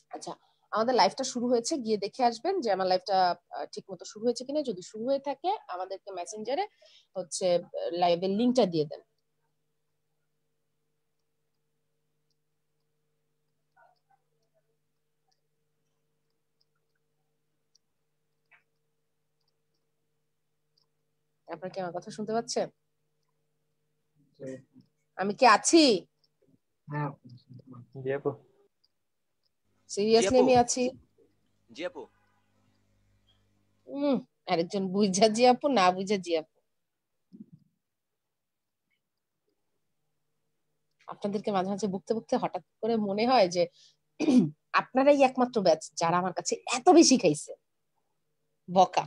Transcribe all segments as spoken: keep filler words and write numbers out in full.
আচ্ছা, আমাদের লাইভটা শুরু হয়েছে, গিয়ে দেখে আসবেন যে আমার লাইভটা ঠিক মতো শুরু হয়েছে কিনা। যদি শুরু হয়ে থাকে আমাদেরকে মেসেঞ্জারে হচ্ছে লাইভের লিংকটা দিয়ে দেন। আপনারা কি আমার কথা শুনতে পাচ্ছেন? আমি কি আছি? হ্যাঁ জি আপু। সিরিয়াসলি আমি আছি। জি আপু। হুম, আরেকজন বুঝা জি আপু, না বুঝা জি আপু। আপনাদেরকে মাঝে মাঝে বকতে বকতে হঠাৎ করে মনে হয় যে আপনারাই একমাত্র ব্যাচ যারা আমার কাছে এত বেশি খাইছে বকা।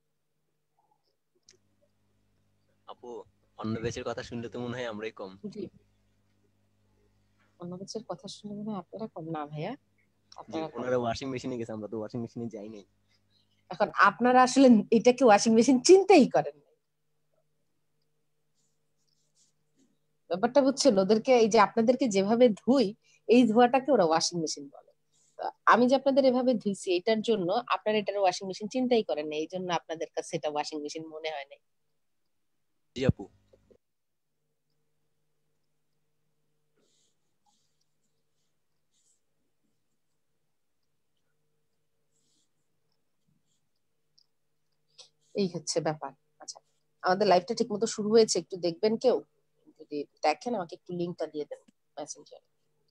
আপু অন্য ব্যাচের কথা শুনলে তো মনে হয় আমরাই কম। জি, অন্য ব্যাচের কথা শুনে মনে হয় আপনারা কম। না ভাইয়া, জি, আপনারা কম। ওনারা ওয়াশিং মেশিনে গেছে, আমরা তো ওয়াশিং মেশিনে যাই নাই। এখন আপনারা আসলে এটাকে ওয়াশিং মেশিন চিন্তাই করেন। ব্যাপারটা বুঝছেন, ওদেরকে এই যে আপনাদেরকে যেভাবে ধুই, এই ধোয়াটাকে ওরা ওয়াশিং মেশিন বলে। তো আমি যে আপনাদের এভাবে ধুইছি এটার জন্য আপনারা এটার ওয়াশিং মেশিন চিন্তাই করেন না, এই জন্য আপনাদের কাছে এটা ওয়াশিং মেশিন মনে হয় না। জি আপু। এই হচ্ছে ব্যাপার। আচ্ছা, আমাদের লাইভটা ঠিক মতো শুরু হয়েছে, একটু দেখবেন কেউ? যদি দেখেন আমাকে একটু লিংকটা দিয়ে দেন মেসেঞ্জারে।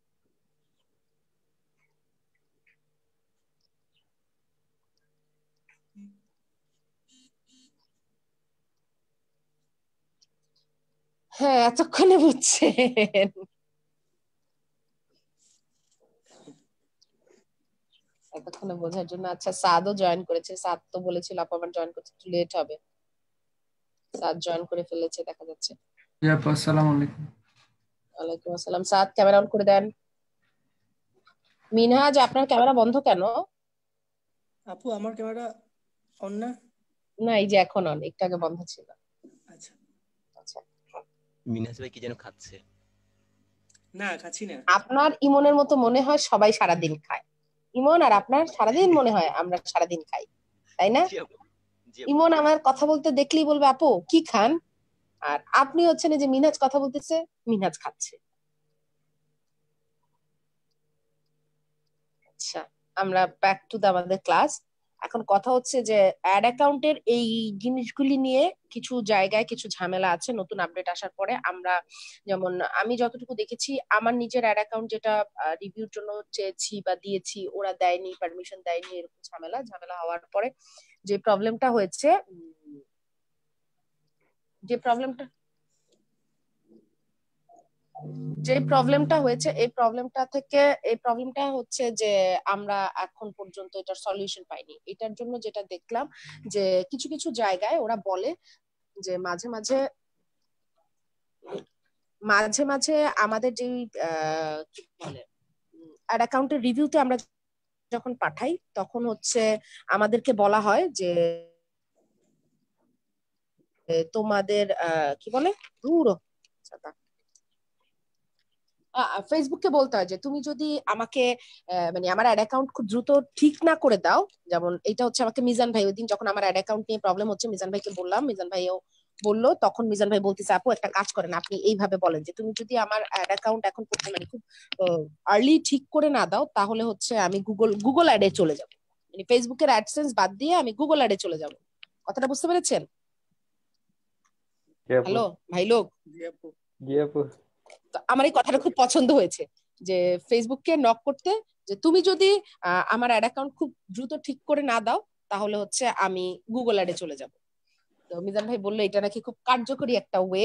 হ্যাঁ, এতক্ষণে বুঝছেন। এতক্ষণে বোঝার জন্য। আচ্ছা, সাদও জয়েন করেছে। সাদ তো বলেছিল আপু আমার জয়েন করতে একটু লেট হবে। সাদ জয়েন করে ফেলেছে দেখা যাচ্ছে। জি আপু, আসসালামু আলাইকুম। ওয়ালাইকুম আসসালাম। সাদ ক্যামেরা অন করে দেন। মিনহাজ, আপনার ক্যামেরা বন্ধ কেন? আপু আমার ক্যামেরা অন না? না, এই যে এখন অন, একটু আগে বন্ধ ছিল। আচ্ছা আচ্ছা, মিনহাজ ভাই কি যেন খাচ্ছে। না খাচ্ছি না। আপনার ইমনের মতো মনে হয় সবাই সারাদিন খায়। ইমন আর আপনার সারাদিন মনে হয় আমরা সারাদিন খাই, তাই না? জি আপু। জি আপু। ইমন আমার কথা বলতে দেখলেই বলবে আপু কি খান, আর আপনি হচ্ছেন যে মিনহাজ কথা বলতেছে, মিনহাজ খাচ্ছে। আচ্ছা, আমরা ব্যাক টু দা আমাদের ক্লাস। এখন কথা হচ্ছে যে অ্যাড অ্যাকাউন্টের এই জিনিসগুলি নিয়ে কিছু জায়গায় কিছু ঝামেলা আছে নতুন আপডেট আসার পরে। আমরা যেমন আমি যতটুকু দেখেছি আমার নিজের অ্যাড অ্যাকাউন্ট যেটা রিভিউর জন্য চেয়েছি বা দিয়েছি, ওরা দেয়নি, পারমিশন দেয়নি, এরকম ঝামেলা ঝামেলা হওয়ার পরে যে প্রবলেমটা হয়েছে, উম, যে প্রবলেমটা যে প্রবলেমটা হয়েছে এই প্রবলেমটা থেকে এই প্রবলেমটা হচ্ছে যে আমরা এখন পর্যন্ত এটার সলিউশন পাইনি। এটার জন্য যেটা দেখলাম যে কিছু কিছু জায়গায় ওরা বলে যে মাঝে মাঝে মাঝে মাঝে আমাদের যে কি বলে অ্যাড অ্যাকাউন্টের রিভিউতে আমরা যখন পাঠাই তখন হচ্ছে আমাদেরকে বলা হয় যে তোমাদের আহ কি বলে দূর ফেসবুককে বলতে হয় যে তুমি যদি আমাকে মানে আমার অ্যাড অ্যাকাউন্ট খুব দ্রুত ঠিক না করে দাও। যেমন এটা হচ্ছে আমাকে মিজান ভাই ওই দিন যখন আমার অ্যাড অ্যাকাউন্ট নিয়ে প্রবলেম হচ্ছে মিজান ভাইকে বললাম, মিজান ভাইও বললো, তখন মিজান ভাই বলতেছে আপু একটা কাজ করেন, আপনি এইভাবে বলেন যে তুমি যদি আমার অ্যাড অ্যাকাউন্ট এখন মানে খুব আর্লি ঠিক করে না দাও তাহলে হচ্ছে আমি গুগল গুগল অ্যাডে চলে যাব, মানে ফেসবুকের অ্যাডসেন্স বাদ দিয়ে আমি গুগল অ্যাডে চলে যাব। কথাটা বুঝতে পেরেছেন? জি আপু। হ্যালো ভাই লোক। জি আপু। জি আপু। তো আমার এই কথাটা খুব পছন্দ হয়েছে যে ফেসবুককে নক করতে, যে তুমি যদি আমার অ্যাড অ্যাকাউন্ট খুব দ্রুত ঠিক করে না দাও তাহলে হচ্ছে আমি গুগল অ্যাডে চলে যাব। তো মিজান ভাই বললো এটা নাকি খুব কার্যকরী একটা ওয়ে।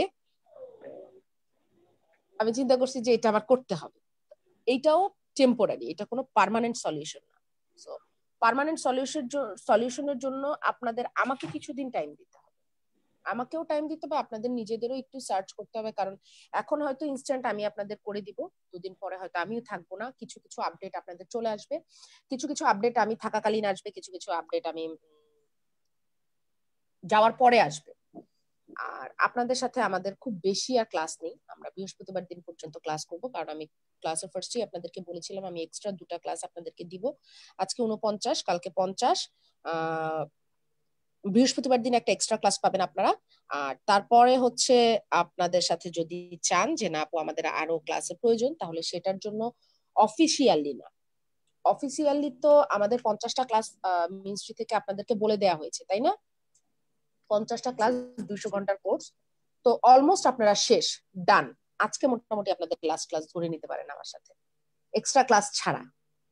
আমি চিন্তা করছি যে এটা আমার করতে হবে। এইটাও টেম্পোরারি, এটা কোনো পার্মানেন্ট সলিউশন না। সো পার্মানেন্ট সলিউশন সলিউশনের জন্য আপনাদের আমাকে কিছুদিন টাইম দিতে হবে, আমাকেও টাইম দিতে হবে, আপনাদের নিজেদেরও একটু সার্চ করতে হবে। কারণ এখন হয়তো ইনস্ট্যান্ট আমি আপনাদের করে দিব, দুদিন পরে হয়তো আমিও থাকবো না, কিছু কিছু আপডেট আপনাদের চলে আসবে, কিছু কিছু আপডেট আমি থাকাকালীন আসবে, কিছু কিছু আপডেট আমি যাওয়ার পরে আসবে। আর আপনাদের সাথে আমাদের খুব বেশি আর ক্লাস নেই, আমরা বৃহস্পতিবার দিন পর্যন্ত ক্লাস করব, কারণ আমি ক্লাসের ফার্স্টেই আপনাদেরকে বলেছিলাম আমি এক্সট্রা দুটা ক্লাস আপনাদেরকে দিব। আজকে উনপঞ্চাশ, কালকে পঞ্চাশ, আহ বৃহস্পতিবার দিন একটা এক্সট্রা ক্লাস পাবেন আপনারা। আর তারপরে হচ্ছে আপনাদের সাথে যদি চান যে না আপু আমাদের আরো ক্লাসের প্রয়োজন, তাহলে সেটার জন্য অফিসিয়ালি না, অফিসিয়ালি তো আমাদের পঞ্চাশটা ক্লাস মিনিস্ট্রি থেকে আপনাদেরকে বলে দেওয়া হয়েছে, তাই না? পঞ্চাশটা ক্লাস, দুইশো ঘন্টার কোর্স, তো অলমোস্ট আপনারা শেষ, ডান। আজকে মোটামুটি আপনাদের ক্লাস ক্লাস ধরে নিতে পারেন আমার সাথে, এক্সট্রা ক্লাস ছাড়া।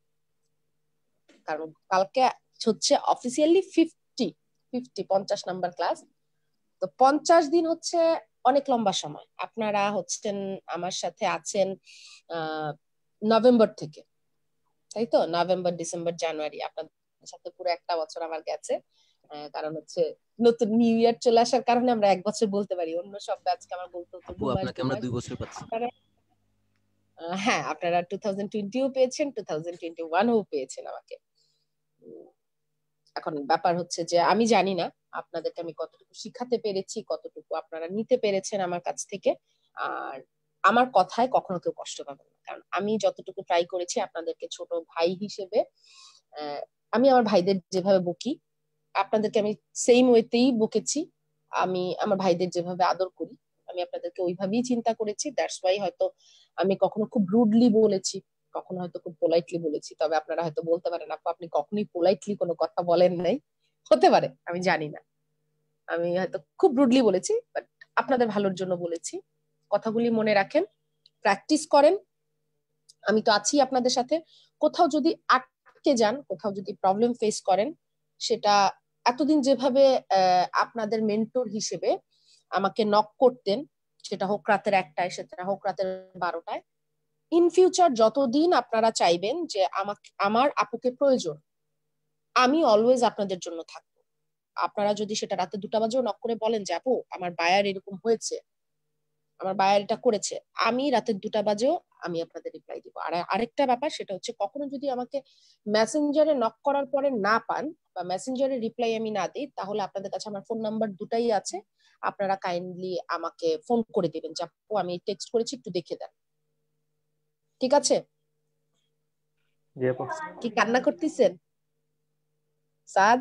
কারণ কালকে হচ্ছে অফিসিয়ালি ফিফটি ফিফটি পঞ্চাশ নাম্বার ক্লাস। তো পঞ্চাশ দিন হচ্ছে অনেক লম্বা সময়। আপনারা হচ্ছেন আমার সাথে আছেন আহ নভেম্বর থেকে, তাই তো? নভেম্বর, ডিসেম্বর, জানুয়ারি, আপনাদের সাথে পুরো একটা বছর আমার গেছে। কারণ হচ্ছে নতুন নিউ ইয়ার চলে আসার কারণে আমরা এক বছর বলতে পারি, অন্য সব ব্যাচকে আমার বলতে হতো আপু দু মাস আপনাকে দু আমরা মাস দুই বছর পাচ্ছি। আপনারা আহ, হ্যাঁ, আপনারা টু থাউজেন্ড টোয়েন্টিও পেয়েছেন, টু থাউজেন্ড টোয়েন্টি ওয়ানও পেয়েছেন আমাকে। উম, এখন ব্যাপার হচ্ছে যে আমি জানি না আপনাদেরকে আমি কতটুকু শিখাতে পেরেছি, কতটুকু আপনারা নিতে পেরেছেন আমার কাছ থেকে। আর আমার কথায় কখনো কেউ কষ্ট পাবেন না, কারণ আমি যতটুকু ট্রাই করেছি আপনাদেরকে ছোট ভাই হিসেবে, আহ, আমি আমার ভাইদের যেভাবে বকি আপনাদেরকে আমি সেম ওয়েতেই বকেছি। আমি আমার ভাইদের যেভাবে আদর করি আমি আপনাদেরকে ওইভাবেই চিন্তা করেছি। দ্যাটস ওয়াই হয়তো আমি কখনো খুব রুডলি বলেছি, কখনো হয়তো খুব পোলাইটলি বলেছি। তবে আপনারা হয়তো বলতে পারেন আপু আপনি কখনোই পোলাইটলি কোনো কথা বলেন নাই, হতে পারে, আমি জানি না। আমি হয়তো খুব রুডলি বলেছি, বাট আপনাদের ভালোর জন্য বলেছি। কথাগুলি মনে রাখেন, প্র্যাকটিস করেন, আমি তো আছি আপনাদের সাথে। কোথাও যদি আটকে যান, কোথাও যদি প্রবলেম ফেস করেন, সেটা এতদিন যেভাবে আহ, আপনাদের মেন্টর হিসেবে আমাকে নক করতেন, সেটা হোক রাতের একটায়, সেটা হোক রাতের বারোটায়, ইন ফিউচার যতদিন আপনারা চাইবেন যে আমাকে আমার আপুকে প্রয়োজন, আমি অলওয়েজ আপনাদের জন্য থাকবো। আপনারা যদি সেটা রাতে দুটা বাজেও নক করে বলেন যে আপু আমার বায়ার এরকম হয়েছে, আমার বায়ার এটা করেছে, আমি রাতের দুটা বাজেও আমি আপনাদের রিপ্লাই দিব। আর আরেকটা ব্যাপার সেটা হচ্ছে কখনো যদি আমাকে মেসেঞ্জারে নক করার পরে না পান বা মেসেঞ্জারে রিপ্লাই আমি না দিই, তাহলে আপনাদের কাছে আমার ফোন নাম্বার দুটাই আছে, আপনারা কাইন্ডলি আমাকে ফোন করে দিবেন যে আপু আমি টেক্সট করেছি একটু দেখে দেন, ঠিক আছে? জি আপু। কি কান্না করতেছেন সাদ?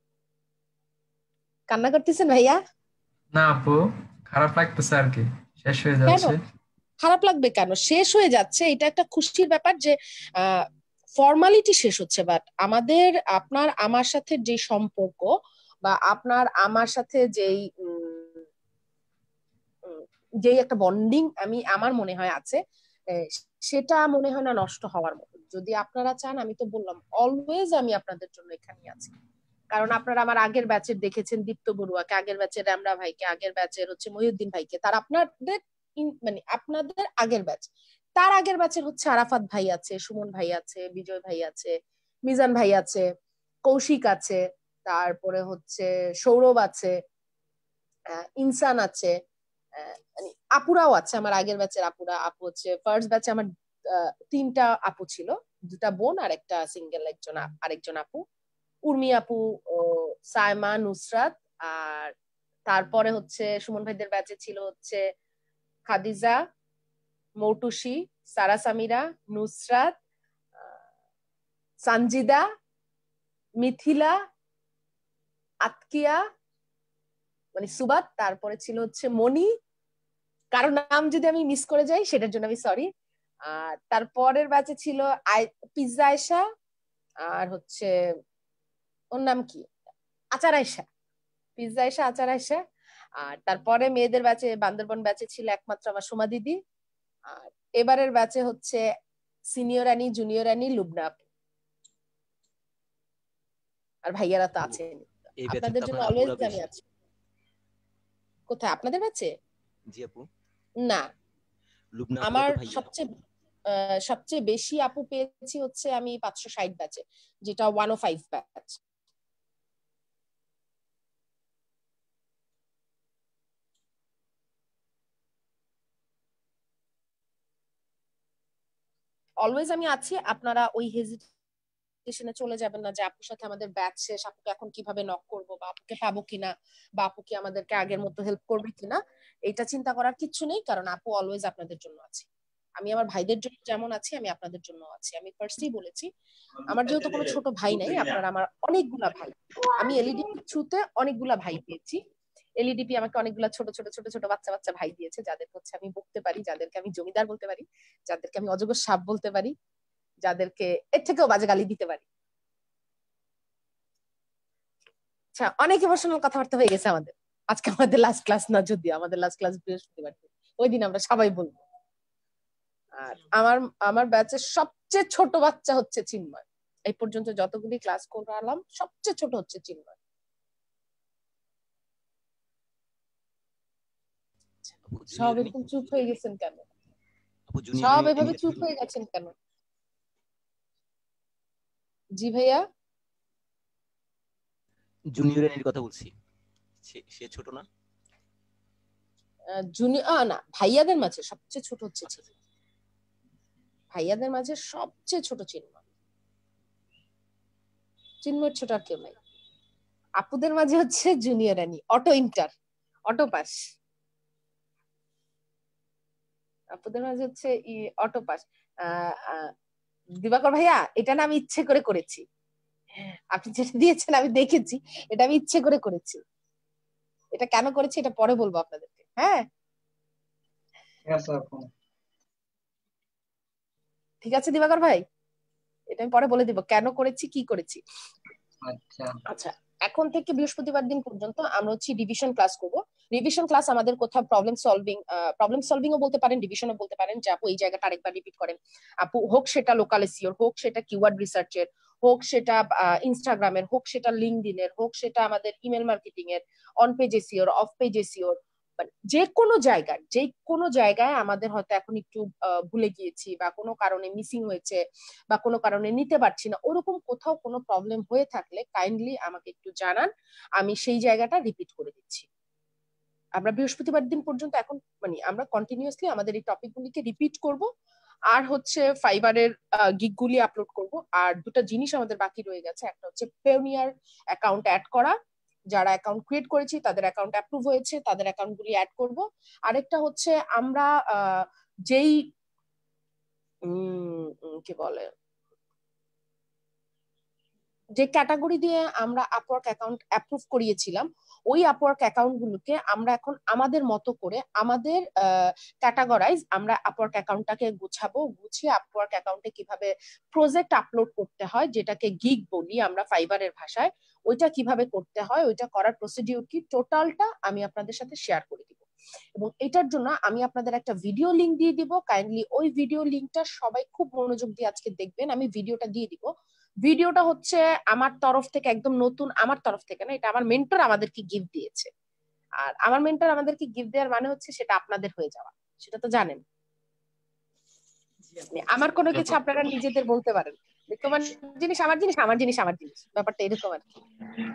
কান্না করতেছেন ভাইয়া? না আপু, খারাপ লাগতেছে আর কি, শেষ হয়ে কেন যাচ্ছে। খারাপ লাগবে? কেন, শেষ হয়ে যাচ্ছে, এটা একটা খুশির ব্যাপার যে আহ ফর্মালিটি শেষ হচ্ছে, বাট আমাদের আপনার আমার সাথে যে সম্পর্ক বা আপনার আমার সাথে যেই উম, উম, যেই একটা বন্ডিং আমি আমার মনে হয় আছে, আহ, সেটা মনে হয় না নষ্ট হওয়ার মতো। যদি আপনারা চান, আমি তো বললাম অলওয়েজ আমি আপনাদের জন্য এখানে আছি। কারণ আপনারা আমার আগের ব্যাচের দেখেছেন দীপ্ত বড়ুয়াকে, আগের ব্যাচের রামরা ভাইকে, আগের ব্যাচের হচ্ছে মহিউদ্দিন ভাইকে, তার আপনাদের ইন- মানে আপনাদের আগের ব্যাচ, তার আগের ব্যাচের হচ্ছে আরাফাত ভাই আছে, সুমন ভাই আছে, বিজয় ভাই আছে, মিজান ভাই আছে, কৌশিক আছে, তারপরে হচ্ছে সৌরভ আছে, আহ, ইনসান আছে, আহ, মানে আপুরাও আছে আমার আগের ব্যাচের আপুরা। আপু হচ্ছে ফার্স্ট ব্যাচে আমার আহ, তিনটা আপু ছিল, দুটা বোন আর একটা সিঙ্গেল একজন আ- আরেকজন আপু, উর্মি আপু, ও সাইমা, নুসরাত। আর তারপরে হচ্ছে সুমন ভাইদের ব্যাচে ছিল হচ্ছে খাদিজা, মৌটুসি, সারা সামিরা, নুসরাত, আহ, সানজিদা, মিথিলা, আতকিয়া, মানে সুবাত। তারপরে ছিল হচ্ছে মনি, কারো নাম যদি আমি মিস করে যাই সেটার জন্য আমি সরি। আর তারপরের ব্যাচে ছিল আই পিজ্জা আয়সা, আর হচ্ছে ওর নাম কি, আচার আয়সা, পিজ্জা আয়সা, আচার আয়সা। আর তারপরে মেয়েদের ব্যাচে বান্দরবন ব্যাচে ছিল একমাত্র আমার সোমা দিদি। আর এবারের ব্যাচে হচ্ছে সিনিয়র আনি, জুনিয়র আনি, লুবনা আপু। আর ভাইয়ারা তো আপু আছেন। এই ব্যাচে আপনাদের তো জন্য আপনার অলওয়েজ আপুরা আমি বেশি। আছি। কোথায় আপনাদের ব্যাচে? জি আপু। না, লুবনা আপুরা আমার তো ভাইয়া। সবচেয়ে আহ, সবচেয়ে বেশি আপু পেয়েছি হচ্ছে আমি পাঁচশো ষাট ব্যাচে, যেটা ওয়ান ও ফাইভ ব্যাচ। অলওয়েজ আমি আছি, আপনারা ওই হেজিটেশন কম্পিটিশনে চলে যাবেন না যে আপুর সাথে আমাদের ব্যাচ শেষ, আপুকে এখন কিভাবে নক করব, বা আপুকে পাবো কিনা, বা আপু কি আমাদেরকে আগের মতো হেল্প করবে কিনা, এটা চিন্তা করার কিচ্ছু নেই, কারণ আপু অলওয়েজ আপনাদের জন্য আছে। আমি আমার ভাইদের জন্য যেমন আছি আমি আপনাদের জন্য আছি। আমি ফার্স্টেই বলেছি আমার যেহেতু কোনো ছোট ভাই নাই, আপনারা আমার অনেকগুলা ভাই। আমি এলইডিপি থ্রুতে অনেকগুলা ভাই পেয়েছি। এলইডিপি আমাকে অনেকগুলা ছোট ছোট ছোট ছোট বাচ্চা বাচ্চা ভাই দিয়েছে, যাদের হচ্ছে আমি বকতে পারি, যাদেরকে আমি জমিদার বলতে পারি, যাদেরকে আমি অজগর সাপ বলতে পারি, যাদেরকে এর থেকেও বাজে গালি দিতে পারি। আচ্ছা, অনেক ইমোশনাল কথাবার্তা হয়ে গেছে আমাদের। আজকে আমাদের লাস্ট ক্লাস না, যদি আমাদের লাস্ট ক্লাস বৃহস্পতিবার, ওই দিন আমরা সবাই বলবো। আর আমার আমার ব্যাচের সবচেয়ে ছোট বাচ্চা হচ্ছে চিন্ময়। এই পর্যন্ত যতগুলি ক্লাস করালাম সবচেয়ে ছোট হচ্ছে চিন্ময়। সব একদম চুপ হয়ে গেছেন কেন? সব এভাবে চুপ হয়ে গেছেন কেন? জি ভাইয়া, জুনিয়র এর কথা বলছি, সে ছোট না? জুনিয়র না, ভাইয়াদের মাঝে সবচেয়ে ছোট হচ্ছে চিন্ময়। ভাইয়াদের মাঝে সবচেয়ে ছোট চিন্ময়। চিন্ময়ের ছোট আর কেউ নাই। আপুদের মাঝে হচ্ছে junior Rani, auto inter, auto pass. আপুদের মাঝে হচ্ছে অটো পাস। দিবাকর ভাইয়া, এটা না আমি ইচ্ছে করে করেছি। আপনি যেটা দিয়েছেন আমি দেখেছি, এটা আমি ইচ্ছে করে করেছি। এটা কেন করেছি এটা পরে বলবো আপনাদেরকে। হ্যাঁ ঠিক আছে দিবাকর ভাই, এটা আমি পরে বলে দিব কেন করেছি, কি করেছি। আচ্ছা আচ্ছা, এখন থেকে বৃহস্পতিবার দিন পর্যন্ত আমরা হচ্ছে রিভিশন ক্লাস করব। রিভিশন ক্লাস আমাদের কোথাও প্রবলেম সলভিং, প্রবলেম সলভিং ও বলতে পারেন, ডিভিশনও বলতে পারেন, যে আপু এই জায়গাটা আরেকবার রিপিট করেন আপু, হোক সেটা লোকাল এসইওর, হোক সেটা কিওয়ার্ড রিসার্চের, হোক সেটা ইনস্টাগ্রামের, হোক সেটা লিঙ্কডইনের, হোক সেটা আমাদের ইমেল মার্কেটিং এর, অন পেজ এসইওর, অফ পেজ এসইওর, যে কোনো জায়গায় যে কোনো জায়গায় আমাদের হয়তো এখন একটু ভুলে গিয়েছি, বা কোনো কারণে মিসিং হয়েছে, বা কোনো কারণে নিতে পারছি না, ওরকম কোথাও কোনো প্রবলেম হয়ে থাকলে কাইন্ডলি আমাকে একটু জানান, আমি সেই জায়গাটা রিপিট করে দিচ্ছি। আমরা বৃহস্পতিবার দিন পর্যন্ত এখন মানে আমরা কন্টিনিউয়াসলি আমাদের এই টপিকগুলিকে রিপিট করব, আর হচ্ছে ফাইবারের গিগগুলি আপলোড করব। আর দুটো জিনিস আমাদের বাকি রয়ে গেছে, একটা হচ্ছে পেওনিয়ার অ্যাকাউন্ট অ্যাড করা, যারা অ্যাকাউন্ট ক্রিয়েট করেছি তাদের অ্যাকাউন্ট অ্যাপ্রুভ হয়েছে, তাদের অ্যাকাউন্ট গুলি অ্যাড করব। আরেকটা হচ্ছে আমরা যেই কি বলে যে ক্যাটাগরি দিয়ে আমরা আপওয়ার্ক অ্যাকাউন্ট অ্যাপ্রুভ করিয়েছিলাম, ওই আপওয়ার্ক অ্যাকাউন্ট গুলোকে আমরা এখন আমাদের মতো করে আমাদের ক্যাটাগরাইজ আমরা আপওয়ার্ক অ্যাকাউন্টটাকে গুছাবো, গুছিয়ে আপওয়ার্ক অ্যাকাউন্টে কিভাবে প্রজেক্ট আপলোড করতে হয়, যেটাকে গিগ বলি আমরা ফাইবারের ভাষায়, ওইটা কিভাবে করতে হয়, ওইটা করার প্রসিডিউর কি, টোটালটা আমি আপনাদের সাথে শেয়ার করে দিব। এবং এটার জন্য আমি আপনাদের একটা ভিডিও লিংক দিয়ে দিব, কাইন্ডলি ওই ভিডিও লিংকটা সবাই খুব মনোযোগ দিয়ে আজকে দেখবেন। আমি ভিডিওটা দিয়ে দিব। ভিডিওটা হচ্ছে আমার তরফ থেকে, একদম নতুন, আমার তরফ থেকে না, এটা আমার মেন্টর আমাদেরকে গিফট দিয়েছে। আর আমার মেন্টর আমাদেরকে গিফট দেওয়ার মানে হচ্ছে সেটা আপনাদের হয়ে যাওয়া, সেটা তো জানেন। আমার কোনো কিছু আপনারা নিজেদের বলতে পারেন, তোমার জিনিস আমার জিনিস, আমার জিনিস আমার জিনিস, ব্যাপারটা এরকম আর কি।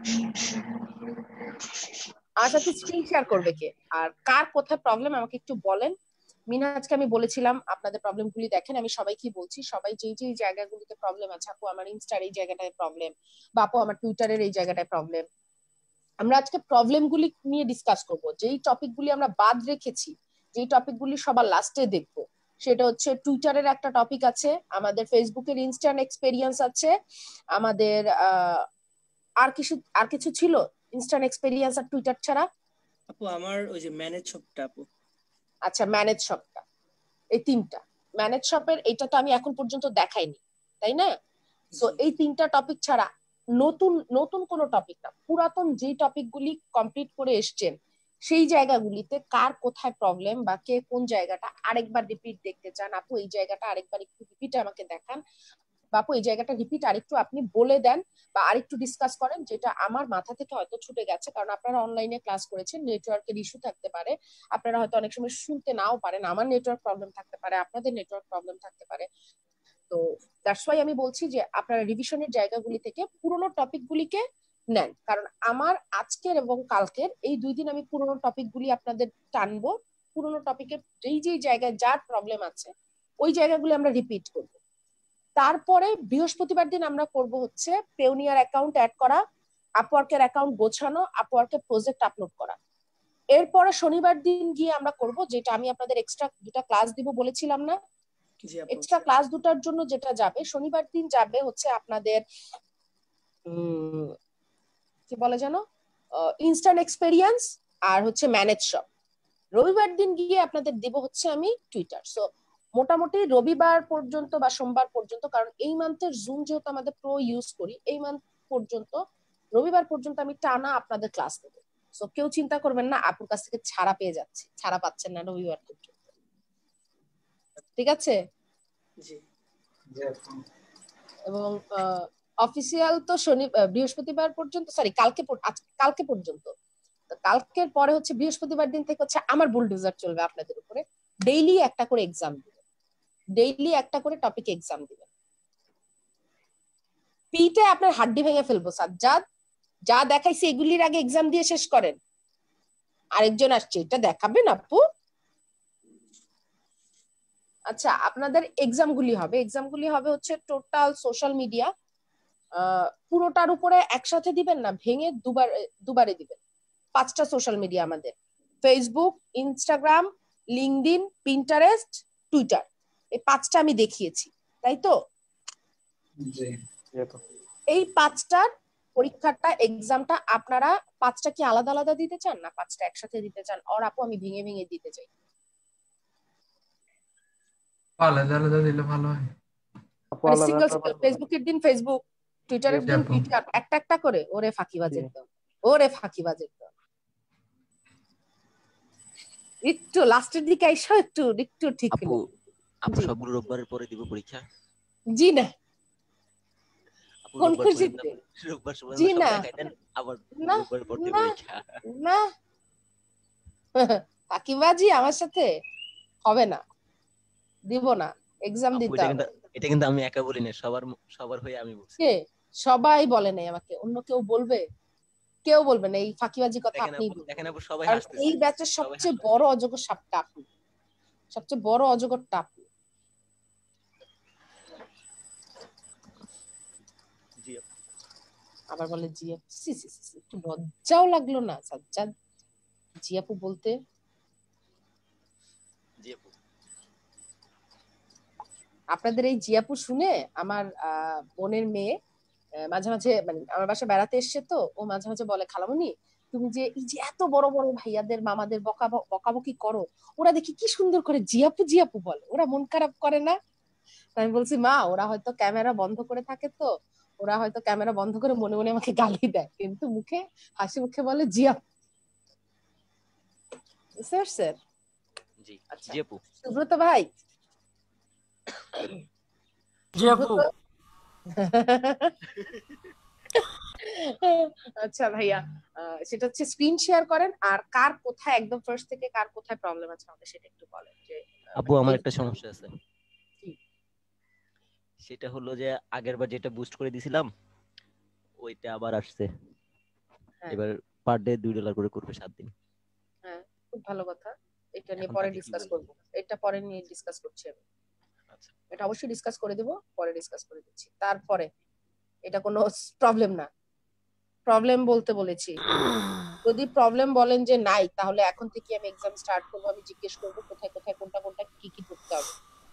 আমার সাথে স্ক্রিন শেয়ার করবে কে, আর কার কোথায় প্রবলেম আমাকে একটু বলেন। মিনহাজকে আমি বলেছিলাম আপনাদের প্রবলেম গুলি দেখেন, আমি সবাইকে বলছি, সবাই যেই যেই জায়গাগুলিতে প্রবলেম আছে, আপু আমার ইনস্টার এই জায়গাটায় প্রবলেম, বা আপু আমার টুইটারের এই জায়গাটায় প্রবলেম, আমরা আজকে প্রবলেম গুলি নিয়ে ডিসকাস করব। যেই টপিক গুলি আমরা বাদ রেখেছি, যেই টপিক গুলি সবার লাস্টে দেখবো, সেটা হচ্ছে টুইটারের একটা টপিক আছে, আমাদের ফেসবুকের ইনস্ট্যান্ট এক্সপেরিয়েন্স আছে, আমাদের আহ আর কিছু আর কিছু ছিল ইনস্ট্যান্ট এক্সপেরিয়েন্স আর টুইটার ছাড়া। আপু আমার ওই যে ম্যানেজ শপটা আপু। আচ্ছা, ম্যানেজ শপটা, এই তিনটা। ম্যানেজ শপের এটা তো আমি এখন পর্যন্ত দেখাইনি, তাই না? সো এই তিনটা টপিক ছাড়া নতুন নতুন কোনো টপিক না, পুরাতন যে টপিকগুলি কমপ্লিট করে এসছেন সেই জায়গাগুলিতে কার কোথায় প্রবলেম, বা কে কোন জায়গাটা আরেকবার রিপিট দেখতে চান, আপু এই জায়গাটা আরেকবার একটু রিপিট আমাকে দেখান, বাপু এই জায়গাটা রিপিট আরেকটু আপনি বলে দেন, বা আরেকটু ডিসকাস করেন, যেটা আমার মাথা থেকে হয়তো ছুটে গেছে, কারণ আপনারা অনলাইনে ক্লাস করেছেন, নেটওয়ার্কের ইস্যু থাকতে পারে, আপনারা হয়তো অনেক সময় শুনতে নাও পারেন, আমার নেটওয়ার্ক প্রবলেম থাকতে পারে, আপনাদের নেটওয়ার্ক প্রবলেম থাকতে পারে। তো দ্যাটস ওয়াই আমি বলছি যে আপনারা রিভিশনের জায়গাগুলি থেকে পুরোনো টপিকগুলিকে নেন, কারণ আমার আজকের এবং কালকের এই দুই দিন আমি পুরোনো টপিকগুলি আপনাদের টানবো, পুরোনো টপিকের যেই যেই জায়গায় যার প্রবলেম আছে ওই জায়গাগুলি আমরা রিপিট করব। তারপরে বৃহস্পতিবার দিন আমরা করব হচ্ছে পেওনিয়ার অ্যাকাউন্ট অ্যাড করা, আপওয়ার্কের অ্যাকাউন্ট গোছানো, আপওয়ার্কের প্রজেক্ট আপলোড করা। এরপরে শনিবার দিন গিয়ে আমরা করব যেটা আমি আপনাদের এক্সট্রা দুটা ক্লাস দিব বলেছিলাম না, এক্সট্রা ক্লাস দুটার জন্য যেটা যাবে শনিবার দিন যাবে হচ্ছে আপনাদের কি বলে জানো ইনস্ট্যান্ট এক্সপেরিয়েন্স আর হচ্ছে ম্যানেজ শপ। রবিবার দিন গিয়ে আপনাদের দিব হচ্ছে আমি টুইটার। সো মোটামুটি রবিবার পর্যন্ত বা সোমবার পর্যন্ত, কারণ এই মান্থের জুম যেহেতু আমাদের প্রো ইউজ করি, এই মান্থ পর্যন্ত রবিবার পর্যন্ত আমি টানা আপনাদের ক্লাস দেব। সো কেউ চিন্তা করবেন না আপুর কাছ থেকে ছাড়া পেয়ে যাচ্ছে, ছাড়া পাচ্ছেন না রবিবার পর্যন্ত, ঠিক আছে? এবং অফিসিয়াল তো শনি বৃহস্পতিবার পর্যন্ত, সরি কালকে কালকে পর্যন্ত। কালকের পরে হচ্ছে বৃহস্পতিবার দিন থেকে হচ্ছে আমার বুলডোজার চলবে আপনাদের উপরে। ডেইলি একটা করে এক্সাম দিবেন, ডেইলি একটা করে টপিক এক্সাম দিবেন। পিটে আপনার হাড্ডি ভেঙে ফেলবো সাজ্জাদ, যা দেখাইছি এগুলির আগে এক্সাম দিয়ে শেষ করেন। আরেকজন আসছে, এটা দেখাবেন আপু? আচ্ছা, আপনাদের এক্সাম গুলি হবে এক্সাম গুলি হবে হচ্ছে টোটাল সোশ্যাল মিডিয়া পুরোটার উপরে একসাথে দিবেন না, ভেঙে দুবার দুবারে দিবেন। পাঁচটা সোশ্যাল মিডিয়া আমাদের, Facebook, Instagram, LinkedIn, Pinterest, Twitter, এই পাঁচটা আমি দেখিয়েছি, তাই তো? এই পাঁচটার পরীক্ষাটা এক্সামটা আপনারা পাঁচটা কি আলাদা আলাদা দিতে চান না পাঁচটা একসাথে দিতে চান? আর আপু আমি ভেঙে ভেঙে দিতে চাই। আলাদা আলাদা দিলে ভালো হয়। সিঙ্গেল সিঙ্গেল, ফেসবুকের দিন ফেসবুক, টুইটারের দিন টুইটার, একটা একটা করে। ওরে ফাঁকিবাজের তো, ওরে ফাঁকিবাজের তো। একটু লাস্টের দিকে আইসো, একটু একটু ঠিক আপু আপু সবগুলো রোববারের পরে দিব পরীক্ষা? জি না। কোন খুশিতে? রোববার সময় জি সব না, দেখাই দেন, আবার রোববার পর দিব পরীক্ষা। না ফাঁকিবাজি আমার সাথে হবে না, দিব না, এক্সাম দিতে হবে। এটা কিন্তু আমি একা বলি না, সবার সবার হয়ে আমি বলছি। কে? সবাই বলে নাই আমাকে, অন্য কেউ বলবে? কেউ বলবে না এই ফাঁকিবাজি কথা। আপনি দেখেন আপু সবাই হাসতেছে। এই ব্যাচের সবচেয়ে বড় অজগর সাপটা আপনি, সবচেয়ে বড় অজগরটা আপনি। জি আপু। আবার বলে জি আপু, সি সি সি, একটু লজ্জাও লাগলো না সাজ্জাদ জি আপু বলতে? জি আপু। আপনাদের এই জি আপু শুনে আমার বোনের মেয়ে মাঝে মাঝে, মানে আমার বাসায় বেড়াতে এসছে তো, ও মাঝে মাঝে বলে খালামণি তুমি যে এই যে এত বড় বড় ভাইয়াদের মামাদের বকা বকাবকি করো, ওরা দেখি কি সুন্দর করে জি আপু জি আপু বলে, ওরা মন খারাপ করে না? আমি বলছি মা ওরা হয়তো ক্যামেরা বন্ধ করে থাকে, তো ওরা হয়তো ক্যামেরা বন্ধ করে মনে মনে আমাকে গালি দেয়, কিন্তু মুখে হাসি মুখে বলে জি আপু। স্যার স্যার জি জি আপু। সুব্রত ভাই, জি আপু। আচ্ছা ভাইয়া, সেটা হচ্ছে স্ক্রিন শেয়ার করেন, আর কার কোথায় একদম ফার্স্ট থেকে কার কোথায় প্রবলেম আছে আমাদের সেটা একটু বলেন। যে আপু আমার একটা সমস্যা আছে, সেটা হলো যে আগেরবার যেটা বুস্ট করে দিছিলাম ওইটা আবার আসছে। এবার পার ডে দুই ডলার করে করবে সাত দিন। হ্যাঁ খুব ভালো কথা, এটা নিয়ে পরে ডিসকাস করব, এটা পরে নিয়ে ডিসকাস করছি আমি। আচ্ছা এটা অবশ্যই ডিসকাস করে দেব, পরে ডিসকাস করে দিচ্ছি। তারপরে এটা কোনো প্রবলেম না, প্রবলেম বলতে বলেছি। যদি প্রবলেম বলেন যে নাই, তাহলে এখন থেকে আমি এক্সাম স্টার্ট করব, আমি জিজ্ঞেস করব কোথায় কোথায় কোনটা কোনটা কি কি করতে হবে।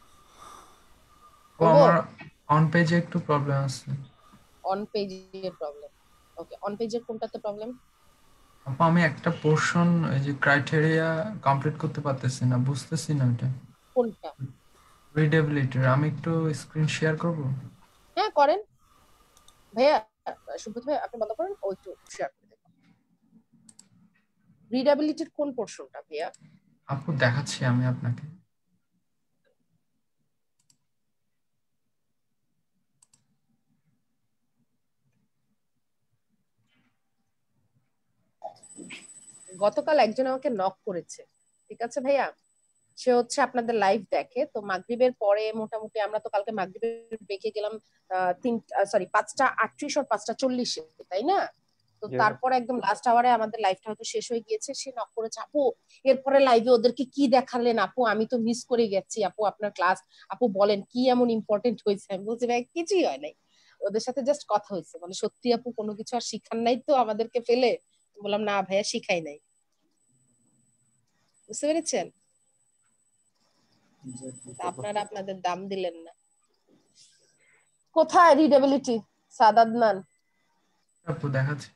আমার অন পেজে একটু প্রবলেম আছে। অন পেজের প্রবলেম? ওকে, অন পেজের কোনটাতে প্রবলেম? আপু আমি একটা পোরশন এই যে ক্রাইটেরিয়া কমপ্লিট করতে পারতেছি না, বুঝতেছি না এটা কোনটা। রিডেবিলিটি। আমি একটু স্ক্রিন শেয়ার করব? হ্যাঁ করেন ভাইয়া, সুব্রত ভাই আপনি বন্ধ করেন, ও একটু শেয়ার করে দেন। রিডেবিলিটির কোন পোরশনটা ভাইয়া? আপু দেখাচ্ছি আমি আপনাকে। গতকাল একজন আমাকে নক করেছে, ঠিক আছে ভাইয়া, সে হচ্ছে আপনাদের লাইভ দেখে, তো মাগরিবের পরে মোটামুটি আমরা তো কালকে মাগরিবের ব্রেকে গেলাম তিন সরি পাঁচটা আটত্রিশ আর পাঁচটা চল্লিশে, তাই না? তো তো Yeah. তারপর একদম লাস্ট আওয়ারে আমাদের লাইভটা হয়তো শেষ হয়ে গিয়েছে, সে নক করেছে, আপু এরপরে লাইভে ওদেরকে কি দেখালেন আপু, আমি তো মিস করে গেছি আপু আপনার ক্লাস, আপু বলেন কি এমন ইম্পর্টেন্ট হয়েছে। আমি বলছি ভাই কিছুই হয় নাই, ওদের সাথে জাস্ট কথা হয়েছে, বলে সত্যি আপু কোনো কিছু আর শিখান নাই তো আমাদেরকে ফেলে? বললাম না ভাইয়া শিখাই নাই। বুঝতে পেরেছেন? আপনারা আপনাদের দাম দিলেন না। কোথায় রিডেবিলিটি সাদাদনান? আপু দেখাচ্ছি।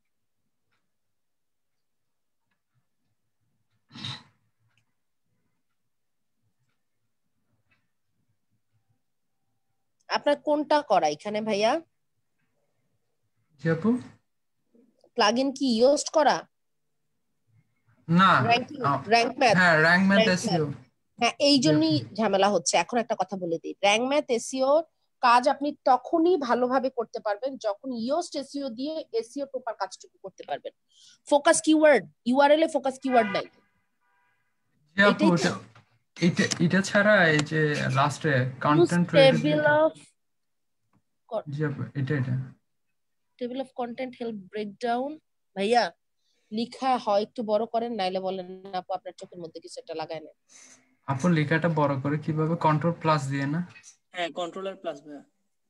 আপনার কোনটা করা এখানে ভাইয়া? জি আপু। প্লাগইন কি ইউজ করা? না র্যাঙ্কিং, আ- র্যাঙ্ক ম্যাথ, হ্যাঁ rank math rank math. SEO. হ্যাঁ এই জি জন্যই আপু। ঝামেলা হচ্ছে। এখন একটা কথা বলে দিই, র্যাঙ্ক ম্যাথ এসইও কাজ আপনি তখনই ভালোভাবে করতে পারবেন যখন ইয়োস্ট এসইও দিয়ে এসইও প্রপার কাজটুকু করতে পারবেন। ফোকাস কিওয়ার্ড, ইউআরএল এ ফোকাস কিওয়ার্ড নাই, জি আপু, এটাই তো। ওটা এটা এটা ছাড়া এই যে লাস্টে ইউজ কন্টেন্ট টেবিল রিলেটেড। অফ জি আপু এটা এটা table of content help breakdown. ভাইয়া লিখা হয় একটু বড় করেন, নাইলে বলেন না আপু আপনার চোখের মধ্যে কিছু একটা লাগায় নেন। আপু লেখাটা বড় করে কিভাবে? কন্ট্রোল প্লাস দিয়ে না? হ্যাঁ কন্ট্রোলার প্লাস ভাইয়া।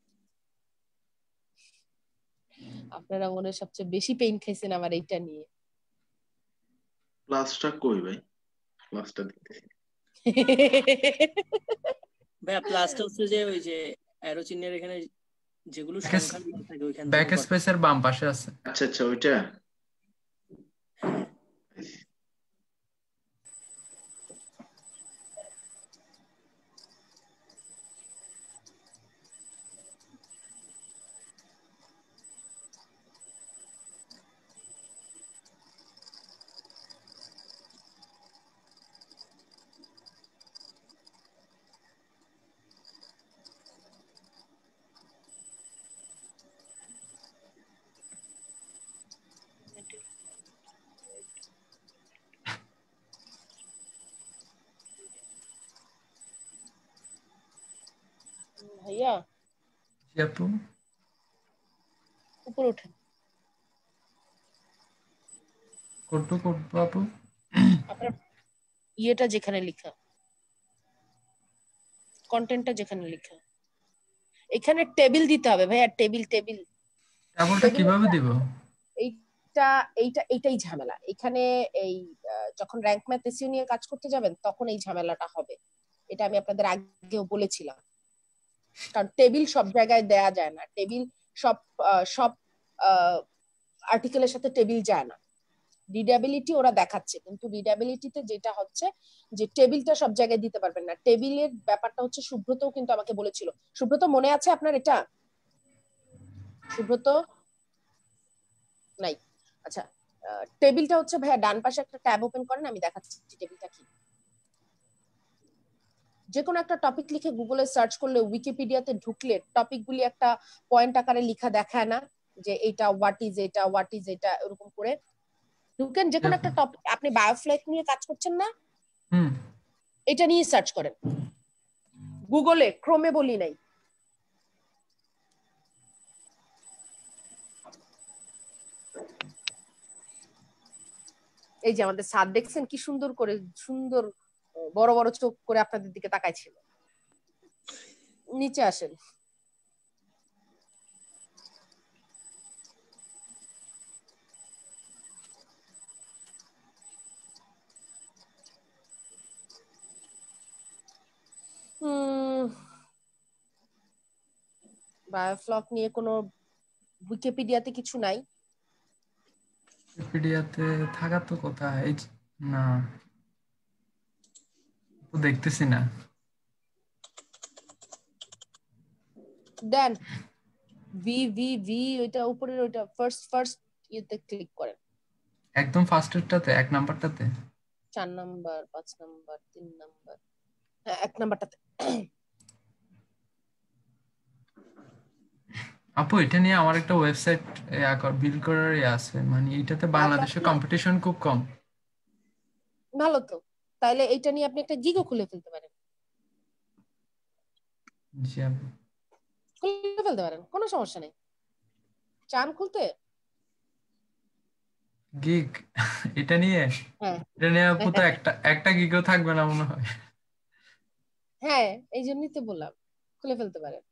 আপনারা মনে হয় সবচেয়ে বেশি পেইন খাইছেন আমার এইটা নিয়ে। প্লাসটা কই ভাই? প্লাসটা দিতেছি। ভাইয়া প্লাসটা হচ্ছে যে ওই যে অ্যারো চিহ্নের এখানে যেগুলো ব্যাক সংখ্যা লেখা থাকে ওইখান ব্যাক থেকে করা। স্পেসের বাম পাশে আছে। আচ্ছা আচ্ছা ওইটা। ভাইয়া জি আপু। উপরে উঠেন। করবো করবো আপু। আপনার ইয়েটা যেখানে লেখা, কন্টেন্টটা যেখানে লেখা, এখানে টেবিল দিতে হবে ভাইয়া, টেবিল টেবিল ট্যাবলটা টেবিল। কিভাবে দিব? এইটা এইটা এইটাই ঝামেলা এখানে। এই আহ, যখন র্যাঙ্ক ম্যাথ এসইও নিয়ে কাজ করতে যাবেন তখন এই ঝামেলাটা হবে। এটা আমি আপনাদের আগেও বলেছিলাম, কারণ টেবিল সব জায়গায় দেয়া যায় না, টেবিল সব আহ, সব আর্টিকেলের সাথে টেবিল যায় না। রিডেবিলিটি ওরা দেখাচ্ছে, কিন্তু রিডেবিলিটিতে যেটা হচ্ছে যে টেবিলটা সব জায়গায় দিতে পারবেন না। টেবিলের ব্যাপারটা হচ্ছে, সুব্রতও কিন্তু আমাকে বলেছিল। সুব্রত মনে আছে আপনার এটা? সুব্রত নাই? আচ্ছা, টেবিলটা হচ্ছে ভাইয়া ডান পাশে একটা ট্যাব ওপেন করেন, আমি দেখাচ্ছি টেবিলটা কি। যে কোনো একটা টপিক লিখে গুগলে সার্চ করলে, উইকিপিডিয়াতে ঢুকলে টপিকগুলি একটা পয়েন্ট আকারে লেখা দেখায় না, যে এটা হোয়াট ইজ এটা হোয়াট ইজ এটা এরকম করে ঢুকেন। যে কোনো একটা টপিক, আপনি বায়োফ্লেক নিয়ে কাজ করছেন না, হুম। এটা নিয়ে সার্চ করেন গুগলে, ক্রোমে বলি নাই। এই যে আমাদের স্যার দেখছেন কি সুন্দর করে, সুন্দর বড় বড় চোখ করে আপনাদের দিকে তাকাইছিল। নিচে আসেন। বায়োফ্লক নিয়ে কোনো উইকিপিডিয়াতে কিছু নাই? উইকিপিডিয়াতে থাকা তো কোথায়? এই যে- না তো দেখতেছি না। দেন ভি ভি ভি ওইটা উপরের ওইটা ফার্স্ট ফার্স্ট ইয়েতে ক্লিক করেন। একদম ফার্স্টেরটাতে, এক নাম্বারটাতে। চার নাম্বার, পাঁচ নাম্বার, তিন নাম্বার, হ্যাঁ এক নাম্বারটাতে। আপু এটা নিয়ে আমার একটা ওয়েবসাইট বিল্ড করার ইয়ে আছে, মানে এটাতে বাংলাদেশে কম্পিটিশন খুব কম। ভালো তো, তাইলে এইটা নিয়ে আপনি একটা গিগও খুলে ফেলতে পারেন। জি আপু। খুলে ফেলতে পারেন, কোনো সমস্যা নেই। চান খুলতে? গিগ এটা নিয়ে হ্যাঁ এটা নিয়ে আপু তো একটা একটা গিগও থাকবে না মনে হয়। হ্যাঁ এই জন্যই তো বললাম খুলে ফেলতে পারেন।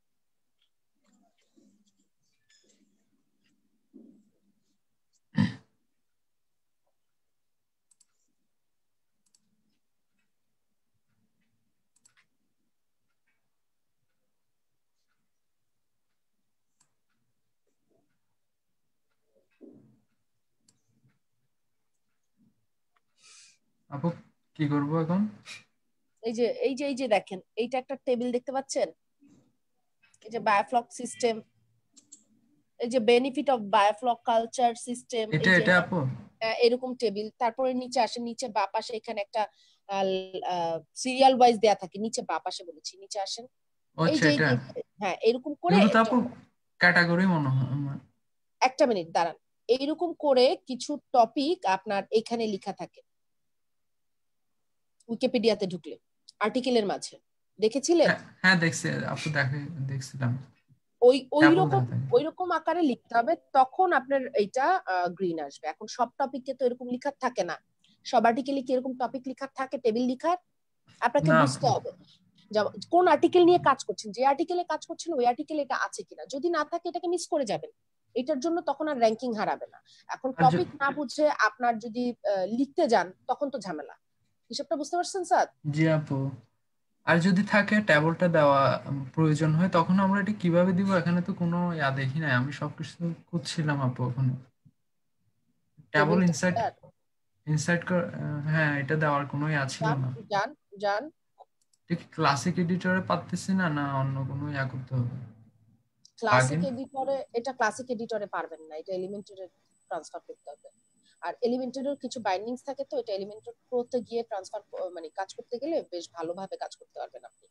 আপু কি করবো এখন? এই যে এই যে এই যে দেখেন এইটা একটা টেবিল দেখতে পাচ্ছেন, এই যে বায়োফ্লক সিস্টেম, এই যে benefit of biofloc culture system, এটা এই যে এটা আপু আহ, এরকম টেবিল। তারপরে নিচে আসেন, নিচে বাঁ পাশে এখানে একটা সিরিয়াল ওয়াইজ দেয়া থাকে, নিচে বাঁ পাশে বলেছি, নিচে আসেন। এই আচ্ছা যে এই এটা যে- হ্যাঁ এরকম করে এগুলো তো আপু যখন ক্যাটাগরি মনে হয় আমার। একটা মিনিট দাঁড়ান, এইরকম করে কিছু টপিক আপনার এখানে লেখা থাকে উইকিপিডিয়াতে ঢুকলে আর্টিকেলের মাঝে, দেখেছিলেন? হ্যাঁ হ্যাঁ দেখছি আপু, দেখে দেখছিলাম। ওই ওই ট্যাবল রকম দেখা থাকে। ওই রকম আকারে লিখতে হবে, তখন আপনার এইটা গ্রিন আসবে। এখন সব টপিকে তো এরকম লেখা থাকে না, সব আর্টিকেলে কি এরকম টপিক লেখা থাকে, টেবিল লেখার? আপনাকে না বুঝতে আপু হবে যেমন কোন আর্টিকেল নিয়ে কাজ করছেন, যে আর্টিকেলে কাজ করছেন ওই আর্টিকেলে এটা আছে কিনা। যদি না থাকে এটাকে মিস করে যাবেন, এটার জন্য তখন আর র্যাঙ্কিং হারাবে না। এখন আর য- টপিক না বুঝে আপনার যদি আহ, লিখতে যান তখন তো ঝামেলা। হিসাবটা বুঝতে পারছেন স্যার? জি আপু, আর যদি থাকে ট্যাবলটা দেওয়া উম, প্রয়োজন হয় তখন আমরা এটা কিভাবে দিব? এখানে তো কোনো ইয়া দেখি নাই, আমি সবকিছু খুঁজছিলাম আপু ওখানে। ট্যাবল টেবিলটা ইনসার্ট ইনসার্ট হ্যাঁ এটা দেওয়ার কোনো ইয়া ছিল যান না। যান যান ঠিক ক্লাসিক এডিটরে পারতেছি না, না অন্য কোনো ইয়া করতে হবে? Classic plugin. এডিটরে, এটা ক্লাসিক এডিটরে পারবেন না, এটা এলিমেন্টরে ট্রান্সফার করতে হবে। আর এলিমেন্টরের কিছু বাইন্ডিংস থাকে, তো এটা এলিমেন্টর প্রোতে গিয়ে ট্রান্সফার মানে কাজ করতে গেলে বেশ ভালোভাবে কাজ করতে পারবেন আপনি।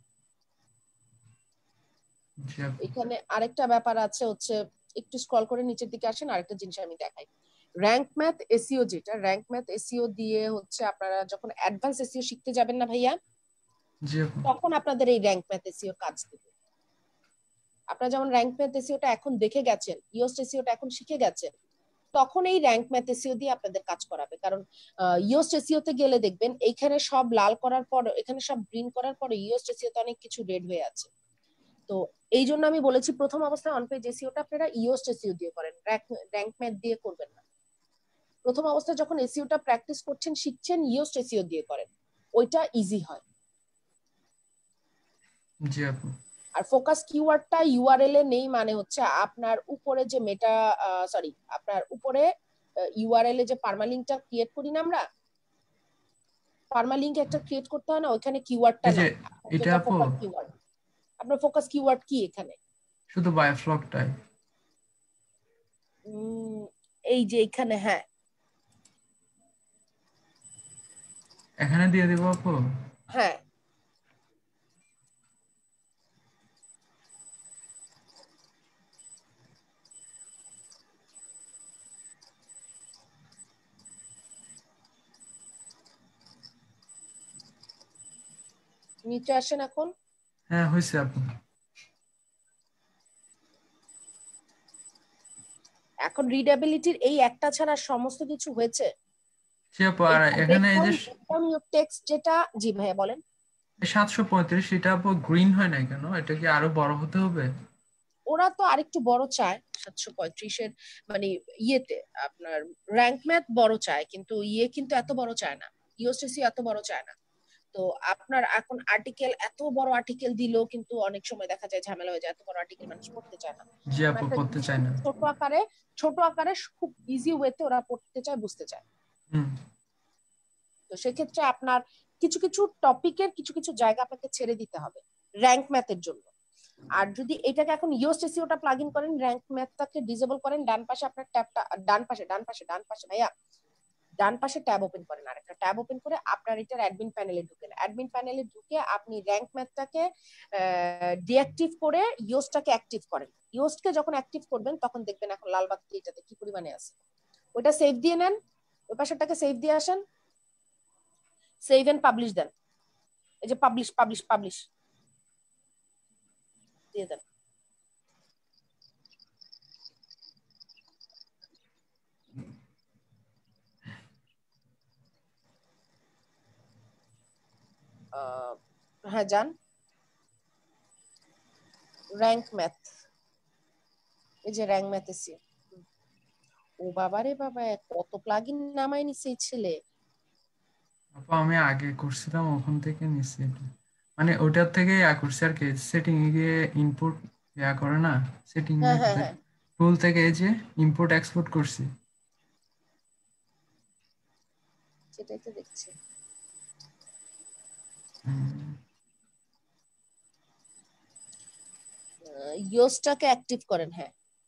জি আপু। এখানে আরেকটা ব্যাপার আছে হচ্ছে, একটু স্ক্রল করে নিচের দিকে আসেন, আরেকটা জিনিস আমি দেখাই। র্যাঙ্ক ম্যাথ এসইও, যেটা র্যাঙ্ক ম্যাথ এসইও দিয়ে হচ্ছে আপনারা যখন অ্যাডভান্স এসইও শিখতে যাবেন না ভাইয়া, জি আপু। তখন আপনাদের এই র্যাঙ্ক ম্যাথ এসইও কাজ দেবে। আপনারা যেমন র্যাঙ্ক ম্যাথ এসইওটা এখন দেখে গেছেন, ইওস্ট এসইওটা এখন শিখে গেছেন, তখন এই র্যাঙ্ক ম্যাথ এসইও দিয়ে আপনাদের কাজ করাবে। কারণ ইওস্ট এসইও তে গেলে দেখবেন এইখানে সব লাল করার পর, এখানে সব গ্রিন করার পরে ইওস্ট এসইও তে অনেক কিছু রেড হয়ে আছে। তো এই জন্য আমি বলেছি প্রথম অবস্থায় অন পেজ এসইওটা আপনারা ইওস্ট এসইও দিয়ে করেন, র্যাঙ্ক ম্যাথ দিয়ে করবেন না। প্রথম অবস্থায় যখন এসইওটা প্র্যাকটিস করছেন, শিখছেন, ইওস্ট এসইও দিয়ে করেন, ওইটা ইজি হয়। জি আপু। আর ফোকাস কিওয়ার্ডটা ইউআরএল এ নেই, মানে হচ্ছে আপনার উপরে যে মেটা, সরি আপনার উপরে ইউআরএল এ যে পার্মালিঙ্কটা ক্রিয়েট করি না আমরা, পার্মালিঙ্ক একটা ক্রিয়েট করতে হয় না, ওখানে কিওয়ার্ডটা এই যে নাই, এটা যেটা আপু ফোকাস কিওয়ার্ড। আপনার ফোকাস কিওয়ার্ড কি এখানে? শুধু বায়োফ্লকটাই? উম, এই যে এখানে, হ্যাঁ এখানে দিয়ে দিব আপু? হ্যাঁ নিচে আসেন এখন। হ্যাঁ হয়েছে আপু। এখন রিডেবিলিটির এই একটা ছাড়া সমস্ত কিছু হয়েছে। জি আপু, আর এখানে এই যে ব্রেকডাউন টেক্সট যেটা, জি ভাইয়া বলেন। সাতশো পঁয়ত্রিশ এটা আপু গ্রিন হয় নাই কেন? এটা কি আরো বড় হতে হবে? ওরা তো আরেকটু বড় চায়, সাতশো পঁয়ত্রিশের মানে ইয়েতে আপনার র্যাঙ্ক ম্যাথ বড় চায়, কিন্তু ইয়ে কিন্তু এত বড় চায় না, ইওসিসি এত বড় চায় না। তো আপনার এখন আর্টিকেল, এত বড় আর্টিকেল দিলেও কিন্তু অনেক সময় দেখা যায় ঝামেলা হয়ে যায়, এত বড় আর্টিকেল মানুষ পড়তে চায় না। জি এখন আপু একটা পড়তে জিনিস চাই খুব না। ছোট আকারে, ছোট আকারে খুব ইজি ওয়েতে ওরা পড়তে চায়, বুঝতে চায়। হুম। তো সেক্ষেত্রে আপনার কিছু কিছু টপিকের কিছু কিছু জায়গা আপনাকে ছেড়ে দিতে হবে র্যাঙ্ক ম্যাথের জন্য। আর যদি এটাকে এখন ইওস্ট এসইওটা প্লাগ ইন করেন, র্যাঙ্ক ম্যাথটাকে ডিসেবল করেন, ডান পাশে আপনার ট্যাবটা, ডান পাশে ডান পাশে ডান পাশে ভাইয়া, ডান পাশে ট্যাব ওপেন করেন, আর একটা ট্যাব ওপেন করে আপনার এটার অ্যাডমিন প্যানেলে ঢুকেন। অ্যাডমিন প্যানেলে ঢুকে আপনি র্যাঙ্ক ম্যাথটাকে ডিঅ্যাক্টিভ করে ইওস্টটাকে অ্যাক্টিভ করেন। ইওস্টকে যখন অ্যাক্টিভ করবেন তখন দেখবেন এখন লাল বাতি এটাতে কি পরিমাণে আছে, ওটা সেভ দিয়ে নেন, ওই পাশেরটাকে সেভ দিয়ে আসেন, সেভ এন্ড পাবলিশ দেন, এই যে পাবলিশ পাবলিশ পাবলিশ দিয়ে দেন। হ্যাঁ যান, র্যাঙ্ক ম্যাথ, এই যে র্যাঙ্ক ম্যাথ এসিও। ও বাবা রে বাবা, কত প্লাগইন নামাই নিছে এই ছেলে। আপু আমি আগে করছিলাম ওখান থেকে নিচ্ছি এটা, মানে ওটার থেকে ইয়া করছি আর কি, সেটিং এ গিয়ে ইনপুট ইয়া করে না, সেটিং হ্যাঁ হ্যাঁ হ্যাঁ, টুল থেকে এই যে ইম্পোর্ট এক্সপোর্ট করছি। সেটাই তো দেখছি। ইয়োসটাকে অ্যাক্টিভ করেন। হ্যাঁ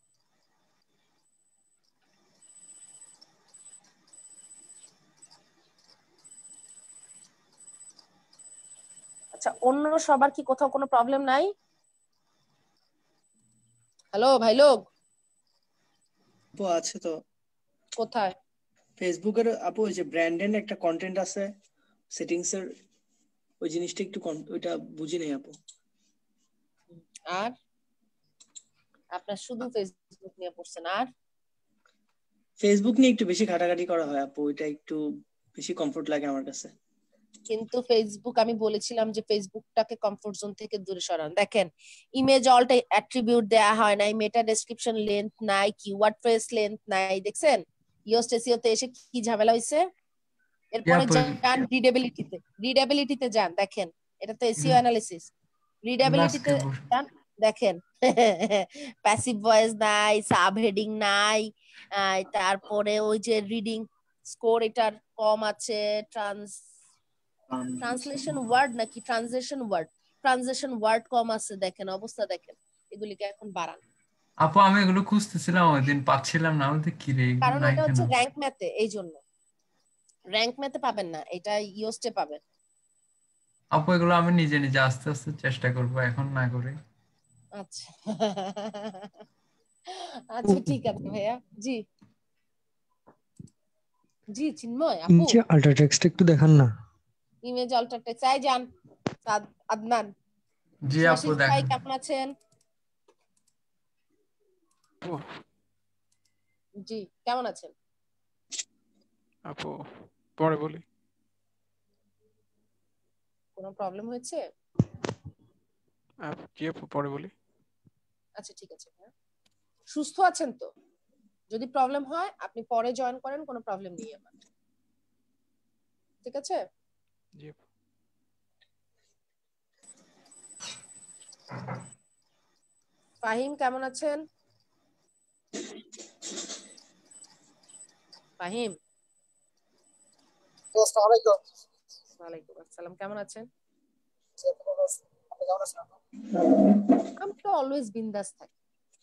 আচ্ছা, অন্য সবার কি কোথাও কোনো প্রবলেম নাই? হ্যালো ভাই লোক, আপু আছে তো কোথায়? ফেসবুকের আপু, ওই যে ব্র্যান্ডেন একটা কন্টেন্ট আছে সেটিংস এর, ওই জিনিসটা একটু কন- ওইটা বুঝি নাই আপু। আর আপনার শুধু ফেসবুক নিয়ে পড়ছেন? আর ফেসবুক নিয়ে একটু বেশি ঘাটাঘাটি করা হয় আপু, ওইটা একটু বেশি কমফোর্ট লাগে আমার কাছে। কিন্তু ফেসবুক, আমি বলেছিলাম যে ফেসবুকটাকে কমফোর্ট জোন থেকে দূরে সরান। দেখেন, ইমেজ অল্ট অ্যাট্রিবিউট দেয়া হয় নাই, মেটা ডেসক্রিপশন লেন্থ নাই, কিওয়ার্ড ফ্রেজ লেন্থ নাই। দেখছেন ইয়োস্ট এসইওতে এসে কি ঝামেলা হইছে? এরপরে যান রিডেবিলিটিতে, রিডেবিলিটিতে যান, দেখেন এটা তো এসইও অ্যানালিসিস। রিডেবিলিটিতে যান, দেখেন প্যাসিভ ভয়েস নাই, সাব হেডিং নাই, তারপরে ওই যে রিডিং স্কোর এটার কম আছে, ট্রান্স ট্রান্সলেশন ওয়ার্ড নাকি ট্রানজিশন ওয়ার্ড, ট্রানজিশন ওয়ার্ড কম আছে। দেখেন অবস্থা, দেখেন এগুলিকে এখন বাড়ান। আপু আমি এগুলো খুঁজতেছিলাম ওই দিন, পাচ্ছিলাম না, বলতে কি রে এগুলো কারণ নাই এটা কেন? হচ্ছে র্যাঙ্ক ম্যাথে, এই জন্য র্যাঙ্ক ম্যাথে পাবেন না, এটা ইয়োস্টে পাবেন। আপু এগুলো আমি নিজে নিজে আস্তে আস্তে চেষ্টা করব, এখন না করে। আচ্ছা আচ্ছা ঠিক আছে ভাইয়া। জি জি চিন্ময় আপু, নিচে আল্ট্রা টেক্সট একটু দেখান না। ইমেজ অল্টার টেক্সট, চাই যান। আদনান, জি আপু মাসিদ ভাই দেখেন। কেমন আছেন? জি কেমন আছেন আপু? পরে বলি। কোনো প্রবলেম হয়েছে? জি আপু পরে বলি। আচ্ছা ঠিক আছে ভাইয়া, সুস্থ আছেন তো? যদি প্রবলেম হয় আপনি পরে জয়েন করেন, কোনো প্রবলেম নেই আমার, ঠিক আছে? জি আপু। ফাহিম কেমন আছেন? ফাহিম, ওয়ালাইকুম আসসালাম, কেমন আছেন? আমি তো অলওয়েজ বিন্দাস থাকি।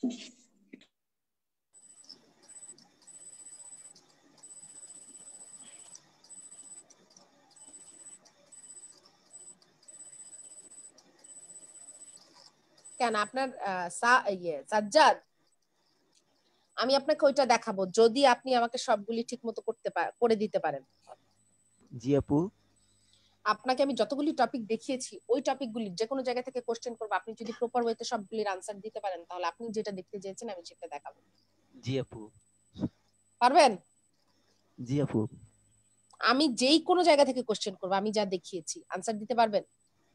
কেন আপনার ইয়ে সাজ্জাদ, আমি আপনাকে ওইটা দেখাবো যদি আপনি আমাকে সবগুলি ঠিক মতো করতে করে দিতে পারেন। জি আপু। আপনাকে আমি যতগুলি টপিক দেখিয়েছি ওই টপিকগুলি যে কোনো জায়গা থেকে কোশ্চেন করব, আপনি যদি প্রপার ওয়েতে সবগুলির আনসার দিতে পারেন তাহলে আপনি যেটা দেখতে চেয়েছেন আমি সেটা দেখাবো। জি আপু। পারবেন? জি আপু। আমি যেই কোনো জায়গা থেকে কোশ্চেন করব, আমি যা দেখিয়েছি আনসার দিতে পারবেন?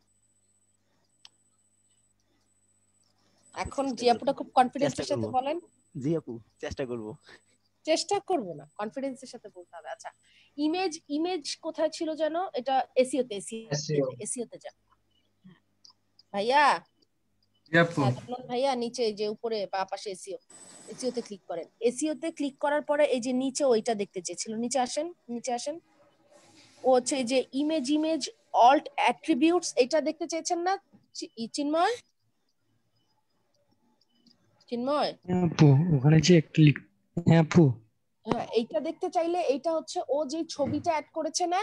এখন জি আপুটা খুব কনফিডেন্সের সাথে বলেন। জি আপু চেষ্টা করব। চেষ্টা করব না, কনফিডেন্সের সাথে বলতে হবে। আচ্ছা, ইমেজ ইমেজ কোথায় ছিল জানো? এটা এসইওতে, এসইও এসইওতে যা ভাইয়া। জি আপু। ভাইয়া নিচে যে উপরে বা পাশে এসইও, এসইওতে ক্লিক করেন। এসইওতে ক্লিক করার পরে এই যে নিচে ওইটা দেখতে চেয়েছিল, নিচে আসেন, নিচে আসেন। ও হচ্ছে এই যে ইমেজ ইমেজ অল্ট অ্যাট্রিবিউটস, এটা দেখতে চেয়েছেন না চিন্ময়? চিন্ময় আপু ওখানে যে ক্লিক, হ্যাঁ আপু, হ্যাঁ এইটা দেখতে চাইলে এইটা হচ্ছে ও যে ছবিটা অ্যাড করেছে না,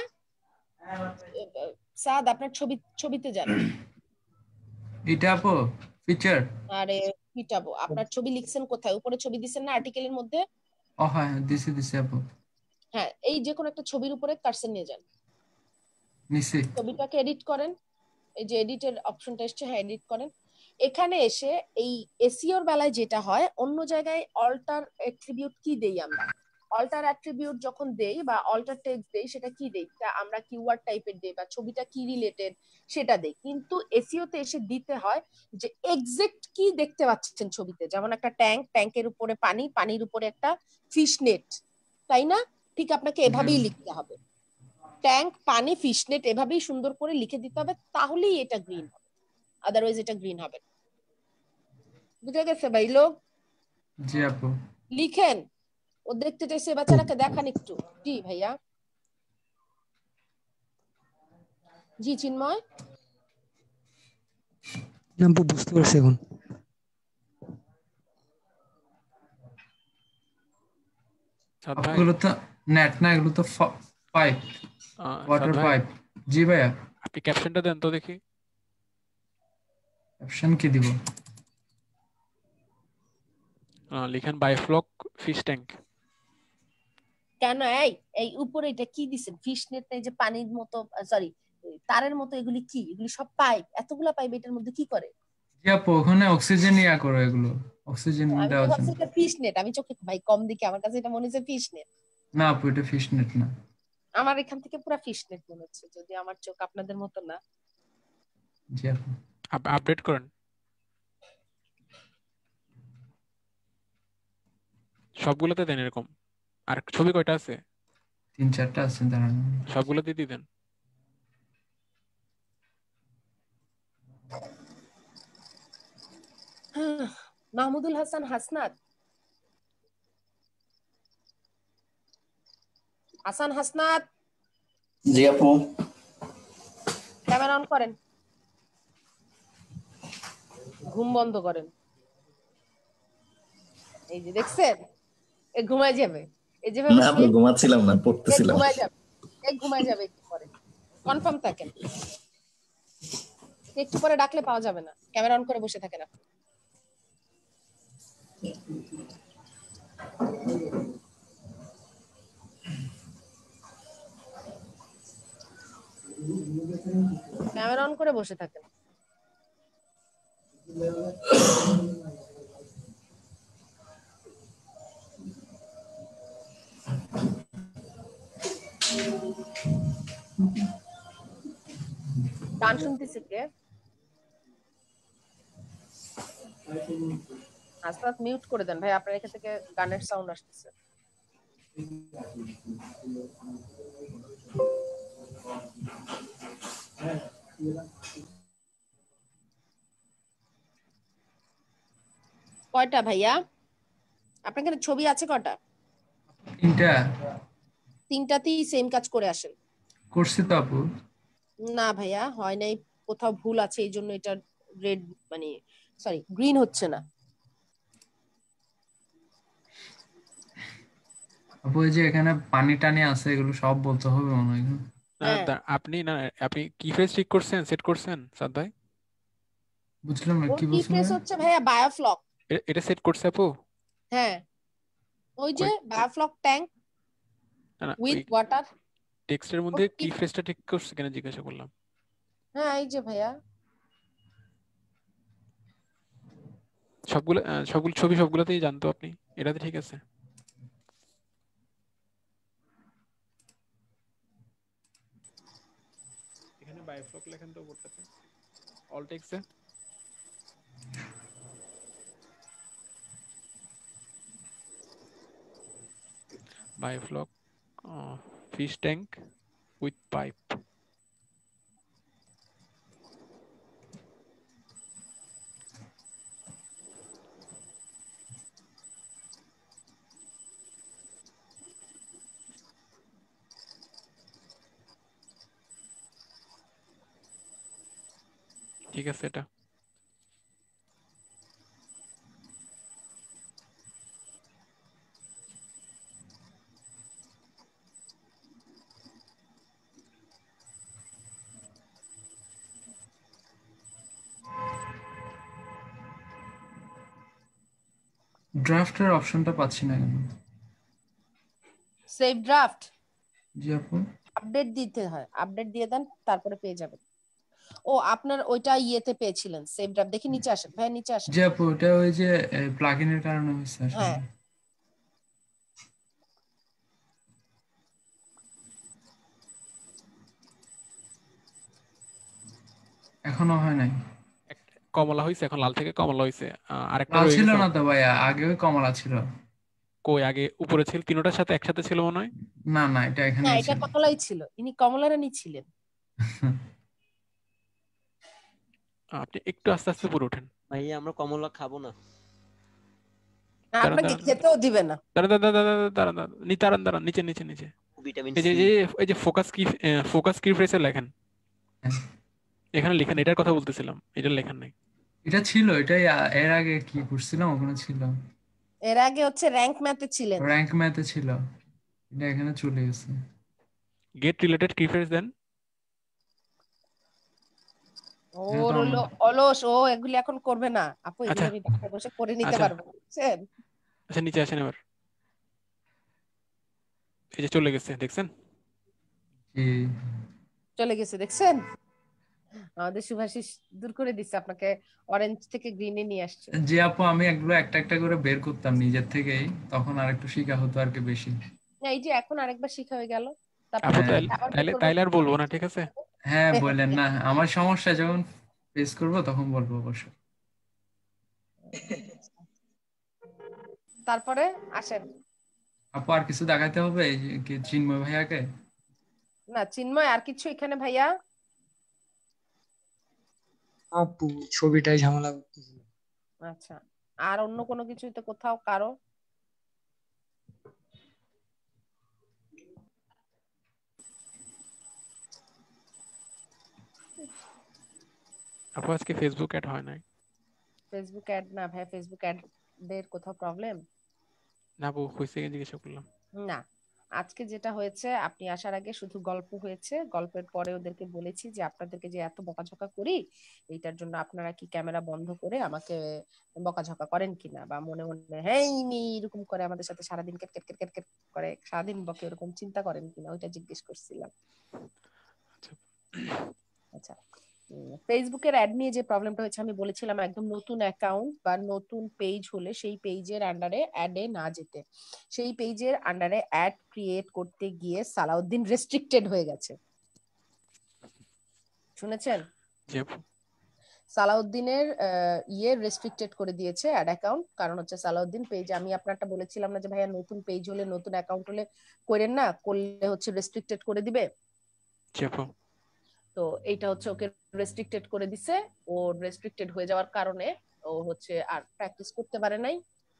সাদ আপনার ছবি ছবিতে যান। এটা আপু ফিচার। আরে পিটাবো, আপনার ছবি লিখছেন কোথায়? উপরে ছবি দিছেন না আর্টিকেলের মধ্যে? ও হ্যাঁ দিছি দিছি আপু। হ্যাঁ, এই যে কোন একটা ছবির উপরে কার্সর নিয়ে যান, নিছি। ছবিটাকে এডিট করেন। এই যে এডিটের অপশনটা এসছে, হ্যাঁ এডিট করেন। এখানে এসে এই এসইওর বেলায় যেটা হয়, অন্য জায়গায় অল্টার অ্যাট্রিবিউট কি দেই আমরা? অল্টার অ্যাট্রিবিউট যখন দেই বা অল্টার টেক্সট দেই সেটা কি দেই, তা আমরা কিওয়ার্ড টাইপের দেই বা ছবিটা কি রিলেটেড সেটা দেই। কিন্তু এসইও তে এসে দিতে হয় যে এক্সাক্ট কি দেখতে পাচ্ছেন ছবিতে, যেমন একটা ট্যাঙ্ক, ট্যাঙ্কের উপরে পানি, পানির উপরে একটা ফিশ নেট, তাই না? ঠিক আপনাকে এভাবেই লিখতে হবে, ট্যাঙ্ক, পানি, ফিশ নেট, এভাবেই সুন্দর করে লিখে দিতে হবে, তাহলেই এটা গ্রিন হবে, আদারওয়াইজ এটা গ্রিন হবে না। বুঝে গেছে ভাই লোক? জি আপু। লিখেন, ও দেখতে চাইছে, বাচ্চাটাকে দেখান একটু। জি ভাইয়া। জি চিন্ময়। না আপু বুঝতে পারছি এখন। সাদ আপু ভাই এগুলো তো নেট না, এগুলো তো পাইপ, আহ, সাদ ওয়াটার ভাই পাইপ। জি ভাইয়া। আপনি ক্যাপশনটা দেন তো দেখি। অপশন কি দিব? আহ, লিখেন বায়োফ্লক ফিশ ট্যাঙ্ক। কেন এই এই উপরে এটা কি দিছেন? ফিশ নেট, এই যে পানির মতো, সরি তারের মতো, এগুলি কি? এগুলি সব পাইপ, এতগুলা পাইপ এটার মধ্যে কি করে? জি আপু, ওখানে অক্সিজেন ইয়া করো, এগুলো অক্সিজেন আমি তো দেওয়ার ভাবছি জন্য। এটা ফিশ নেট, আমি চোখে ভাই কম দেখি, আমার কাছে এটা মনে হচ্ছে ফিশ নেট। না আপু, এটা ফিশ নেট না। আমার এখান থেকে পুরো ফিশ নেট মনে হচ্ছে, যদি আমার চোখ আপনাদের মতো না। জি আপু। আপডেট করেন সবগুলোতে দেন এরকম। আর ছবি কয়টা আছে? তিন চারটা আছে, দাঁড়ানো। সবগুলোতে দিয়ে দেন। মাহমুদুল হাসান হাসনাত, হাসান হাসনাত, জি আপু। ক্যামেরা অন করেন, ঘুম বন্ধ করেন। এই যে দেখছেন, এ ঘুমায় যাবে, এই যেভাবে না আপু শুয়ে ঘুমাচ্ছিলাম না, এ পড়তেছিলাম। ঘুমায় যাবে, এ ঘুমায় যাবে একটু পরে, কনফার্ম থাকেন। একটু পরে ডাকলে পাওয়া যাবে না, ক্যামেরা অন করে বসে থাকেন আপনি। ক্যামেরা অন করে বসে থাকেন। গান শুনতেছে কে? হাসনাত মিউট করে দেন ভাই, আপনার এখান থেকে গানের সাউন্ড আসতেছে। কয়টা ভাইয়া? আপনার এখানে ছবি আছে কয়টা? তিনটা। তিনটাতেই সেম কাজ করে আসেন। করছি তো আপু। না ভাইয়া, হয় নাই, কোথাও ভুল আছে, এই জন্য এটা রেড মানে সরি গ্রিন হচ্ছে না। আপু এই যে এখানে পানি টানি আছে, এগুলো সব বলতে হবে মনে হয়। না, হ্যাঁ দা- আপনি না আপনি কি ফেস ঠিক করছেন, সেট করছেন সাদ ভাই? বুঝলাম না ওর কি কি বলছেন ফেস ভাই? হচ্ছে ভাইয়া? বায়োফ্লক। এ- এটা সেট করছে আপু? হ্যাঁ ওই যে কই? বায়োফ্লক ট্যাঙ্ক না না, উইথ ওই ওয়াটার। টেক্সটের ওর মধ্যে কি? কি ফেসটা ঠিক করছে কেন জিজ্ঞাসা করলাম। হ্যাঁ এই যে ভাইয়া, সবগুলো আহ, সবগুলো ছবি সবগুলোতেই জানতো আপনি, এটাতে ঠিক আছে। এখানে বায়োফ্লক লেখেন তো উপরটাতে, অল টেক্সটে। Biofloc fish tank with pipe. ঠিক আছে এটা। ড্রাফটের অপশনটা পাচ্ছি না কেন? সেভ ড্রাফট জি আপু। আপডেট দিতে হয়, আপডেট দিয়ে দেন তারপরে পেয়ে যাবেন। ও আপনার ওইটা ইয়েতে পেয়েছিলেন সেভ ড্রাফট, দেখি নিচে আসেন ভাই, নিচে আসেন। জি আপু, এটা ওই যে প্লাগইনের কারণে হচ্ছে আসলে। হ্যাঁ এখনো হয় নাই। একটা কমলা হইছে, এখন লাল থেকে কমলা হইছে, আহ, আরেকটা লাল রয়ে ছিল গেছে। না তো ভাইয়া, আগেও কমলা ছিল। কই আগে উপরে ছিল, তিনটার সাথে একসাথে ছিল মনে হয়। না না, এটা না এখানেই এটা ছিল। কমলাই ছিল, ইনি কমলা রানী ছিলেন। আপনি একটু আস্তে আস্তে উপরে ওঠেন। ভাইয়া আমরা কমলা খাবো না। দাঁড়ান আপনাকে দাঁড়ান খেতেও দিবে না। দাঁড়ান দাঁড়ান দাঁড়ান দাঁড়ান দাঁড়ান দাঁড়ান নি দাঁড়ান দাঁড়ান নিচে নিচে নিচে ভিটামিন এই যে সি। এই যে এই যে ফোকাস কি ফোকাস কি ফ্রেসে লেখেন, এখানে লেখেন, এটার কথা বলতেছিলাম, এটা লেখেন নাই। এটা ছিল, এটাই আ- এর আগে কি করছিলাম ওখানে ছিল, এর আগে হচ্ছে র্যাঙ্ক ম্যাথে ছিলেন। র্যাঙ্ক ম্যাথে ছিল, এটা এখানে চলে গেছে। গেট রিলেটেড কি ফ্রেস দেন। এটা ওর তো হলো আমার- অলস, ও এগুলি এখন করবে না আপু, এগুলি আচ্ছা আমি বাসায় বসে করে নিতে আচ্ছা পারবো, বুঝছেন? আচ্ছা নিচে আসেন এবার, এই যে চলে গেছে দেখছেন। জি। চলে গেছে দেখছেন, আমাদের শুভাশিস দূর করে দিচ্ছে, আপনাকে অরেঞ্জ থেকে গ্রিনে নিয়ে আসছে। জি আপু, আমি এগুলো একটা একটা করে বের করতাম নিজের থেকেই, তখন আর একটু শিখা হতো আর কি বেশি। না, এই যে এখন আরেকবার শিখা হয়ে গেল, তারপর আপু হ্যাঁ তাইলে আবার বের তাইলে করবো। তাইলে আর বলবো না, ঠিক আছে। হ্যাঁ বললেন না, আমার সমস্যা যখন ফেস করবো তখন বলবো অবশ্য। তারপরে আসেন। আপু আর কিছু দেখাইতে হবে এই যে কি চিন্ময় ভাইয়াকে? না চিন্ময় আর কিছু এখানে ভাইয়া? আপু ছবিটাই ঝামেলা করতেছে। আচ্ছা, আর অন্য কোনো কিছুই তো কোথাও কারো? আপু আজকে ফেসবুক অ্যাড হয় নাই। ফেসবুক অ্যাড না ভাই, ফেসবুক অ্যাড দের কোথাও প্রবলেম না আপু হয়েছে কি জিজ্ঞাসা করলাম। না। আজকে যেটা হয়েছে, আপনি আসার আগে শুধু গল্প হয়েছে, গল্পের পরে ওদেরকে বলেছি যে আপনাদেরকে যে এত বকাঝকা করি, এইটার জন্য আপনারা কি ক্যামেরা বন্ধ করে আমাকে বকাঝকা করেন কিনা, বা মনে মনে হ্যাঁ মি এরকম করে আমাদের সাথে সারাদিন কেট কেট কেট কেট কেট করে সারাদিন বকে, এরকম চিন্তা করেন কিনা ওইটা জিজ্ঞেস করছিলাম। আচ্ছা আচ্ছা, ফেসবুকের অ্যাড নিয়ে যে প্রবলেমটা হয়েছে, আমি বলেছিলাম একদম নতুন অ্যাকাউন্ট বা নতুন পেজ হলে সেই পেজের আন্ডারে অ্যাডে না যেতে, সেই পেজের আন্ডারে অ্যাড ক্রিয়েট করতে গিয়ে সালাউদ্দিন রেস্ট্রিক্টেড হয়ে গেছে, শুনেছেন? জি আপু। সালাউদ্দিনের আহ, ইয়ে রেস্ট্রিক্টেড করে দিয়েছে অ্যাড অ্যাকাউন্ট, কারণ হচ্ছে সালাউদ্দিন পেজ, আমি আপনারটা বলেছিলাম না যে ভাইয়া নতুন পেজ হলে নতুন অ্যাকাউন্ট হলে করেন না, করলে হচ্ছে রেস্ট্রিক্টেড করে দিবে। জি আপু। তো এইটা হচ্ছে ওকে রেস্ট্রিক্টেড করে দিছে, ও রেস্ট্রিক্টেড হয়ে যাওয়ার কারণে ও হচ্ছে আর প্র্যাকটিস করতে পারে নাই।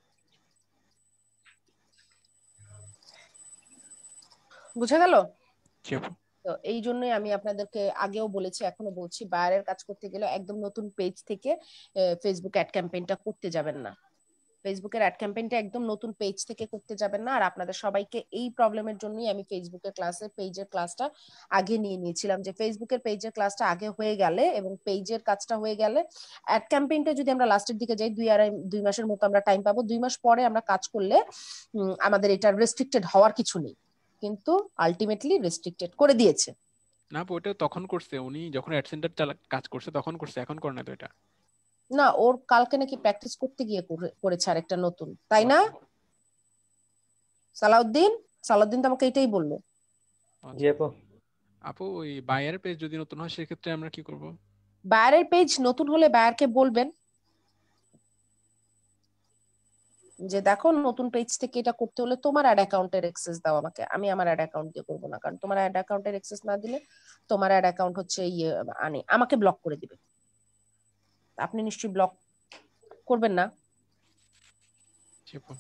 বুঝা গেল? জি আপু। তো এই জন্যই আমি আপনাদেরকে আগেও বলেছি, এখনো বলছি, বাইরের কাজ করতে গেলে একদম নতুন পেজ থেকে ফেসবুক অ্যাড ক্যাম্পেইনটা করতে যাবেন না, ফেসবুকের অ্যাড ক্যাম্পেইনটা একদম নতুন পেজ থেকে করতে যাবেন না। আর আপনাদের সবাইকে এই প্রবলেমের জন্যই আমি ফেসবুকের ক্লাসে পেজের ক্লাসটা আগে নিয়ে নিয়েছিলাম, যে ফেসবুকের পেজের ক্লাসটা আগে হয়ে গেলে এবং পেজের কাজটা হয়ে গেলে অ্যাড ক্যাম্পেইনটা যদি আমরা লাস্টের দিকে যাই, দুই আড়াই দুই মাসের মতো আমরা টাইম পাবো, দুই মাস পরে আমরা কাজ করলে আমাদের এটা রেস্ট্রিক্টেড হওয়ার কিছু নেই, কিন্তু আলটিমেটলি রেস্ট্রিক্টেড করে দিয়েছে। না আপু ওটা তখন করছে, উনি যখন অ্যাড সেন্টার চালা কাজ করছে তখন করছে, এখন করে না তো এটা। না, ওর কালকে নাকি প্র্যাকটিস করতে গিয়ে করেছে আরেকটা নতুন, তাই না সালাউদ্দিন? সালাউদ্দিন তো আমাকে এটাই বললো। জি আপু। আপু ওই বায়ার পেজ যদি নতুন হয় সেক্ষেত্রে আমরা কি করব? বায়ারের পেজ নতুন হলে বায়ারকে বলবেন যে দেখো নতুন পেজ থেকে এটা করতে হলে তোমার অ্যাড অ্যাকাউন্টের অ্যাক্সেস দাও আমাকে, আমি আমার অ্যাড অ্যাকাউন্ট দিয়ে করবো না, কারণ তোমার অ্যাড অ্যাকাউন্টের অ্যাক্সেস না দিলে তোমার অ্যাড অ্যাকাউন্ট হচ্ছে ইয়ে আনে আমাকে ব্লক করে দিবে। আপনি নিশ্চয়ই ব্লক করবেন না? জি আপু।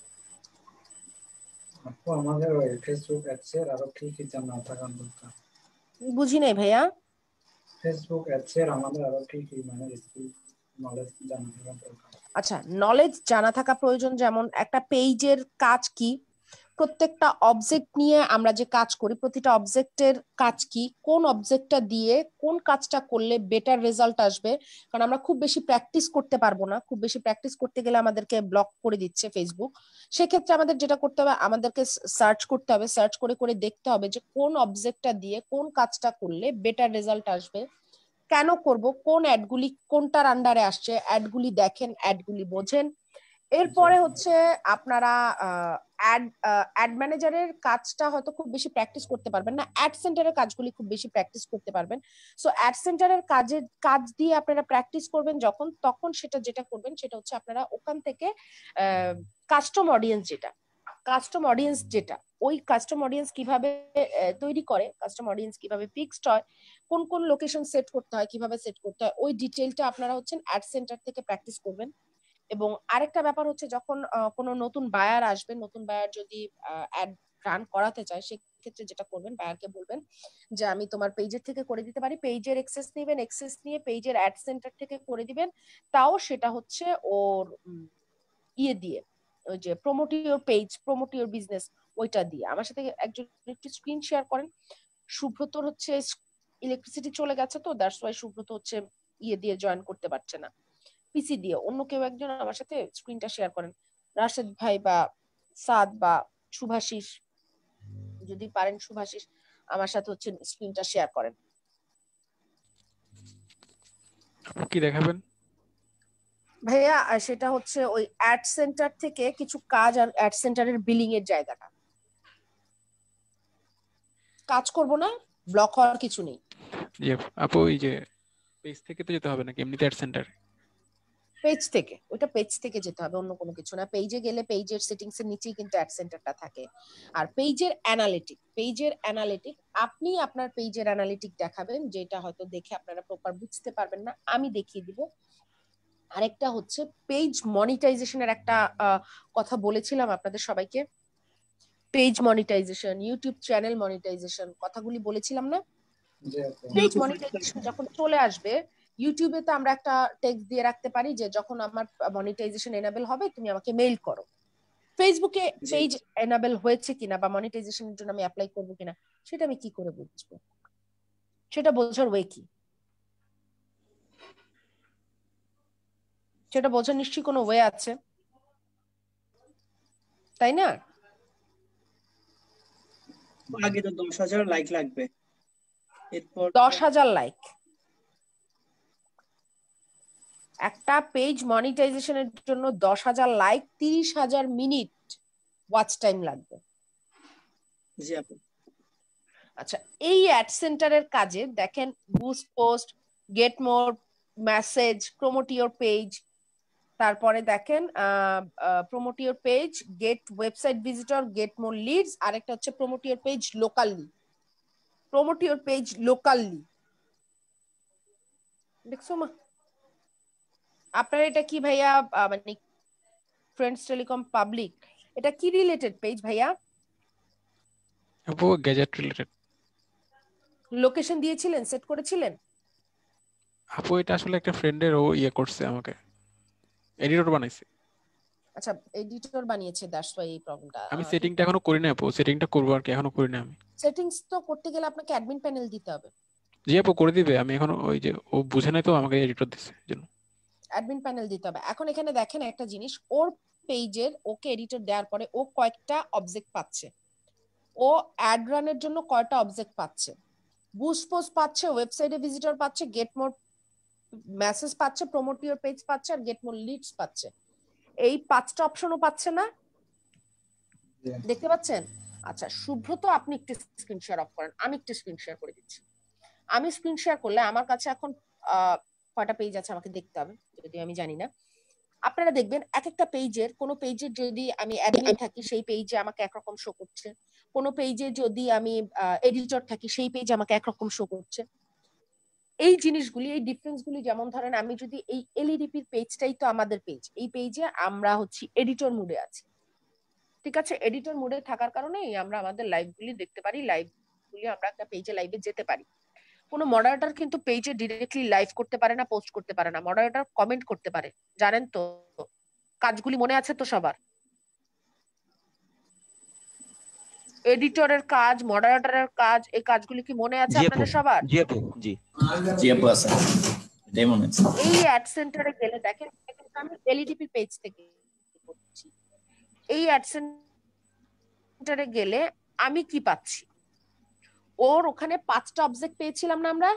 আপু আমাদের ওই ফেসবুক অ্যাডসের আরো কি কি জানা থাকা দরকার? বুঝি নাই ভাইয়া। ফেসবুক অ্যাডসের আমাদের আরো কি কি মানে স্কিল নলেজ জানা থাকা দরকার? আচ্ছা, নলেজ জানা থাকা প্রয়োজন, যেমন একটা পেজের কাজ কি, প্রত্যেকটা অবজেক্ট নিয়ে আমরা যে কাজ করি, প্রতিটা অবজেক্টের কাজ কি, কোন অবজেক্টটা দিয়ে কোন কাজটা করলে বেটার রেজাল্ট আসবে, কারণ আমরা খুব বেশি প্র্যাকটিস করতে পারবো না, খুব বেশি প্র্যাকটিস করতে গেলে আমাদেরকে ব্লক করে দিচ্ছে ফেসবুক। সেক্ষেত্রে আমাদের যেটা করতে হবে, আমাদেরকে সার্চ করতে হবে, সার্চ করে করে দেখতে হবে যে কোন অবজেক্টটা দিয়ে কোন কাজটা করলে বেটার রেজাল্ট আসবে, কেন করব, কোন অ্যাডগুলি কোনটার আন্ডারে আসছে, অ্যাডগুলি দেখেন, অ্যাডগুলি বোঝেন। এরপরে হচ্ছে আপনারা অ্যাড অ্যাড ম্যানেজারের কাজটা হয়তো খুব বেশি প্র্যাকটিস করতে পারবেন না, অ্যাড সেন্টারের কাজগুলি খুব বেশি প্র্যাকটিস করতে পারবেন। সো অ্যাড সেন্টারের কাজের কাজ দিয়ে আপনারা প্র্যাকটিস করবেন যখন, তখন সেটা যেটা করবেন সেটা হচ্ছে আপনারা ওখান থেকে কাস্টম অডিয়েন্স যেটা কাস্টম অডিয়েন্স যেটা ওই কাস্টম অডিয়েন্স কিভাবে তৈরি করে, কাস্টম অডিয়েন্স কিভাবে ফিক্সড হয়, কোন কোন লোকেশন সেট করতে হয়, কিভাবে সেট করতে হয়, ওই ডিটেইলটা আপনারা হচ্ছেন অ্যাড সেন্টার থেকে প্র্যাকটিস করবেন। এবং আরেকটা ব্যাপার হচ্ছে যখন কোনো নতুন বায়ার আসবে, নতুন বায়ার যদি অ্যাড রান করাতে চায় সেক্ষেত্রে যেটা করবেন, বায়ারকে বলবেন যে আমি তোমার পেজের থেকে করে দিতে পারি, পেজের অ্যাক্সেস নেবেন, অ্যাক্সেস নিয়ে পেজের অ্যাড সেন্টার থেকে করে দিবেন, তাও সেটা হচ্ছে ওর ইয়ে দিয়ে, ওই যে promote your page, promote your business, ওইটা দিয়ে। আমার সাথে একজন একটু স্ক্রিন শেয়ার করেন। সুব্রতর হচ্ছে ইলেকট্রিসিটি চলে গেছে, তো দ্যাটস ওয়াই সুব্রত হচ্ছে ইয়ে দিয়ে জয়েন করতে পারছে না, পিসি দিয়ে। অন্য কেউ একজন আমার সাথে স্ক্রিনটা শেয়ার করেন, রাশেদ ভাই বা সাদ বা শুভাশিস, যদি পারেন শুভাশিস আমার সাথে হচ্ছে স্ক্রিনটা শেয়ার করেন। কি দেখাবেন ভাইয়া? সেটা হচ্ছে ওই অ্যাড সেন্টার থেকে কিছু কাজ, আর অ্যাড সেন্টারের বিলিং এর জায়গাটা। কাজ করব না, ব্লক হওয়ার কিছু নেই। জি আপু, ওই যে পেজ থেকে তো যেতে হবে নাকি এমনিতে অ্যাড সেন্টারে? পেজ থেকে, ওটা পেজ থেকে যেতে হবে, অন্য কোনো কিছু না। পেজে গেলে পেজের সেটিংস এর নিচেই কিন্তু অ্যাড সেন্টারটা থাকে। আর পেজের অ্যানালিটিক, পেজের অ্যানালিটিক আপনি আপনার পেজের অ্যানালিটিক দেখাবেন, যেটা হয়তো দেখে আপনারা প্রপার বুঝতে পারবেন না, আমি দেখিয়ে দিব। আরেকটা হচ্ছে পেজ মনিটাইজেশনের একটা কথা বলেছিলাম আপনাদের সবাইকে, page monetisation, YouTube channel monetisation, কথাগুলি বলেছিলাম না? পেজ মনিটাইজেশন যখন চলে আসবে, ইউটিউবে তো আমরা একটা টেক্সট দিয়ে রাখতে পারি যে যখন আমার মনিটাইজেশন এনাবেল হবে তুমি আমাকে মেইল করো। ফেসবুকে পেজ এনাবেল হয়েছে কিনা বা মনিটাইজেশনের জন্য আমি অ্যাপ্লাই করব কিনা সেটা আমি কি করে বুঝবো? সেটা বোঝার ওয়ে কি? সেটা বোঝার নিশ্চয়ই কোনো ওয়ে আছে, তাই না? আগে তো দশ হাজার লাইক লাগবে, এরপর দশ হাজার লাইক। একটা পেজ মনিটাইজেশনের জন্য দশ হাজার লাইক, তিরিশ হাজার মিনিট ওয়াচ টাইম লাগবে। জি আপু। আচ্ছা, এই অ্যাড সেন্টারের কাজে দেখেন boost post, get more message, promote your page, তারপরে দেখেন promote your page, get website visitor, get more leads, আরেকটা হচ্ছে promote your page locally, promote your page locally. দেখছো মা? আপনার এটা কি ভাইয়া, মানে ফ্রেন্ডস টেলিকম পাবলিক, এটা কি রিলেটেড পেজ ভাইয়া? আপু গ্যাজেট রিলেটেড। লোকেশন দিয়েছিলেন, সেট করেছিলেন? আপু এটা আসলে একটা ফ্রেন্ডের, ও ইয়ে করছে, আমাকে এডিটর বানাইছে। আচ্ছা, এডিটর বানিয়েছে, দ্যাটস ওয়াই এই প্রবলেমটা। আমি সেটিংটা এখনো করি না আপু, সেটিংটা করব আর কি, এখনো করি না আমি। সেটিংস তো করতে গেলে আপনাকে অ্যাডমিন প্যানেল দিতে হবে। জি আপু করে দিবে, আমি এখনো ওই যে ও বুঝে নাই তো, আমাকে এডিটর দিছে জন্য অ্যাডমিন প্যানেল দিতে হবে। এখন এখানে দেখেন একটা জিনিস, ওর পেজের ওকে এডিটর দেওয়ার পরে ও কয়েকটা অবজেক্ট পাচ্ছে, ও অ্যাড রানের জন্য কয়টা অবজেক্ট পাচ্ছে, বুস্ট পোস্ট পাচ্ছে, ওয়েবসাইটে ভিজিটর পাচ্ছে, গেট মোর মেসেজ পাচ্ছে, প্রমোট ইওর পেজ পাচ্ছে, আর গেট মোর লিডস পাচ্ছে। এই পাঁচটা অপশনও পাচ্ছে না? দেখতে পাচ্ছেন? আচ্ছা শুভ্রত, আপনি একটু স্ক্রিন শেয়ার অফ করেন, আমি একটু স্ক্রিন শেয়ার করে দিচ্ছি। আমি স্ক্রিন শেয়ার করলে আমার কাছে এখন কয়টা পেজ আছে আমাকে দেখতে হবে, যদি আমি জানি না। আপনারা দেখবেন এক একটা পেজের, কোন পেজের যদি আমি অ্যাডমিন থাকি সেই পেজে আমাকে একরকম শো করছে, কোন পেজে যদি আমি এডিটর থাকি সেই পেজে আমাকে একরকম শো করছে। এই জিনিসগুলি, এই ডিফারেন্সগুলি, যেমন ধরেন আমি যদি এই এলইডিপির পেজটাই তো আমাদের পেজ, এই পেজে আমরা হচ্ছে এডিটর মোডে আছি, ঠিক আছে? এডিটর মোডে থাকার কারণে আমরা আমাদের লাইভগুলি দেখতে পারি, লাইভগুলি আমরা একটা পেজে লাইভে যেতে পারি। কোনো মডারেটর কিন্তু পেজে ডিরেক্টলি লাইভ করতে পারে না, পোস্ট করতে পারে না, মডারেটর কমেন্ট করতে পারে, জানেন তো? কাজগুলি মনে আছে তো সবার? এডিটরের কাজ, মডারেটরের কাজ, এই কাজগুলি কি মনে আছে আপনাদের সবার? জি আপু, জি জি আপু আছে, এটাই মনে আছে। এই অ্যাড সেন্টারে গেলে দেখেন, আমি এলইডিপি পেজ থেকে করছি, এই অ্যাড সেন্টারে গেলে আমি কি পাচ্ছি? ওর ওখানে পাঁচটা অবজেক্ট পেয়েছিলাম না আমরা?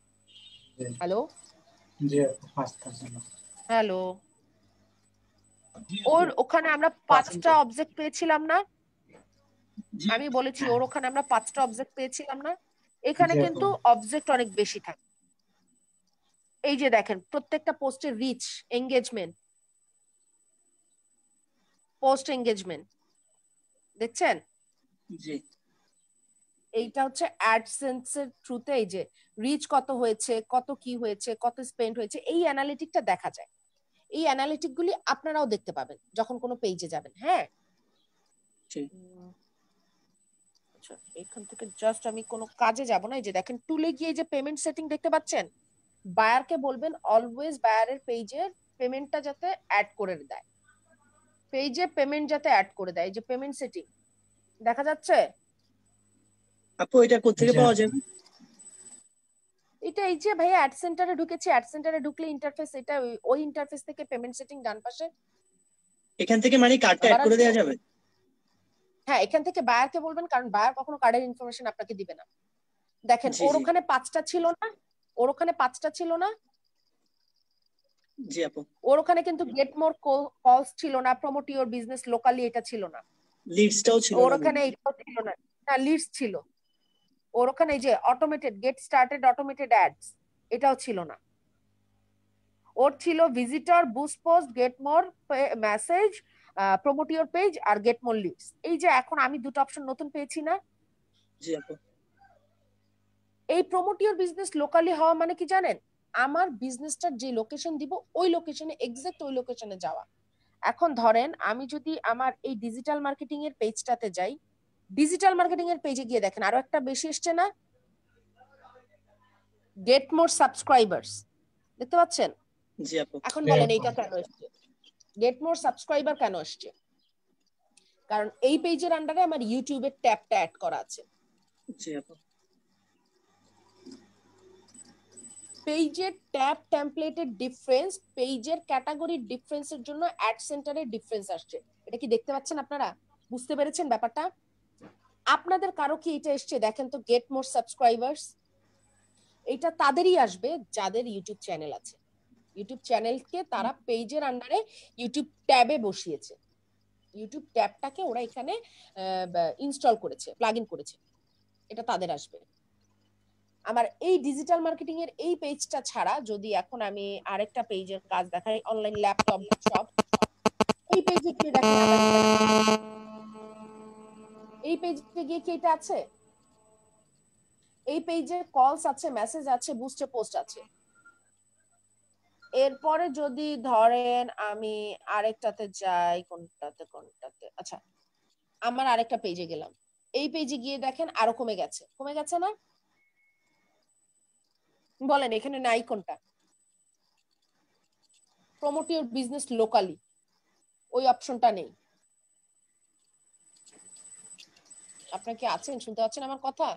হ্যালো জি পাঁচটা ছিল। হ্যালো, ওর ওখানে আমরা পাঁচটা অবজেক্ট পেয়েছিলাম না? আমি বলেছি ওর ওখানে আমরা পাঁচটা অবজেক্ট পেয়েছিলাম না? এখানে কিন্তু অবজেক্ট অনেক বেশি থাকে। এই যে দেখেন প্রত্যেকটা পোস্টের রিচ, এঙ্গেজমেন্ট, পোস্ট এঙ্গেজমেন্ট দেখছেন? জি এইটা হচ্ছে অ্যাডসেন্স এর থ্রুতে এই যে রিচ কত হয়েছে, কত কি হয়েছে, কত স্পেন্ড হয়েছে, এই অ্যানালিটিকটা দেখা যায়। এই অ্যানালিটিক গুলি আপনারাও দেখতে পাবেন যখন কোনো পেজে যাবেন। হ্যাঁ, আচ্ছা এখান থেকে জাস্ট আমি কোনো কাজে যাব না। এই যে দেখেন টুলে গিয়ে যে পেমেন্ট সেটিং দেখতে পাচ্ছেন, বায়ারকে বলবেন অলওয়েজ বায়ারের পেজের পেমেন্টটা যাতে অ্যাড করে দেয়, পেজে পেমেন্ট যাতে অ্যাড করে দেয়। এই যে পেমেন্ট সেটিং দেখা যাচ্ছে আপু, এটা কোথেকে পাওয়া যাবে? এটা এই যে ভাইয়া অ্যাড সেন্টারে ঢুকেছি, অ্যাড সেন্টারে ঢুকলে ইন্টারফেস এটা, ওই ইন্টারফেস থেকে পেমেন্ট সেটিং ডান পাশে, এখান থেকে মানে কার্ডটা অ্যাড করে দেওয়া যাবে? হ্যাঁ, এখান থেকে বায়ারকে বলবেন, কারণ বায়ার কখনো কার্ডের ইনফরমেশন আপনাকে দিবে না। দেখেন ওর ওখানে পাঁচটা ছিল না, ওর ওখানে পাঁচটা ছিল না? জি আপু। ওর ওখানে কিন্তু গেট মোর কলস ছিল না, প্রমোট ইওর বিজনেস লোকালি এটা ছিল না, লিডসটাও ছিল না। ওর ওখানে এটাও ছিল না, না লিডস ছিল। ওর ওখানে এই যে automated get started automated ads এটাও ছিল না। ওর ছিল visitor, boost post, get more message, promote your page আর গেট মোর লিডস। এই যে এখন আমি দুটো অপশন নতুন পেয়েছি না? জি আপু। এই প্রমোট ইওর বিজনেস লোকালি হওয়া মানে কি জানেন? আমার বিজনেসটার যে লোকেশন দিব ওই লোকেশনে, এক্সাক্ট ওই লোকেশনে যাওয়া। এখন ধরেন আমি যদি আমার এই ডিজিটাল মার্কেটিং এর পেজটাতে যাই, ডিজিটাল মার্কেটিং এর পেজে গিয়ে দেখেন আরো একটা বেশি এসছে না, গেট মোর সাবস্ক্রাইবার্স, দেখতে পাচ্ছেন? জি আপু। এখন বলেন এইটা কেন এসছে? গেট মোর সাবস্ক্রাইবার কেন এসছে? কারণ এই পেজের আন্ডারে আমার ইউটিউবের ট্যাবটা অ্যাড করা আছে। জি আপু। পেজের ট্যাব টেমপ্লেটের ডিফারেন্স, পেজের ক্যাটাগরির ডিফারেন্সের জন্য অ্যাড সেন্টারের ডিফারেন্স আসছে। এটা কি দেখতে পাচ্ছেন আপনারা? বুঝতে পেরেছেন ব্যাপারটা? আপনাদের কারো কি এটা এসছে? দেখেন তো গেট মোর সাবস্ক্রাইবার্স, এটা তাদেরই আসবে যাদের ইউটিউব চ্যানেল আছে। ইউটিউব চ্যানেলকে তারা পেজের আন্ডারে ইউটিউব ট্যাবে বসিয়েছে, ইউটিউব ট্যাবটাকে ওরা এখানে ইনস্টল করেছে, প্লাগ ইন করেছে, এটা তাদের আসবে। আমার এই ডিজিটাল মার্কেটিং এর এই পেজটা ছাড়া যদি এখন আমি আরেকটা পেজের কাজ দেখাই, অনলাইন ল্যাপটপ শপ, এই পেজে গিয়ে দেখেন এই পেজে গিয়ে কি এটা আছে? এই পেজে কলস আছে, মেসেজ আছে, বুস্টে পোস্ট আছে। এরপরে যদি ধরেন আমি আরেকটাতে যাই, কোনটাতে কোনটাতে আচ্ছা আমার আরেকটা পেজে গেলাম, এই পেজে গিয়ে দেখেন আরো কমে গেছে, কমে গেছে না? বলেন এখানে নাই কোনটা? প্রমোট ইওর বিজনেস লোকালি, ওই অপশনটা নেই। আপনারা কি আছেন? শুনতে পাচ্ছেন আমার কথা?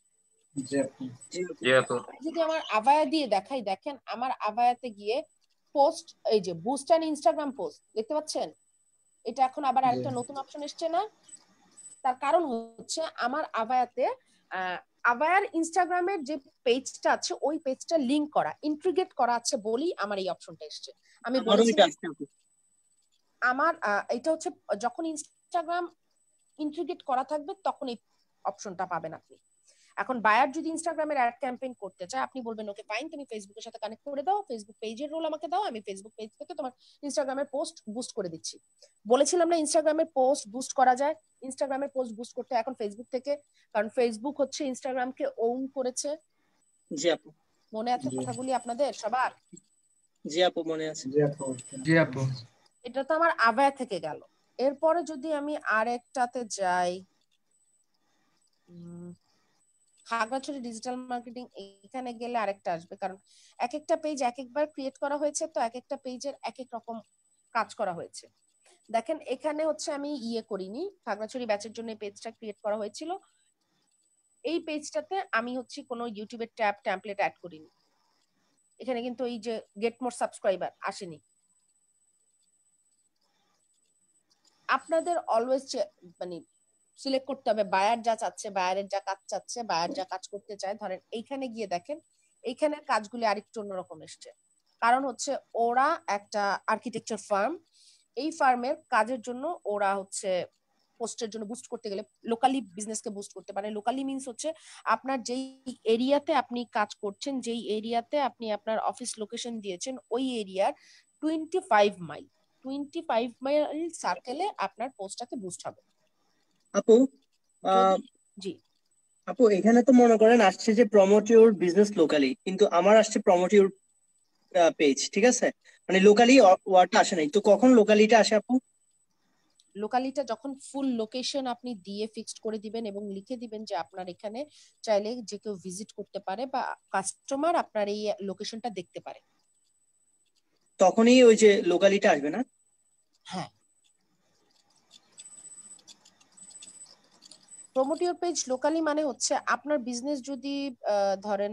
যদি আমার আভায়া দিয়ে দেখাই, দেখেন আমার আভায়াতে গিয়ে পোস্ট, এই যে বুস্ট এন্ড ইনস্টাগ্রাম পোস্ট দেখতে পাচ্ছেন? এটা এখন আবার আরেকটা নতুন অপশন এসছে না? তার কারণ হচ্ছে আমার আভায়াতে আভায়ার ইনস্টাগ্রামের যে পেজটা আছে ওই পেজটা লিংক করা, ইন্টিগ্রেট করা আছে বলেই আমার এই অপশনটা এসছে। আমি বলেছি আমার এটা হচ্ছে যখন ইনস্টাগ্রাম ইন্টিগ্রেট করা থাকবে তখন এই অপশনটা পাবেন আপনি। এখন বায়ার যদি ইনস্টাগ্রামের অ্যাড ক্যাম্পেইন করতে চায়, আপনি বলবেন ওকে ফাইন, তুমি ফেসবুকের সাথে কানেক্ট করে দাও, ফেসবুক পেজের রোল আমাকে দাও, আমি ফেসবুক পেজ থেকে তোমার ইনস্টাগ্রামের পোস্ট বুস্ট করে দিচ্ছি। বলেছিলাম না ইনস্টাগ্রামের পোস্ট বুস্ট করা যায়? ইনস্টাগ্রামের পোস্ট বুস্ট করতে এখন ফেসবুক থেকে, কারণ ফেসবুক হচ্ছে ইনস্টাগ্রামকে ওন করেছে। জি আপু। মনে আছে কথাগুলি আপনাদের সবার? জি আপু মনে আছে। জি আপু। জি আপু। এটা তো আমার আভায়া থেকে গেল। এরপরে যদি আমি আরেকটাতে যাই, খাগড়াছড়ি ডিজিটাল মার্কেটিং, এখানে গেলে আরেকটা আসবে, কারণ এক একটা পেজ এক একবার ক্রিয়েট করা হয়েছে, তো এক একটা পেজের এক এক রকম কাজ করা হয়েছে। দেখেন এখানে হচ্ছে আমি ইয়ে করিনি, খাগড়াছড়ি ব্যাচের জন্য এই পেজটা ক্রিয়েট করা হয়েছিল। এই পেজটাতে আমি হচ্ছে কোনো ইউটিউবের ট্যাব টেমপ্লেট অ্যাড করিনি। এখানে কিন্তু এই যে গেট মোর সাবস্ক্রাইবার আসেনি। আপনাদের অলওয়েজ মানে সিলেক্ট করতে হবে বায়ার যা চাচ্ছে, বায়ারের যা কাজ চাচ্ছে, বায়ার যা কাজ করতে চায়। ধরেন এইখানে গিয়ে দেখেন এইখানের কাজগুলি আরেকটু অন্যরকম এসছে, কারণ হচ্ছে ওরা একটা আর্কিটেকচার ফার্ম, এই ফার্মের কাজের জন্য ওরা হচ্ছে পোস্টের জন্য বুস্ট করতে গেলে লোকালি বিজনেসকে বুস্ট করতে পারে। লোকালি মিন্স হচ্ছে আপনার যেই এরিয়াতে আপনি কাজ করছেন, যেই এরিয়াতে আপনি আপনার অফিস লোকেশন দিয়েছেন, ওই এরিয়ার twenty five mile twenty five mile সার্কেলে আপনার পোস্টটাকে বুস্ট হবে। আপু যদি জি আপু এখানে তো মনে করেন আসছে যে প্রমোট ইউর বিজনেস লোকালি, কিন্তু আমার আসছে প্রমোট ইউর পেজ, ঠিক আছে, মানে লোকালি ওয়ার্ডটা আসে নাই, তো কখন লোকালিটা আসে আপু? লোকালিটা যখন ফুল লোকেশন আপনি দিয়ে ফিক্সড করে দিবেন এবং লিখে দিবেন যে আপনার এখানে চাইলে যে কেউ ভিজিট করতে পারে বা কাস্টমার আপনার এই লোকেশনটা দেখতে পারে, তখনই ওই যে লোকালিটা আসবে না? হ্যাঁ। প্রমোট ইউর পেজ লোকালি মানে হচ্ছে আপনার বিজনেস যদি ধরেন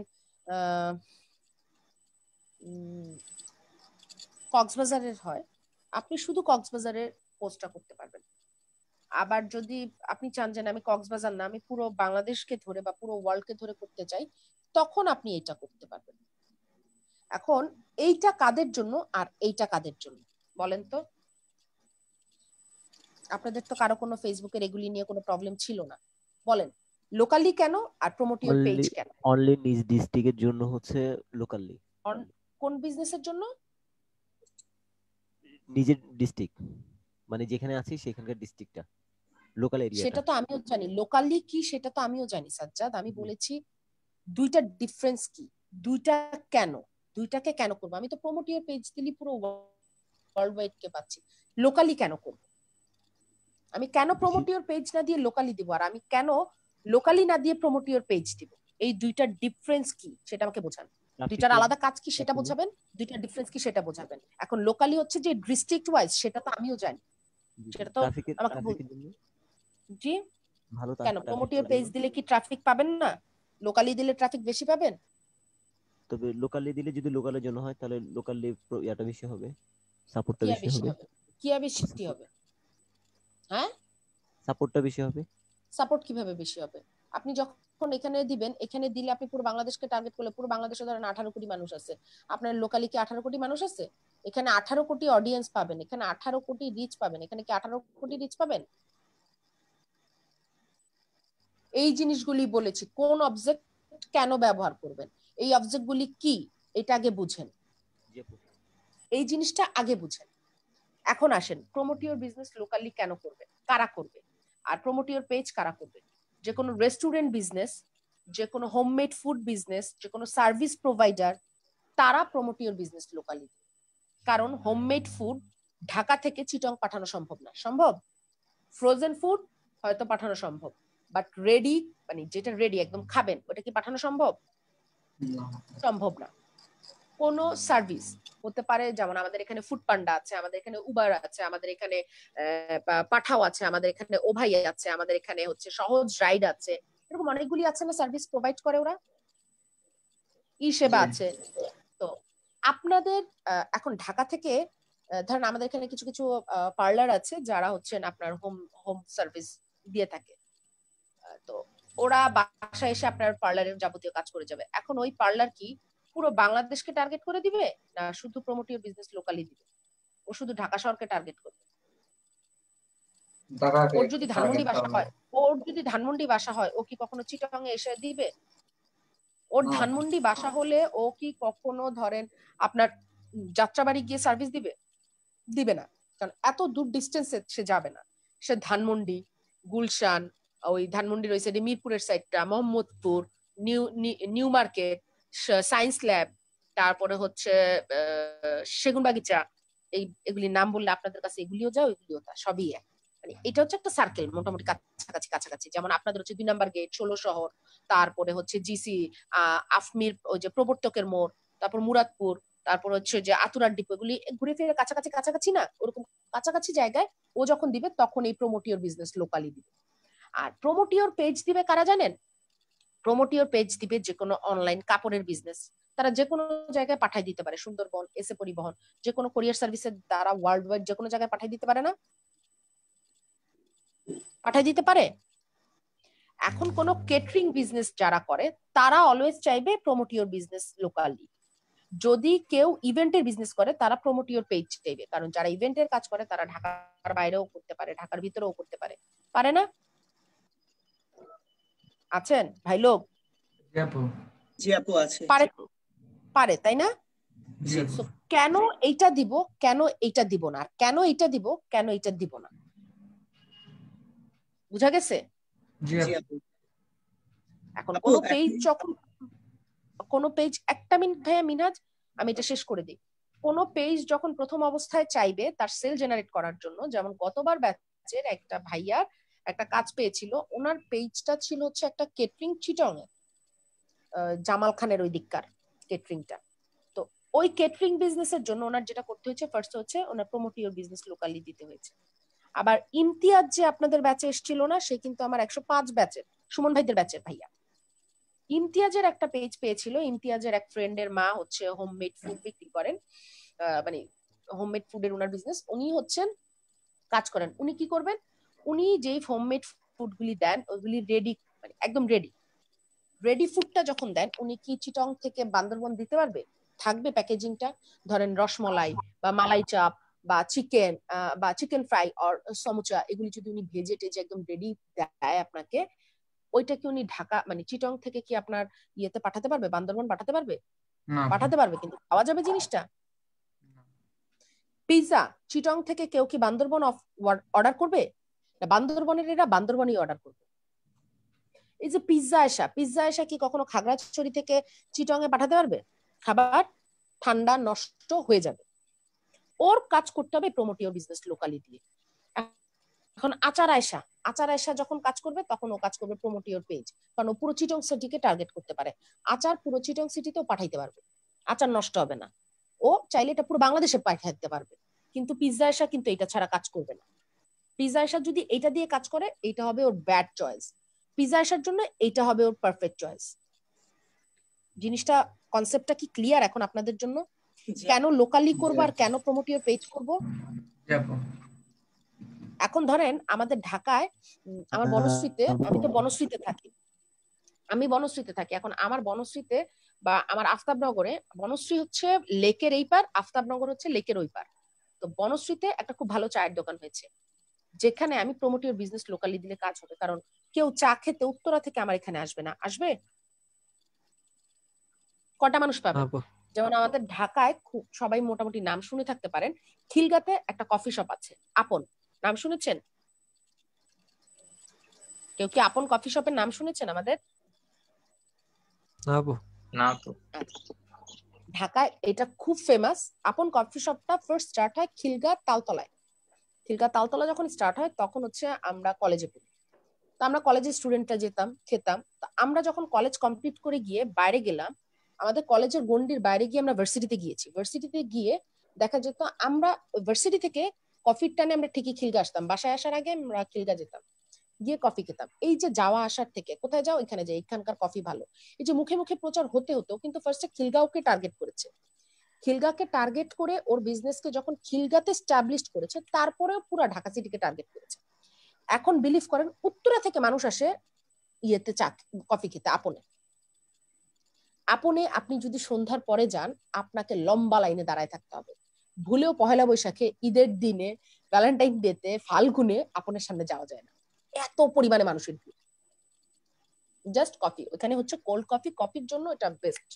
কক্সবাজারের হয়, আপনি শুধু কক্সবাজারের পোস্টটা করতে পারবেন। আবার যদি আপনি চান যে আমি কক্সবাজার না, আমি পুরো বাংলাদেশকে ধরে বা পুরো ওয়ার্ল্ডকে ধরে করতে চাই, তখন আপনি এটা করতে পারবেন। এখন এইটা কাদের জন্য আর এইটা কাদের জন্য বলেন তো? আপনাদের তো কারো কোনো ফেসবুকের এগুলি নিয়ে কোনো প্রবলেম ছিল না, বলেন লোকালি কেন আর প্রমোট ইউর পেজ কেন? অনলি নিজ ডিস্ট্রিক্টের জন্য হচ্ছে লোকালি। কোন বিজনেসের জন্য? নিজের ডিস্ট্রিক্ট, মানে যেখানে আছি সেখানকার ডিস্ট্রিক্টটা, লোকাল এরিয়াটা। সেটা তো আমিও জানি লোকালি কি, সেটা তো আমিও জানি সাজ্জাদ। আমি বলেছি দুইটা ডিফারেন্স কি, দুইটা কেন, দুইটাকে কেন করব? আমি তো প্রমোট ইউর পেজ দিলি পুরো ওয়ার্ল্ড ওয়াইড কে পাচ্ছি, লোকালি কেন করব? আমি কেন প্রমোট ইউর পেজ না দিয়ে লোকালি দিব, আর আমি কেন লোকালি না দিয়ে প্রমোট ইউর পেজ দিব? এই দুইটা ডিফারেন্স কি সেটা আমাকে বোঝান। দুইটার আলাদা কাজ কি সেটা বোঝাবেন, দুইটা ডিফারেন্স কি সেটা বোঝাবেন। এখন লোকালি হচ্ছে যে ডিস্ট্রিক্ট ওয়াইজ, সেটা তো আমিও জানি, সেটা তো আমাকে জি ভালো। কেন প্রমোট ইউর পেজ দিলে কি ট্রাফিক পাবেন না? লোকালি দিলে ট্রাফিক বেশি পাবেন। তবে লোকালি দিলে যদি লোকালের জন্য হয় তাহলে লোকালি ইয়াটা বেশি হবে, সাপোর্টটা বেশি হবে। কি হবে বেশি হবে? হ্যাঁ, সাপোর্টটা বেশি হবে। সাপোর্ট কিভাবে বেশি হবে? আপনি যখন এখানে দিবেন, এখানে দিলে আপনি পুরো বাংলাদেশকে টার্গেট করলে, পুরো বাংলাদেশে ধরেন আঠারো কোটি মানুষ আছে, আপনার লোকালি কি আঠারো কোটি মানুষ আছে? এখানে আঠারো কোটি অডিয়েন্স পাবেন, এখানে আঠারো কোটি রিচ পাবেন, এখানে কি আঠারো কোটি রিচ পাবেন? এই জিনিসগুলি বলেছি। কোন অবজেক্ট কেন ব্যবহার করবেন, এই অবজেক্টগুলি কি, এটা আগে বুঝেন, এই জিনিসটা আগে বুঝেন। এখন আসেন প্রমোট ইউর বিজনেস লোকালি কেন করবে, কারা করবে, আর প্রমোট ইউর পেজ কারা করবে? যে কোনো রেস্টুরেন্ট বিজনেস, যে কোনো হোমমেড ফুড বিজনেস, যে কোনো সার্ভিস প্রোভাইডার, তারা প্রমোট ইউর বিজনেস লোকালি। কারণ হোমমেড ফুড ঢাকা থেকে চিটং পাঠানো সম্ভব না, সম্ভব? ফ্রোজেন ফুড হয়তো পাঠানো সম্ভব, বাট রেডি মানে যেটা রেডি একদম খাবেন, ওটা কি পাঠানো সম্ভব? সম্ভব না। কোন সার্ভিস হতে পারে, যেমন আমাদের এখানে ফুড পান্ডা আছে, আমাদের এখানে উবার আছে, আমাদের এখানে পাঠাও আছে, আমাদের এখানে ওভাই আছে, আমাদের এখানে হচ্ছে সহজ রাইড আছে, এরকম অনেকগুলি আছে না সার্ভিস প্রোভাইড করে ওরা, ই সেবা আছে। তো আপনাদের এখন ঢাকা থেকে ধরেন আমাদের এখানে কিছু কিছু পার্লার আছে যারা হচ্ছেন আপনার হোম হোম সার্ভিস দিয়ে থাকে, তো ওরা বাসায় এসে আপনার পার্লারের যাবতীয় কাজ করে যাবে। এখন ওই পার্লার কি পুরো বাংলাদেশকে টার্গেট করে দিবে না শুধু প্রমোট ইউর বিজনেস লোকালি দিবে? ও শুধু ঢাকা শহরকে টার্গেট করবে। ওর যদি ধানমন্ডি বাসা হয়, ওর যদি ধানমন্ডি বাসা হয় ও কি কখনো চিটাগাং এ এসে দিবে? ওর ধানমন্ডি বাসা হলে ও কি কখনো ধরেন আপনার যাত্রাবাড়ি গিয়ে সার্ভিস দিবে? দিবে না, কারণ এত দূর ডিস্টেন্সে সে যাবে না। সে ধানমন্ডি, গুলশান, ওই ধানমন্ডির ওই সাইডে মিরপুরের সাইডটা, Mohammadpur, new new market, science lab, তারপরে হচ্ছে সেগুনবাগিচা, এই এগুলির নাম বললে আপনাদের কাছে এগুলিও যায় ওইগুলিও তা সবই এক। মানে এটা হচ্ছে একটা সার্কেল মোটামুটি কাছাকাছি কাছাকাছি। যেমন আপনাদের হচ্ছে দুই নাম্বার গেট, ষোলো শহর, তারপরে হচ্ছে জিসি, আহ আফমির ওই যে প্রবর্তকের মোড়, তারপর মুরাদপুর, তারপর হচ্ছে যে আতুরার ডিপো, এগুলি ঘুরে ফিরে কাছাকাছি কাছাকাছি না, ওরকম কাছাকাছি জায়গায় ও যখন দিবে তখন এই প্রমোট ইউর বিজনেস লোকালি দিবে। আর প্রমোট ইউর পেজ দিবে কারা জানেন? প্রমোট ইউর পেজ দিবে যে কোনো অনলাইন কাপড়ের বিজনেস, তারা যে কোনো জায়গায় পাঠাই দিতে পারে, সুন্দরবন, এসে পরিবহন, যে কোনো কোরিয়ার সার্ভিসের দ্বারা ওয়ার্ল্ড ওয়াইড যে কোনো জায়গায় পাঠাই দিতে পারে না, পাঠাই দিতে পারে। এখন কোন কেটারিং বিজনেস যারা করে তারা অলওয়েজ চাইবে প্রমোট ইউর বিজনেস লোকালি, যদি কেউ ইভেন্টের বিজনেস করে তারা প্রমোট ইওর পেজ চাইবে, কারণ যারা ইভেন্টের কাজ করে তারা ঢাকার বাইরেও করতে পারে, ঢাকার ভিতরেও করতে পারে, পারে না? আছেন ভাই লোক? জি আপু। জি আপু আছে। পারে পারে তাই না? জি আপু। So, কেন এইটা দিব, কেন এইটা দিব না, আর কেন এইটা দিব, কেন এইটা দিব না, বুঝা গেছে? জি জি আপু। আপু। এখন আপু কোন এক পেজ মিনিট। যখন কোন পেজ, একটা মিনিট ভাইয়া মিনহাজ, আমি এটা শেষ করে দিই। কোন পেজ যখন প্রথম অবস্থায় চাইবে তার সেল জেনারেট করার জন্য, যেমন গতবার ব্যাচের একটা ভাইয়ার একটা কাজ পেয়েছিল, ওনার পেজটা ছিল হচ্ছে একটা কেটারিং চিটং এ, জামাল খানের ওই দিককার কেটারিংটা। তো ওই কেটারিং বিজনেসের জন্য ওনার যেটা করতে হয়েছে, ফার্স্ট হচ্ছে ওনার প্রমোট ইওর বিজনেস লোকালি দিতে হয়েছে। আবার ইমতিয়াজ যে আপনাদের ব্যাচে এসেছিল না, সে কিন্তু আমার একশো পাঁচ ব্যাচের, সুমন ভাইদের ব্যাচের ভাইয়া। ইমতিয়াজের একটা পেজ পেয়েছিল, ইমতিয়াজের এক ফ্রেন্ডের মা হচ্ছে হোমমেড ফুড বিক্রি করেন, মানে হোমমেড ফুডের ওনার বিজনেস, উনি হচ্ছেন কাজ করেন। উনি কি করবেন, উনি যেই হোমমেড ফুড গুলি দেন ওইগুলি রেডি, মানে একদম রেডি রেডি ফুডটা যখন দেন, উনি কি চিটং থেকে বান্দরবন দিতে পারবে? থাকবে প্যাকেজিংটা, ধরেন রসমলাই বা মালাই চাপ বা চিকেন বা চিকেন ফ্রাই আর সমুচা, এগুলি যদি উনি ভেজে টেজে একদম রেডি দেয় আপনাকে, ওইটা কি উনি ঢাকা মানে চিটং থেকে কি আপনার ইয়েতে পাঠাতে পারবে, বান্দরবন পাঠাতে পারবে? না আপু। পাঠাতে পারবে, কিন্তু পাওয়া যাবে জিনিসটা। পিৎজা চিটং থেকে কেউ কি বান্দরবন অর্ডার করবে? না, বান্দরবনের এরা বান্দরবনই অর্ডার করবে। এই যে পিৎজা আসা, পিৎজা আসা কি কখনো খাগড়াছড়ি থেকে চিটং এ পাঠাতে পারবে? খাবার ঠান্ডা নষ্ট হয়ে যাবে। ওর কাজ করতে হবে প্রমোট ইওর বিজনেস লোকালি দিয়ে। এখন আচার আয়সা, আচার আয়সা যখন কাজ করবে তখন ও কাজ করবে প্রমোট ইওর পেজ, কারণ ও পুরো চিটং সিটিকে টার্গেট করতে পারে। আচার পুরো চিটং সিটিতেও পাঠাইতে পারবে, আচার নষ্ট হবে না। ও চাইলে এটা পুরো বাংলাদেশে পাঠাইতে পারবে, কিন্তু পিৎজা আয়সা কিন্তু এটা ছাড়া কাজ করবে না। পিৎজা আয়সা যদি এটা দিয়ে কাজ করে, এটা হবে ওর ব্যাড চয়েস। পিৎজা আসার জন্য এইটা হবে ওর পারফেক্ট চয়েস। জিনিসটা, কনসেপ্টটা কি ক্লিয়ার এখন আপনাদের জন্য? কেন লোকালি করবো আর কেন প্রমোট ইওর পেজ করবো? জি আপু। এখন ধরেন আমাদের ঢাকায়, আমার বনশ্রীতে, আমি তো বনশ্রীতে থাকি, আমি বনশ্রীতে থাকি এখন আমার বনশ্রীতে বা আমার আফতাবনগরে, বনশ্রী হচ্ছে লেকের এই পার, আফতাবনগর হচ্ছে লেকের ওই পার। তো বনশ্রীতে একটা খুব ভালো চায়ের দোকান হয়েছে, যেখানে আমি প্রমোট ইওর বিজনেস লোকালি দিলে কাজ হবে, কারণ কেউ চা খেতে উত্তরা থেকে আমার এখানে আসবে না। আসবে? কটা মানুষ পাবে? যেমন আমাদের ঢাকায় খুব সবাই মোটামুটি নাম শুনে থাকতে পারেন, খিলগাতে একটা কফি শপ আছে আপন, নাম শুনেছেন? কেউ কি আপন কফি শপের নাম শুনেছেন আমাদের? না তো। ঢাকায় এটা খুব ফেমাস। আপন কফি শপটা ফার্স্ট স্টার্ট হয় খিলগা তালতলায়। খিলগা তালতলা যখন স্টার্ট হয় তখন হচ্ছে আমরা কলেজে পড়ি, তো আমরা কলেজের স্টুডেন্টরা যেতাম, খেতাম। তো আমরা যখন কলেজ কমপ্লিট করে গিয়ে বাইরে গেলাম, আমাদের কলেজের গন্ডির বাইরে গিয়ে আমরা ভার্সিটিতে গিয়েছি। ভার্সিটিতে গিয়ে দেখা যেত আমরা ভার্সিটি থেকে কফির টানে আমরা ঠিকই খিলগা আসতাম, বাসায় আসার আগে আমরা খিলগা যেতাম, গিয়ে কফি খেতাম। এই যে যাওয়া আসার থেকে কোথায় যাও, এখানে যাই, এখানকার কফি ভালো, এই যে মুখে মুখে প্রচার হতে হতো, কিন্তু ফার্স্টে খিলগাঁওকে টার্গেট করেছে। খিলগাঁকে টার্গেট করে ওর বিজনেসকে যখন খিলগাতে স্টাবলিশ করেছে, তারপরেও পুরো ঢাকা সিটিকে টার্গেট করেছে। এখন বিলিভ করেন উত্তরা থেকে মানুষ আসে ইয়েতে চা কফি খেতে আপনে। আপনে আপনি যদি সন্ধ্যার পরে যান, আপনাকে লম্বা লাইনে দাঁড়ায় থাকতে হবে। ভুলেও পহেলা বৈশাখে, ঈদের দিনে, ভ্যালেন্টাইন ডেতে, ফাল্গুনে আপনের সামনে যাওয়া যায় না, এত পরিমাণে মানুষের ভিড়। জাস্ট কফি, ওখানে হচ্ছে কোল্ড কফি, কফির জন্য এটা বেস্ট।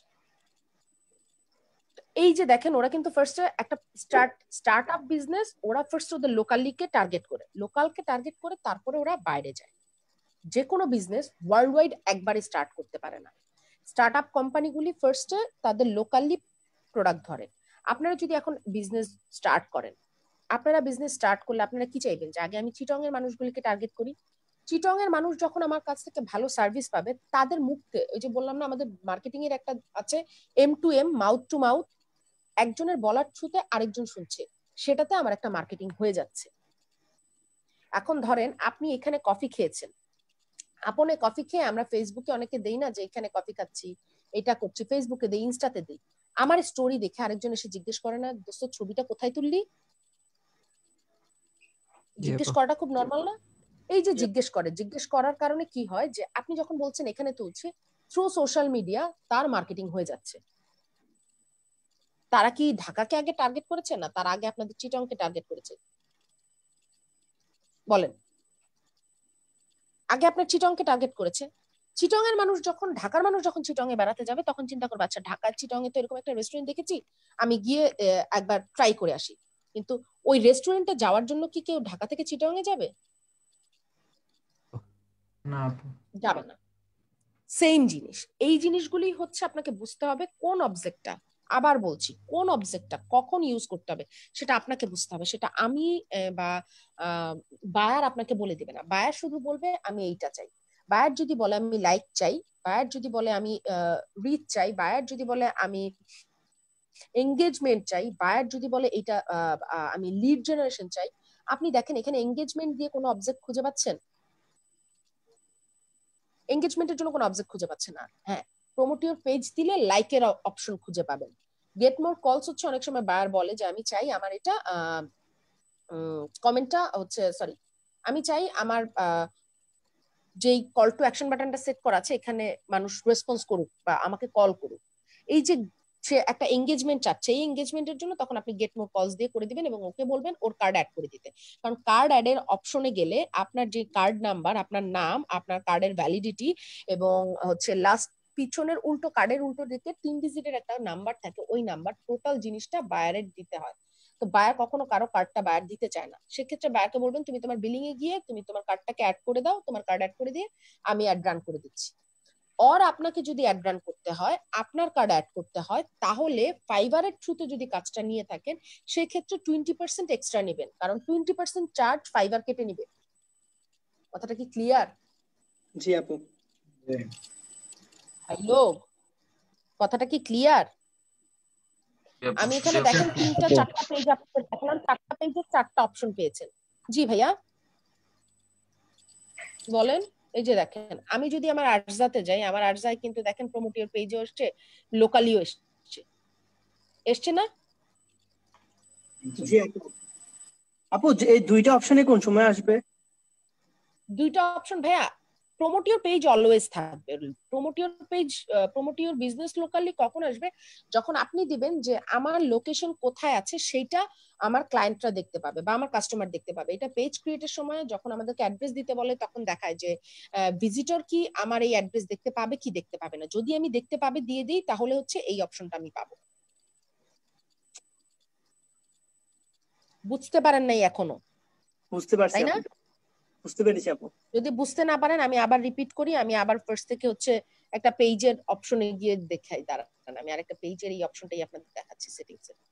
এই যে দেখেন, ওরা কিন্তু ফার্স্টে একটা স্টার্ট স্টার্ট আপ বিজনেস, ওরা ফার্স্ট ওদের লোকালিকে টার্গেট করে, লোকালকে টার্গেট করে তারপরে ওরা বাইরে যায়। যে কোনো বিজনেস ওয়ার্ল্ড ওয়াইড একবারে স্টার্ট করতে পারে না। স্টার্ট আপ কোম্পানিগুলি ফার্স্টে তাদের লোকালি প্রোডাক্ট ধরে। আপনারা যদি এখন বিজনেস স্টার্ট করেন, আপনারা বিজনেস স্টার্ট করলে আপনারা কি চাইবেন, যে আগে আমি চিটং এর মানুষগুলিকে টার্গেট করি। চিটং এর মানুষ যখন আমার কাছ থেকে ভালো সার্ভিস পাবে, তাদের মুখে, ওই যে বললাম না আমাদের মার্কেটিং এর একটা আছে M to M, mouth to mouth, একজনের বলার থ্রুতে আরেকজন শুনছে, সেটাতে আমার একটা মার্কেটিং হয়ে যাচ্ছে। এখন ধরেন আপনি এখানে কফি খেয়েছেন, আপনে কফি খেয়ে আমরা ফেসবুকে অনেকে দেই না যে এখানে কফি খাচ্ছি, এটা করছি, ফেসবুকে দেই, ইনস্টাতে দেই। আমার স্টোরি দেখে আরেকজন এসে জিজ্ঞেস করে না, দোস্ত ছবিটা কোথায় তুললি? জিজ্ঞেস করাটা খুব নর্মাল না? এই যে জিজ্ঞেস করে, জিজ্ঞেস করার কারণে কি হয়, যে আপনি যখন বলছেন এখানে তুলছি, থ্রু সোশ্যাল মিডিয়া তার মার্কেটিং হয়ে যাচ্ছে। তারা কি ঢাকাকে আগে টার্গেট করেছে, না তার আগে আপনাদের চিটংকে টার্গেট করেছে? বলেন, আগে আপনার চিটংকে টার্গেট করেছে। চিটং এর মানুষ যখন, ঢাকার মানুষ যখন চিটং এ বেড়াতে যাবে তখন চিন্তা করবে আচ্ছা ঢাকার চিটং এ তো এরকম একটা রেস্টুরেন্ট দেখেছি, আমি গিয়ে একবার ট্রাই করে আসি। কিন্তু ওই রেস্টুরেন্টে যাওয়ার জন্য কি কেউ ঢাকা থেকে চিটং এ যাবে? না আপু, যাবে না। সেম জিনিস, এই জিনিসগুলি হচ্ছে আপনাকে বুঝতে হবে কোন অবজেক্টটা, আবার বলছি কোন অবজেক্টটা কখন ইউজ করতে হবে সেটা আপনাকে বুঝতে হবে। সেটা আমি বা বায়ার আপনাকে বলে দিবে না। বায়ার শুধু বলবে আমি এইটা চাই। বায়ার যদি বলে আমি লাইক চাই, বায়ার যদি বলে আমি রিচ চাই, বায়ার যদি বলে আমি এঙ্গেজমেন্ট চাই, বায়ার যদি বলে এটা আমি লিড জেনারেশন চাই, আপনি দেখেন এখানে এঙ্গেজমেন্ট দিয়ে কোনো অবজেক্ট খুঁজে পাচ্ছেন? এঙ্গেজমেন্টের জন্য কোনো অবজেক্ট খুঁজে পাচ্ছেন না। হ্যাঁ, প্রমোট ইওর পেজ দিলে লাইকের অপশন খুঁজে পাবেন। গেট মোর কলস হচ্ছে অনেক সময় বায়ার বলে যে আমি চাই আমার এটা কমেন্টটা হচ্ছে, সরি আমি চাই আমার যেই কল টু অ্যাকশন বাটনটা সেট করা আছে এখানে মানুষ রেসপন্স করুক বা আমাকে কল করুক। এই যে সে একটা এঙ্গেজমেন্ট চাচ্ছে, এই এঙ্গেজমেন্টের জন্য তখন আপনি গেট মোর কলস দিয়ে করে দিবেন এবং ওকে বলবেন ওর কার্ড অ্যাড করে দিতে। কারণ কার্ড অ্যাড এর অপশনে গেলে আপনার যে কার্ড নাম্বার, আপনার নাম, আপনার কার্ডের ভ্যালিডিটি এবং হচ্ছে লাস্ট পিছনের উল্টো কার্ডের উল্টো দিকে তিন ডিজিটের একটা নাম্বার থাকে, ওই নাম্বার টোটাল জিনিসটা বায়ারের দিতে হয়। তো বায়ার কখনো কারো কার্ডটা বায়ার দিতে চায় না। সেক্ষেত্রে বায়ারকে বলবেন তুমি তোমার বিলিং এ গিয়ে তুমি তোমার কার্ডটাকে অ্যাড করে দাও, তোমার কার্ড অ্যাড করে দিয়ে আমি অ্যাড রান করে দিচ্ছি। অর আপনাকে যদি অ্যাড রান করতে হয়, আপনার কার্ড অ্যাড করতে হয়, তাহলে ফাইবারের থ্রুতে যদি কাজটা নিয়ে থাকেন সেক্ষেত্রে টোয়েন্টি পার্সেন্ট এক্সট্রা নেবেন, কারণ টোয়েন্টি পার্সেন্ট চার্জ ফাইবার কেটে নিবে। কথাটা কি ক্লিয়ার? জি আপু। হ্যালো, কথাটা কি ক্লিয়ার? আমি এখানে দেখেন তিনটা চারটা পেজ আপনাদের দেখলাম, চারটা পেজে চারটা অপশন পেয়েছেন। জি ভাইয়া বলেন। এই যে দেখেন আমি যদি আমার আরজাতে যাই, আমার আরজায় কিন্তু দেখেন প্রমোট ইওর পেজও এসছে, লোকালিও এসছে, এসছে না? জি আপু। আপু এই দুইটা অপশনে কোন সময় আসবে? দুইটা অপশন ভাইয়া, প্রমোট ইওর পেজ অলওয়েজ থাকবে। Promote your page, promote your business locally কখন আসবে? যখন আপনি দিবেন যে আমার লোকেশন কোথায় আছে সেটা আমার ক্লায়েন্টরা দেখতে পাবে বা আমার কাস্টমার দেখতে পাবে। এটা পেজ ক্রিয়েটের সময় যখন আমাদেরকে অ্যাড্রেস দিতে বলে তখন দেখায় যে ভিজিটর কি আমার এই অ্যাড্রেস দেখতে পাবে কি দেখতে পাবে না। যদি আমি দেখতে পাবে দিয়ে দিই তাহলে হচ্ছে এই অপশনটা আমি পাবো। বুঝতে পারেন নাই এখনো? বুঝতে পারছি তাই না? বুঝতে পেরেছি আপু। যদি বুঝতে না পারেন আমি আবার রিপিট করি, আমি আবার ফার্স্ট থেকে হচ্ছে একটা পেজের অপশনে গিয়ে দেখাই। দাঁড়ান আমি আরেকটা পেজের এই অপশনটাই আপনাদের দেখাচ্ছি সেটিংস এ।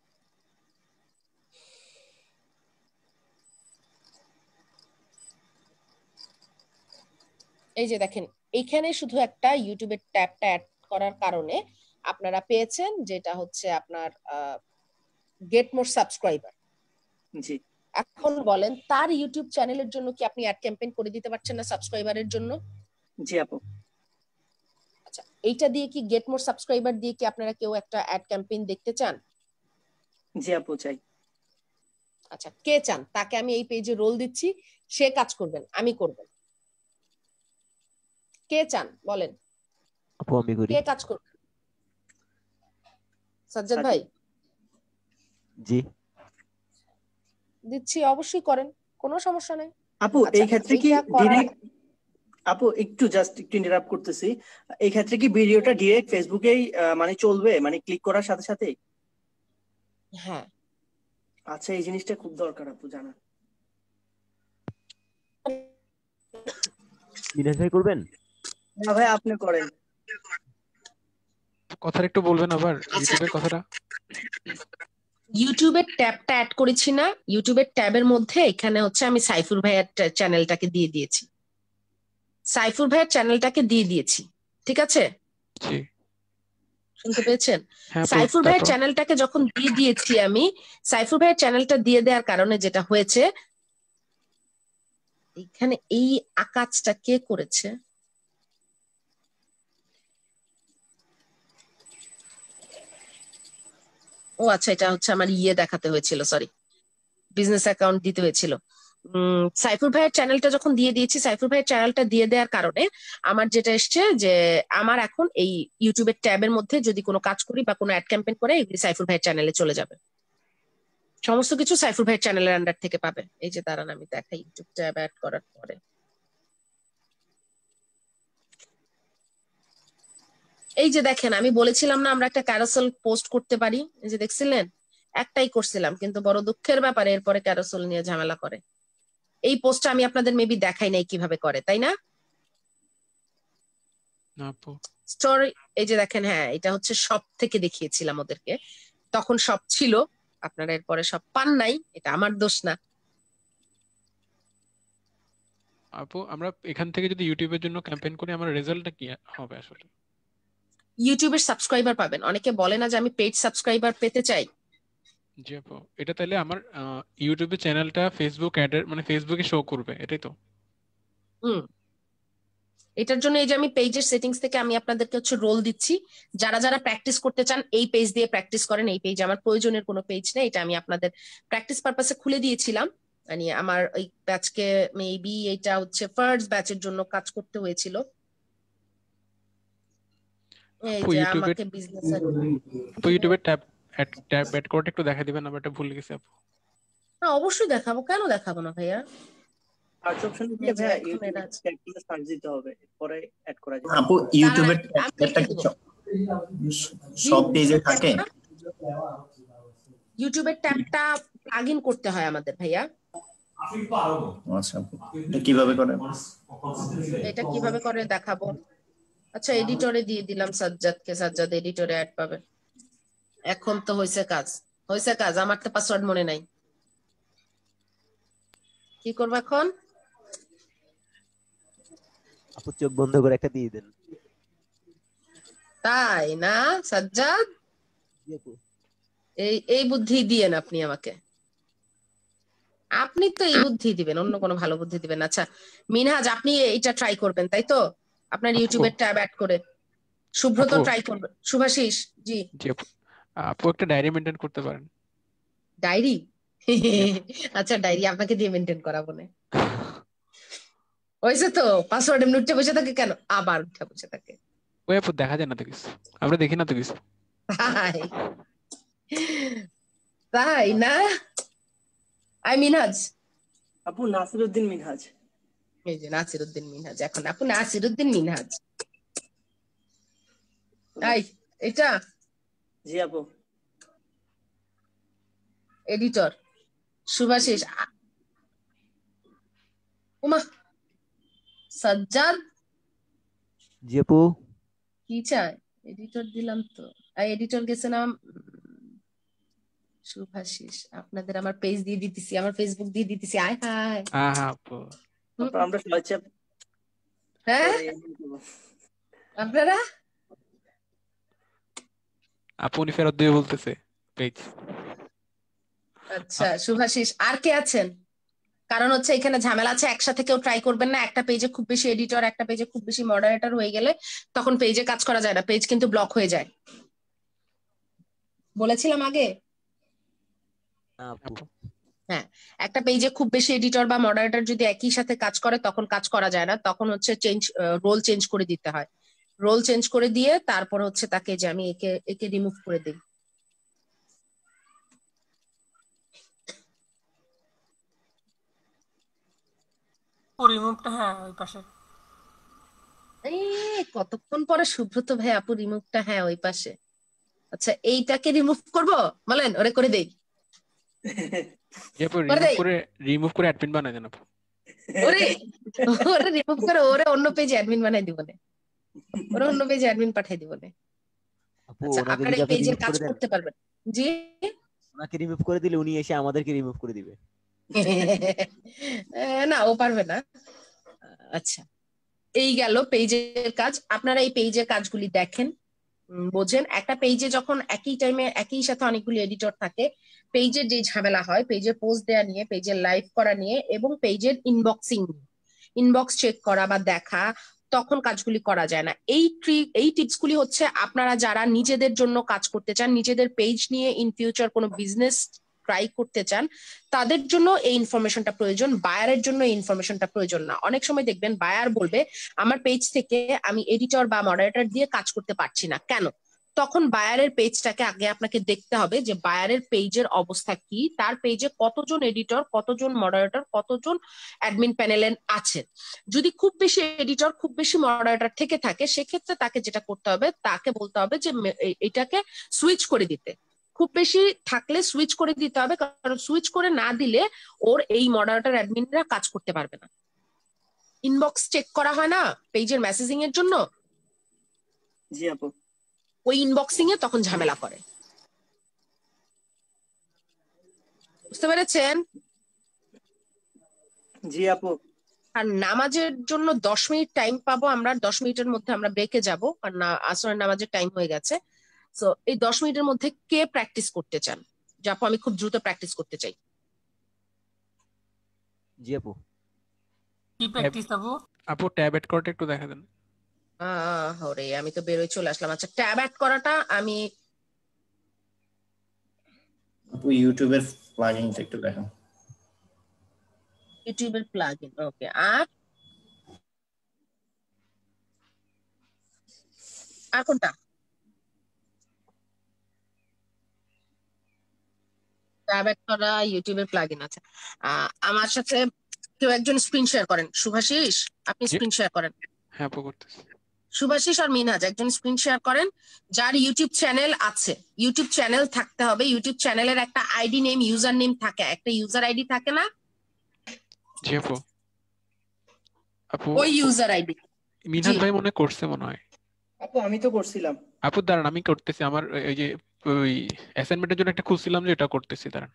এই যে দেখেন এইখানে শুধু একটা ইউটিউবের ট্যাবটা অ্যাড করার কারণে আপনারা পেয়েছেন যেটা হচ্ছে আপনার গেট মোর সাবস্ক্রাইবার। জি। এখন বলেন তার ইউটিউব চ্যানেলের জন্য কি আপনি অ্যাড ক্যাম্পেইন করে দিতে পারছেন না সাবস্ক্রাইবারের জন্য? জি আপু। আচ্ছা এইটা দিয়ে কি গেট মোর সাবস্ক্রাইবার দিয়ে কি আপনারা কেউ একটা অ্যাড ক্যাম্পেইন দেখতে চান? জি আপু চাই। আচ্ছা কে চান? তাকে আমি এই পেজে রোল দিচ্ছি, সে কাজ করবেন, আমি করব। কে চান বলেন? আপু আমি করি। কে কাজ করবেন? সাজ্জাদ ভাই। জি দিচ্ছি, অবশ্যই করেন, কোনো সমস্যা নাই। আপু এই ক্ষেত্রে কি ডিরেক্ট, আপু একটু জাস্ট একটু ইন্টারাপ্ট করতেছি, এই ক্ষেত্রে কি ভিডিওটা ডিরেক্ট ফেসবুকেই মানে চলবে, মানে ক্লিক করার সাথে সাথে? হ্যাঁ। আচ্ছা এই জিনিসটা খুব দরকার আপু জানা। মিনাজ ভাই করবেন? না ভাই আপনি করেন। কথাটা একটু বলবেন আবার ইউটিউবের কথাটা। ইউটিউবের ট্যাবটা অ্যাড করেছি না, ইউটিউবের ট্যাবের মধ্যে এখানে হচ্ছে আমি সাইফুর ভাইয়ের চ্যানেলটাকে দিয়ে দিয়েছি, সাইফুর ভাইয়ের চ্যানেলটাকে দিয়ে দিয়েছি, ঠিক আছে? জি শুনতে পেয়েছেন? সাইফুর ভাইয়ের চ্যানেলটাকে যখন দিয়ে দিয়েছি আমি, সাইফুর ভাইয়ের চ্যানেলটা দিয়ে দেওয়ার কারণে যেটা হয়েছে, এখানে এই আকাজটা কে করেছে? ও আচ্ছা এটা হচ্ছে আমার ইয়ে দেখাতে হয়েছিল, সরি বিজনেস অ্যাকাউন্ট দিতে হয়েছিল। উম সাইফুর ভাইয়ের চ্যানেলটা যখন দিয়ে দিয়েছি, সাইফুর ভাইয়ের চ্যানেলটা দিয়ে দেওয়ার কারণে আমার যেটা এসছে যে আমার এখন এই ইউটিউবের ট্যাবের মধ্যে যদি কোনো কাজ করি বা কোনো অ্যাড ক্যাম্পেইন করে এগুলি সাইফুর ভাইয়ের চ্যানেলে চলে যাবে, সমস্ত কিছু সাইফুর ভাইয়ের চ্যানেলের আন্ডার থেকে পাবে। এই যে দাঁড়ান আমি দেখাই, ইউটিউব ট্যাব অ্যাড করার পরে এই যে দেখেন, আমি বলেছিলাম না আমরা একটা ক্যারোসেল পোস্ট করতে পারি, এই যে দেখছিলেন একটাই করছিলাম, কিন্তু বড় দুঃখের ব্যাপারে এরপরে ক্যারোসেল নিয়ে ঝামেলা করে। এই পোস্টটা আমি আপনাদের মেবি দেখাই নাই কিভাবে করে, তাই না? না আপু, স্টোরি এই যে দেখেন, হ্যাঁ এটা হচ্ছে সব থেকে দেখিয়েছিলাম ওদেরকে, তখন সব ছিল, আপনারা এরপরে সব পান নাই, এটা আমার দোষ না। আপু আমরা এখান থেকে যদি ইউটিউবের জন্য ক্যাম্পেইন করি আমার রেজাল্টটা কি হবে আসলে? ইউটিউবের সাবস্ক্রাইবার পাবেন, অনেকে বলে না যে আমি পেইড সাবস্ক্রাইবার পেতে চাই। জি আপু, এটা তাহলে আমার ইউটিউবে চ্যানেলটা ফেসবুক অ্যাডের মানে ফেসবুকে শো করবে, এটাই তো? হুম, এটার জন্য এই যে আমি পেজের সেটিংস থেকে আমি আপনাদেরকে হচ্ছে রোল দিচ্ছি, যারা যারা প্র্যাকটিস করতে চান এই পেজ দিয়ে প্র্যাকটিস করেন, এই পেজ আমার প্রয়োজনের কোনো পেজ নেই, এটা আমি আপনাদের প্র্যাকটিস পারপাসে খুলে দিয়েছিলাম। মানে আমার ওই ব্যাচকে মেবি এটা হচ্ছে ফার্স্ট ব্যাচের জন্য কাজ করতে হয়েছিল। এই আপু যে ইউটিউবে আমাকে বিজনেস আপু ইউটিউবে ট্যাব অ্যাড ট্যাব অ্যাড করতে একটু দেখা দিবেন, আমি এটা ভুলে গেছি আপু। না অবশ্যই দেখাবো, কেন দেখাবো না ভাইয়া। সার্চ অপশনে গিয়ে ভাইয়া ইউটিউব ট্যাগটা সার্চ দিতে হবে, পরে অ্যাড করা যাবে। আপু ইউটিউবের ট্যাগটা কি সব পেজে থাকে? ইউটিউবের ট্যাবটা প্লাগ ইন করতে হয় আমাদের ভাইয়া। আচ্ছা আপু, এটা কিভাবে করে? এটা কিভাবে করে দেখাবো। আচ্ছা এডিটরে দিয়ে দিলাম সাজ্জাদকে, সাজ্জাদ এডিটরে অ্যাড পাবে। এখন তো হয়েছে কাজ, হয়েছে কাজ, আমার তো পাসওয়ার্ড মনে নাই, কি করবো এখন? আপু চোখ বন্ধ করে একটা দিয়ে দেন। তাই না সাজ্জাদ? এই এই বুদ্ধি দিয়েন আপনি আমাকে, আপনি তো এই বুদ্ধি দিবেন, অন্য কোনো ভালো বুদ্ধি দিবেন। আচ্ছা মিনহাজ আপনি এটা ট্রাই করবেন তাই তো, আপনার ইউটিউবের ট্যাব অ্যাড করে। শুভ্রত ট্রাই করবে, শুভাশিস জি জি আপু, আপু একটা ডায়েরি মেইনটেইন করতে পারেন। ডায়েরি? আচ্ছা ডায়েরি আপনাকে দিয়ে মেইনটেইন করাবো না, হয়েছে তো পাসওয়ার্ড এমনি উঠে বসে থাকে কেন, আবার উঠে বসে থাকে। ওই আপু দেখা যায় না তো কিছু, আমরা দেখি না তো কিছু। তাই তাই না? আই মিনহাজ আপু নাসিরউদ্দিন মিনহাজ, এই যে নাসিরউদ্দিন মিনহাজ, এখন আপু নাসিরউদ্দিন মিনহাজ। এই এটা জি আপু এডিটর শুভাশিস, উমা সাজ্জাদ জি আপু কি চায়, এডিটর দিলাম তো, আর এডিটর গেছে না শুভাশিস, আপনাদের আমার পেজ দিয়ে দিতেছি, আমার ফেসবুক দিয়ে দিতেছি, আয় হায়। হ্যাঁ হ্যাঁ আপু, আমরা সবাই চাপ হ্যাঁ আপনারা আপু উনি ফেরত দিয়ে বলতেছে পেজ। আচ্ছা শুভাশিস আর কে আছেন? কারণ হচ্ছে এখানে ঝামেলা আছে, একসাথে কেউ ট্রাই করবেন না, একটা পেজে খুব বেশি এডিটর একটা পেজে খুব বেশি মডারেটর হয়ে গেলে তখন পেজে কাজ করা যায় না, পেজ কিন্তু ব্লক হয়ে যায়, বলেছিলাম আগে। হ্যাঁ একটা পেজে খুব বেশি এডিটর বা মডারেটর যদি একই সাথে কাজ করে তখন কাজ করা যায় না, তখন হচ্ছে চেঞ্জ রোল চেঞ্জ করে দিতে হয়, রোল চেঞ্জ করে দিয়ে তারপর হচ্ছে তাকে যে আমি একে একে রিমুভ করে দিই। রিমুভটা হ্যাঁ ওই পাশে। এই কতক্ষণ পরে সুব্রত ভাই আপু রিমুভটা হ্যাঁ ওই পাশে। আচ্ছা এইটাকে রিমুভ করব বলেন, ওরে করে দেই, রিমুভ করে রিমুভ করে অ্যাডমিন বানাই দেন আপু। ওরে ওরে রিমুভ করে ওরে অন্য পেজে অ্যাডমিন বানাই দিব না, ওরে অন্য পেজে অ্যাডমিন পাঠাই দিব না। আচ্ছা আপনারা এই পেজে কাজ করতে পারবেন জি, ওনাকে রিমুভ করে দিলে উনি এসে আমাদেরকে রিমুভ করে দিবে। না ও পারবে না। আচ্ছা এই গেল পেজের কাজ, আপনারা এই পেজের কাজগুলি দেখেন বোঝেন। একটা পেজে যখন একই টাইমে একই সাথে অনেকগুলি এডিটর থাকে, পেজের যে ঝামেলা হয় পেজের পোস্ট দেওয়া নিয়ে, পেজের লাইভ করা নিয়ে এবং পেজের ইনবক্সিং, ইনবক্স চেক করা বা দেখা, তখন কাজগুলি করা যায় না। এই ট্রিক এই টিপস গুলি হচ্ছে আপনারা যারা নিজেদের জন্য কাজ করতে চান, নিজেদের পেজ নিয়ে ইন ফিউচার কোনো বিজনেস ট্রাই করতে চান তাদের জন্য এই ইনফরমেশনটা প্রয়োজন, বায়ারের জন্য এই ইনফরমেশনটা প্রয়োজন না। অনেক সময় দেখবেন বায়ার বলবে আমার পেজ থেকে আমি এডিটর বা মডারেটর দিয়ে কাজ করতে পারছি না, কেন? তখন বায়ারের পেজটাকে আগে আপনাকে দেখতে হবে যে বায়ারের পেজের অবস্থা কি, তার পেজে কতজন এডিটর, কতজন মডারেটর, কতজন অ্যাডমিন প্যানেলে আছে। যদি খুব বেশি এডিটর, খুব বেশি মডারেটর থেকে থাকে, সেক্ষেত্রে তাকে যেটা করতে হবে, তাকে বলতে হবে যে এটাকে সুইচ করে দিতে। খুব বেশি থাকলে সুইচ করে দিতে হবে, কারণ সুইচ করে না দিলে ওর এই মডারেটর অ্যাডমিনরা কাজ করতে পারবে না। ইনবক্স চেক করা হয় না পেজের মেসেজিং এর জন্য, জি আপু, ওই ইনবক্সিং এ তখন ঝামেলা করে। বুঝতে পেরেছেন? জি আপু। আর নামাজের জন্য দশ মিনিট টাইম পাবো আমরা, দশ মিনিটের মধ্যে আমরা ব্রেকে যাবো, কারণ না আসরের নামাজের টাইম হয়ে গেছে। সো এই দশ মিনিটের মধ্যে কে প্র্যাকটিস করতে চান? যে আপু আমি খুব দ্রুত প্র্যাকটিস করতে চাই। জি আপু। কি প্র্যাকটিস আপু? আপু ট্যাব এড করতে একটু দেখা দেন। আহ ওরে আমি তো বেরোয় চলে আসলাম। আচ্ছা, ট্যাব অ্যাড করাটা আমি আপু ইউটিউবের প্লাগইনটা একটু দেখান। ইউটিউবের প্লাগইন, ওকে। আর আর কোনটা? ট্যাব অ্যাড করা ইউটিউবের প্লাগইন আছে। আহ আমার সাথে কেউ একজন স্ক্রিন শেয়ার করেন। শুভাশিস, আপনি জি। স্ক্রিন শেয়ার করেন। হ্যাঁ আপু করতেছি। শুভাশিস আর মিনহাজ একজন স্ক্রিন শেয়ার করেন। যার ইউটিউব চ্যানেল আছে, ইউটিউব চ্যানেল থাকতে হবে। ইউটিউব চ্যানেলের একটা আইডি নেম, ইউজার নেম থাকে, একটা ইউজার আইডি থাকে না? জি আপু। আপু ওই ইউজার আইডি। মিনহাজ ভাই মনে করছে মনে হয়। আপু আমি তো করছিলাম। আপু দাঁড়ান আমি করতেছি, আমার ওই যে ওই অ্যাসাইনমেন্টের জন্য একটা খুঁজছিলাম যে এটা করতেছি, দাঁড়ান।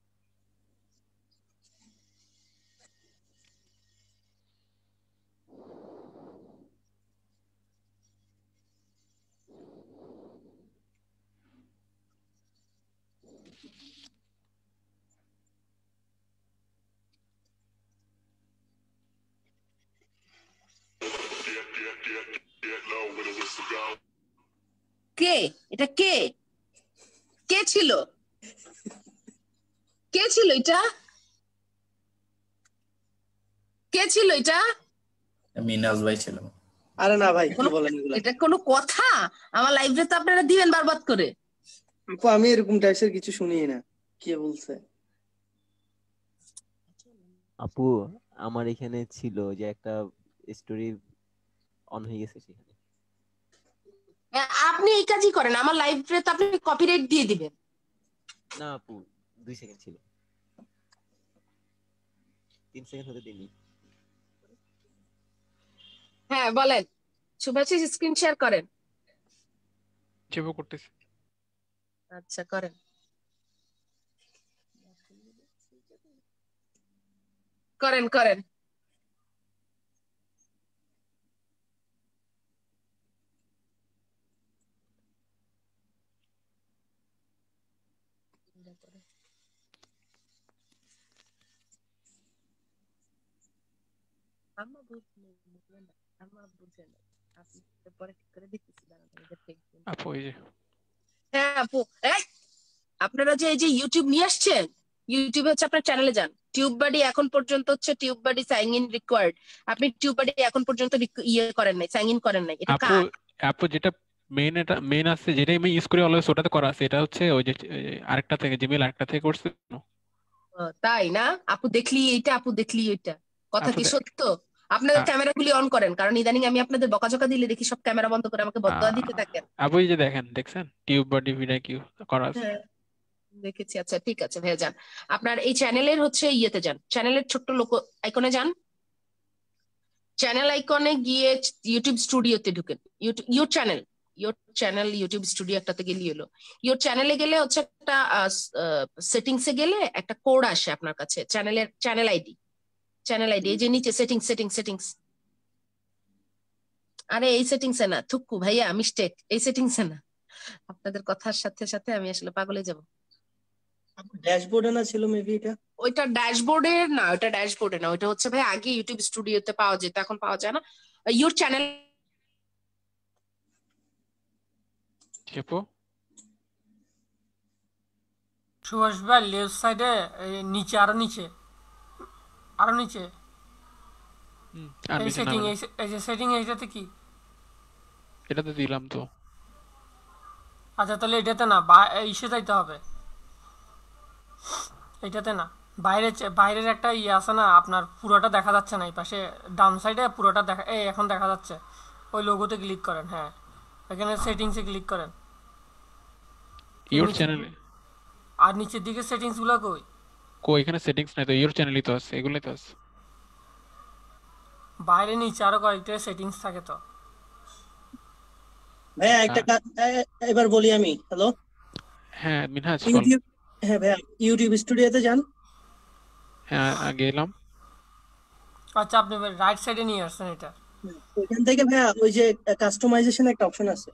কে এটা? কে কে ছিল? কে ছিল এটা? কে ছিল এটা? মিনাজ ভাই ছিল। আরে না ভাই, কি বলেন এগুলা? এটা কোনো কথা? আমার লাইব্রেরিতে আপনারা দিবেন বারবাদ করে। আপু আমি এরকম টাইপের কিছু শুনি না। কে বলছে? আপু আমার এখানে ছিল যে একটা স্টোরি অন হয়ে গেছে সেখানে। আ- আপনি এই কাজই করেন, আমার লাইব্রেরিতে আপনি কপিরাইট দিয়ে দিবেন। না আপু দুই সেকেন্ড ছিল, তিন সেকেন্ড হতে দিনই। হ্যাঁ বলেন, শুভাশিস স্ক্রিন শেয়ার করেন। জি আপু করতেছি। আচ্ছা করেন। করেন করেন। আম্মা বুঝলেন বুঝলেন না, আম্মা বুঝলেন না, আপনি পরে ঠিক করে দিতেছি, দাঁড়ান আমি দেখতে। আপু এই যে হ্যাঁ আপু, এই আপনারা যে এই যে ইউটিউব নিয়ে আসছেন, ইউটিউবে হচ্ছে আপনার চ্যানেলে যান, টিউব বাডি এখন পর্যন্ত হচ্ছে tube buddy sign in required. আপনি টিউব বাডি এখন পর্যন্ত রিক- ইয়ে করেন নাই, সাইন ইন করেন নাই। এটা আপু কার? আপু যেটা মেইন, এটা মেইন আছে যেটা আমি ইউজ করি অলওয়েজ, ওটাতে করা আছে। এটা হচ্ছে ওই যে এ, আরেকটা থেকে জিমেল আরেকটা থেকে করছে। ও, তাই না? আপু দেখলি এইটা, আপু দেখলি ওইটা, কথা আপু কি দে- সত্য? আপনাদের আ- ক্যামেরাগুলি অন করেন, কারণ ইদানিং আমি আপনাদের বকাঝকা দিলে দেখি সব ক্যামেরা বন্ধ করে আমাকে বদদোয়া দিতে আ- থাকেন। আপু এই যে দেখেন, দেখছেন টিউব বা ডিভিডা কিউ করা আছে। হ্যাঁ দেখেছি। আচ্ছা ঠিক আছে ভাইয়া, যান আপনার এই চ্যানেলের হচ্ছে ইয়েতে যান, চ্যানেলের ছোট্ট লোক আইকনে যান। চ্যানেল আইকনে গিয়ে ইউটিউব স্টুডিওতে ঢুকেন। YouTube your channel, your channel YouTube studio একটাতে গেলে হলো। ইউর চ্যানেলে গেলে হচ্ছে একটা সেটিংসে গেলে একটা কোড আসে আপনার কাছে, চ্যানেলের চ্যানেল আইডি, চ্যানেল আইডি এই যে নিচে সেটিংস সেটিংস সেটিংস। আরে এই সেটিংস এ না, থুক্কু ভাইয়া, মিস্টেক, এই সেটিংস এ না। আপনাদের কথার সাথে সাথে আমি আসলে পাগলে যাব। ড্যাশবোর্ডে না ছিল মেবি এটা? ওইটা ড্যাশবোর্ডে না, ওইটা ড্যাশবোর্ডে না, ওইটা হচ্ছে ভাই আগে ইউটিউব স্টুডিওতে পাওয়া যেত, এখন পাওয়া যায় না। ইউর চ্যানেল জি আপু সুভাষ ভাই লেফট সাইডে নিচে আরো নিচে আরো নিচে হুম আর এই নিচে সেটিং নামে এই যে সেটিং এইটাতে কি এটাতে দিলাম তো আচ্ছা তাহলে এটাতে না বা- ইসে যাইতে হবে এটাতে না বাইরে চে- বাইরের একটা ইয়ে আছে না আপনার পুরোটা দেখা যাচ্ছে না এই পাশে ডান সাইডে পুরোটা দেখা এই এখন দেখা যাচ্ছে ওই লোগোতে ক্লিক করেন হ্যাঁ এখানে সেটিংসে ক্লিক করেন ইওর নিচের চ্যানেলে আর নিচের দিকে সেটিংস গুলো কই কো এখানে সেটিংস নাই তো ইওর চ্যানেলই তো আছে এগুলোই তো আছে বাইরে নিচে আরো কয়েকটা সেটিংস থাকে তো ভাইয়া একটা হ্যাঁ কা- এ- এবার বলি আমি হ্যালো হ্যাঁ মিনহাজ বল ইউটিউব হ্যাঁ ভাইয়া ইউটিউব স্টুডিওতে যান হ্যাঁ আগে এলাম আচ্ছা আপনি রাইট সাইডে নিয়ে আসছেন এটা হুম, ওইখান থেকে ভাইয়া ওই যে কাস্টমাইজেশন একটা অপশন আছে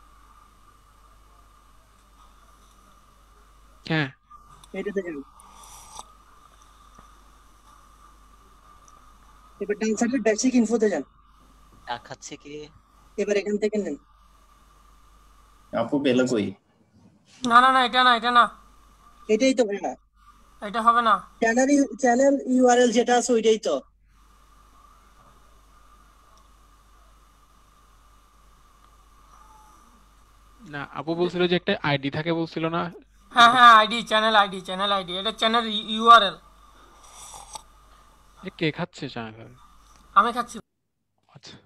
হ্যাঁ এটাতে যান এবার ডান সাইডের বেসিক ইনফোতে যান চা খাচ্ছে কে এবার এখান থেকে নেন আপু পেলো কই? না না না এটা না এটা না এটাই তো ভাইয়া এটা হবে না চ্যানেল চ্যানেল ইউআরএল যেটা আছে ওইটাই তো না আপু বলছিল যে একটা আইডি থাকে বলছিল না হ্যাঁ হ্যাঁ ID channel ID channel ID এটা চ্যানেল ইউআরএল যে কে খাচ্ছে চ্যানেল আমি খাচ্ছি আচ্ছা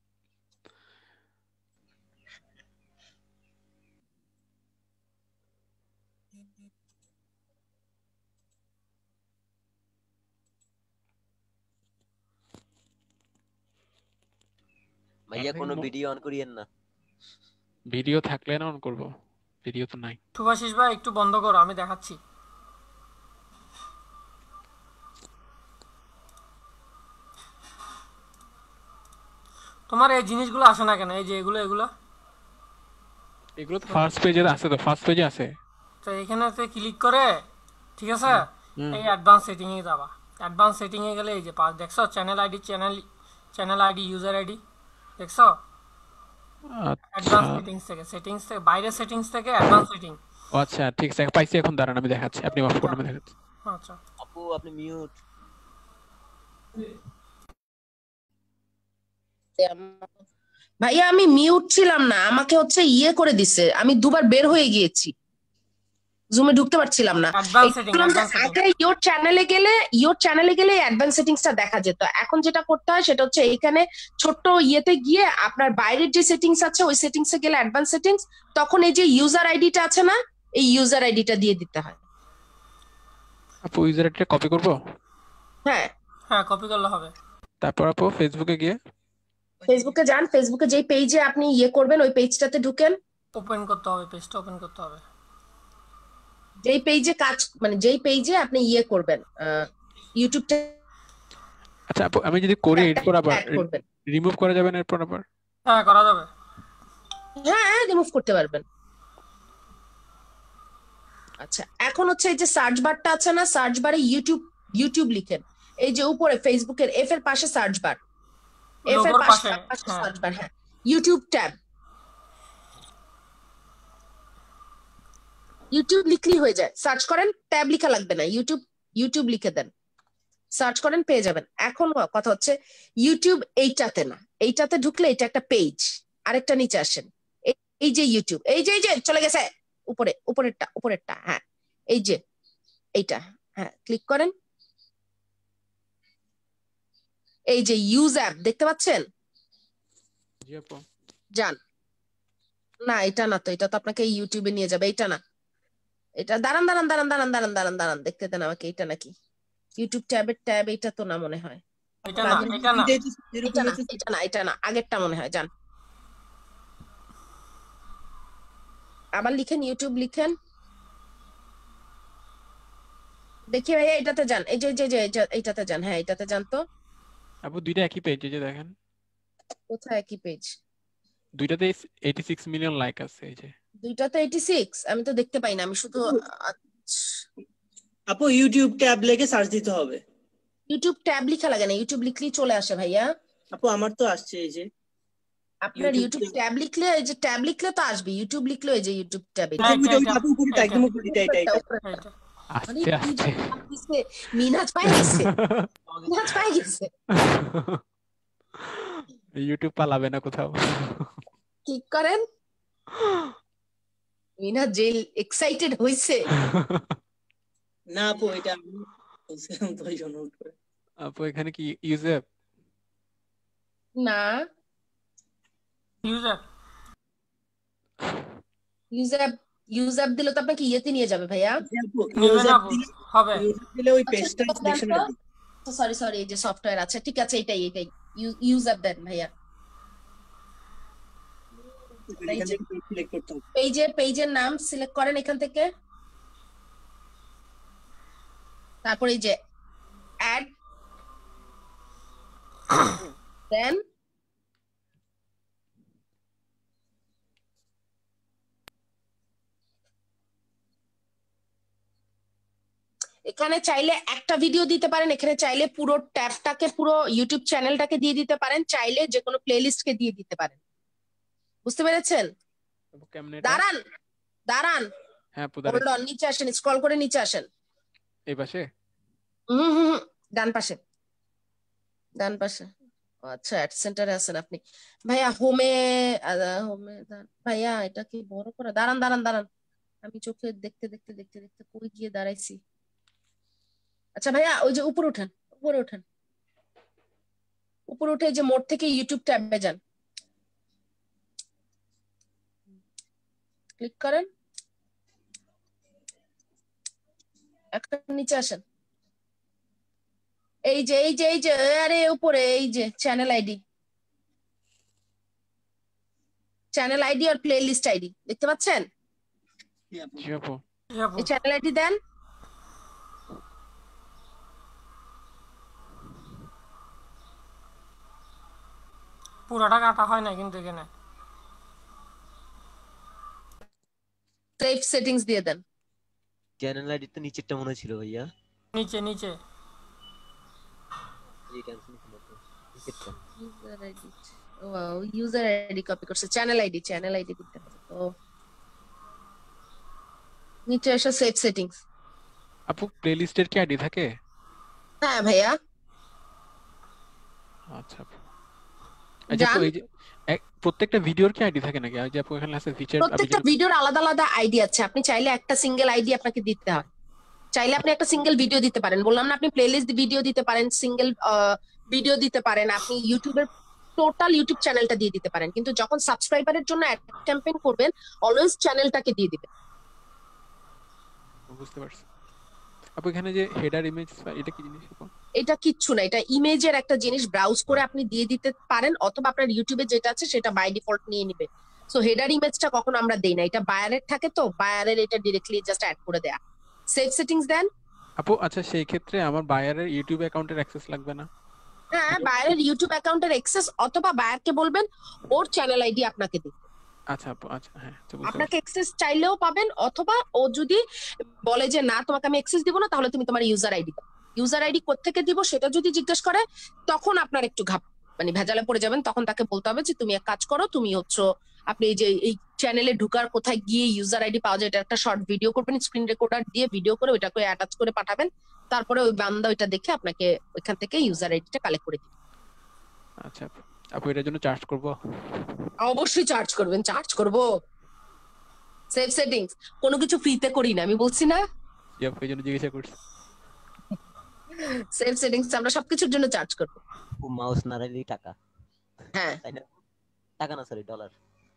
ভাইয়া আপনি কোনো ম- ভিডিও অন করিয়েন না ভিডিও থাকলে না অন করব ভিডিও তো নাই শুভাশিস ভাই একটু বন্ধ করো আমি দেখাচ্ছি তোমার এই জিনিসগুলো আসে না কেন এই যে এগুলো এগুলো এগুলো তো ফার্স্ট পেজে আছে তো ফার্স্ট পেজে আছে তো এখানে ক্লিক করে ঠিক আছে হুম এই অ্যাডভান্স সেটিং এ যাবা অ্যাডভান্স সেটিং এ গেলে এই যে পাস দেখছো channel ID channel channel ID user ID দেখছো আচ্ছা অ্যাডভান্স সেটিংস থেকে সেটিংস থেকে বাইরে সেটিংস থেকে অ্যাডভান্স সেটিং ও আচ্ছা ঠিক আছে পাইছি এখন দাঁড়ান আমি দেখাচ্ছি আপনি অফ করুন আমি দেখাচ্ছি আচ্ছা আপু আপনি মিউট ভাইয়া আমি মিউট ছিলাম না, আমাকে হচ্ছে ইয়ে করে দিছে, আমি দুবার বের হয়ে গিয়েছি, জুমে ঢুকতে পারছিলাম না। অ্যাডভান্স এই সেটিং বললাম যে অ্যাডভান্স সেটিং আগে ইয়োর চ্যানেলে গেলে ইয়োর চ্যানেলে গেলে অ্যাডভান্স সেটিংসটা দেখা যেত, এখন যেটা করতে হয় সেটা হচ্ছে এইখানে ছোট্ট ইয়েতে গিয়ে আপনার বাইরের যে সেটিংস আছে ওই সেটিংসে গেলে অ্যাডভান্স সেটিংস, তখন এই যে ইউজার আইডিটা আছে না, এই ইউজার আইডিটা দিয়ে দিতে হয়। আপু ইউজার আইডিটা কপি করব হ্যাঁ হ্যাঁ কপি করলে হবে। তারপর আপু ফেসবুকে গিয়ে ফেসবুকে যান, ফেসবুকে যেই পেজে আপনি ইয়ে করবেন ওই পেজটাতে ঢুকেন, ওপেন করতে হবে, পেজটা ওপেন করতে হবে। যেই পেজে কাজ মানে যেই পেজে আপনি ইয়ে করবেন ইউটিউবটা আচ্ছা আপু আমি যদি করি এরপর আবার অ্যাড করবেন। রিমুভ করা যাবে না এরপর আবার? হ্যাঁ করা যাবে। হ্যাঁ রিমুভ করতে পারবেন। আচ্ছা এখন হচ্ছে এই যে সার্চ বারটা আছে না, সার্চ বারে ইউটিউব ইউটিউব লিখেন, এই যে উপরে ফেসবুকের এফ এর পাশে সার্চ বার, এফ এর লোগোর পাশে পাশে, পাশে হ্যাঁ। সার্চ বার, হ্যাঁ ইউটিউব ট্যাব, ইউটিউব লিখলেই হয়ে যায়, সার্চ করেন, ট্যাব লিখা লাগবে না, ইউটিউব ইউটিউব লিখে দেন, সার্চ করেন পেয়ে যাবেন। এখন কথা হচ্ছে ইউটিউব এইটাতে না, এইটাতে ঢুকলে এটা একটা পেজ, আরেকটা নিচে আসেন, এই- এই যে ইউটিউব, এই যে এই যে চলে গেছে উপরে, উপরেরটা উপরেরটা, হ্যাঁ এই যে এইটা, হ্যাঁ ক্লিক করেন, এই যে ইউজ অ্যাপ দেখতে পাচ্ছেন, জি আপু যান, না এটা না তো, এটা তো আপনাকে ইউটিউবে নিয়ে যাবে, এইটা না, এটা দাঁড়ান দাঁড়ান দাঁড়ান দাঁড়ান দাঁড়ান দাঁড়ান দাঁড়ান দেখতে দেন আমাকে, এইটা নাকি ইউটিউব ট্যাবের ট্যাব, এইটা তো না মনে হয়, এটা না এটা না এটা না এটা না এটা না আগেরটা মনে হয়, যান আবার লিখেন, ইউটিউব লিখেন, দেখি ভাইয়া এটাতে যান, এই যে এই যে এই যে এইটাতে যান, হ্যাঁ এটাতে যান তো, আপু দুইটা একই পেজ এই যে দেখেন কোথায় একই পেজ, দুইটাতে eighty-six মিলিয়ন লাইক আছে এই যে দুইটাতে এইটি সিক্স, আমি তো দেখতে পাই না, আমি শুধু আপু ইউটিউব ট্যাব লেগে সার্চ দিতে হবে। ইউটিউব ট্যাব লিখা লাগে না, ইউটিউব লিখলেই চলে আসে ভাইয়া। আপু আমার তো আসছে এই যে আপনার YouTube ইউটিউব tab। ট্যাব লিখলে, এই যে ট্যাব লিখলে তো আসবে, ইউটিউব লিখলে এই যে ইউটিউব ট্যাব, হ্যাঁ, ওইটা, এটা, ওইটা, আপু উপরেটা, একদম উপরে, এটা এটা এটা এটা মানে আস্তে কি আস্তে যে চাপ দিছে, মিনাজ পাই গেছে, মিনাজ পাই গেছে। ইউটিউব পালাবে না কোথাও। ক্লিক করেন, মিনাজ জেল এক্সাইটেড হইছে। না আপু, এটা আমি বলছিলাম তো ওই জন্য উঠে। আপু এখানে কি ইউজার? না, ইউজার ইউজার ইউজার দিলে তো আপনাকে ইয়েতে নিয়ে যাবে ভাইয়া। আপু নেবে ইউজার না আপু, দিলে হবে ইউজার দিলে ওই আচ্ছা পেজটা দেন সিলেকশনে তো, দিই। সরি সরি এই যে সফটওয়্যার আছে, ঠিক আছে এটাই এটাই ইউজার দেন ভাইয়া। এই এখান যে থেকে সিলেক্ট করতে হবে। পেজের পেজের নাম সিলেক্ট করেন এখান থেকে, তারপর এই যে অ্যাড দেন এখানে চাইলে একটা ভিডিও দিতে পারেন, এখানে চাইলে পুরো ট্যাবটাকে পুরো ইউটিউব চ্যানেলটাকে দিয়ে দিতে পারেন, চাইলে যে কোনো প্লেলিস্টকে দিয়ে দিতে পারেন। বুঝতে পেরেছেন? আপু কেমনে এটা? দাঁড়ান দাঁড়ান, হ্যাঁ আপু হোল্ড দাঁড়াই। অন, নিচে আসেন, স্ক্রল করে নিচে আসেন। এই পাশে হুম হুম হুম, ডান পাশে, ডান পাশে। ও আচ্ছা, অ্যাড সেন্টারে আছেন আপনি ভাইয়া। হোমে হোমে ভাইয়া এটা কি বড় করে, দাঁড়ান দাঁড়ান দাঁড়ান, আমি চোখে দেখতে দেখতে দেখতে দেখতে কই গিয়ে দাঁড়াইছি। আচ্ছা ভাইয়া ওই যে উপরে উঠেন, উপরে উঠেন, উপরে উঠে এই যে মোড থেকে ইউটিউব ট্যাবে যান, ক্লিক করেন, একটা নিচে আসেন। এই যে এই যে এই যে আরে উপরে এই যে চ্যানেল আইডি, চ্যানেল আইডি আর প্লে লিস্ট আইডি দেখতে পাচ্ছেন? জি আপু। জি আপু, এই চ্যানেল আইডি দেন। পুরোটা কাটা হয় না কিন্তু এখানে। সেভ সেটিংস দিয়ে দেন। চ্যানেল আইডি তো নিচেরটা মনে ছিল ভাইয়া। নিচে নিচে এই ক্যান্সেল ছিল তো নিচেরটা। ইউজার আইডি, ও ইউজার আইডি কপি করছে, চ্যানেল আইডি চ্যানেল আইডি দিতে হবে তো। নিচে এসে সেভ সেটিংস। আপু প্লেলিস্টের কি আইডি থাকে? হ্যাঁ ভাইয়া, আচ্ছা আপু। আচ্ছা আপু যান। এই যে এক- প্রত্যেকটা ভিডিওর কি আইডি থাকে নাকি? যে আপু এখানে আছে ফিচার প্রত্যেকটা ভিডিওর আলাদা আলাদা আইডি আছে, আপনি চাইলে একটা সিঙ্গেল আইডি আপনাকে দিতে হয়, চাইলে আপনি একটা সিঙ্গেল ভিডিও দিতে পারেন। বললাম না, আপনি প্লেলিস্ট ভিডিও দিতে পারেন, সিঙ্গেল ভিডিও দিতে পারেন, আপনি ইউটিউবের টোটাল ইউটিউব চ্যানেলটা দিয়ে দিতে পারেন। কিন্তু যখন সাবস্ক্রাইবারের জন্য অ্যাড ক্যাম্পেইন করবেন, অলওয়েজ চ্যানেলটাকে দিয়ে দিবেন। বুঝতে পারছি। আপু এখানে যে হেডার ইমেজ এটা কি জিনিস আপু? এটা কিচ্ছু না, এটা ইমেজের একটা জিনিস, ব্রাউজ করে আপনি দিয়ে দিতে পারেন, অথবা আপনার ইউটিউবে যেটা আছে সেটা বাই ডিফল্ট নিয়ে নিবে। সো হেডার ইমেজটা কখন আমরা দেই না, এটা বায়ারের থাকে, তো বায়ারের এটা ডিরেক্টলি জাস্ট অ্যাড করে দেয়া। সেভ সেটিংস দেন। আপু আচ্ছা সেই ক্ষেত্রে আমার বায়ারের ইউটিউব অ্যাকাউন্টের অ্যাক্সেস লাগবে না? হ্যাঁ, বায়ারের ইউটিউব অ্যাকাউন্টের অ্যাক্সেস, অথবা বায়ারকে বলবেন ওর চ্যানেল আইডি আপনাকে দিতে। আচ্ছা আপু আচ্ছা হ্যাঁ আচ্ছা বুঝতে আপনাকে পারছি। অ্যাক্সেস চাইলেও পাবেন, অথবা ও যদি বলে যে না তোমাকে আমি অ্যাক্সেস দিব না, তাহলে তুমি তোমার ইউজার আইডি দাও। ইউজার আইডি কোত্থেকে দিব সেটা যদি জিজ্ঞেস করে, তখন আপনার একটু ঘাপ মানে ভেজালে পড়ে যাবেন। তখন তাকে বলতে হবে যে তুমি এক কাজ করো, তুমি হচ্ছে আপনি এই যে এই চ্যানেলে ঢুকার কোথায় গিয়ে ইউজার আইডি পাওয়া যায়, এটা একটা শর্ট ভিডিও করবেন, স্ক্রিন রেকর্ডার দিয়ে ভিডিও করে ওইটাকে অ্যাটাচ করে পাঠাবেন, তারপরে ওই বান্দা ওইটা দেখে আপনাকে ওইখান থেকে ইউজার আইডিটা কালেক্ট করে দিবে। আচ্ছা আপু আপু এটার জন্য চার্জ করব? অবশ্যই চার্জ করবেন, চার্জ করব। সেভ সেটিংস কোনো কিছু ফ্রিতে করি না, আমি বলছি না। জি আপু এই জন্য জিজ্ঞাসা করছি। সেভ সেটিংস আমরা সবকিছুর জন্য চার্জ করব। ও মাউস নাড়াইলেই টাকা, হ্যাঁ তাই না? টাকা না সরি ডলার।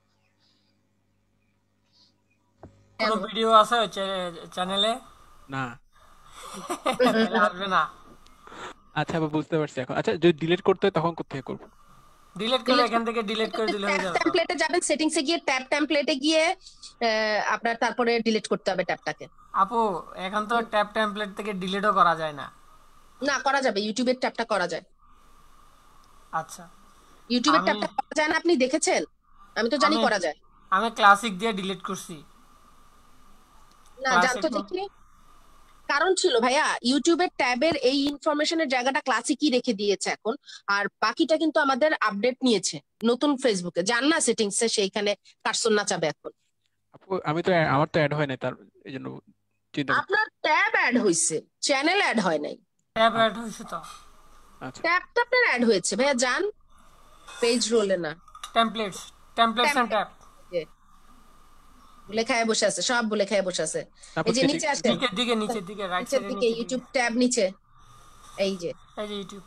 কোনো ভিডিও আছে ওই চ্যানেলে? না। তাহলে আসবে না। আচ্ছা আপু বুঝতে পারছি এখন। আচ্ছা যদি ডিলিট করতে হয় তখন কোথায় করব? ডিলিট করলে এখান থেকে ডিলিট করে দিলে হয়ে ট্যাব যাবে তো। টেমপ্লেটে যাবেন, সেটিংসে গিয়ে ট্যাব টেমপ্লেটে গিয়ে আহ, আপনার তারপরে ডিলিট করতে হবে ট্যাবটাকে। আপু এখন তো ট্যাব টেমপ্লেট থেকে ডিলিটও করা যায় না। না, করা যাবে, ইউটিউবের ট্যাবটা করা যায়। আচ্ছা, ইউটিউবের আমি ট্যাবটা করা যায় না, আপনি দেখেছেন? আমি তো জানি আমি করা যায়। আমি ক্লাসিক দিয়ে ডিলিট করছি। না, ক্লাসিক জানতো দেখি কারণ ছিল ভাইয়া, ইউটিউবের ট্যাবের এই ইনফরমেশনের জায়গাটা ক্লাসিকই রেখে দিয়েছে এখন, আর বাকিটা কিন্তু আমাদের আপডেট নিয়েছে নতুন ফেসবুকে। যান না সেটিংসে, সেইখানে কার্সন নাচাবে এখন। আপু আমি তো আমার তো অ্যাড হয় না, তার এই জন্য চিন্তা করতে আপনার ট্যাব অ্যাড হয়েছে, চ্যানেল অ্যাড হয় নাই। ট্যাব অ্যাড হয়েছে তো, আচ্ছা ট্যাবটা আপনার অ্যাড হয়েছে ভাইয়া, যান পেজ রোলে না, টেমপ্লেটস টেমপ্লেটস এন্ড ট্যাব বলে খায় বসে আছে, সব বলে খায় বসে আছে। তারপর এই যে কি নিচে আসেন, নিচের দিকে নিচের দিকে রাইট নিচের সাইডে দিকে নিচের দিকে ইউটিউব ট্যাব নিচে, এই যে এই যে ইউটিউব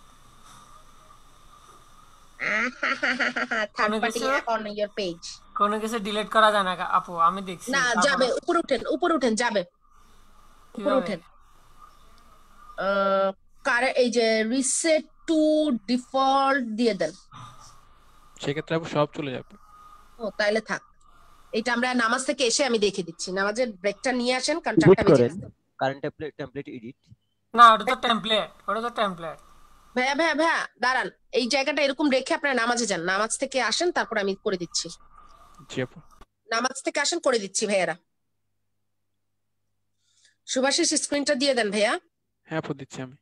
থার্ড কোনো পার্টি কিছু অ্যাপ অন ইওর পেজ। কোনো কিছু ডিলিট করা যায় না গা- আপু, আমি দেখছি। না তারপর যাবে, উপরে উঠেন, উপরে উঠেন, যাবে উপরে কিভাবে? উঠেন। আহ, কারে এই যে রিসেট টু ডিফল্ট দিয়ে দেন। সেক্ষেত্রে আপু সব চলে যাবে। ও তাইলে থাক, এটা আমরা নামাজ থেকে এসে আমি দেখে দিচ্ছি। নামাজের ব্রেকটা নিয়ে আসেন, কারণ এডিট চারটা বেজে করেন, গেছে। Current template template edit. না ওটা তো টেমপ্লেট, ওটা তো টেমপ্লেট। ভাইয়া ভাইয়া ভাইয়া দাঁড়ান, এই জায়গাটা এরকম রেখে আপনারা নামাজে যান, নামাজ থেকে আসেন, তারপর আমি করে দিচ্ছি। জি আপু। নামাজ থেকে আসেন, করে দিচ্ছি ভাইয়ারা। সুভাষিস স্ক্রিনটা দিয়ে দেন ভাইয়া। হ্যাঁ আপু দিচ্ছি আমি।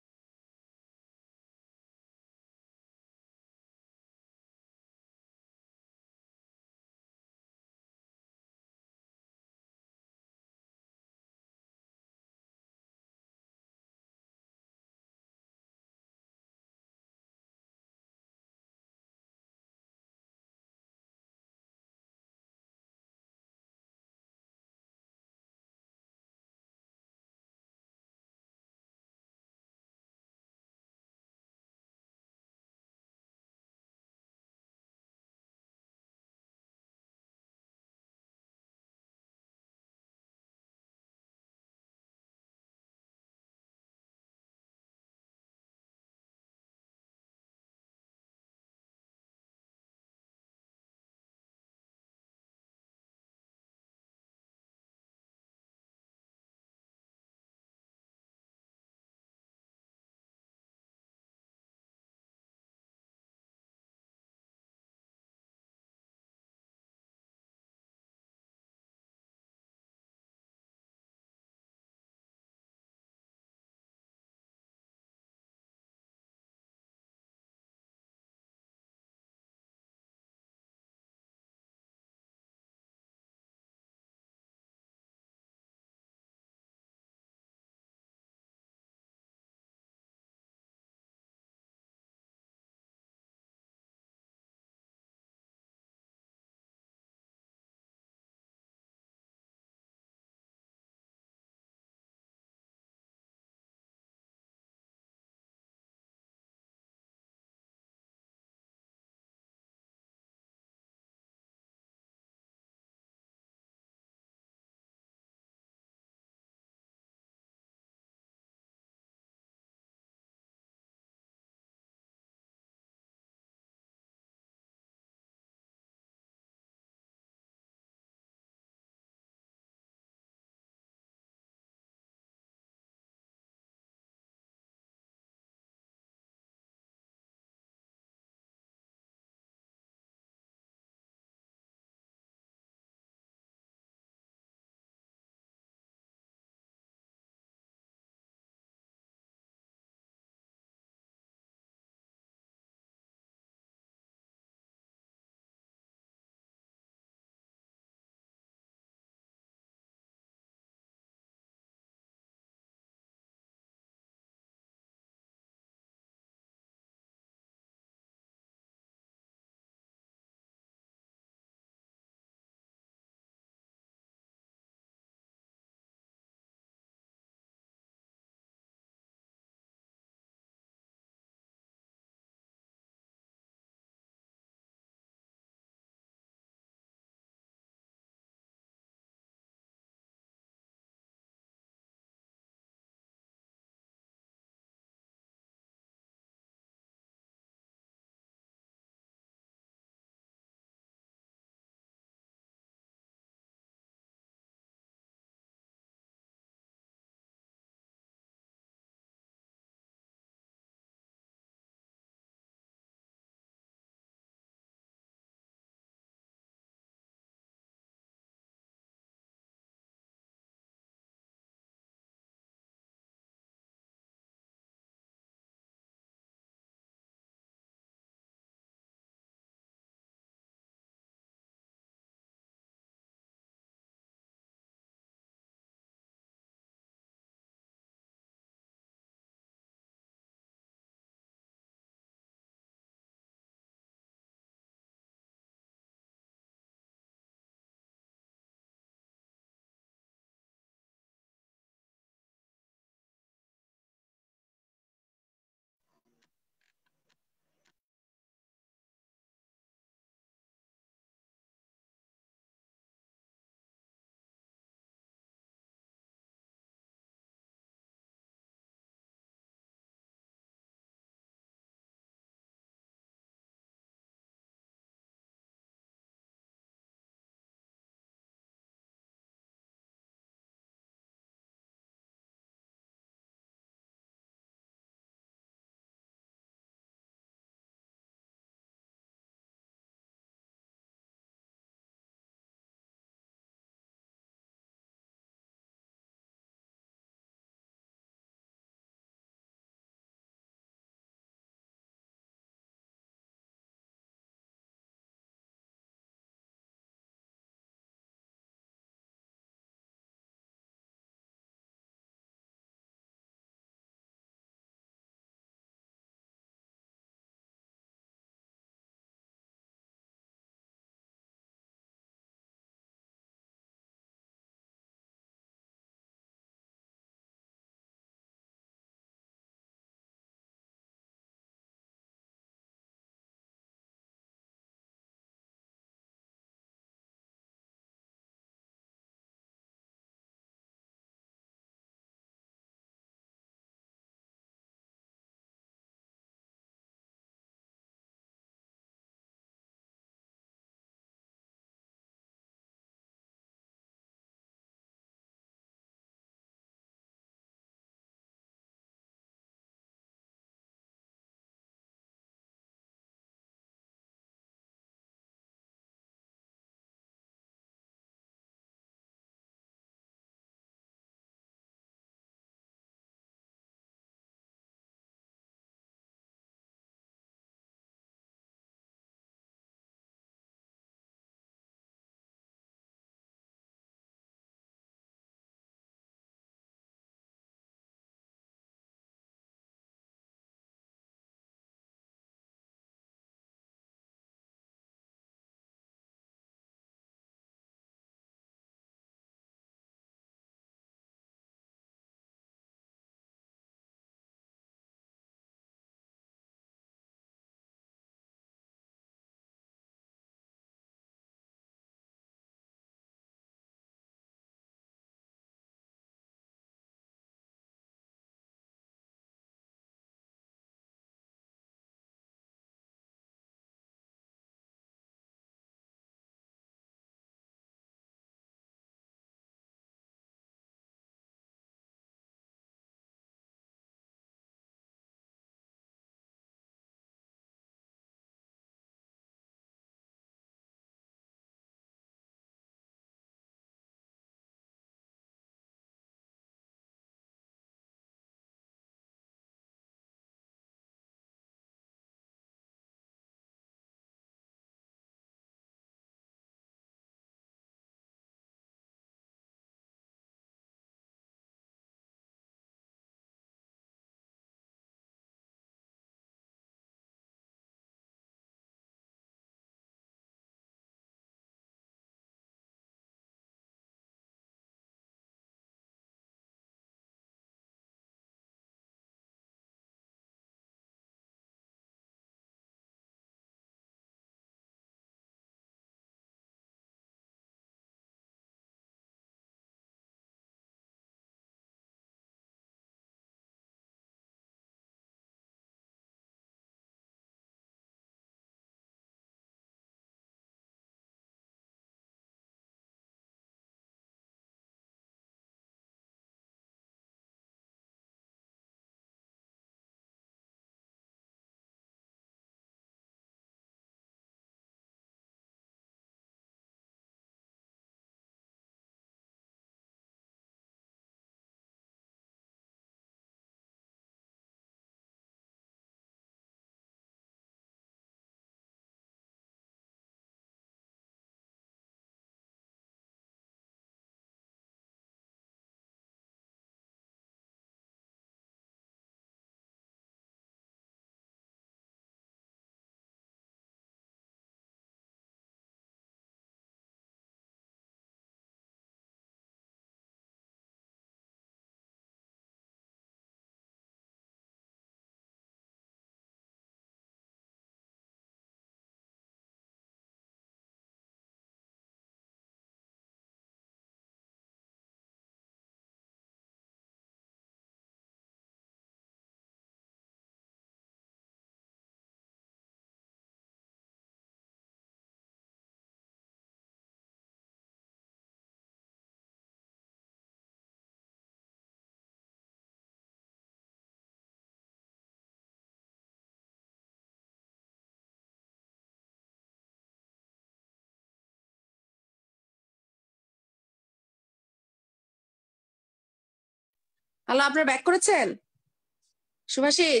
হ্যালো, আপনারা ব্যাক করেছেন? শুভাশিস?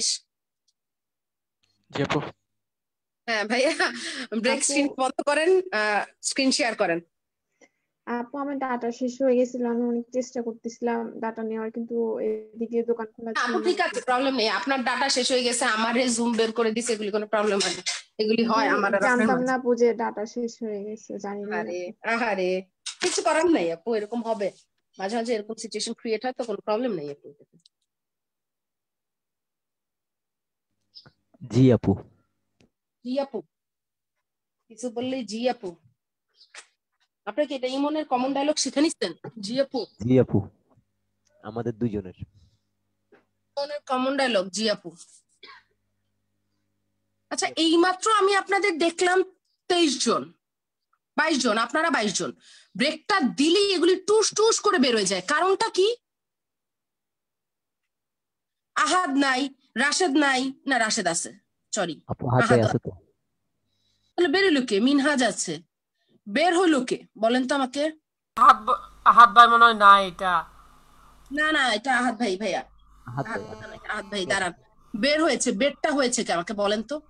জি আপু। হ্যাঁ ভাইয়া, ব্রেক স্ক্রিন বন্ধ করেন, স্ক্রিন শেয়ার করেন। আপু আমার ডাটা শেষ হয়ে গেছিল, আমি অনেক চেষ্টা করতেছিলাম ডাটা নেওয়ার, কিন্তু এদিকে দোকান খোলা ছিল আপু না। ঠিক আছে, প্রবলেম নেই। আপনার ডাটা শেষ হয়ে গেছে, আমারে জুম বের করে দিছে, এগুলি কোনো প্রবলেম হয় না। এগুলি হয় আমার আর আপনার জানতাম মাঝে। না আপু যে ডাটা শেষ হয়ে গেছে, জানি না। আরে আহারে, কিছু করার নাই আপু, এরকম হবে মাঝে মাঝে, এরকম সিচুয়েশন ক্রিয়েট হয়, তো কোনো প্রবলেম নাই আপু। জি আপু। জি আপু, কিছু বললেই জি আপু। আপনার কি এটা ইমনের কমন ডায়লগ শিখে নিচ্ছেন? জি আপু। জি আপু, আমাদের দুইজনের ইমনের কমন ডায়লগ জি আপু। আচ্ছা, এইমাত্র আমি আপনাদের দেখলাম তেইশ জন, বাইশ জন, আপনারা বাইশ জন। ব্রেকটা দিলেই এগুলি টুস টুস করে বের হয়ে যায়, কারণটা কি? আহাদ নাই, রাশেদ নাই, না রাশেদ আছে, সরি আপু হাতে আহাদ আছে তো। তাহলে বেরোলো কে? মিনহাজ আছে, বের হলো কে বলেন তো আমাকে? আহাদ ব- আহাদ ভাই মনে হয় না এটা। না না, এটা আহাদ ভাই, ভাইয়া আহাদ আহাদ ভাই, ভাই না, আহাদ ভাই দাঁড়ান। বের হয়েছে, বেরটা হয়েছে কে আমাকে বলেন তো?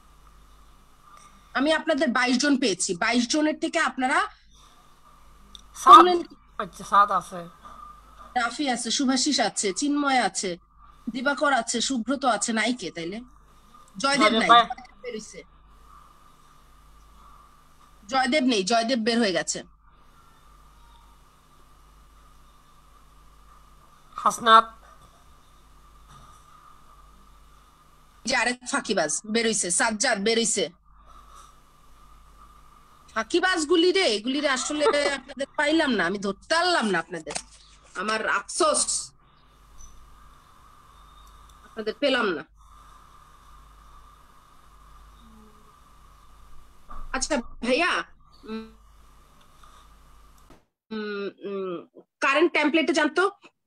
আমি আপনাদের বাইশ জন পেয়েছি, বাইশ জনের থেকে আপনারা সাদ, শুনলেন কি? আচ্ছা সাদ আছে, রাফি আছে, শুভাশিস আছে, চিন্ময় আছে, দিবাকর আছে, সুব্রত আছে, নাই কে তাইলে? জয়দেব জয়দেব নাই, ভাই জয়দেব বেরিয়েছে। জয়দেব নেই, জয়দেব বের হয়ে গেছে। হাসনাত, যে আরেক ফাঁকিবাজ বেরোইছে, সাজ্জাদ বেরোইছে। ফাঁকিবাজ গুলি রে, এগুলি রে আসলে আপনাদের পাইলাম না, আমি ধরতে পারলাম না আপনাদের, আমার আফসোস, আপনাদের পেলাম না। আচ্ছা ভাইয়া, কারেন্ট টেমপ্লেটে জানতো,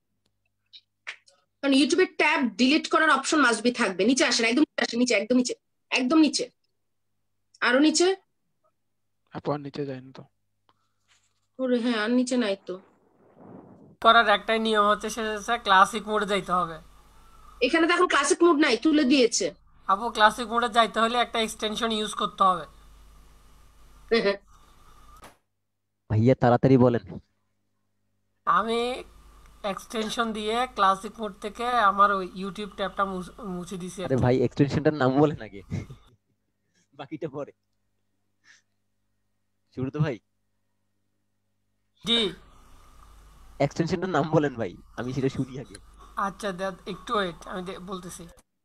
কারণ ইউটিউবের ট্যাব ডিলিট করার অপশন মাস্ট বি থাকবে। নিচে আসেন, একদম নিচে আসেন, নিচে, একদম নিচে, একদম নিচে, আরো নিচে। আপু আর নিচে যায়নি তো। ওরে হ্যাঁ, আর নিচে নাই তো। করার একটাই নিয়ম হচ্ছে, সেটা হচ্ছে ক্লাসিক মোডে যাইতে হবে। এখানে তো এখন ক্লাসিক মোড নাই, তুলে দিয়েছে। আপু ক্লাসিক মোডে যাইতে হলে একটা এক্সটেনশন ইউজ করতে হবে। ভাইয়া তাড়াতাড়ি বলেন। আমি এক্সটেনশন দিয়ে ক্লাসিক মোড থেকে আমার ওই ইউটিউব ট্যাবটা মুছে দিছি আর আরে কি। ভাই এক্সটেনশনটার নাম বলেন আগে, বাকিটা পরে। শুরু তো ভাই, জি এক্সটেনশনটার নাম বলেন ভাই, আমি সেটা শুনি আগে। আচ্ছা দেখ, একটু ওয়েট, আমি দে- বলতেছি।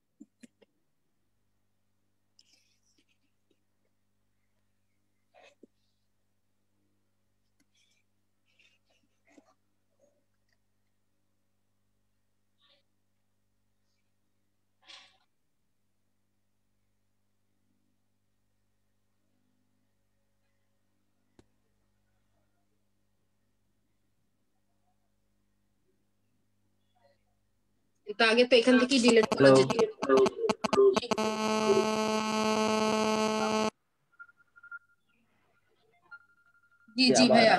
কিন্তু আগে তো এখান থেকেই ডিলিট করা যেত। জি জি ভাইয়া,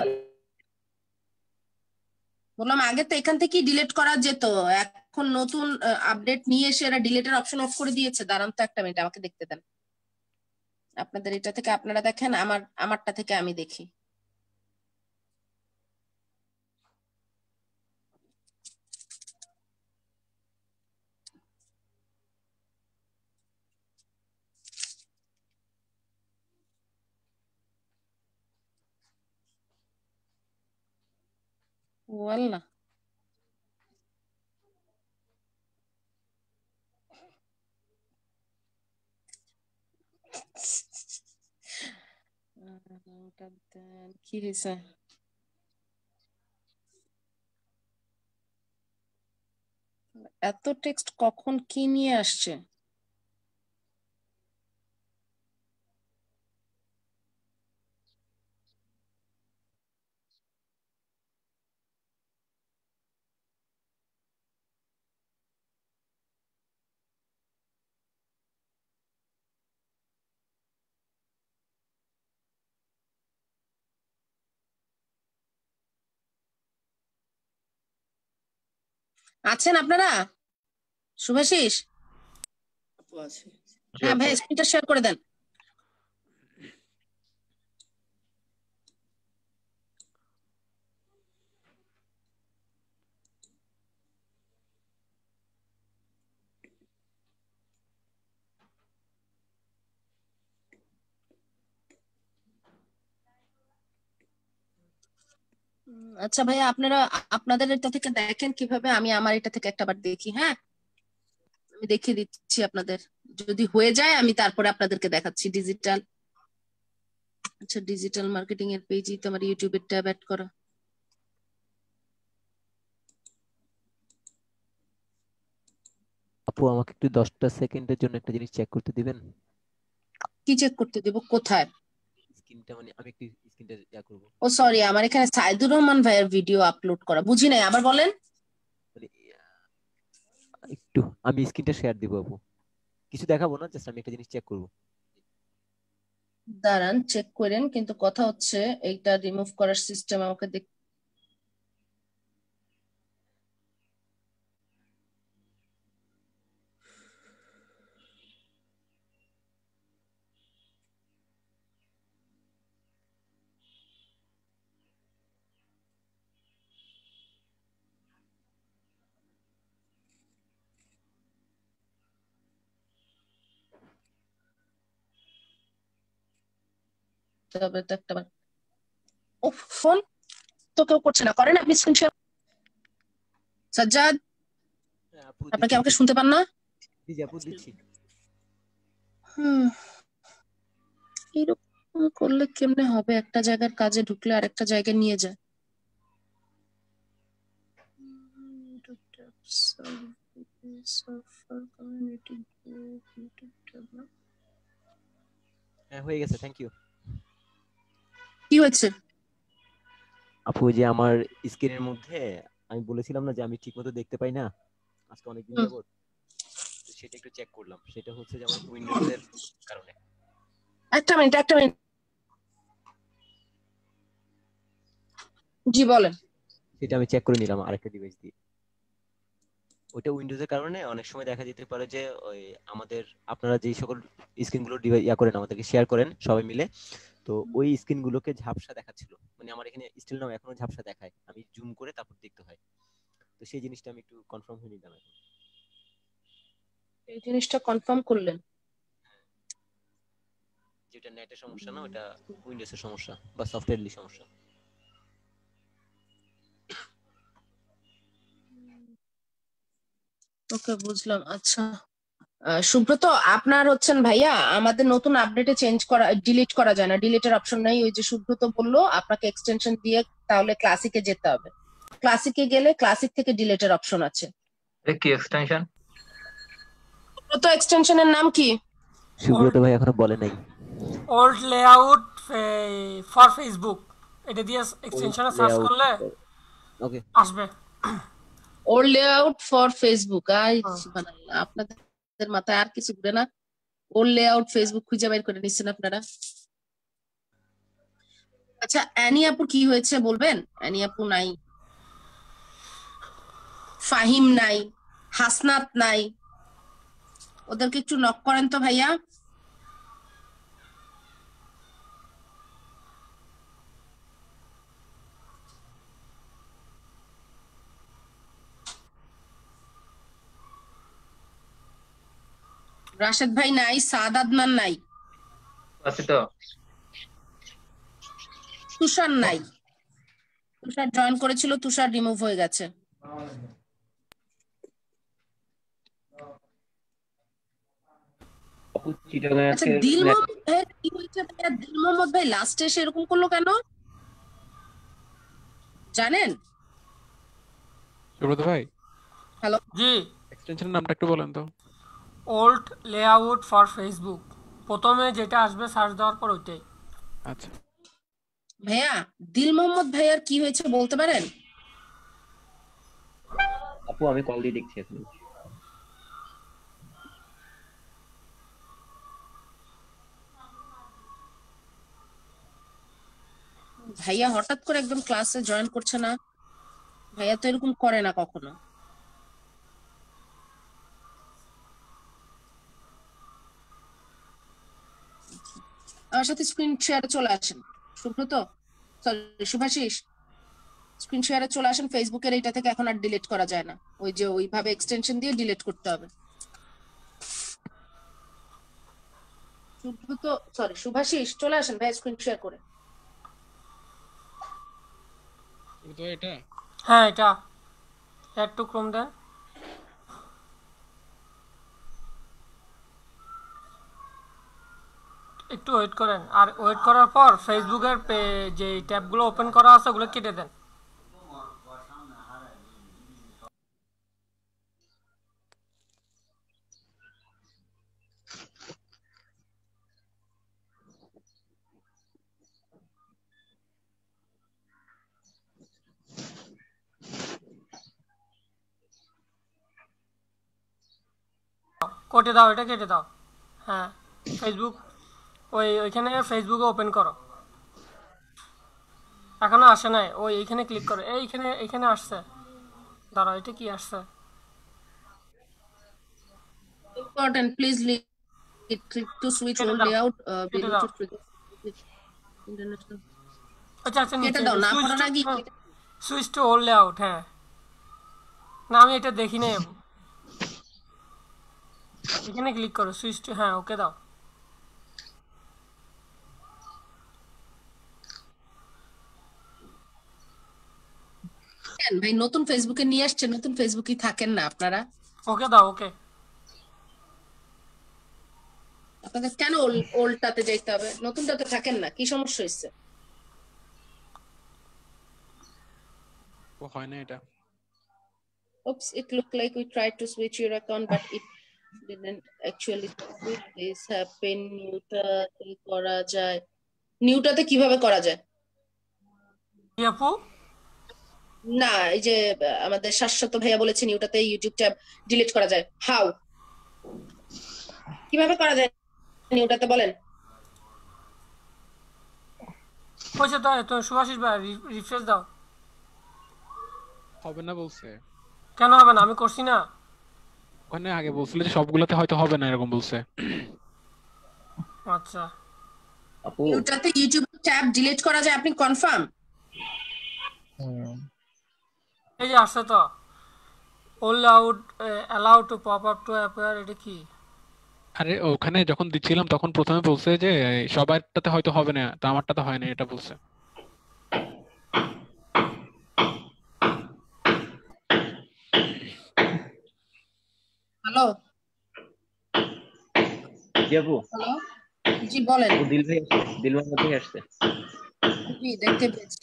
বললাম আগে তো এখান থেকেই ডিলিট করা যেত, এখন নতুন আপডেট নিয়ে এসে এরা ডিলিটের অপশন অফ করে দিয়েছে। দাঁড়ান তো একটা মিনিট, আমাকে দেখতে দেন। আপনাদের এটা থেকে আপনারা দেখেন, আমার আমারটা থেকে আমি দেখি। ও আল্লাহ, কি হয়েছে? এত টেক্সট কখন কি নিয়ে আসছে? আছেন আপনারা? শুভাশিস, আপু আছে। জি হ্যাঁ আপু। ভাই স্ক্রিনটা শেয়ার করে দেন। উম, আচ্ছা ভাইয়া, আপনারা আপনাদের এটা থেকে দেখেন কিভাবে, আমি আমার এটা থেকে একটাবার দেখি। হ্যাঁ, আমি দেখিয়ে দিচ্ছি আপনাদের, যদি হয়ে যায় আমি তারপরে আপনাদেরকে দেখাচ্ছি। ডিজিটাল, আচ্ছা ডিজিটাল মার্কেটিং এর পেজই তো আমার ইউটিউবের ট্যাব অ্যাড করা। আপু আমাকে একটু দশটা সেকেন্ডের জন্য একটা জিনিস চেক করতে দিবেন? কি চেক করতে দেব? কোথায়? স্ক্রিনটা, মানে আমি একটু স্ক্রিনটা ইয়া করব। ও সরি, আমার এখানে সাইদুর রহমান ভাইয়ের ভিডিও আপলোড করা, বুঝি নাই, আবার বলেন। মানে একটু আমি স্ক্রিনটা শেয়ার দিব আপু, কিছু দেখাবো না, জাস্ট আমি একটা জিনিস চেক করব। দাঁড়ান চেক করেন, কিন্তু কথা হচ্ছে এইটা রিমুভ করার সিস্টেম আমাকে দেখ। তবে তো একটা ও ফোন তো কেউ করছে না, করেন আপনি স্ক্রিন শেয়ার। সাজ্জাদ, হ্যাঁ আপু আপনি কি দিচ্ছি। আমাকে শুনতে পান না? জি জি আপু দিচ্ছি। হুম, এরকম করলে কেমনে হবে? একটা জায়গার কাজে ঢুকলে আরেকটা জায়গায় নিয়ে যায়। হ্যাঁ হয়ে গেছে, থ্যাংক ইউ। কি হয়েছে? আপু যে আমার স্ক্রিনের মধ্যে আমি বলেছিলাম না যে আমি ঠিকমতো দেখতে পাই না আজকে অনেকদিন হুম, যাবত, তো সেটা একটু চেক করলাম। সেটা হচ্ছে যে আমার উইন্ডোজের কারণে। একটা মিনিট একটা মিনিট, জি বলেন। সেটা আমি চেক করে নিলাম আরেকটা ডিভাইস দিয়ে। ওইটা উইন্ডোজের কারণে অনেক সময় দেখা যেতে পারে যে ওই আমাদের আপনারা যেই সকল স্ক্রিনগুলো ডিভাইস ইয়া করেন, আমাদেরকে শেয়ার করেন সবাই মিলে, তো ওই স্ক্রিনগুলোকে ঝাপসা দেখাচ্ছিল। মানে আমার এখানে স্টিল নাও এখনো ঝাপসা দেখায়, আমি জুম করে তারপর দেখতে হয়। তো সেই জিনিসটা আমি একটু কনফার্ম হয়ে নিলাম এখন। এই জিনিসটা কনফার্ম করলেন? যেটা নেটের সমস্যা না, ওটা উইন্ডোজের সমস্যা বা সফটওয়্যারলি সমস্যা। ওকে বুঝলাম। আচ্ছা আহ, সুব্রত, আপনার হচ্ছেন ভাইয়া, আমাদের নতুন আপডেটে চেঞ্জ করা, ডিলিট করা যায় না, ডিলিটের অপশন নাই। ওই যে সুব্রত বললো আপনাকে এক্সটেনশন দিয়ে তাহলে ক্লাসিকে যেতে হবে। ক্লাসিকে গেলে ক্লাসিক থেকে ডিলিটের অপশন আছে। কি এক্সটেনশন? সুব্রত, এক্সটেনশনের নাম কি? সুব্রত ভাই এখনো বলে নাই। ওল্ড লেআউট ফর ফেসবুক, এটা দিয়ে এক্সটেনশনে সার্চ করলে ওকে আসবে। Old layout for Facebook. আই সুবহানাল্লাহ, আপনাদের মাথায় আর কিছু ঘুরে না? ওল্ড লেআউট ফেসবুক খুঁজে বের করে নিচ্ছেন আপনারা। আচ্ছা অ্যানি আপুর কি হয়েছে বলবেন? অ্যানি আপু নাই, ফাহিম নাই, হাসনাত নাই, ওদেরকে একটু নক করেন তো ভাইয়া। রাশেদ ভাই নাই, সাদ আদনান নাই, আছে তো। তুষার নাই। তুষার জয়েন করেছিল, তুষার রিমুভ হয়ে গেছে। আচ্ছা দিল মোহাম্মদ ভাই কি হয়েছে ভাইয়া? দিল মোহাম্মদ ভাই লাস্টে এসে এরকম করলো কেন জানেন? সুব্রত ভাই, হ্যালো, জি এক্সটেনশনের নামটা একটু বলেন তো। ওল্ড লেআউট ফর ফেসবুক, প্রথমে যেটা আসবে সার্চ দেওয়ার পর ওইটাই। আচ্ছা ভাইয়া দিল মোহাম্মদ ভাইয়ার কি হয়েছে বলতে পারেন? আপু আমি কল দিয়ে দেখছি এখন। ভাইয়া হঠাৎ করে একদম ক্লাসে জয়েন করছে না, ভাইয়া তো এরকম করে না কখনো। আমার সাথে স্ক্রিন শেয়ারে চলে আসেন সুব্রত সরি শুভাশিস স্ক্রিন শেয়ারে চলে আসেন ফেসবুকের এইটা থেকে এখন আর ডিলিট করা যায় না ওই যে ওইভাবে এক্সটেনশন দিয়ে ডিলিট করতে হবে সুব্রত সরি শুভাশিস চলে আসেন ভাই স্ক্রিন শেয়ার করে তো এটা হ্যাঁ এটা অ্যাড টু ক্রোম দেন একটু ওয়েট করেন আর ওয়েট করার পর ফেসবুকের যে ট্যাবগুলো ওপেন করা আছে ওগুলো কেটে দেন কেটে দাও এটা কেটে দাও হ্যাঁ ফেসবুক ওই ওইখানে ফেসবুকে ওপেন করো এখনো আসে নাই ওই এইখানে ক্লিক করো এইখানে এইখানে আসছে দাঁড়াও এটা কি আসছে important please leave it click to switch কেটে all দাও layout uh, be কেটে দাও routed with international আচ্ছা আচ্ছা কেটে নিচে দাও না সুইচ করো না কি সুইচ টু অল লেআউট হ্যাঁ না আমি এটা দেখি নাই এখানে ক্লিক করো সুইচ টু হ্যাঁ ওকে দাও কেন ভাই নতুন ফেসবুকে নিয়ে আসছে নতুন ফেসবুকই থাকেন না আপনারা ওকে দাও ওকে আপনাদের কেন ওল্ডটাতে যাইতে হবে নতুনটাতে থাকেন না কি সমস্যা হইছে ও হয় না এটা oops it looked like we tried to switch your account but it didn't actually switch this happen নিউটাতে করা যায় নিউটাতে কিভাবে করা যায় আপু না এই যে আমাদের শাশ্বত ভাইয়া বলেছে নিউটাতে ইউটিউব ট্যাব ডিলিট করা যায় হাউ কিভাবে করা যায় নিউটাতে বলেন কইছে তো তো সুভাষিস ভাই রিফ্রেশ দাও হবে না বলছে কেন হবে না আমি করছি না ওখানে আগে বলছিল যে সবগুলোতে হয়তো হবে না এরকম বলছে আচ্ছা আপু নিউটাতে ইউটিউব ট্যাব ডিলিট করা যায় আপনি কনফার্ম এই যে আসছে তো all out allow to pop up to appear এটা কি আরে ওখানে যখন দিচ্ছিলাম তখন প্রথমে বলছে যে সবারটাতে হয়তো হবে না তো আমারটাতে হয় না এটা বলছে হ্যালো জি আপু হ্যালো জি বলেন ও দিল ভাই দিল ভাই কোথায় আসছে জি দেখতে পেয়েছি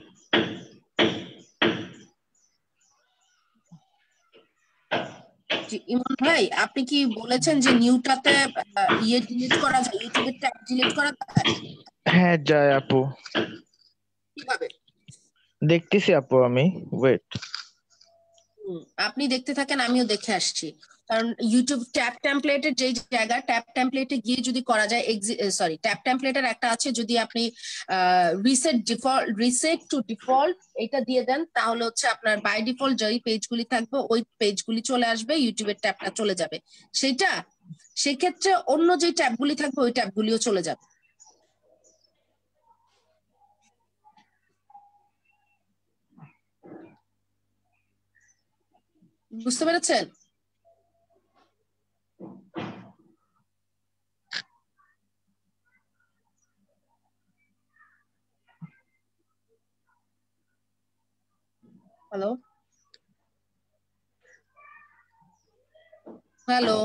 জি ইমন ভাই আপনি কি বলেছেন যে নিউটাতে ইয়ে ডিলিট করা যায় ইউটিউবের ট্যাব ডিলিট করা যায় হ্যাঁ যায় আপু কিভাবে দেখতেছি আপু আমি ওয়েট আপনি দেখতে থাকেন আমিও দেখে আসছি কারণ ইউটিউব ট্যাব টেমপ্লেটের যে জায়গা ট্যাব টেমপ্লেটে গিয়ে যদি করা যায় সরি ট্যাব টেমপ্লেটের একটা আছে যদি আপনি reset default reset to default এটা দিয়ে দেন তাহলে হচ্ছে আপনার বাই ডিফল্ট যেই পেজগুলি থাকবে ওই পেজগুলি চলে আসবে ইউটিউবের ট্যাবটা চলে যাবে সেটা সেক্ষেত্রে অন্য যে ট্যাবগুলি থাকবে ওই ট্যাবগুলিও চলে যাবে বুঝতে পেরেছেন হ্যালো হ্যালো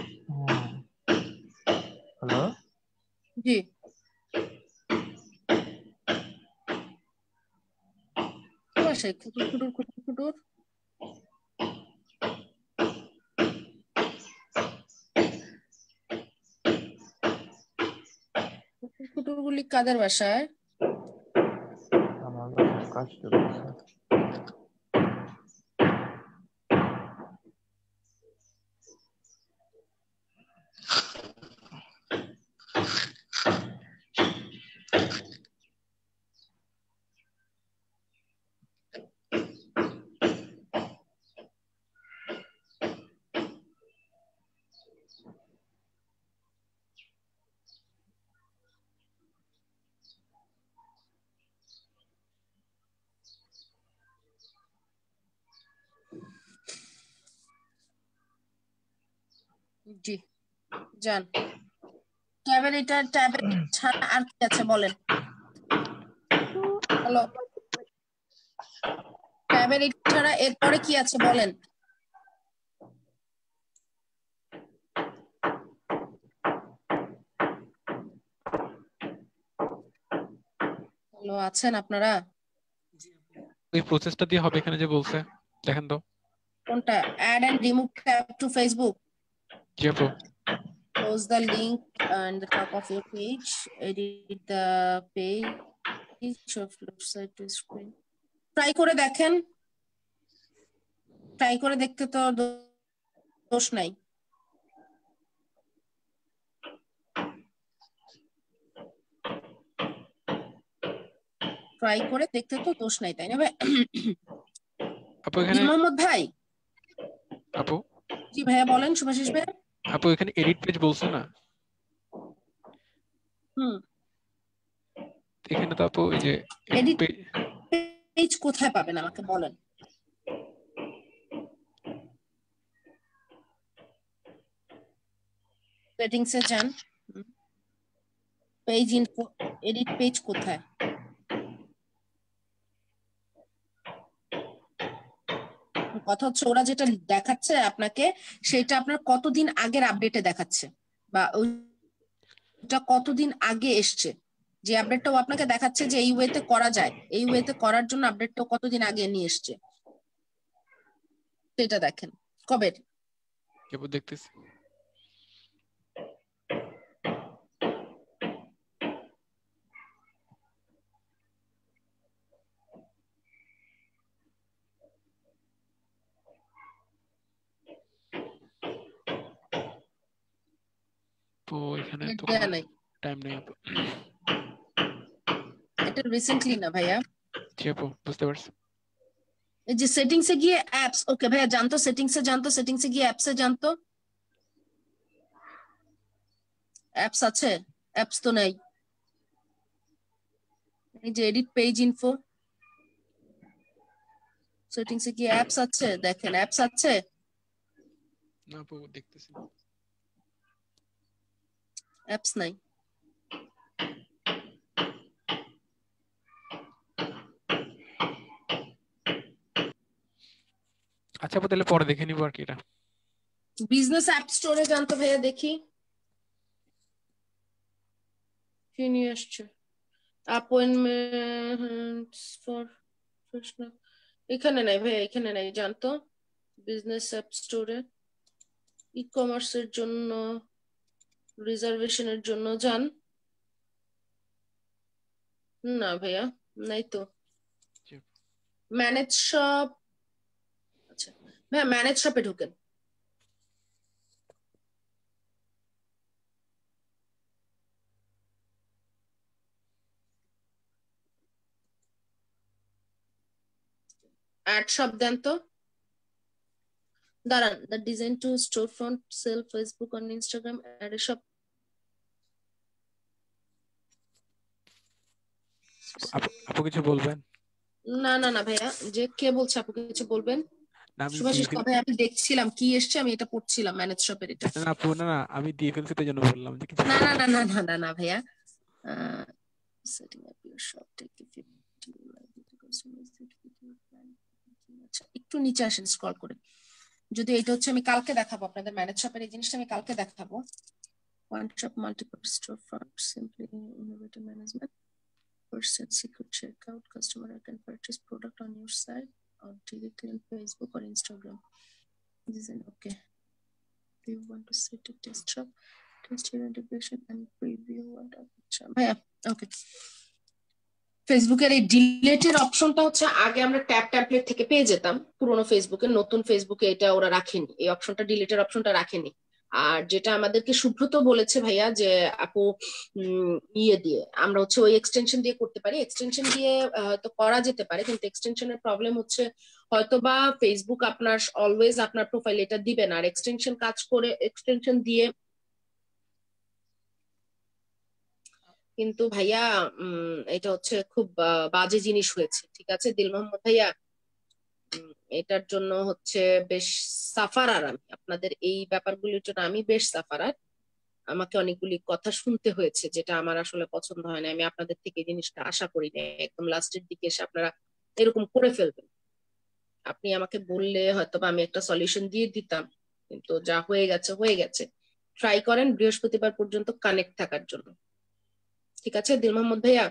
হ্যালো জি আসে খুটুর খুটুর খুটুর খুটুর কুকুরগুলি কাদের বাসায় আমার বাসায় কাজ চলছে জি যান। ট্যাবের এটা ট্যাবের ছাড়া আর কি আছে বলেন। হ্যালো, ট্যাবের এটা ছাড়া এরপরে কি আছে বলেন। হ্যালো, আছেন আপনারা? ওই প্রসেসটা দিয়ে হবে এখানে যে বলছে, দেখেন তো। কোনটা? Add and remove tab to Facebook. জি আপু। Close the link on the top of your page. Edit the page of left side to screen. Try করে দেখেন। ট্রাই করে দেখতে তো দোষ নাই। ট্রাই করে দেখতে তো দোষ নাই, তাই না ভাই? আপু এখানে মোহাম্মদ ভাই। আপু জি ভাইয়া বলেন। শুভাশিস ভাই। আপু এখানে এডিট পেজ বলছে না? হুম। এখানে তো আপু এই যে এডিট পেজ কোথায় পাবেন আমাকে বলেন। সেটিংস এ যান, পেজ ইনফো, এডিট পেজ কোথায়? কথা হচ্ছে ওরা যেটা দেখাচ্ছে আপনাকে সেটা আপনার কতদিন আগের আপডেটে দেখাচ্ছে বা ওইটা কতদিন আগে এসছে। যে আপডেটটাও আপনাকে দেখাচ্ছে যে এই ওয়েতে করা যায়, এই ওয়েতে করার জন্য আপডেটটাও কতদিন আগে নিয়ে এসছে সেটা দেখেন। কবে? কেবল দেখতেছি। তো এখানে তো টাইম নেই আপু। এটা রিসেন্টলি না ভাইয়া। জি আপু বুঝতে পারছি। এই যে সেটিংস এ গিয়ে অ্যাপস, ওকে ভাইয়া জানতো সেটিংস এ জানতো সেটিংস এ গিয়ে অ্যাপস এ জানতো। অ্যাপস আছে? অ্যাপস তো নাই। এই যে এডিট পেজ ইনফো, সেটিংস এ গিয়ে অ্যাপস আছে, দেখেন অ্যাপস আছে। না আপু দেখতেছি। অ্যাপস নাই। আচ্ছা আপু তাহলে পরে দেখে নিব আর কি। এটা বিজনেস অ্যাপ স্টোরে জানতো ভাইয়া, দেখি কি নিয়ে আসছে। অ্যাপয়েন্টমেন্টস ফর প্রফেশনাল, এখানে নাই ভাইয়া, এখানে নাই জানতো। বিজনেস অ্যাপ স্টোরে ই কমার্সের জন্য, রিজার্ভেশনের জন্য যান। না ভাইয়া নাই তো। ম্যানেজ শপ, আচ্ছা ভাইয়া ম্যানেজ শপে ঢুকেন। অ্যাড শপ দেন তো, দাঁড়ান। The design to store front sell Facebook on Instagram add shop. আপু কিছু বলবেন? না না না ভাইয়া, যে কে বলছে আপু কিছু বলবেন? না আমি শুভাশিস ভাই আমি দেখছিলাম কি এসছে, আমি এটা পড়ছিলাম ম্যানেজ শপের এটা। না আপু না না আমি দিয়ে ফেলছি তাই জন্য বললাম যে কিছু। না না না না না না না ভাইয়া, setting up your shop take fifty আচ্ছা একটু নিচে আসেন স্ক্রল করে। যদি এটা হচ্ছে আমি কালকে দেখাবো আপনাদের ম্যানেজ শপের এই জিনিসটা আমি কালকে দেখাবো। One shop multiple store front simply innovative management percent secret checkout, customer can purchase product on your site or directly on Facebook or Instagram. Design okay. Do you want to set a test shop, test your integration and preview what yeah, okay. ফেসবুকের এই ডিলেটের অপশনটা হচ্ছে আগে আমরা tab template থেকে পেয়ে যেতাম পুরোনো ফেসবুকে, নতুন ফেসবুকে এটা ওরা রাখেনি, এই অপশনটা ডিলেটের অপশনটা রাখেনি। আর যেটা আমাদেরকে সুব্রত বলেছে ভাইয়া যে আপু ইয়ে দিয়ে আমরা হচ্ছে ওই এক্সটেনশন দিয়ে করতে পারি, এক্সটেনশন দিয়ে হয়তো করা যেতে পারে, কিন্তু এক্সটেনশনের প্রবলেম হচ্ছে হয়তো বা ফেসবুক আপনার অলওয়েজ আপনার প্রোফাইল এটা দিবে না, আর এক্সটেনশন কাজ করে এক্সটেনশন দিয়ে কিন্তু ভাইয়া এটা হচ্ছে খুব বাজে জিনিস হয়েছে। ঠিক আছে দিল মোহাম্মদ ভাইয়া, এটার জন্য হচ্ছে বেশ সাফারার আমি আপনাদের এই ব্যাপারগুলির জন্য আমি বেশ সাফারার। আমাকে অনেকগুলি কথা শুনতে হয়েছে যেটা আমার আসলে পছন্দ হয় না। আমি আপনাদের থেকে এই জিনিসটা আশা করি না, একদম লাস্টের দিকে এসে আপনারা এরকম করে ফেলবেন। আপনি আমাকে বললে হয়তো আমি একটা সলিউশন দিয়ে দিতাম, কিন্তু যা হয়ে গেছে হয়ে গেছে। ট্রাই করেন বৃহস্পতিবার পর্যন্ত কানেক্ট থাকার জন্য, ঠিক আছে দিল মোহাম্মদ ভাইয়া?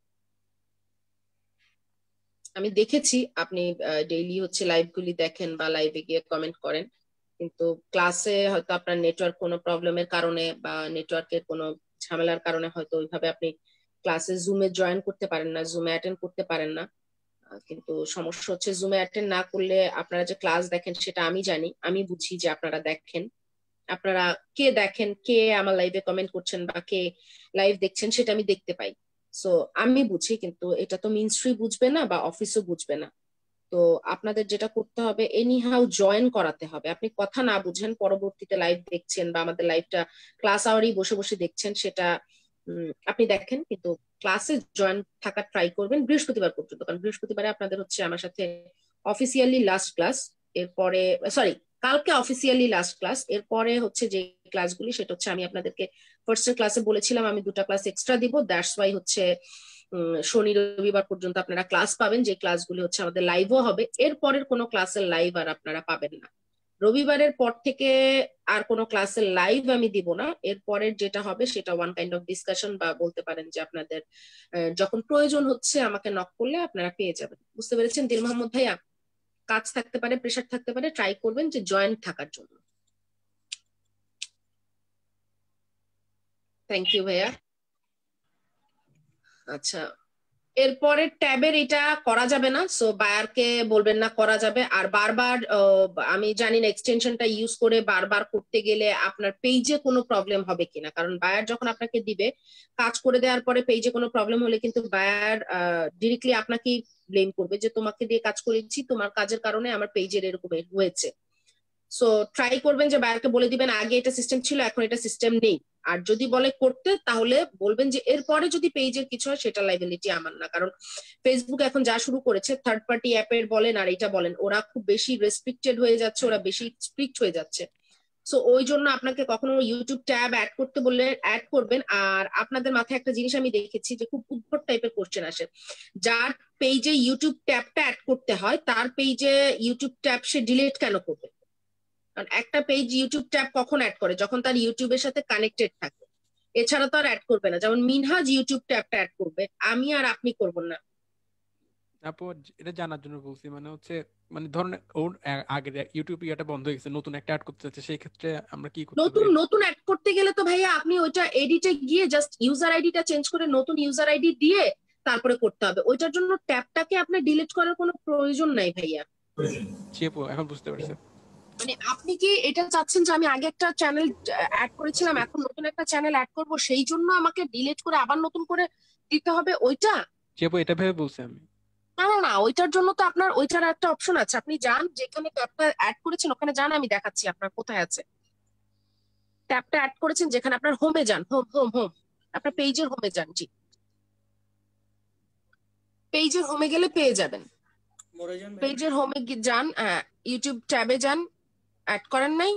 আমি দেখেছি আপনি ডেইলি হচ্ছে লাইভ গুলি দেখেন বা লাইভে গিয়ে কমেন্ট করেন, কিন্তু ক্লাসে হয়তো আপনার নেটওয়ার্ক কোনো প্রবলেমের কারণে বা নেটওয়ার্কের কোনো ঝামেলার কারণে হয়তো ওইভাবে আপনি ক্লাসে জুমে জয়েন করতে পারেন না, জুমে অ্যাটেন্ড করতে পারেন না। কিন্তু সমস্যা হচ্ছে জুমে অ্যাটেন্ড না করলে আপনারা যে ক্লাস দেখেন সেটা আমি জানি, আমি বুঝি যে আপনারা দেখেন। আপনারা কে দেখেন, কে আমার লাইভে কমেন্ট করছেন বা কে লাইভ দেখছেন সেটা আমি দেখতে পাই। সো আমি বুঝি, কিন্তু এটা তো মিনস্ট্রি বুঝবে না বা অফিসও বুঝবে না। তো আপনাদের যেটা করতে হবে এনি হাউ জয়েন করাতে হবে। আপনি কথা না বুঝেন পরবর্তীতে লাইভ দেখছেন বা আমাদের লাইভটা ক্লাস আওয়ারই বসে বসে দেখছেন, সেটা আপনি দেখেন, কিন্তু ক্লাসে জয়েন থাকার ট্রাই করবেন বৃহস্পতিবার পর্যন্ত। কারণ বৃহস্পতিবারে আপনাদের হচ্ছে আমার সাথে অফিসিয়ালি লাস্ট ক্লাস, এরপরে সরি কালকে অফিসিয়ালি লাস্ট ক্লাস, এরপরে হচ্ছে যে ক্লাসগুলি সেটা হচ্ছে আমি আপনাদেরকে ফার্স্ট ক্লাসে বলেছিলাম আমি দুটা ক্লাস এক্সট্রা দিব, দ্যাটস ওয়াই হচ্ছে শনি রবিবার পর্যন্ত আপনারা ক্লাস পাবেন, যে ক্লাসগুলি হচ্ছে আমাদের লাইভও হবে। এরপরের কোনো ক্লাসের লাইভ আর আপনারা পাবেন না। রবিবারের পর থেকে আর কোনো ক্লাসের লাইভ আমি দিব না। এরপরের যেটা হবে সেটা ওয়ান কাইন্ড অফ ডিসকাশন, বা বলতে পারেন যে আপনাদের যখন প্রয়োজন হচ্ছে আমাকে নক করলে আপনারা পেয়ে যাবেন। বুঝতে পেরেছেন দিল মোহাম্মদ ভাইয়া? কাজ থাকতে পারে, প্রেশার থাকতে পারে, ট্রাই করবেন যে জয়েন্ট থাকার জন্য। থ্যাংক ইউ ভাইয়া। আচ্ছা, এরপরে ট্যাবের এটা করা যাবে না, সো বায়ারকে বলবেন না করা যাবে। আর বারবার আমি জানি না এক্সটেনশনটা ইউজ করে বারবার করতে গেলে আপনার পেজে কোনো প্রবলেম হবে কিনা, কারণ বায়ার যখন আপনাকে দিবে কাজ করে দেওয়ার পরে পেজে কোনো প্রবলেম হলে কিন্তু বায়ার ডিরেক্টলি আপনাকেই ব্লেম করবে যে তোমাকে দিয়ে কাজ করেছি, তোমার কাজের কারণে আমার পেজের এরকম হয়েছে। সো ট্রাই করবেন যে বায়ারকে বলে দিবেন আগে এটা সিস্টেম ছিল এখন এটা সিস্টেম নেই। আর যদি বলে করতে তাহলে বলবেন যে এরপরে যদি পেজের কিছু হয় সেটা লাইবিলিটি আমার না। কারণ ফেসবুক এখন যা শুরু করেছে থার্ড পার্টি অ্যাপের বলেন আর এটা বলেন, ওরা খুব বেশি রেস্ট্রিক্টেড হয়ে যাচ্ছে, ওরা বেশি স্ট্রিক্ট হয়ে যাচ্ছে। সো ওই জন্য আপনাকে কখনো ইউটিউব ট্যাব অ্যাড করতে বললে অ্যাড করবেন। আর আপনাদের মাথায় একটা জিনিস আমি দেখেছি যে খুব উদ্ভট টাইপের কোশ্চেন আসে, যার পেজে ইউটিউব ট্যাবটা অ্যাড করতে হয় তার পেজে ইউটিউব ট্যাব সে ডিলিট কেন করবে? কারণ একটা পেজ ইউটিউব ট্যাব কখন অ্যাড করে? যখন তার ইউটিউবের সাথে কানেক্টেড থাকে, এছাড়া তো আর অ্যাড করবে না। যেমন মিনহাজ ইউটিউব ট্যাবটা অ্যাড করবে, আমি আর আপনি করব না। আপু এটা জানার জন্য বলছি, মানে হচ্ছে মানে ধরুন ওর আগের ইউটিউব ইয়াটা বন্ধ হয়ে গেছে, নতুন একটা অ্যাড করতে চাচ্ছে, সেই ক্ষেত্রে আমরা কি করতে পারি? নতুন নতুন অ্যাড করতে গেলে তো ভাইয়া আপনি ওইটা এডিটে গিয়ে জাস্ট ইউজার আইডিটা চেঞ্জ করে নতুন ইউজার আইডি দিয়ে তারপরে করতে হবে। ওইটার জন্য ট্যাবটাকে আপনার ডিলিট করার কোনো প্রয়োজন নাই ভাইয়া। জি আপু, এখন বুঝতে পারছি। মানে আপনি কি এটা চাচ্ছেন যে আমি আগে একটা চ্যানেল অ্যাড করেছিলাম এখন নতুন একটা চ্যানেল অ্যাড করব, সেই জন্য আমাকে ডিলিট করে আবার নতুন করে দিতে হবে ওইটা? জি আপু, এটা ভেবে বলছি আমি। না না না, ওইটার জন্য তো আপনার ওইটার একটা অপশন আছে, আপনি যান যেখানে ট্যাবটা অ্যাড করেছেন ওখানে যান, আমি দেখাচ্ছি আপনার কোথায় আছে। ট্যাবটা অ্যাড করেছেন যেখানে আপনার হোমে যান, হোম হোম হোম আপনার পেজের হোমে যান। জি, পেজের হোমে গেলে পেয়ে যাবেন। পেজের হোমে যান, ইউটিউব ট্যাবে যান, অ্যাড করেন নাই?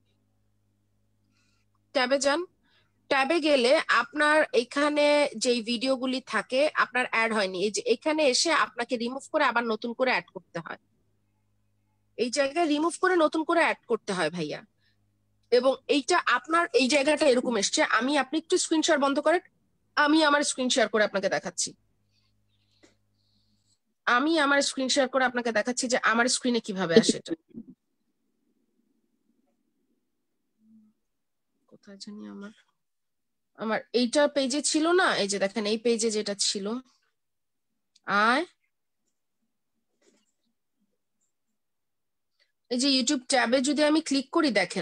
ট্যাবে যান, ট্যাবে গেলে আপনার এখানে যেই ভিডিওগুলি থাকে আপনার অ্যাড হয়নি, এই যে এখানে এসে আপনাকে রিমুভ করে আবার নতুন করে অ্যাড করতে হয়। এই জায়গায় রিমুভ করে নতুন করে অ্যাড করতে হয় ভাইয়া। এবং এইটা আপনার এই জায়গাটা এরকম এসছে, আমি আপনি একটু স্ক্রিন শেয়ার বন্ধ করেন, আমি আমার স্ক্রিন শেয়ার করে আপনাকে দেখাচ্ছি। আমি আমার স্ক্রিন শেয়ার করে আপনাকে দেখাচ্ছি যে আমার স্ক্রিনে কিভাবে আসে এটা। কোথায় জানি আমার আমার এইটা পেজে ছিল না, এই যে দেখেন এই পেজে যেটা ছিল, আয় এই যে ইউটিউব ট্যাবে যদি আমি ক্লিক করি দেখেন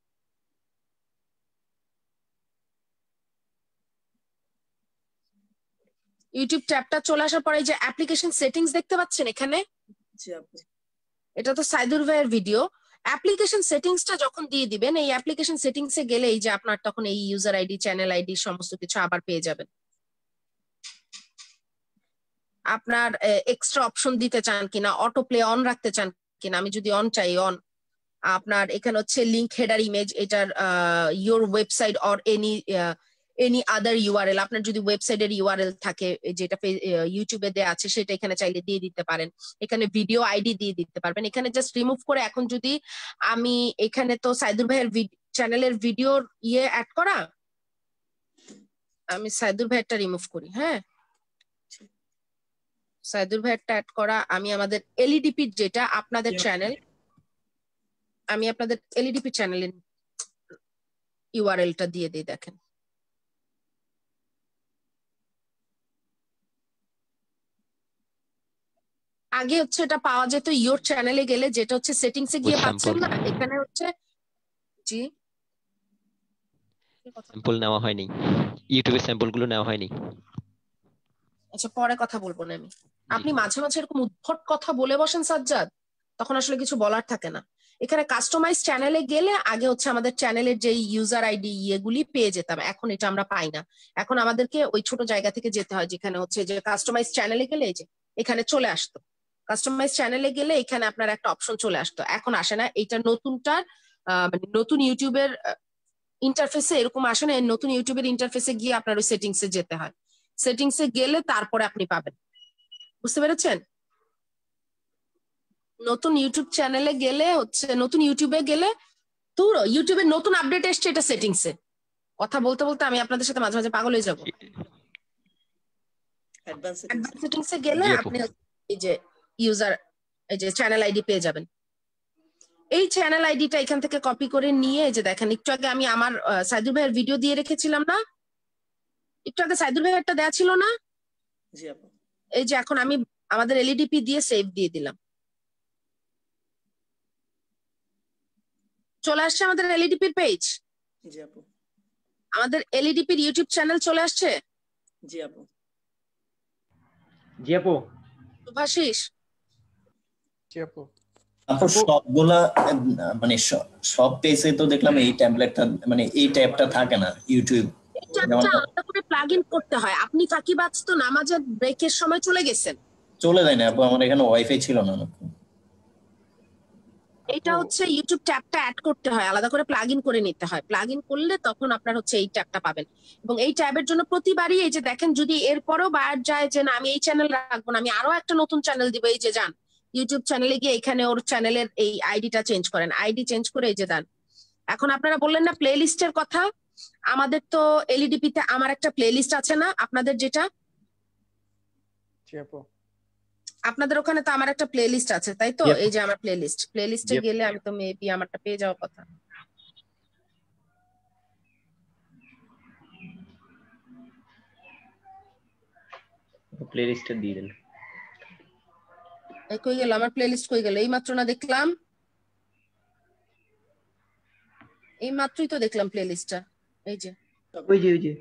ইউটিউব ট্যাবটা চলে আসার পরে যে অ্যাপ্লিকেশন সেটিংস দেখতে পাচ্ছেন এখানে, এটা তো সাইদুর ভাইয়ের ভিডিও। অ্যাপ্লিকেশন সেটিংসটা যখন দিয়ে দিবেন এই অ্যাপ্লিকেশন সেটিংসে গেলে এই যে আপনার তখন এই ইউজার আইডি চ্যানেল আইডি সমস্ত কিছু আবার পেয়ে যাবেন। আপনার এক্সট্রা অপশন দিতে চান কিনা, অটো প্লে অন রাখতে চান কিনা, আমি যদি অন চাই অন, আপনার এখানে হচ্ছে লিংক হেডার ইমেজ, এটার your website or any any other URL, আপনার যদি ওয়েবসাইটের ইউআরএল থাকে যেটা ইউটিউবে দেওয়া আছে সেটা এখানে চাইলে দিয়ে দিতে পারেন। এখানে ভিডিও আইডি দিয়ে দিতে পারবেন। এখানে জাস্ট রিমুভ করে এখন যদি আমি এখানে তো সাইদুর ভাইয়ের চ্যানেলের ভিডিওর ইয়ে অ্যাড করা, আমি সাইদুর ভাইয়েরটা রিমুভ করি। হ্যাঁ, সাইদুর ভাইয়েরটা অ্যাড করা, আমি আমাদের এলইডিপি যেটা আপনাদের চ্যানেল, আমি আপনাদের এলইডিপি চ্যানেলের ইউআরএলটা দিয়ে দিই। দেখেন আগে হচ্ছে এটা পাওয়া যেত ইওর চ্যানেলে গেলে, যেটা হচ্ছে সেটিংসে গিয়ে পাচ্ছেন না, এখানে হচ্ছে জি স্যাম্পল নেওয়া হয়নি, ইউটিউবের স্যাম্পল গুলো নেওয়া হয়নি। আচ্ছা পরে কথা বলবো না আমি। আপনি মাঝে মাঝে এরকম উদ্ভট কথা বলে বসেন সাজ্জাদ, তখন আসলে কিছু বলার থাকে না। এখানে কাস্টমাইজ চ্যানেলে গেলে আগে হচ্ছে আমাদের চ্যানেলের যে ইউজার আইডি ইয়েগুলি পেয়ে যেতাম, এখন এটা আমরা পাই না। এখন আমাদেরকে ওই ছোট জায়গা থেকে যেতে হয় যেখানে হচ্ছে যে কাস্টমাইজ চ্যানেলে গেলে এই যে এখানে চলে আসতো, কাস্টমাইজ চ্যানেলে গেলে এখানে আপনার একটা অপশন চলে আসতো, এখন আসে না। এইটা নতুনটার মানে নতুন ইউটিউবের ইন্টারফেসে এরকম আসে না, নতুন ইউটিউবের ইন্টারফেসে গিয়ে আপনার ওই সেটিংসে যেতে হয়, সেটিংসে গেলে তারপরে আপনি পাবেন। বুঝতে পেরেছেন? নতুন ইউটিউব চ্যানেলে গেলে হচ্ছে নতুন ইউটিউবে গেলে তো ইউটিউবের নতুন আপডেট এসছে, এটা সেটিংসে। কথা বলতে বলতে আমি আপনাদের সাথে মাঝে মাঝে পাগল হয়ে যাবো। অ্যাডভান্স সেটিংসে গেলে আপনি এই যে ইউজার এই যে চ্যানেল আইডি পেয়ে যাবেন। এই চ্যানেল আইডিটা এখান থেকে কপি করে নিয়ে যে দেখেন একটু আগে আমি আমার সাইদুর ভাইয়ের ভিডিও দিয়ে রেখেছিলাম না, একটু আগে সাইদুর ভাইয়েরটা দেয়া ছিল না, জি আপু। এই যে এখন আমি আমাদের এলইডিপি দিয়ে সেভ দিয়ে দিলাম, চলে আসছে আমাদের এলইডিপির পেজ। জি আপু। আমাদের এলইডিপির ইউটিউব চ্যানেল চলে আসছে। জি আপু। জি আপু। শুভাশিস। জি আপু। আপু সবগুলা মানে সব পেজে তো দেখলাম এই টেমপ্লেটটা মানে এই ট্যাবটা থাকে না ইউটিউব, যেমন আলাদা করে প্লাগ ইন করতে হয়। আপনি ফাঁকিবাজ তো নামাজের ব্রেকের সময় চলে গেছেন। চলে যায় না আপু, আমার এখানে ওয়াইফাই ছিল না। এটা হচ্ছে ইউটিউব ট্যাবটা অ্যাড করতে হয়, আলাদা করে প্লাগ ইন করে নিতে হয়। প্লাগ ইন করলে তখন আপনার হচ্ছে এই ট্যাবটা পাবেন। এবং এই ট্যাবের জন্য প্রতিবারই এই যে দেখেন যদি এরপরও বায়ার যায় যে না আমি এই চ্যানেল রাখবো না, আমি আরো একটা নতুন চ্যানেল দিব, এই যে যান ইউটিউব চ্যানেলে গিয়ে এখানে ওর চ্যানেলের এই আইডিটা চেঞ্জ করেন, আইডি চেঞ্জ করে এই যে দেন। এখন আপনারা বললেন না প্লে লিস্টের কথা, আমাদের তো এলইডিপি তে আমার একটা প্লে লিস্ট আছে না আপনাদের, যেটা আপনাদের ওখানে তো আমার একটা প্লে লিস্ট আছে তাই তো? এই যে আমার প্লে লিস্ট, প্লে লিস্টে গেলে আমি তো মেবি আমারটা পেয়ে যাওয়ার কথা। প্লে লিস্টে দিয়ে দেন। এই কই গেল আমার প্লে লিস্ট? কই গেল? এই মাত্র না দেখলাম, এই মাত্রই তো দেখলাম প্লে লিস্টটা। এই যে ওই যে ওই যে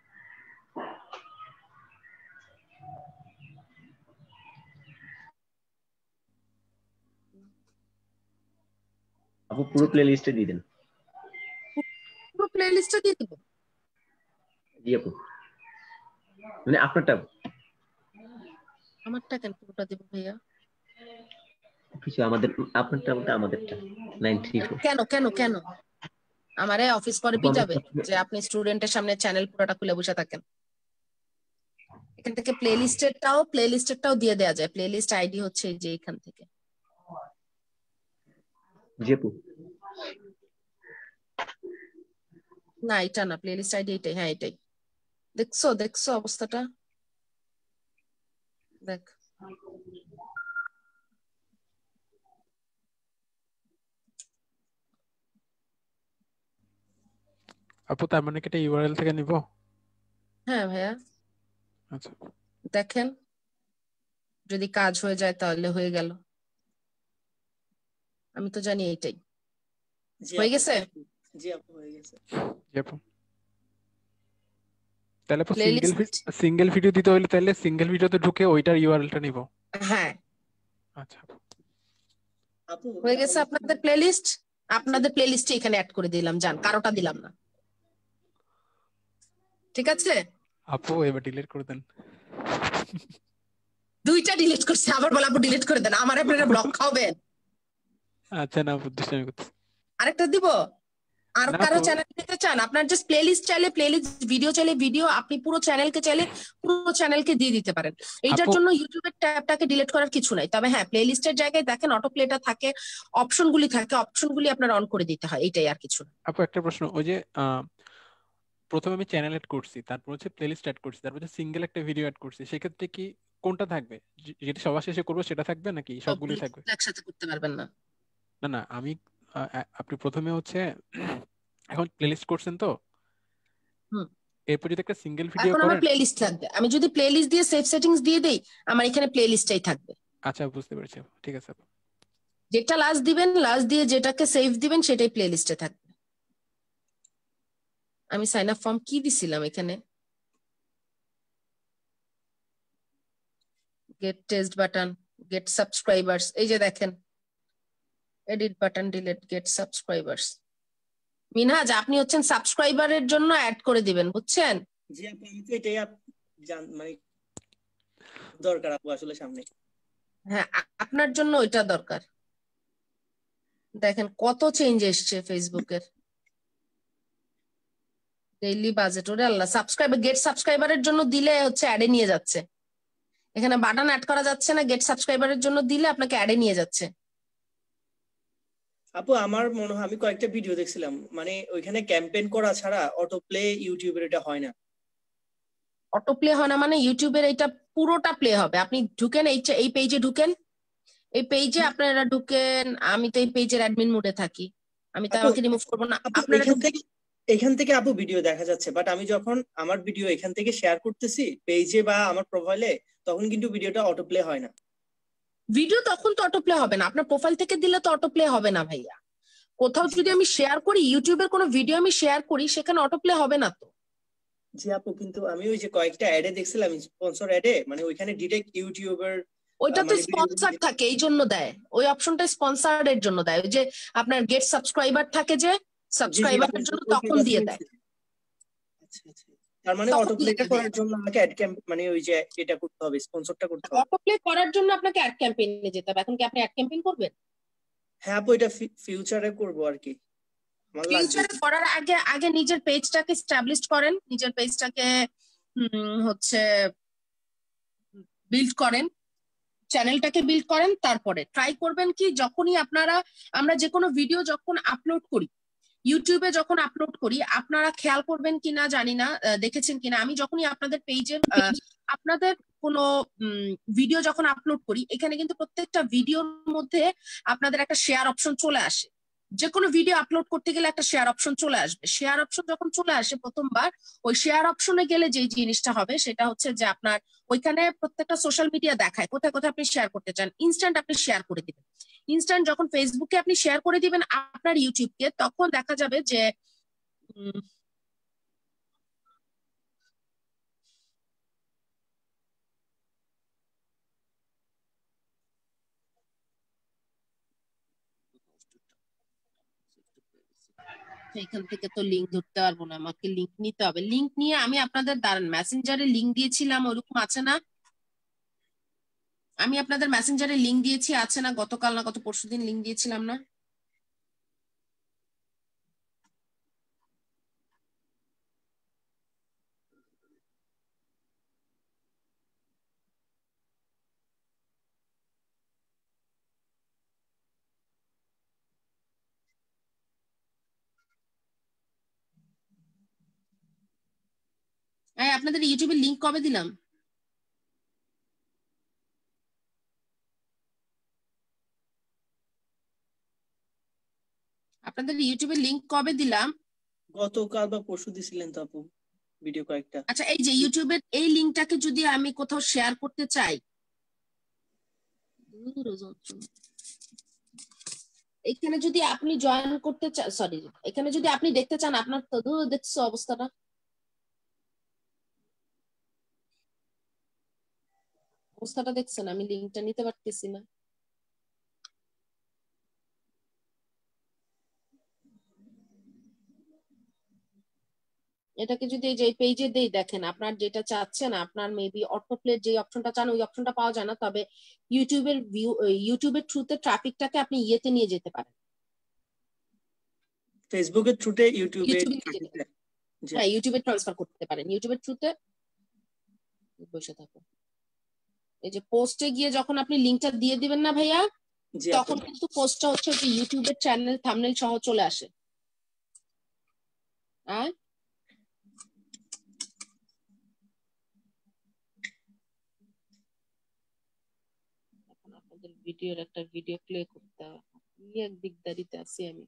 আপু পুরো প্লে লিস্টে দিয়ে দেন। পুরো প্লে লিস্টটা দিয়ে দিব? জি আপু। মানে আপনারটা? আমারটা কেন পুরোটা দেব ভাইয়া? কিছু আমাদের আপনারটা বলতে আমাদেরটা নাইন থ্রি ফোর। কেন কেন কেন আমারে অফিস পরে পিটাবে যে আপনি স্টুডেন্টের সামনে চ্যানেল পুরোটা খুলে বসে থাকেন? এখান থেকে প্লে লিস্টেরটাও প্লে লিস্টেরটাও দিয়ে দেয়া যায়। প্লে লিস্ট আইডি হচ্ছে এই যে এখান থেকে। জি আপু। না এটা না, প্লে লিস্ট আইডি এটাই। হ্যাঁ এটাই। দেখছো দেখছো অবস্থাটা দেখ। আপু তার মানে কি এটা ইউআরএল থেকে নিব? হ্যাঁ ভাইয়া। আচ্ছা দেখেন যদি কাজ হয়ে যায় তাহলে হয়ে গেল। আমি তো জানি এইটাই হয়ে গেছে। জি আপু হয়ে গেছে। জি আপু। তাহলে আপু সিঙ্গেল সিঙ্গেল ভিডিও দিতে হলে তাহলে সিঙ্গেল ভিডিওতে ঢুকে ওইটার ইউআরএলটা নিব? হ্যাঁ আচ্ছা আপু হয়ে গেছে আপনাদের প্লেলিস্ট। আপনাদের প্লেলিস্টে এখানে অ্যাড করে দিলাম, জান কারোটা দিলাম না। ঠিক আছে আপু এবার ডিলিট করে দেন। দুইটা ডিলিট করছে, আবার বলে আপু ডিলিট করে দেন। আমার আপনারা ব্লক খাবেন? আচ্ছা না আপু দুষ্টামি করতেছি আরেকটা দিব আর না কারো আপু চ্যানেল দিতে চান আপনার জাস্ট প্লেলিস্ট চাইলে প্লেলিস্ট ভিডিও চাইলে ভিডিও আপনি পুরো চ্যানেলকে চাইলে পুরো চ্যানেলকে দিয়ে দিতে পারেন এইটার আপু জন্য ইউটিউবের ট্যাবটাকে ডিলিট করার কিছু নাই তবে হ্যাঁ প্লেলিস্টের জায়গায় দেখেন অটো প্লেটা থাকে অপশনগুলি থাকে অপশনগুলি আপনার অন করে দিতে হয় এইটাই আর কিছু না আপু একটা প্রশ্ন ওই যে আহ, প্রথমে আমি চ্যানেল এড করছি তারপর হচ্ছে প্লেলিস্ট অ্যাড করছি তারপর হচ্ছে সিঙ্গেল একটা ভিডিও অ্যাড করছি সেক্ষেত্রে কি কোনটা থাকবে যে- যেটা সবার শেষে করবো সেটা থাকবে নাকি সবগুলোই সবগুলি থাকবে একসাথে করতে পারবেন না না না আমি আহ, আ- আপনি প্রথমে হচ্ছে এখন প্লেলিস্ট করছেন তো হুম এরপর যদি একটা সিঙ্গেল ভিডিও এখন আমার করেন প্লেলিস্ট থাকবে আমি যদি প্লেলিস্ট দিয়ে সেভ সেটিংস দিয়ে দেই আমার এখানে প্লেলিস্টটাই থাকবে আচ্ছা বুঝতে পেরেছি আপু, ঠিক আছে আপু। যেটা লাস্ট দিবেন লাস্ট দিয়ে যেটাকে সেভ দিবেন সেটাই প্লেলিস্টে থাকবে আমি সাইন আপ ফর্ম কি দিছিলাম এখানে get test button get subscribers এই যে দেখেন edit button delete get subscribers Minhaj আপনি হচ্ছেন সাবস্ক্রাইবারের জন্য অ্যাড করে দিবেন বুঝছেন জি আপু আমি তো এটাই আপ- জান মানে দরকার আপু আসলে সামনে হ্যাঁ আ- আপনার জন্য ওইটা দরকার দেখেন কত চেঞ্জ এসছে ফেসবুকের ডেইলি বাজেট ওরে আল্লাহ সাবস্ক্রাইবার গেট সাবস্ক্রাইবারের জন্য দিলে হচ্ছে অ্যাডে নিয়ে যাচ্ছে এখানে বাটন অ্যাড করা যাচ্ছে না গেট সাবস্ক্রাইবারের জন্য দিলে আপনাকে অ্যাডে নিয়ে যাচ্ছে আপু আমার মনে হয় আমি কয়েকটা ভিডিও দেখছিলাম মানে ওইখানে ক্যাম্পেইন করা ছাড়া অটো প্লে ইউটিউবের এটা হয় না অটো প্লে হয় না মানে ইউটিউবের এটা পুরোটা প্লে হবে আপনি ঢুকেন এই এই পেজে ঢুকেন এই পেজে আপনারা ঢুকেন আমি তো এই পেজের অ্যাডমিন মোডে থাকি আমি তো আপু আমাকে রিমুভ করবো না আপু আপনারা এখান ঢুকেন থেকে এখান থেকে আপু ভিডিও দেখা যাচ্ছে বাট আমি যখন আমার ভিডিও এখান থেকে শেয়ার করতেছি পেজে বা আমার প্রোফাইলে তখন কিন্তু ভিডিওটা অটো প্লে হয় না ভিডিও তখন তো অটো প্লে হবে না আপনার প্রোফাইল থেকে দিলে তো অটো প্লে হবে না ভাইয়া কোথাও জি যদি আমি শেয়ার করি ইউটিউবের কোনো ভিডিও আমি শেয়ার করি সেখানে অটো প্লে হবে না তো জি আপু কিন্তু আমি ওই যে কয়েকটা অ্যাডে দেখছিলাম স্পন্সর অ্যাডে মানে ওইখানে ডিরেক্ট ইউটিউবের ওইটা তো মানে ভিডিও স্পন্সার থাকে এই জন্য দেয় ওই অপশনটা স্পন্সার্ড এর জন্য দেয় ওই যে আপনার গেট সাবস্ক্রাইবার থাকে যে জি জি আপু সাবস্ক্রাইবারের জন্য ওইটার তখন কাছে দিয়ে দেয় দেখছি আচ্ছা আচ্ছা তার মানে তখন অটো দিয়ে প্লেটা দেয় করার ভাইয়া জন্য আমাকে অ্যাড ক্যাম্প মানে ওই যে এটা করতে হবে স্পন্সরটা করতে হবে অটো প্লে করার জন্য আপনাকে অ্যাড ক্যাম্পেইনে যেতে হবে এখন কি আপনি অ্যাড ক্যাম্পেইন করবেন হ্যাঁ আপু এটা ফিউচারে করবো আর কি আমার লাগবে ফিউচারে করার আগে আগে নিজের পেজটাকে স্টাবলিশ করেন নিজের পেজটাকে হচ্ছে বিল্ড করেন চ্যানেলটাকে বিল্ড করেন তারপরে ট্রাই করবেন কি যখনই আপনারা আমরা যে কোনো ভিডিও যখন আপলোড করি ইউটিউবে যখন আপলোড করি আপনারা খেয়াল করবেন কিনা জানি না আহ, দেখেছেন কিনা আমি যখনই আপনাদের পেজের আপনাদের কোনো ভিডিও যখন আপলোড করি এখানে কিন্তু প্রত্যেকটা ভিডিওর মধ্যে আপনাদের একটা শেয়ার অপশন চলে আসে যে কোনো ভিডিও আপলোড করতে গেলে একটা শেয়ার অপশন চলে আসবে শেয়ার অপশন যখন চলে আসে প্রথমবার ওই শেয়ার অপশনে গেলে যে জিনিসটা হবে সেটা হচ্ছে যে আপনার ওইখানে প্রত্যেকটা সোশ্যাল মিডিয়া দেখায় কোথায় কোথায় আপনি শেয়ার করতে চান ইনস্ট্যান্ট আপনি শেয়ার করে দিবেন ইনস্ট্যান্ট যখন ফেসবুকে আপনি শেয়ার করে দিবেন আপনার ইউটিউবকে তখন দেখা যাবে যে উম, এখান থেকে তো লিঙ্ক ধরতে পারবো না আমাকে লিঙ্ক নিতে হবে লিঙ্ক নিয়ে আমি আপনাদের দাঁড়ান মেসেঞ্জারে লিঙ্ক দিয়েছিলাম ওরকম আছে না আমি আপনাদের মেসেঞ্জারে লিঙ্ক দিয়েছি আছে না গতকাল না গত পরশুদিন লিঙ্ক দিয়েছিলাম না হ্যাঁ আপনাদের ইউটিউবের লিঙ্ক কবে দিলাম আপনাদের ইউটিউবের লিঙ্ক কবে দিলাম গতকাল বা পরশু দিছিলেন তো আপু ভিডিও কয়েকটা আচ্ছা এই যে ইউটিউবের এই লিঙ্কটাকে যদি আমি কোথাও শেয়ার করতে চাই এখানে যদি আপনি জয়েন করতে চান সরি এখানে যদি আপনি দেখতে চান আপনার তো ধুর দেখছো অবস্থাটা অবস্থাটা দেখছেন আমি লিঙ্কটা নিতে পারতেছি না এটাকে যদি এই যে পেজে দেই, দেখেন আপনার যেটা চাচ্ছেন, আপনার মেবি অটোপ্লে যে অপশনটা চান ওই অপশনটা পাওয়া যায় না, তবে ইউটিউবের ভিউ ইউটিউবের থ্রুতে ট্রাফিকটাকে আপনি ইয়েতে নিয়ে যেতে পারেন, ফেসবুকের থ্রুতে ইউটিউবে ইউটিউবে হ্যাঁ ইউটিউবে ট্রান্সফার করতে পারেন, ইউটিউবের থ্রুতে বসে থাকো। এই যে পোস্টে গিয়ে যখন আপনি লিংকটা দিয়ে দিবেন না ভাইয়া, তখন কিন্তু পোস্টটা হচ্ছে যে ইউটিউবের চ্যানেল থাম্বনেল সহ চলে আসে। হ্যাঁ আপনাদের ভিডিওর একটা ভিডিও প্লে করতে হবে, এক দিকদারিতে আছি আমি।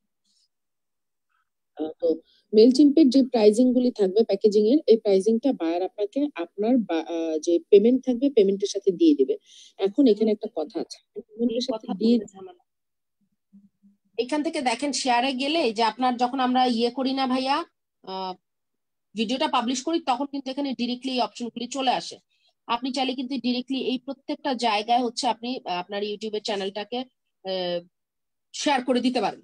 তো মেলচিম্পের যে প্রাইজিং গুলি থাকবে প্যাকেজিং এর, এই প্রাইজিংটা বায়ার আপনাকে আপনার যে পেমেন্ট থাকবে পেমেন্টের সাথে দিয়ে দিবে। এখন এখানে একটা কথা আছে, পেমেন্টের সাথে দিয়ে এখান থেকে দেখেন শেয়ারে গেলে যে আপনার যখন আমরা ইয়ে করি না ভাইয়া ভিডিওটা পাবলিশ করি, তখন কিন্তু এখানে ডিরেক্টলি এই অপশনগুলি চলে আসে। আপনি চাইলে কিন্তু ডিরেক্টলি এই প্রত্যেকটা জায়গায় হচ্ছে আপনি আপনার ইউটিউবের চ্যানেলটাকে শেয়ার করে দিতে পারেন।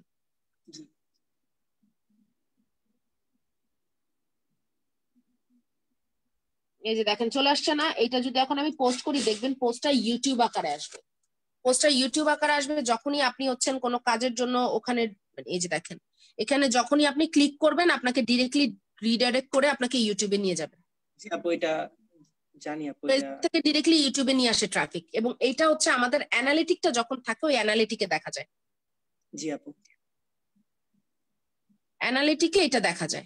এই যে দেখেন চলে আসছে না, এটা যদি এখন আমি পোস্ট করি দেখবেন পোস্টটা ইউটিউব আকারে আসবে, পোস্টটা ইউটিউব আকারে আসবে যখনই আপনি হচ্ছেন কোনো কাজের জন্য ওখানে, এই যে দেখেন এখানে যখনই আপনি ক্লিক করবেন আপনাকে ডিরেক্টলি রিডাইরেক্ট করে আপনাকে ইউটিউবে নিয়ে যাবে। জি আপু এটা জানি আপু, পেজ এটা থেকে ডিরেক্টলি ইউটিউবে নিয়ে আসে ট্রাফিক, এবং এটা হচ্ছে আমাদের অ্যানালিটিকটা যখন থাকে ওই অ্যানালিটিকে দেখা যায়। জি আপু অ্যানালিটিকে এটা দেখা যায়।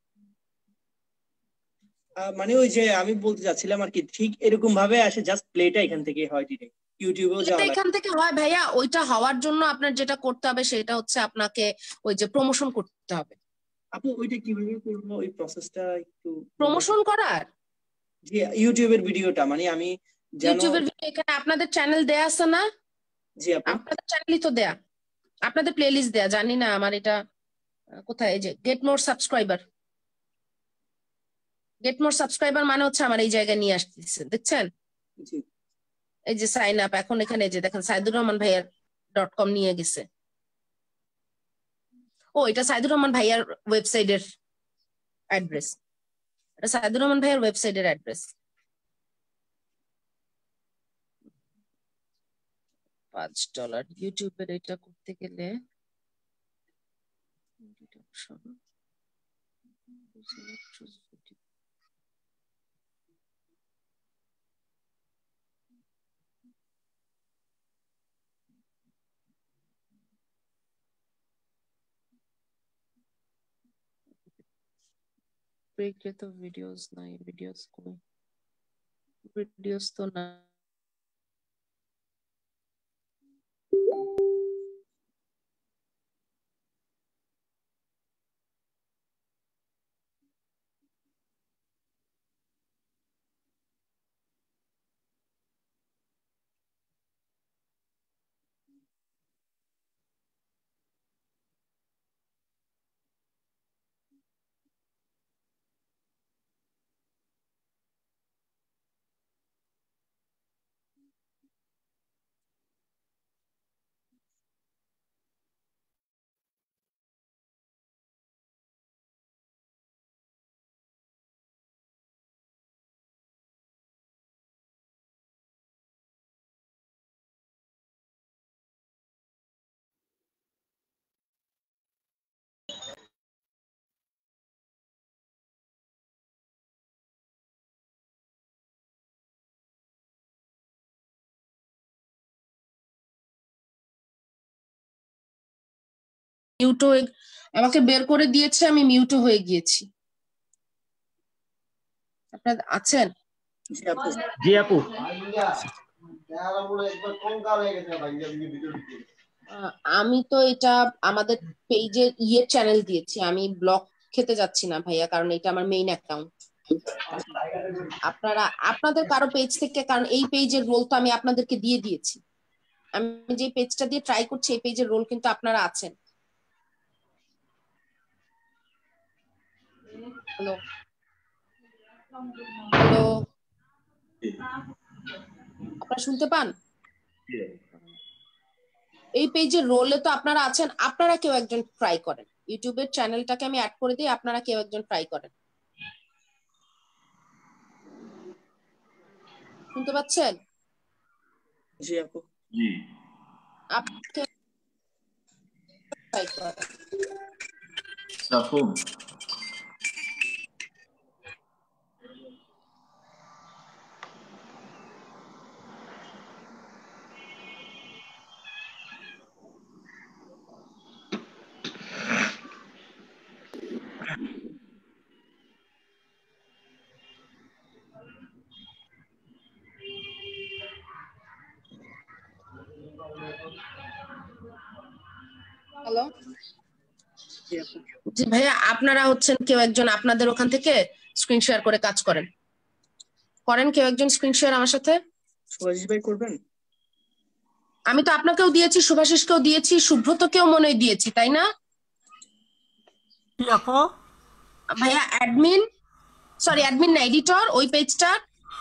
মানে ওই যে আমি বলতে যাচ্ছিলাম আর কি, ঠিক এরকম ভাবে আসে, জাস্ট প্লেটা এখান থেকে হয় ডিরেক্ট ইউটিউবেও যাওয়া লাগে। এখান থেকে হয় ভাইয়া, ওইটা হওয়ার জন্য আপনার যেটা করতে হবে সেটা হচ্ছে আপনাকে ওই যে প্রমোশন করতে হবে। আপু ওইটা কিভাবে করব, ওই প্রসেসটা একটু প্রমোশন করার? জি ইউটিউবের ভিডিওটা মানে আমি ইউটিউবের ভিডিও এখানে আপনাদের চ্যানেল দেয়া আছে না? জি আপু আপনাদের চ্যানেলই তো দেয়া, আপনাদের প্লেলিস্ট দেয়া, জানি না আমার এটা কোথায়। এই যে get more subscriber, get more subscriber মানে হচ্ছে আমার এই জায়গায় নিয়ে আসতেছে, দেখছেন? জি এই যে সাইন আপ, এখন এখানে যে দেখেন সাইদুর রহমান ভাইয়ার ডট কম নিয়ে গেছে। ও এটা সাইদুর রহমান ভাইয়ার ওয়েবসাইটের অ্যাড্রেস, এটা সাইদুর রহমান ভাইয়ার ওয়েবসাইটের অ্যাড্রেস। পাঁচ ডলার ইউটিউবের এটা করতে গেলে তো ভিডিওস নাই, ভিডিওস কই, ভিডিওস তো না। মিউট হয়ে আমাকে বের করে দিয়েছে, আমি মিউট হয়ে গিয়েছি। আপনারা আছেন? জি আপু জি আপু আমি তো এটা আমাদের পেজের ইয়ে চ্যানেল দিয়েছি, আমি ব্লগ খেতে যাচ্ছি না ভাইয়া, কারণ এটা আমার মেইন অ্যাকাউন্ট। আপনারা আপনাদের কারো পেজ থেকে, কারণ এই পেজের রোল তো আমি আপনাদেরকে দিয়ে দিয়েছি, আমি যে পেজটা দিয়ে ট্রাই করছি এই পেজের রোল কিন্তু আপনারা আছেন। হ্যালো হ্যালো আপনারা শুনতে পান? এই পেজের রোলে তো আপনারা আছেন, আপনারা কেউ একজন ট্রাই করেন, ইউটিউবের চ্যানেলটাকে আমি অ্যাড করে দিই, আপনারা কেউ একজন ট্রাই করেন। শুনতে পাচ্ছেন? জি আপু। জি আপনি সাফু হ্যালো জি আপু। জি ভাইয়া, আপনারা হচ্ছেন কেউ একজন আপনাদের ওখান থেকে স্ক্রিন শেয়ার করে কাজ করেন করেন কেউ একজন স্ক্রিন শেয়ার আমার সাথে। সুভাষিস ভাই করবেন? আমি তো আপনাকেও দিয়েছি, শুভাশিসকেও দিয়েছি, সুব্রতকেও মনে হয় দিয়েছি, তাই না কি আপু? ভাইয়া? অ্যাডমিন, সরি অ্যাডমিন না, এডিটর ওই পেজটা।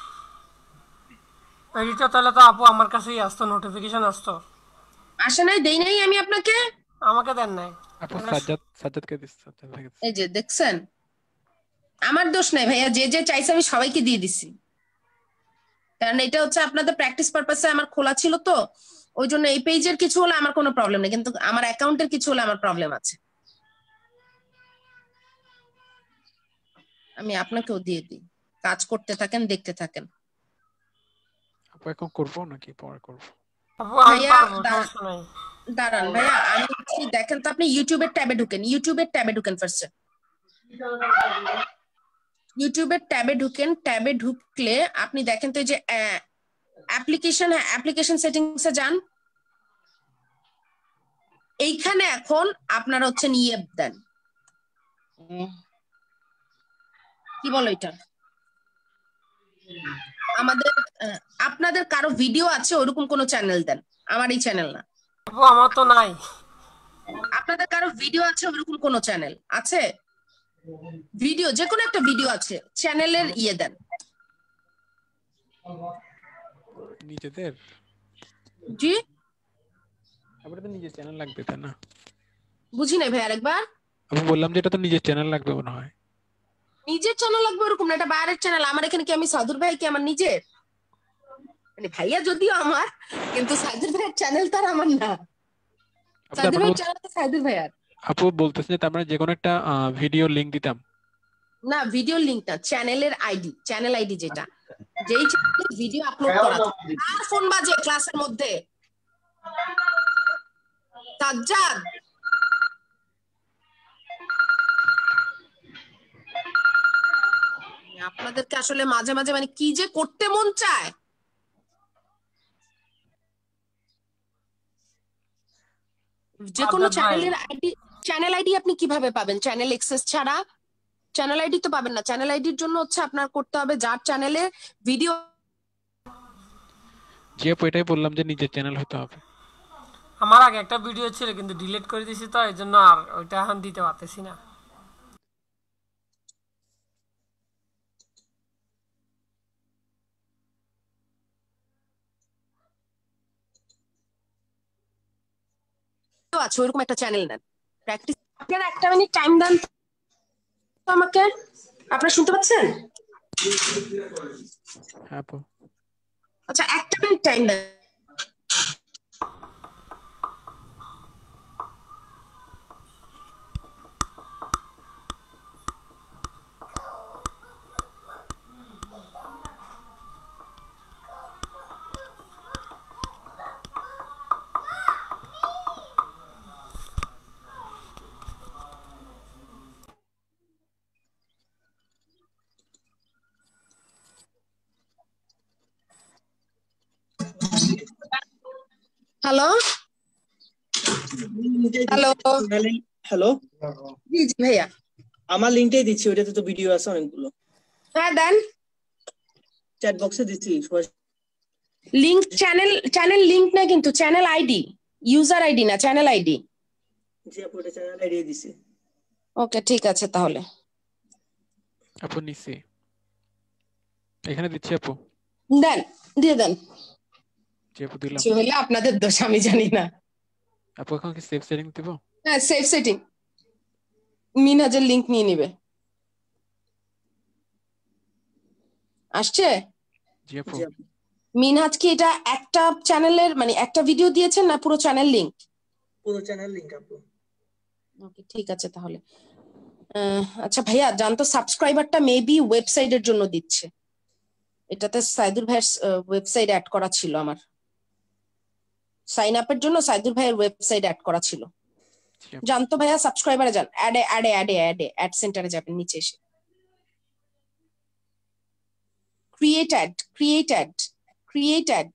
এডিটর তাহলে তো আপু আমার কাছেই আসতো, নোটিফিকেশন আসতো। আসে নাই, দেই নাই আমি আপনাকে। আমাকে দেন নাই। আপু সাজ্জাদ সাজ্জাদকে দিস সাজ্জাদ ভাইকে দিস। এই যে দেখছেন, আমার দোষ নাই ভাইয়া, যে যে চাইছে আমি সবাইকে দিয়ে দিছি, কারণ এটা হচ্ছে আপনাদের প্র্যাকটিস পারপাসে আমার খোলা ছিল তো, ওই জন্য এই পেজের কিছু হলে আমার কোনো প্রবলেম নেই, কিন্তু আমার অ্যাকাউন্টের কিছু হলে আমার প্রবলেম আছে। আমি আপনাকেও দিয়ে দিই, কাজ করতে থাকেন, দেখতে থাকেন। আপু এখন করবো নাকি পরে করবো? আপু আমি ভাইয়া পারবো, দা- সমস্যা নাই। দাঁড়ান ভাইয়া, আমি হচ্ছি, দেখেন তো আপনি ইউটিউবের ট্যাবে ঢুকেন, ইউটিউবের ট্যাবে ঢুকেন ফার্স্টে, ইউটিউবের ট্যাবে ঢুকেন। ট্যাবে ঢুকলে আপনি দেখেন তো এই যে অ্যাপ্লিকেশন, হ্যাঁ অ্যাপ্লিকেশন সেটিংস এ যান। এইখানে এখন আপনারা হচ্ছেন ইয়ে দেন, কি বলো এটা, আমাদের আহ, আপনাদের কারো ভিডিও আছে ওরকম কোন চ্যানেল দেন, আমার এই চ্যানেল না। আপু আমার তো নাই। আপনাদের কারো ভিডিও আছে ওরকম কোন চ্যানেল আছে? ভিডিও, যে কোনো একটা ভিডিও আছে, চ্যানেলের ইয়ে দেন। নিজেদের? জি আবার তো নিজের চ্যানেল লাগবে তাই না? বুঝি নাই ভাই, আরেকবার। আমি বললাম যে এটা তো নিজের চ্যানেল লাগবে মনে হয়। নিজের চ্যানেল লাগবে ওরকম না, এটা বাইরের চ্যানেল। আমার এখানে কি, আমি সাধুর ভাই কি আমার নিজের, মানে ভাইয়া যদিও আমার, কিন্তু সাধুর ভাইয়ের চ্যানেল তার আমার না। আপু সাধুর তারপরে ভাইয়ের বল- চ্যানেল তো সাধুর ভাইয়ার। আপু বলতেছে যে তারপরে যে কোনো একটা ভিডিও লিংক দিতাম। না, ভিডিও লিংক না, চ্যানেলের আইডি, চ্যানেল আইডি যেটা, যেই চ্যানেলে ভিডিও আপলোড করা থাকে। আর ফোন বাজে ক্লাসের মধ্যে? সাজ্জাদ, আপনাদেরকে আসলে মাঝে মাঝে মানে কি যে করতে মন চায়। যে কোনো সাজ্জাদ ভাই। চ্যানেলের আইডি, চ্যানেল আইডি আপনি কিভাবে পাবেন? চ্যানেল এক্সেস ছাড়া চ্যানেল আইডি তো পাবেন না। চ্যানেল আইডির জন্য হচ্ছে আপনার করতে হবে যার চ্যানেলে ভিডিও। জি আপু এটাই বললাম যে নিজের চ্যানেল হতে হবে। আমার আগে একটা ভিডিও ছিল কিন্তু ডিলিট করে দিয়েছি, তো এই জন্য আর ওইটা এখন দিতে পারতেছি না। আছে ওইরকম একটা চ্যানেল নেন, প্র্যাকটিস। আপনারা একটা মিনিট টাইম দেন তো আমাকে। আপনারা শুনতে পাচ্ছেন? হ্যাঁ আপু। আচ্ছা, একটা মিনিট টাইম দেন। হ্যালো হ্যালো হ্যালো জি জি ভাইয়া, আমার লিংকটাই দিচ্ছি, ওইটাতে তো ভিডিও আছে অনেকগুলো। হ্যাঁ দেন, চ্যাট বক্সে দিচ্ছি। লিংক, চ্যানেল চ্যানেল লিংক না, কিন্তু চ্যানেল আইডি, ইউজার আইডি না, চ্যানেল আইডি। জি আপু এটা চ্যানেল আইডি দিছি। ওকে ঠিক আছে তাহলে। আপু নিছি, এখানে দিচ্ছি আপু। দেন, দিয়ে দেন। জি আপু দিলাম। কিছু হলে আপনাদের দোষ, আমি জানি না। আপু এখন কি সেভ সেটিং দিব? হ্যাঁ সেভ সেটিং, মিনহাজের লিংক নিয়ে নিবে। আসছে? জি আপু। মিনহাজ কি এটা একটা চ্যানেলের মানে একটা ভিডিও দিয়েছেন না পুরো চ্যানেল লিংক? পুরো চ্যানেল লিংক আপু। ওকে ঠিক আছে তাহলে। আহ, আচ্ছা ভাইয়া জানতো সাবস্ক্রাইবারটা মেবি ওয়েবসাইটের জন্য দিচ্ছে, এটাতে সাইদুর ভাইয়ের ওয়েবসাইট অ্যাড করা ছিল, আমার সাইন আপের জন্য সাইদুর ভাইয়ের ওয়েবসাইট অ্যাড করা ছিল। জানতো ভাইয়া সাবস্ক্রাইবারে যান, অ্যাডে অ্যাডে অ্যাডে অ্যাডে অ্যাড সেন্টারে যাবেন নিচে এসে create ad create ad create ad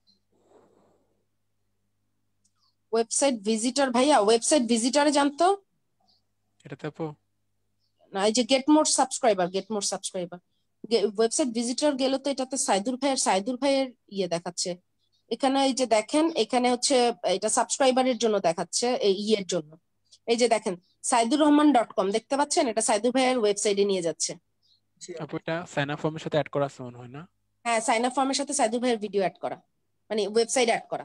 website visitor ভাইয়া ওয়েবসাইট ভিজিটরে জানতো এটাতে আপু না, এই যে get more subscriber get more subscriber website visitor গেলে তো এটাতে সাইদুর ভাইয়ের সাইদুর ভাইয়ের ইয়ে দেখাচ্ছে। এখানে এই যে দেখেন এখানে হচ্ছে এটা সাবস্ক্রাইবারের জন্য দেখাচ্ছে এই ইয়ের জন্য। এই যে দেখেন সাইদুর রহমান ডট কম দেখতে পাচ্ছেন, এটা সাইদুর ভাইয়ের ওয়েবসাইটে নিয়ে যাচ্ছে। আপু এটা সাইন আপ ফর্মের সাথে অ্যাড করা আছে মনে হয় না? হ্যাঁ সাইন আপ ফর্মের সাথে সাইদুর ভাইয়ের ভিডিও অ্যাড করা, মানে ওয়েবসাইট অ্যাড করা।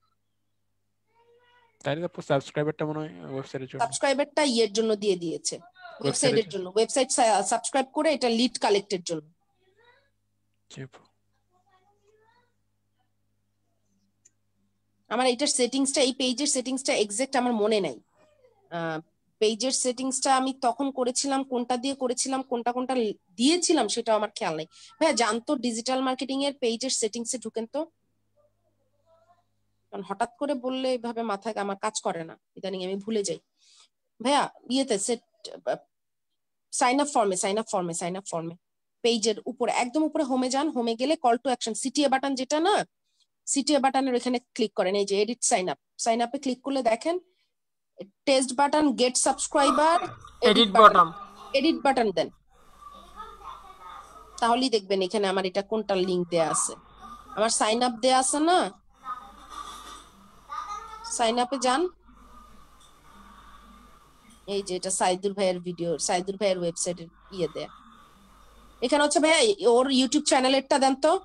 তাইলে আপু সাবস্ক্রাইবারটা মনে হয় ওয়েবসাইটের জন্য, সাবস্ক্রাইবারটা ইয়ের জন্য দিয়ে দিয়েছে, ওয়েবসাইটের জন্য। ওয়েবসাইট সাবস্ক্রাইব করে এটা লিড কালেক্টের জন্য। আমার এটার সেটিংসটা এই পেজের সেটিংসটা এক্সাক্ট আমার মনে নাই। পেজের সেটিংসটা আমি তখন করেছিলাম, কোনটা দিয়ে করেছিলাম কোনটা কোনটা দিয়েছিলাম সেটা আমার খেয়াল নেই। ভাইয়া জানতো ডিজিটাল মার্কেটিং এর পেজের সেটিংসে ঢুকেন তো, কারণ হঠাৎ করে বললে এভাবে মাথায় আমার কাজ করে না, ইদানিং আমি ভুলে যাই। ভাইয়া ইয়েতে সেট সাইন আপ ফর্মে সাইন আপ ফর্মে সাইন আপ ফর্মে পেজের উপরে একদম উপরে হোমে যান, হোমে গেলে call to action CTA button যেটা না, সিটিএ বাটনের এখানে ক্লিক করেন, এই যে এডিট সাইন আপ সাইন আপে ক্লিক করলে দেখেন test button get subscriber edit button edit button দেন, তাহলেই দেখবেন এখানে আমার এটা কোনটা লিংক দেয়া আছে। আমার সাইন আপ দেয়া আছে না, সাইন আপে যান, এই যে এটা সাইদুর ভাইয়ের ভিডিও সাইদুর ভাইয়ের ওয়েবসাইটের ইয়ে দেয়া। এখানে হচ্ছে ভাইয়া ওর ইউটিউব চ্যানেলেরটা দেন তো,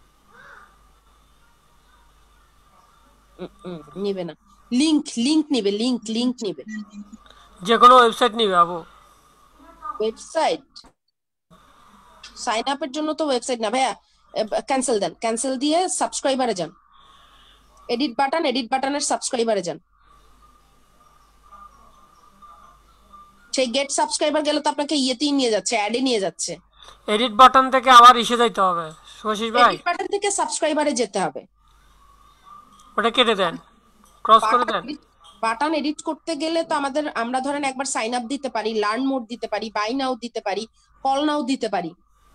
নিবে না, লিংক লিংক নিবে লিংক লিংক নিবে, যে কোনো ওয়েবসাইট নিবে আপু। ওয়েবসাইট সাইন আপের জন্য তো ওয়েবসাইট না ভাইয়া, ক্যান্সেল দেন, ক্যান্সেল দিয়ে সাবস্ক্রাইবারে যান, এডিট বাটন এডিট বাটনের সাবস্ক্রাইবারে যান। সেই গেট সাবস্ক্রাইবার গেলে তো আপনাকে ইয়েতেই নিয়ে যাচ্ছে, অ্যাডে নিয়ে যাচ্ছে। এডিট বাটন থেকে আবার ইসে যাইতে হবে শশীষ ভাই, এডিট বাটন থেকে সাবস্ক্রাইবারে যেতে হবে, ওটা কেটে দেন, ক্রস করে দেন। বাটন এডিট করতে গেলে তো আমাদের আমরা ধরেন একবার সাইন আপ দিতে পারি, লার্ন মোড দিতে পারি, বাই নাও দিতে পারি, কল নাও দিতে পারি।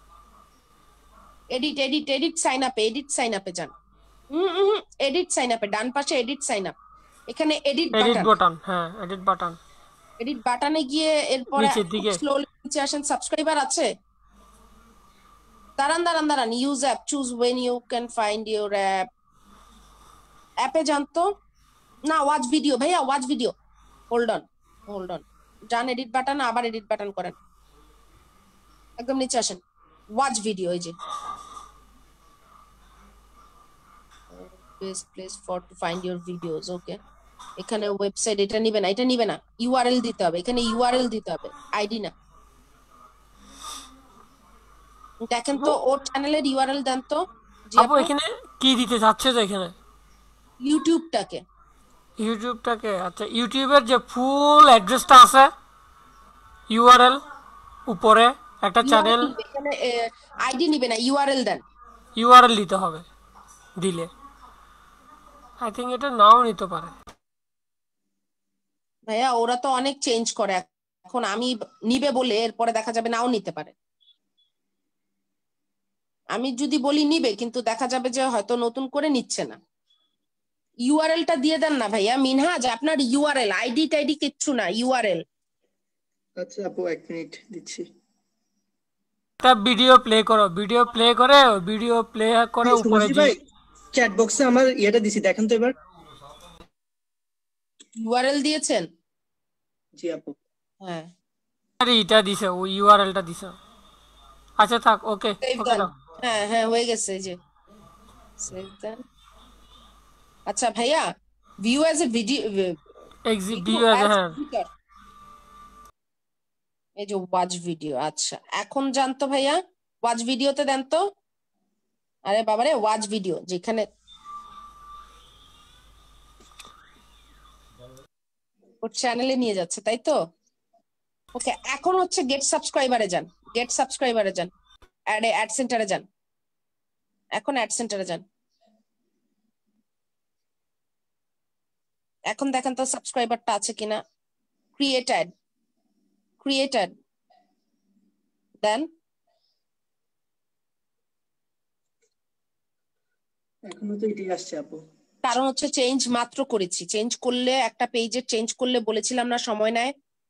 এডিট এডিট এডিট সাইন আপে এডিট সাইন আপে যান, হুম হুম এডিট সাইন আপে ডান পাশে এডিট সাইন আপ, এখানে এডিট এডিট বাটন বাটন, হ্যাঁ এডিট বাটন, এডিট বাটনে গিয়ে এরপরে নিচের দিকে স্লোলি নিচে আসেন, সাবস্ক্রাইবার আছে, দাঁড়ান দাঁড়ান দাঁড়ান use app choose when you can find your app, অ্যাপে যান তো না, ওয়াচ ভিডিও ভাইয়া watch video, hold on hold on যান এডিট বাটন আবার এডিট বাটন করেন, একদম নিচে আসেন, ওয়াচ ভিডিও, এই যে best place for to find your videos. Okay এখানে ওয়েবসাইট এটা নিবে না, এটা নিবে না, ইউআরএল দিতে হবে, এখানে ইউআরএল দিতে হবে, আইডি না। দেখেন তো ওর চ্যানেলের ইউআরএল দেন তো। আপু এখানে কি দিতে যাচ্ছে তো এখানে ইউটিউবটাকে ইউটিউবটাকে আচ্ছা ইউটিউবের যে ফুল অ্যাড্রেসটা আছে ইউআরএল উপরে একটা চ্যানেল, এখানে আইডি নিবে না, ইউআরএল দেন, ইউআরএল দিতে হবে, দিলে আই থিংক এটা নাও নিতে পারে। ভাইয়া ওরা তো অনেক চেঞ্জ করে, এখন আমি নিবে বলে এরপরে দেখা যাবে নাও নিতে পারে। আমি যদি বলি নিবে কিন্তু দেখা যাবে যে হয়তো নতুন করে নিচ্ছে না। ইউআরএলটা দিয়ে দেন না ভাইয়া, মিনহাজ আপনার ইউআরএল আইডি টাইডি কিচ্ছু না, ইউআরএল। আচ্ছা আপু এক মিনিট দিচ্ছি। একটা ভিডিও প্লে করো, ভিডিও প্লে করে ভিডিও প্লে করে উপরে ভাই চ্যাট বক্সে আমার ইয়েটা দিছি দেখেন তো এবার, ইউআরএল দিয়েছেন? জি আপু হ্যাঁ আরে এটা দিছে, ও ইউআরএলটা দিছে। আচ্ছা থাক, ওকে ওকে দাও, হ্যাঁ হ্যাঁ হয়ে গেছে, এই যে সেভ দেন। আচ্ছা ভাইয়া view as a video exit view as হ্যাঁ এই যে ওয়াচ ভিডিও। আচ্ছা এখন জানতো ভাইয়া ওয়াচ ভিডিওতে দেন তো, আরে বাবারে ওয়াচ ভিডিও যেখানে ওর চ্যানেলে নিয়ে যাচ্ছে তাই তো ওকে এখন হচ্ছে গেট সাবস্ক্রাইবারে যান গেট সাবস্ক্রাইবারে যান অ্যাড অ্যাড সেন্টারে যান এখন অ্যাড সেন্টারে যান এখন দেখেন তো সাবস্ক্রাইবারটা আছে কিনা ক্রিয়েট অ্যাড ক্রিয়েট অ্যাড দেন এখনো তো এটাই আসছে আপু কারণ হচ্ছে চেঞ্জ মাত্র করেছি চেঞ্জ করলে একটা পেজে চেঞ্জ করলে বলেছিলাম না সময় নেয়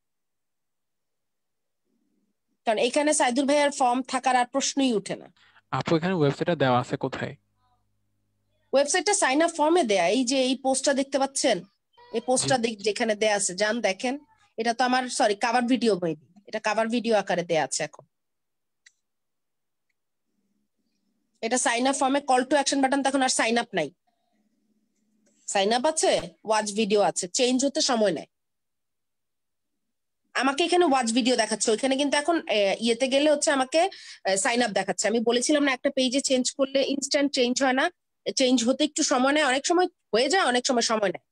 কারণ এখানে সাইদুল ভাইয়ার ফর্ম থাকার আর প্রশ্নই উঠে না আপু এখানে ওয়েবসাইটটা দেওয়া আছে কোথায় ওয়েবসাইটটা সাইন আপ ফর্মে দেয়া এই যে এই পোস্টটা দেখতে পাচ্ছেন এই পোস্টটা যেখানে দেয়া আছে যান দেখেন এটা তো আমার সরি কভার ভিডিও মেবি এটা কভার ভিডিও আকারে দেয়া আছে এখন এটা সাইন আপ ফর্মে কল টু অ্যাকশন বাটন তখন আর সাইন আপ নাই সাইন আপ আছে ওয়াচ ভিডিও আছে চেঞ্জ হতে সময় নেয় আমাকে এখানে ওয়াচ ভিডিও দেখাচ্ছে ওইখানে কিন্তু এখন ইয়েতে গেলে হচ্ছে আমাকে সাইন আপ দেখাচ্ছে আমি বলেছিলাম না একটা পেজে চেঞ্জ করলে ইনস্ট্যান্ট চেঞ্জ হয় না চেঞ্জ হতে একটু সময় নেয় অনেক সময় হয়ে যায় অনেক সময় সময় নেয়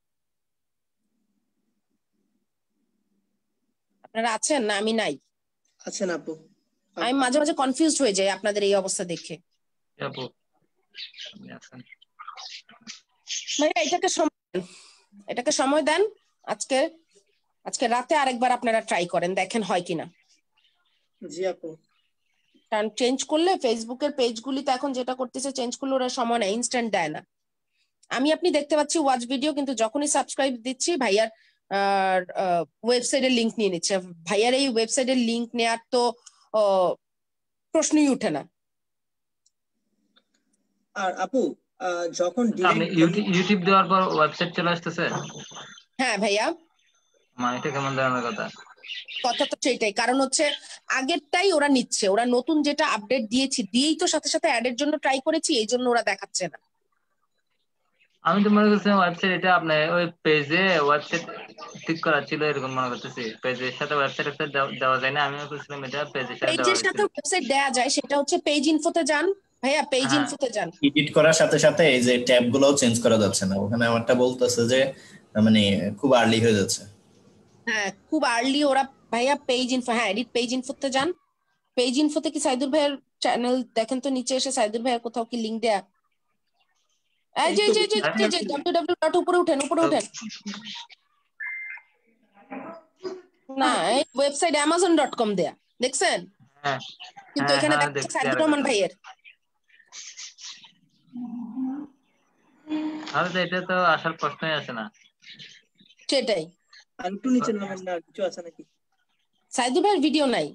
আপনারা আছেন না আমি নাই আছেন আপু আমি মাঝে মাঝে কনফিউজড হয়ে যাই আপনাদের এই অবস্থা দেখে আপু ভাইয়া এটাকে সময় এটাকে সময় দেন আজকে আজকে রাতে আরেকবার আপনারা ট্রাই করেন দেখেন হয় কিনা জি আপু কারণ চেঞ্জ করলে ফেসবুকের পেজগুলিতে এখন যেটা করতেছে চেঞ্জ করলে ওরা সময় নেয় ইনস্ট্যান্ট দেয় না আমি আপনি দেখতে পাচ্ছি ওয়াচ ভিডিও কিন্তু যখনই সাবস্ক্রাইব দিচ্ছি ভাইয়ার ওয়েবসাইটের লিংক নিয়ে নিচ্ছে ভাইয়ার এই ওয়েবসাইটের লিংক নেওয়ার তো প্রশ্নই উঠে না আর আপু যখন আপনি ইউটিউব দেওয়ার পর ওয়েবসাইট চলে আসতেছে হ্যাঁ ভাইয়া মানে এটা কেমন ধরনের কথা কথা তো সেটাই কারণ হচ্ছে আগেরটাই ওরা নিচ্ছে ওরা নতুন যেটা আপডেট দিয়েছি দিয়েই তো সাথে সাথে অ্যাড এর জন্য ট্রাই করেছি এই জন্য ওরা দেখাচ্ছে না আমি তো মনে করছিলাম ওয়েবসাইট এটা আপনার ওই পেজে ওয়েবসাইট ঠিক করা ছিল এরকম মনে করতেছি পেজের সাথে ওয়েবসাইট একটা দেওয়া যায় না আমি বলছিলাম এটা পেজের সাথে পেজের সাথে ওয়েবসাইট দেওয়া যায় সেটা হচ্ছে পেজ ইনফোতে যান ভাইয়া পেজ ইনফোতে যান এডিট করার সাথে সাথে এই যে ট্যাব গুলোও চেঞ্জ করা যাচ্ছে না ওখানে আমারটা বলতেছে যে মানে খুব আর্লি হয়ে যাচ্ছে হ্যাঁ খুব আর্লি ওরা ভাইয়া পেজ ইনফো হ্যাঁ এডিট পেজ ইনফোতে যান পেজ ইনফোতে কি সাইদুল ভাইয়ের চ্যানেল দেখেন তো নিচে এসে সাইদুল ভাইয়ের কোথাও কি লিংক দেয়া এই যে যে যে যে ডব্লিউ ডব্লিউ ডট উপরে উঠেন উপরে উঠেন না এই ওয়েবসাইট অ্যামাজন ডট কম দেয়া দেখছেন হ্যাঁ কিন্তু এখানে দেখছেন সাইদুর রহমান ভাইয়ের আর এটা তো আসার প্রশ্নই আসে না সেটাই আর একটু নিচে নামেন না কিছু আছে নাকি সাইদুর ভাইয়ের ভিডিও নাই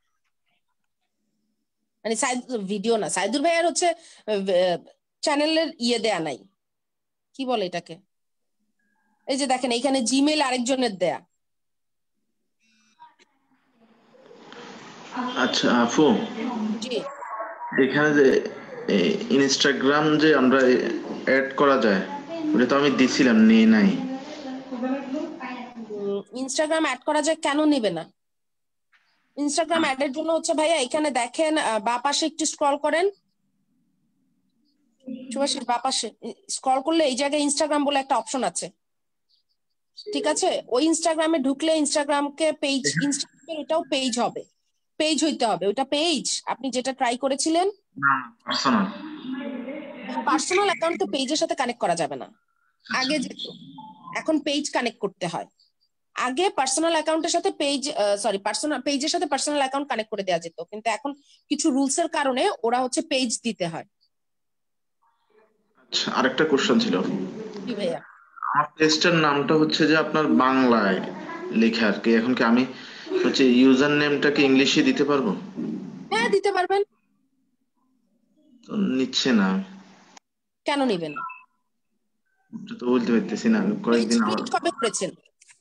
মানে সাইদুর ভিডিও না সাইদুর ভাইয়ের হচ্ছে চ্যানেলের ইয়ে দেয়া নাই কি বলে এটাকে এই যে দেখেন এইখানে জিমেইল আরেকজনের দেয়া আচ্ছা আফু জি এখানে যে ইনস্টাগ্রাম যে আমরা অ্যাড করা যায় ওটা তো আমি দিছিলাম নেই নাই ইনস্টাগ্রাম অ্যাড করা যায় কেন নেবে না ইনস্টাগ্রাম অ্যাড এর জন্য হচ্ছে ভাইয়া এখানে দেখেন বাঁ পাশে একটু স্ক্রল করেন সুভাষিস বাঁ পাশে স্ক্রল করলে এই জায়গায় ইনস্টাগ্রাম বলে একটা অপশন আছে ঠিক আছে ওই ইনস্টাগ্রামে ঢুকলে ইনস্টাগ্রামকে পেজ ইনস্টাগ্রামের এটাও পেজ হবে পেজ হইতে হবে ওটা পেজ আপনি যেটা ট্রাই করেছিলেন না পার্সোনাল পার্সোনাল অ্যাকাউন্ট তো পেজের সাথে কানেক্ট করা যাবে না আগে যেত এখন পেজ কানেক্ট করতে হয় আগে পার্সোনাল অ্যাকাউন্টের সাথে পেজ সরি পার্সোনাল পেজের সাথে পার্সোনাল অ্যাকাউন্ট কানেক্ট করে দেওয়া যেত কিন্তু এখন কিছু রুলস এর কারণে ওরা হচ্ছে পেজ দিতে হয় আচ্ছা আরেকটা কোশ্চেন ছিল কি ভাইয়া আমার পেজটার নামটা হচ্ছে যে আপনার বাংলায় লেখা আর কি এখন কি আমি হচ্ছে ইউজার নেমটা কি ইংলিশে দিতে পারবো হ্যাঁ দিতে পারবেন তো নিচ্ছে না কেন নেবেন তো বলতে পারতেছি না কয়েকদিন আবার কবে করেছেন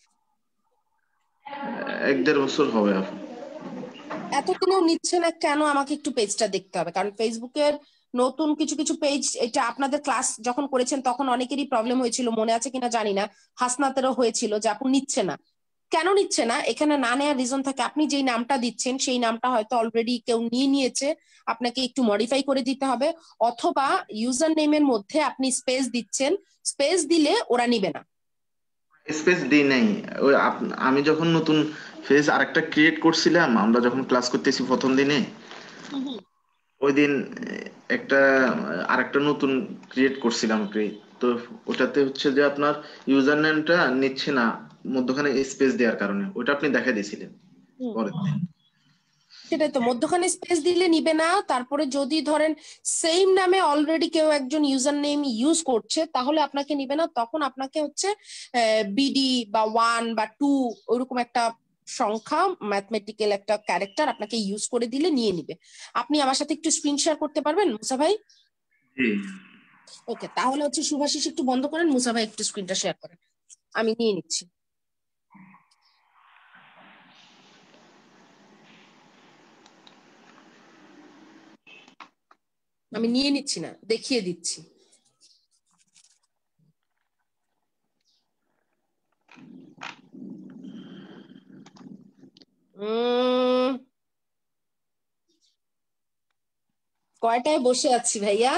এক দেড় বছর হবে আপু এতদিনেও নিচ্ছে না কেন আমাকে একটু পেজটা দেখতে হবে কারণ ফেসবুকের নতুন কিছু কিছু পেজ এটা আপনাদের ক্লাস যখন করেছেন তখন অনেকেরই প্রবলেম হয়েছিল মনে আছে কিনা জানি না হাসনাতেরও হয়েছিল যে আপু নিচ্ছে না কেন নিচ্ছে না, এখানে না নেওয়ার রিজন থাকে আপনি যেই নামটা দিচ্ছেন সেই নামটা হয়তো অলরেডি কেউ নিয়ে নিয়েছে, আপনাকে একটু মডিফাই করে দিতে হবে, অথবা ইউজার নেমের মধ্যে আপনি স্পেস দিচ্ছেন, স্পেস দিলে ওরা নিবে না। স্পেস দিই নাই, ওই আপ- আমি যখন নতুন ফেজ আরেকটা ক্রিয়েট করছিলাম, আমরা যখন ক্লাস করতেছি প্রথম দিনে, ওই দিন একটা আরেকটা নতুন ক্রিয়েট করছিলাম create, তো ওটাতে হচ্ছে যে আপনার ইউজার নেমটা নিচ্ছে না মধ্যখানে স্পেস দেওয়ার কারণে, ওটা আপনি দেখা দিয়েছিলেন হুম। পরের দিন। সেটাই তো, মধ্যখানে স্পেস দিলে নিবে না। তারপরে যদি ধরেন সেম নামে অলরেডি কেউ একজন ইউজার নেম ইউজ করছে তাহলে আপনাকে নিবে না, তখন আপনাকে হচ্ছে বিডি বা ওয়ান বা টু ওইরকম একটা সংখ্যা ম্যাথমেটিক্যাল একটা ক্যারেক্টার আপনাকে ইউজ করে দিলে নিয়ে নিবে। আপনি আমার সাথে একটু স্ক্রিন শেয়ার করতে পারবেন মুসা ভাই? জি। ওকে, তাহলে হচ্ছে শুভাশিস একটু বন্ধ করেন, মুসা ভাই একটু স্ক্রিনটা শেয়ার করেন, আমি নিয়ে নিচ্ছি। আমি নিয়ে নিচ্ছি না, দেখিয়ে দিচ্ছি। উম কয়টায় বসে আছি ভাইয়া?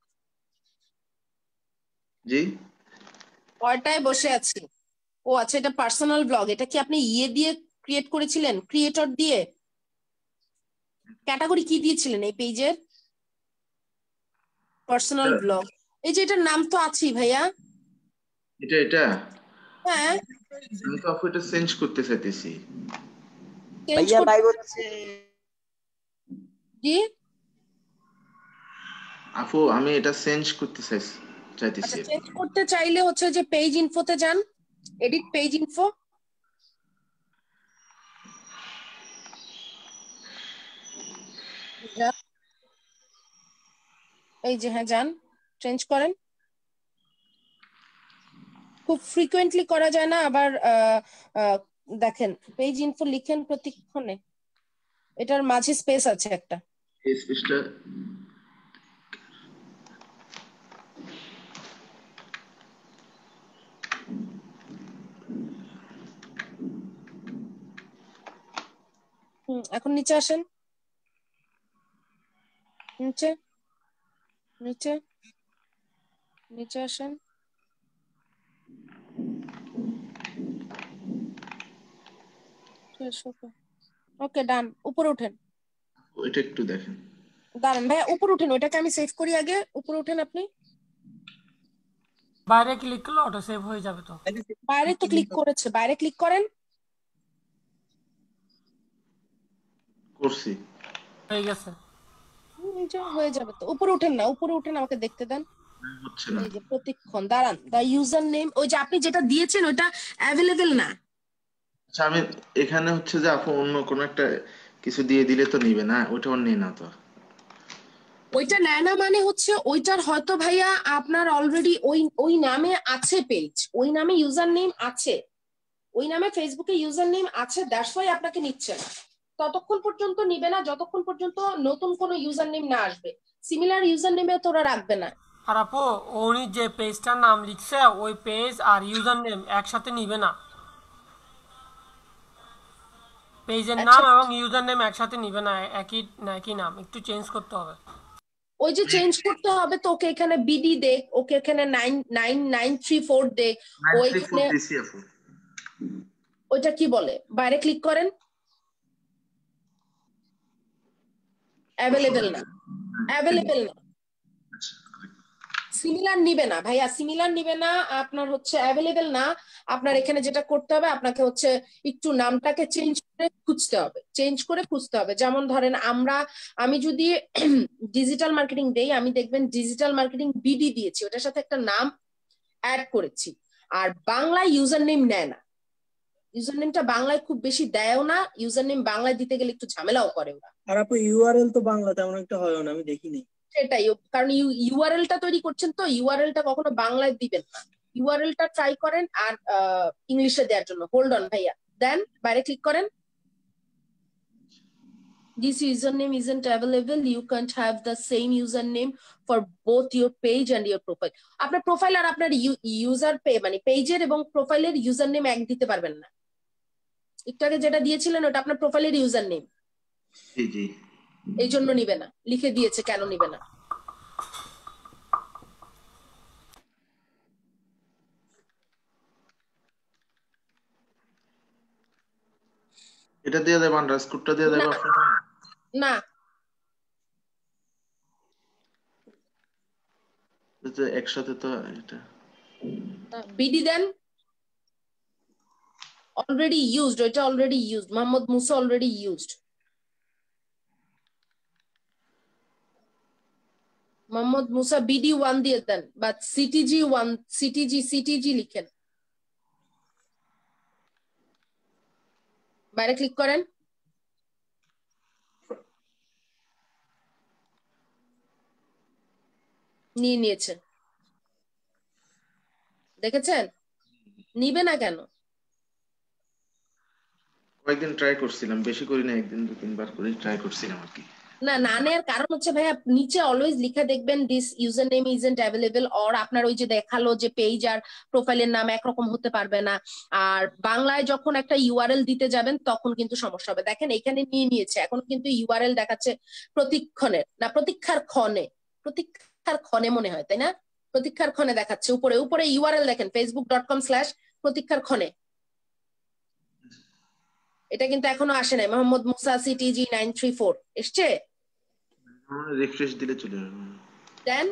জি। কয়টায় বসে আছি? ও আচ্ছা, এটা পার্সোনাল ব্লগ। এটা কি আপনি ইয়ে দিয়ে ক্রিয়েট করেছিলেন, ক্রিয়েটর দিয়ে? ক্যাটাগরি কি দিয়েছিলেন এই পেজের? Personal blog. এই যে এটার নাম তো আছেই ভাইয়া। এটা এটা হ্যাঁ, আমি তো আপু এটা চেঞ্জ করতে চাইতেছি। চেঞ্জ ভাইয়া করতে লাইভ হচ্ছে। জি আপু আমি এটা চেঞ্জ করতে চাইছি চাইতেছি আচ্ছা, চেঞ্জ করতে চাইলে হচ্ছে যে পেজ ইনফোতে যান, এডিট পেজ ইনফো। এই যে হ্যাঁ যান, চেঞ্জ করেন। খুব ফ্রিকোয়েন্টলি করা যায় না, আবার আহ, আহ, দেখেন পেজ ইনফো লিখেন প্রতিক্ষণে, এটার মাঝে স্পেস আছে একটা। এই স্পেসটা হুম, এখন নিচে আসেন, নিচে নিচে নিচে আসেন। ওকে ডান, উপরে উঠেন। ওইটা একটু দেখেন। দাঁড়ান ভাইয়া, উপরে উঠেন, ওইটাকে আমি সেভ করি আগে। উপরে উঠেন আপনি। বাইরে ক্লিক করলে অটো সেভ হয়ে যাবে তো। বাইরে তো ক্লিক করেছে, বাইরে ক্লিক করেন। করছি। হয়ে গেছে। হুম, এই যে হয়ে যাবে তো। উপরে উঠেন না, উপরে উঠেন, আমাকে দেখতে দেন। হচ্ছে না। এই যে প্রতিক্ষণ দাঁড়ান, দা ইউজার নেম, ওই যে আপনি যেটা দিয়েছেন ওইটা অ্যাভেলেবেল না। আচ্ছা আমি এখানে হচ্ছে যে আপু অন্য কোনো একটা কিছু দিয়ে দিলে তো নিবে না, ওটা ওর নেই না তো। ওইটা নেয় না মানে হচ্ছে ওইটার হয়তো ভাইয়া আপনার অলরেডি ওই ওই নামে আছে পেজ, ওই নামে ইউজার নেম আছে, ওই নামে ফেসবুকে ইউজার নেম আছে, দ্যাটস ওয়াই আপনাকে নিচ্ছে না। ততক্ষণ পর্যন্ত নিবে না যতক্ষণ পর্যন্ত নতুন কোনো ইউজার নেম না আসবে। সিমিলার ইউজার নেমে তোরা রাখবে না। আর আপু উনি যে পেজটার নাম লিখছে ওই পেজ আর ইউজার নেম একসাথে নিবে না। পেজের নাম এবং ইউজার নেম একসাথে নিবে না, একই একই নাম, একটু চেঞ্জ করতে হবে। ওই যে চেঞ্জ করতে হবে তো, ওকে এখানে বিডি দেখ, ওকে এখানে nine nine nine three four দেখ, ওইখানে ওইটা কি বলে, বাইরে ক্লিক করেন। অ্যাভেলেবেল না, অ্যাভেলেবেল না, সিমিলার নিবে না ভাইয়া, সিমিলার নিবে না, আপনার হচ্ছে অ্যাভেলেবেল না। আপনার এখানে যেটা করতে হবে, আপনাকে হচ্ছে একটু নামটাকে চেঞ্জ করে খুঁজতে হবে, চেঞ্জ করে খুঁজতে হবে। যেমন ধরেন আমরা, আমি যদি ডিজিটাল মার্কেটিং দেই, আমি দেখবেন ডিজিটাল মার্কেটিং বিডি দিয়েছি, ওটার সাথে একটা নাম অ্যাড করেছি, আর বাংলায় ইউজার নেম নেয় না। ইউজার নেমটা বাংলায় খুব বেশি দেয়ও না, ইউজার নেম বাংলায় দিতে গেলে একটু ঝামেলাও করে ওরা। আর আপু ইউআরএল তো বাংলা তেমন একটা হয় না, আমি দেখিনি। সেটাই, কারণ ইউআরএল টা তৈরি করছেন তো, ইউআরএল টা কখনো বাংলায় দিবেন না, ইউআরএল টা ট্রাই করেন আর ইংলিশে দেওয়ার জন্য। হোল্ড অন ভাইয়া, দেন বাইরে ক্লিক করেন। This username isn't available. You can't have the same username for both your page and your profile. আপনার প্রোফাইল আর আপনার ইউজার পে মানে পেজের এবং প্রোফাইলের ইউজার নেম এক দিতে পারবেন না। একটু আগে যেটা দিয়েছিলেন ওটা আপনার প্রোফাইলের ইউজার নেম, জি জি এই জন্য নিবে না, লিখে দিয়েছে কেন নিবে না। এটা দিয়ে দেব, আন্ডারস্কোরটা দিয়ে দেব না আপনাকে। না এটা একসাথে তো এটা বিডি দেন, অলরেডি ইউজড, ওইটা already used, Mohammad Musa already used. Mohammad Musa BD one দিয়ে দেন বা সিটিজি ওয়ান, সিটিজি সিটিজি লিখেন, বাইরে ক্লিক করেন। নিয়ে নিয়েছে, দেখেছেন? নিবে না কেন? কয়েকদিন ট্রাই করছিলাম, বেশি করি না, একদিন দু তিনবার করে ট্রাই করছিলাম আর কি। না না নেওয়ার কারণ হচ্ছে ভাইয়া নিচে অলওয়েজ লিখে দেখবেন this user name isn't available, or আপনার ওই যে দেখালো যে পেজ আর প্রোফাইলের নাম একরকম হতে পারবে না। আর বাংলায় যখন একটা ইউআরএল দিতে যাবেন তখন কিন্তু সমস্যা হবে। দেখেন এখানে নিয়ে নিয়েছে, এখন কিন্তু ইউআরএল দেখাচ্ছে প্রতীক্ষণের, না প্রতীক্ষার ক্ষণে, প্রতীক্ষার ক্ষণে মনে হয় তাই না, প্রতীক্ষার ক্ষণে দেখাচ্ছে উপরে, উপরে ইউআরএল দেখেন ফেসবুক ডট কম স্ল্যাশ প্রতীক্ষার ক্ষণে। এটা কিন্তু এখনো আসে নাই, Mohammad Musa CTG nine three four এসছে, রিফ্রেশ দিলে চলে যাবে। দেন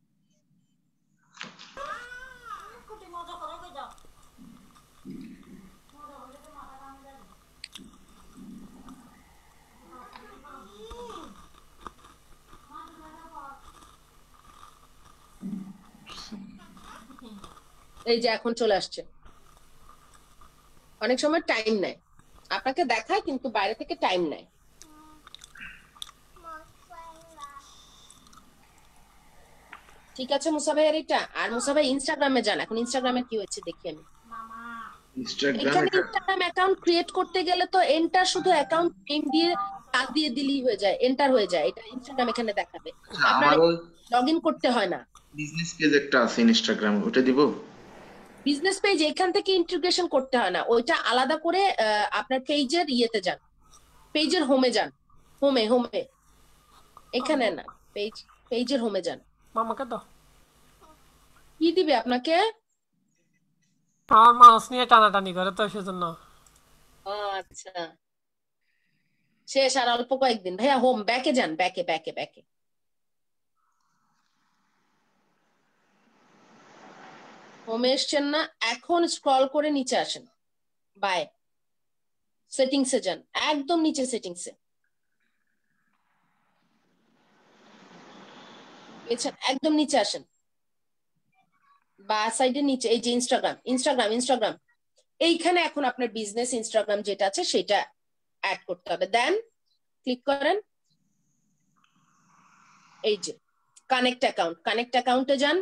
এই যে এখন চলে আসছে। অনেক সময় টাইম নেয়, আপনাকে দেখায় কিন্তু বাইরে থেকে টাইম নেয়। ঠিক আছে মুসা ভাইয়ের এটা। আর মুসা ভাই ইনস্টাগ্রামে যান, এখন ইনস্টাগ্রামে কি হয়েছে দেখি আমি। এখানে ইনস্টাগ্রাম অ্যাকাউন্ট ক্রিয়েট করতে গেলে তো এন্টার, শুধু অ্যাকাউন্ট নেম দিয়ে টাগ দিয়ে দিলেই হয়ে যায়, এন্টার হয়ে যায়। এটা ইনস্টাগ্রাম এখানে দেখাবে, আপনার লগইন করতে হয় না। বিজনেস পেজ একটা আছে ইনস্টাগ্রাম, ওটা দিব। বিজনেস পেজ এখান থেকে ইন্টিগ্রেশন করতে হয় না, ওইটা আলাদা করে আপনার পেজের ইয়েতে যান, পেজের হোমে যান, হোমে হোমে এখানে না, পেজ পেজের হোমে যান। মামাকে দাও। কি দিবে আপনাকে? আমার মাউস নিয়ে টানাটানি করে তো সেজন্য। আচ্ছা শেষ আর অল্প কয়েকদিন। ভাইয়া হোম ব্যাকে যান, ব্যাকে ব্যাকে ব্যাকে হোমে এসছেন না, এখন স্ক্রল করে নিচে আসেন, বাই সেটিংসে যান, একদম নিচে সেটিংসে একদম নিচে আসেন, বা সাইডে নিচে এই যে ইনস্টাগ্রাম, ইনস্টাগ্রাম ইনস্টাগ্রাম এইখানে এখন আপনার বিজনেস ইনস্টাগ্রাম যেটা আছে সেটা অ্যাড করতে হবে। দেন ক্লিক করেন, এই যে কানেক্ট অ্যাকাউন্ট, কানেক্ট অ্যাকাউন্টে যান,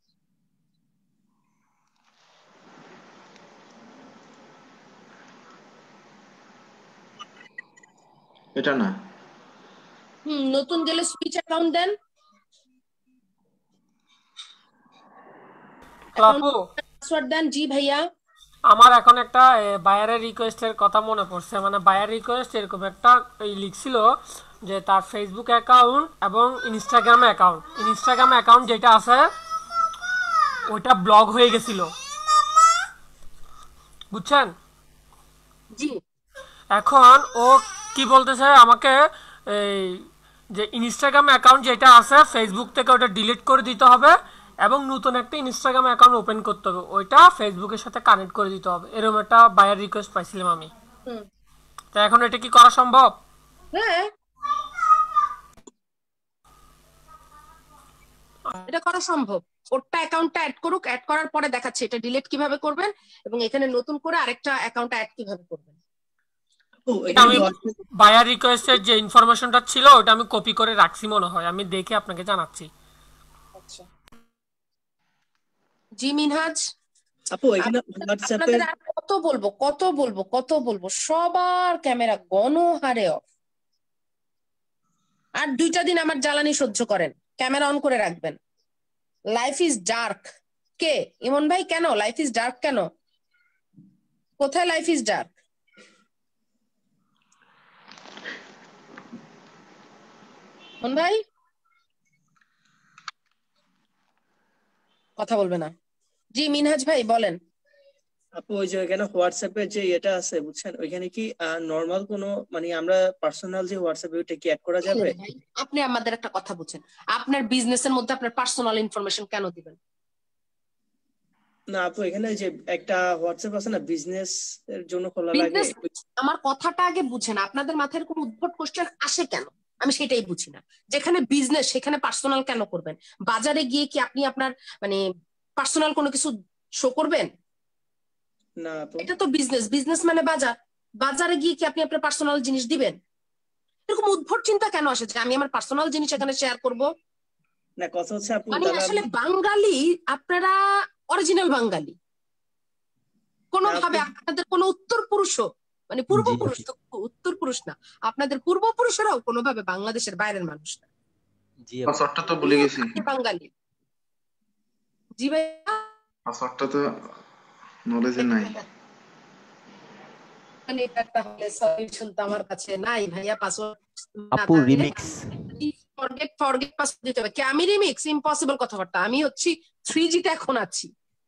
এটা না, হুম নতুন গেলে সুইচ অ্যাকাউন্ট দেন। পাসওয়ার্ড দেন। জি ভাইয়া আমার এখন একটা বায়ারের রিকোয়েস্টের কথা মনে পড়ছে, মানে বায়ার রিকোয়েস্ট এরকম একটা লিখছিল যে তার ফেসবুক অ্যাকাউন্ট এবং ইনস্টাগ্রাম অ্যাকাউন্ট, ইনস্টাগ্রাম অ্যাকাউন্ট যেটা আছে ওইটা ব্লক হয়ে গেছিল, বুঝছেন? জি এখন ও কি বলতেছে আমাকে, এই যে ইনস্টাগ্রাম অ্যাকাউন্ট যেটা আছে ফেসবুক থেকে ওটা ডিলিট করে দিতে হবে এবং নতুন একটা ইনস্টাগ্রাম অ্যাকাউন্ট ওপেন করতে হবে, ওইটা ফেসবুকের সাথে কানেক্ট করে দিতে হবে। এরকম একটা বায়ার রিকোয়েস্ট পাইছিলাম আমি। তো এখন এটা কি করা সম্ভব? হ্যাঁ এটা করা সম্ভব। ওটা অ্যাকাউন্টটা অ্যাড করুক, অ্যাড করার পরে দেখাচ্ছে এটা ডিলিট কিভাবে করবেন এবং এখানে নতুন করে আরেকটা অ্যাকাউন্ট অ্যাড কিভাবে করবেন। আমি বায়ার রিকোয়েস্টের যে ইনফরমেশনটা ছিল ওটা আমি কপি করে রাখছি মনে হয়, আমি দেখে আপনাকে জানাচ্ছি। আচ্ছা জি মিনহাজ আপু এখানে হোয়াটসঅ্যাপে কত বলবো কত বলবো কত বলবো সবার ক্যামেরা গণহারে অফ। আর দুইটা দিন আমার জ্বালানি সহ্য করেন, ক্যামেরা অন করে রাখবেন। Life is dark. কে ইমন ভাই? কেন লাইফ ইজ ডার্ক? কেন? কোথায় লাইফ ইজ ডার্ক? কোন ভাই কথা বলবে না? জি মিনহাজ ভাই বলেন। আপু ওই যে ওইখানে হোয়াটসঅ্যাপে যে এটা আছে বুঝছেন, ওইখানে কি নর্মাল কোনো মানে আমরা পার্সোনাল যে হোয়াটসঅ্যাপে ওইটা কি অ্যাড করা যাবে? ভাই আপনি আমাদের একটা কথা বুঝছেন, আপনার বিজনেসের মধ্যে আপনার পার্সোনাল ইনফরমেশন কেন দিবেন? না আপু এখানে যে একটা হোয়াটসঅ্যাপ আছে না বিজনেস এর জন্য খোলা লাগে। বিজনেস আমার কথাটা আগে বুঝেন, আপনাদের মাথায় কোন উদ্ভট কোশ্চেন আসে কেন আমি সেটাই বুঝি না। যেখানে বিজনেস সেখানে পার্সোনাল কেন করবেন? বাজারে গিয়ে কি আপনি আপনার মানে পার্সোনাল কোনো কিছু শো করবেন? না আপু এটা তো বিজনেস, বিজনেস মানে বাজার, বাজারে গিয়ে কি আপনি আপনার পার্সোনাল জিনিস দিবেন? এরকম উদ্ভট চিন্তা কেন আসে যে আমি আমার পার্সোনাল জিনিস এখানে শেয়ার করব? না কথা হচ্ছে আপু মানে তাহলে আসলে বাঙালি আপনারা অরিজিনাল বাঙালি, কোনোভাবে আপনাদের কোনো উত্তর পুরুষও মানে পূর্বপুরুষ তো উত্তর পুরুষ না, আপনাদের পূর্বপুরুষেরাও কোনোভাবে বাংলাদেশের বাইরের মানুষ না। জি পাসওয়ার্ডটা তো ভুলে গেছি। বাঙালি। জি ভাইয়া পাসওয়ার্ডটা তো নলেজে নাই। মানে একটা হলে সলিউশন তো আমার কাছে নাই ভাইয়া। পাসওয়ার্ড আপু রিমিক্স ফরগেট ফরগেট পাসওয়ার্ড দিতে হবে কি? আমি রিমিক্স ইম্পসিবল কথাবার্তা। আমি হচ্ছি থ্রি জি তে এখন আছি,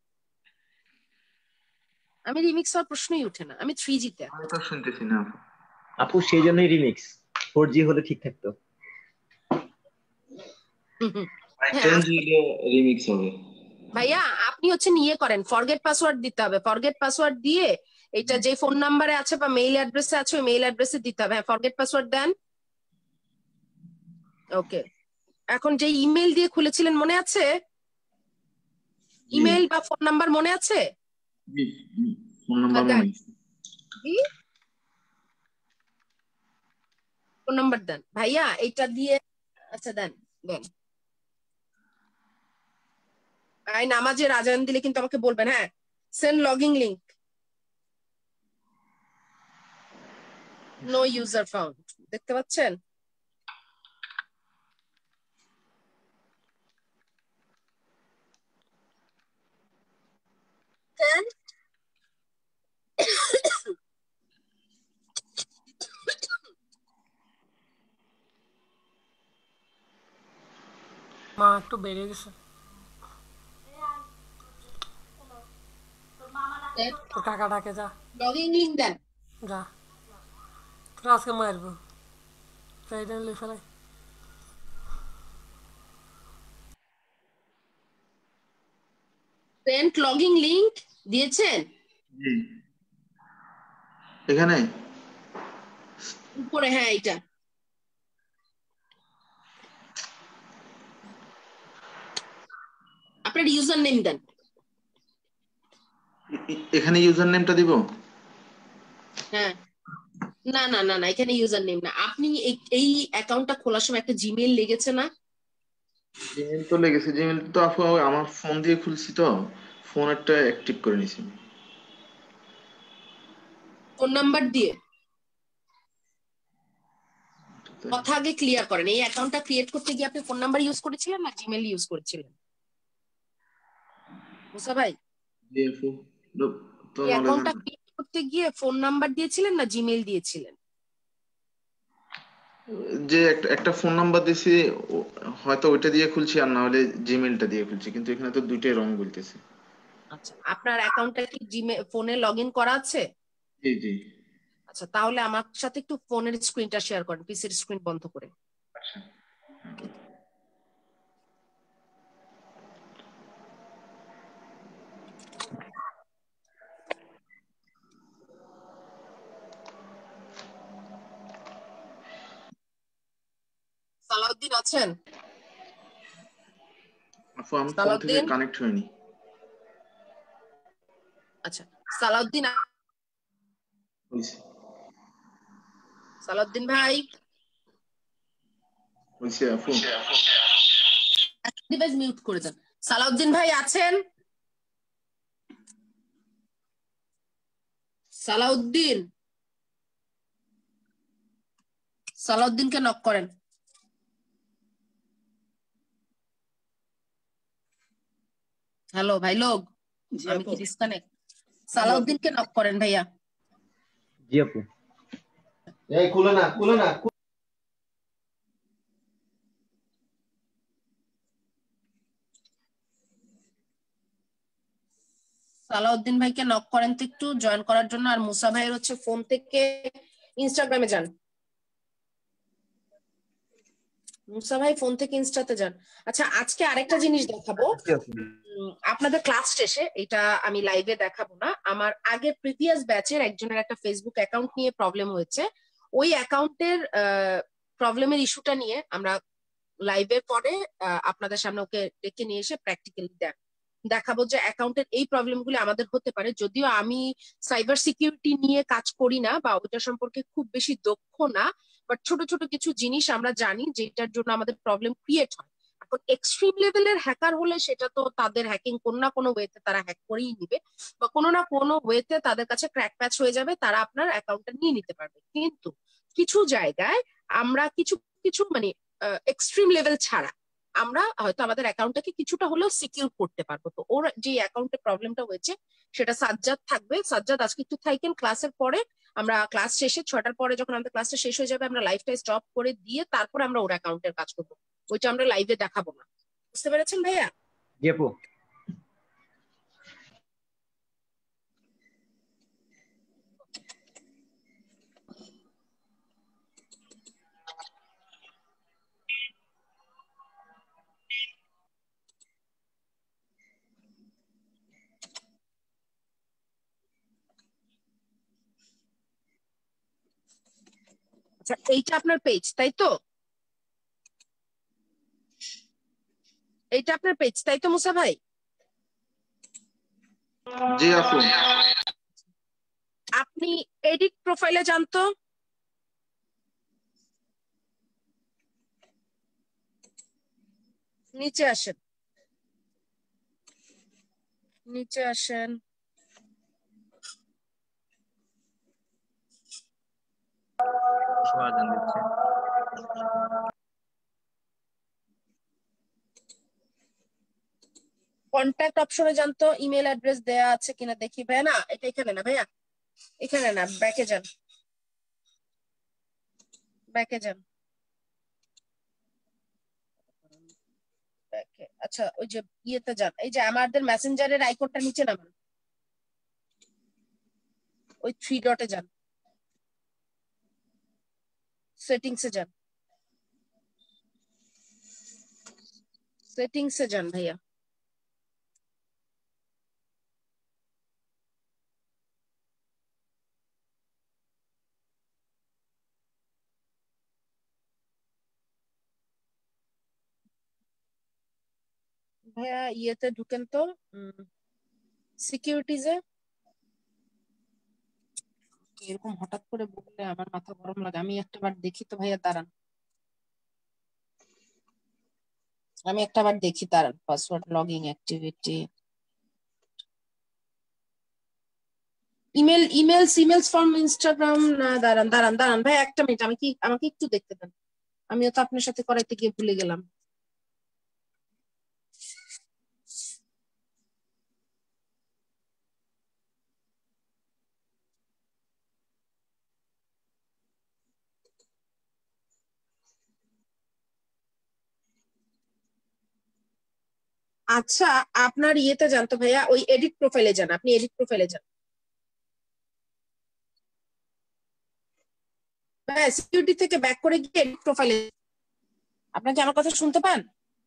আমি রিমিক্স হওয়ার প্রশ্নই উঠে না, আমি থ্রি জি তে। আমি তো শুনতেছি না আপু, সেই জন্যই রিমিক্স। ফোর জি হলে ঠিক থাকতো। টেন জি এ রিমিক্স হবে। ভাইয়া আপনি হচ্ছে নিয়ে করেন, ফরগেট পাসওয়ার্ড দিতে হবে। ফরগেট পাসওয়ার্ড দিয়ে এটা যে ফোন নাম্বারে আছে বা মেইল অ্যাড্রেসে আছে ওই মেইল অ্যাড্রেসে দিতে হবে। হ্যাঁ ফরগেট পাসওয়ার্ড দেন। ওকে, এখন যে ইমেল দিয়ে খুলেছিলেন মনে আছে? ইমেল বা ফোন নাম্বার মনে আছে? জি ফোন নাম্বার মনে আছে। জি ফোন নাম্বার দেন ভাইয়া, এইটা দিয়ে। আচ্ছা দেন দেন। আই নামাজের আজান দিলে কিন্তু আমাকে বলবেন। হ্যাঁ send login link, no user found. দেখতে পাচ্ছেন? মা একটু বেড়ে গেছে, তো কাকাটাকে যা লগইন লিংক দেন। যা তোরা আজকে মারবো সেইটা লিখে ফেলাই। সেন্ড লগইন লিংক দিয়েছেন? জি এখানে উপরে। হ্যাঁ এইটা আপনার ইউজার নেম দেন। এখানে ইউজার নেমটা দিব? হ্যাঁ না না না না এখানে ইউজার নেম না। আপনি এই অ্যাকাউন্টটা খোলার সময় একটা জিমেইল লেগেছে না? জিমেইল তো লেগেছে। জিমেইল তো আপু আমার ফোন দিয়ে খুলছি, তো ফোন একটা অ্যাক্টিভ করে নিছি। ফোন নাম্বার দিয়ে কথা আগে ক্লিয়ার করেন। এই অ্যাকাউন্টটা ক্রিয়েট করতে গিয়ে আপনি ফোন নাম্বার ইউজ করেছিলেন না জিমেইল ইউজ করেছিলেন? মুসা ভাই জি আপু তো এই নলেজ অ্যাকাউন্টটা ক্রিয়েট করতে গিয়ে ফোন নাম্বার দিয়েছিলেন না জিমেইল দিয়েছিলেন? যে একটা একটা ফোন নাম্বার দিছি, হয়তো ওইটা দিয়ে খুলছি আর না হলে জিমেইলটা দিয়ে খুলছি, কিন্তু এখানে তো দুইটাই রং বলতেছে। আচ্ছা আপনার অ্যাকাউন্টটা কি জিমেইল ফোনে লগইন করা আছে? জি জি। আচ্ছা তাহলে আমার সাথে একটু ফোনের স্ক্রিনটা শেয়ার করেন, পিসির স্ক্রিন বন্ধ করে। আচ্ছা সালাউদ্দিন আছেন? আপু আমি ফোন থেকে কানেক্ট হয়নি। আচ্ছা সালাউদ্দিন হইছে। সালাউদ্দিন ভাই হইছে আপু। ডিভাইস মিউট করে দেন। সালাউদ্দিন ভাই আছেন? সালাউদ্দিন সালাউদ্দিনকে নক করেন। হ্যালো ভাই লোক, আমি কি ডিসকানেক্ট? সালাউদ্দিনকে নক করেন ভাইয়া। জি আপু। এই খুলে না খুলে না। সালাউদ্দিন ভাইকে নক করেন তো একটু জয়েন করার জন্য। আর মুসা ভাইয়ের হচ্ছে ফোন থেকে ইনস্টাগ্রামে যান। মুসা ভাই ফোন থেকে ইনস্টাতে যান। আচ্ছা আজকে আরেকটা জিনিস দেখাবো উম, আপনাদের ক্লাস শেষে, এটা আমি লাইভে দেখাবো না। আমার আগের প্রিভিয়াস ব্যাচের একজনের একটা ফেসবুক অ্যাকাউন্ট নিয়ে প্রবলেম হয়েছে। ওই অ্যাকাউন্টের প্রবলেমের ইস্যুটা নিয়ে আমরা লাইভের পরে আহ, আপনাদের সামনে ওকে ডেকে নিয়ে এসে প্র্যাকটিক্যালি দেখ দেখাবো যে অ্যাকাউন্টের এই প্রবলেমগুলো আমাদের হতে পারে। যদিও আমি সাইবার সিকিউরিটি নিয়ে কাজ করি না বা ওইটা সম্পর্কে খুব বেশি দক্ষ না, বাট ছোট ছোট কিছু জিনিস আমরা জানি যেটার জন্য আমাদের প্রবলেম ক্রিয়েট হয়। এখন এক্সট্রিম লেভেলের হ্যাকার হলে সেটা তো তাদের হ্যাকিং কোনো না কোনো ওয়েতে তারা হ্যাক করেই নিবে, বা কোনো না কোনো ওয়েতে তাদের কাছে ক্র্যাক প্যাচ হয়ে যাবে, তারা আপনার অ্যাকাউন্টটা নিয়ে নিতে পারবে। কিন্তু কিছু জায়গায় আমরা কিছু কিছু মানে এক্সট্রিম লেভেল ছাড়া আমরা হয়তো আমাদের অ্যাকাউন্টটাকে কিছুটা হলেও সিকিউর করতে পারবো। তো ওর যে অ্যাকাউন্টের প্রবলেমটা হয়েছে সেটা সাজ্জাদ থাকবে। সাজ্জাদ আজকে একটু থাকেন, ক্লাসের পরে আমরা ক্লাস শেষে ছটার পরে যখন আমাদের ক্লাসটা শেষ হয়ে যাবে আমরা লাইভটা স্টপ করে দিয়ে তারপরে আমরা ওর অ্যাকাউন্টের কাজ করবো। ওইটা আমরা লাইভে দেখাবো না। বুঝতে পেরেছেন ভাইয়া? জি আপু। আচ্ছা এইটা আপনার পেজ তাই তো? এইটা আপনার পেজ তাই তো মুসা ভাই? জি আপু। আপনি এডিট প্রোফাইলে যান তো। নিচে আসেন, নিচে আসেন। সমাধান দিচ্ছে। কন্ট্যাক্ট অপশনে যান তো, ইমেল অ্যাড্রেস দেয়া আছে কিনা দেখি। ভাইয়া না, এটা এখানে না ভাইয়া, এখানে না, ব্যাকে যান, ব্যাকে যান, ব্যাকে। আচ্ছা ওই যে ইয়েতে যান, এই যে আমাদের মেসেঞ্জারের আইকনটা নিচে নামান, ওই থ্রি ডটে যান, সেটিংসে যান, সেটিংসে যান ভাইয়া। ভাইয়া ইয়েতে ঢুকেন তো, সিকিউরিটিজে। এরকম হঠাৎ করে বললে আমার মাথা গরম লাগে। আমি একটাবার দেখি তো ভাইয়া, দাঁড়ান, আমি একটাবার দেখি, দাঁড়ান। Password, login, activity, email, emails, emails from Instagram. না দাঁড়ান দাঁড়ান দাঁড়ান ভাই, একটা মিনিট, আমি কি আমাকে একটু দেখতে দেন। আমিও তো আপনার সাথে করাইতে গিয়ে ভুলে গেলাম। আচ্ছা আপনার ইয়েতে যান তো ভাইয়া, ওই এডিট প্রোফাইলে যান, আপনি এডিট প্রোফাইলে যান। হ্যাঁ, সিকিউরিটি থেকে ব্যাক করে গিয়ে এডিট প্রোফাইলে। আপনাকে আমার কথা শুনতে পান?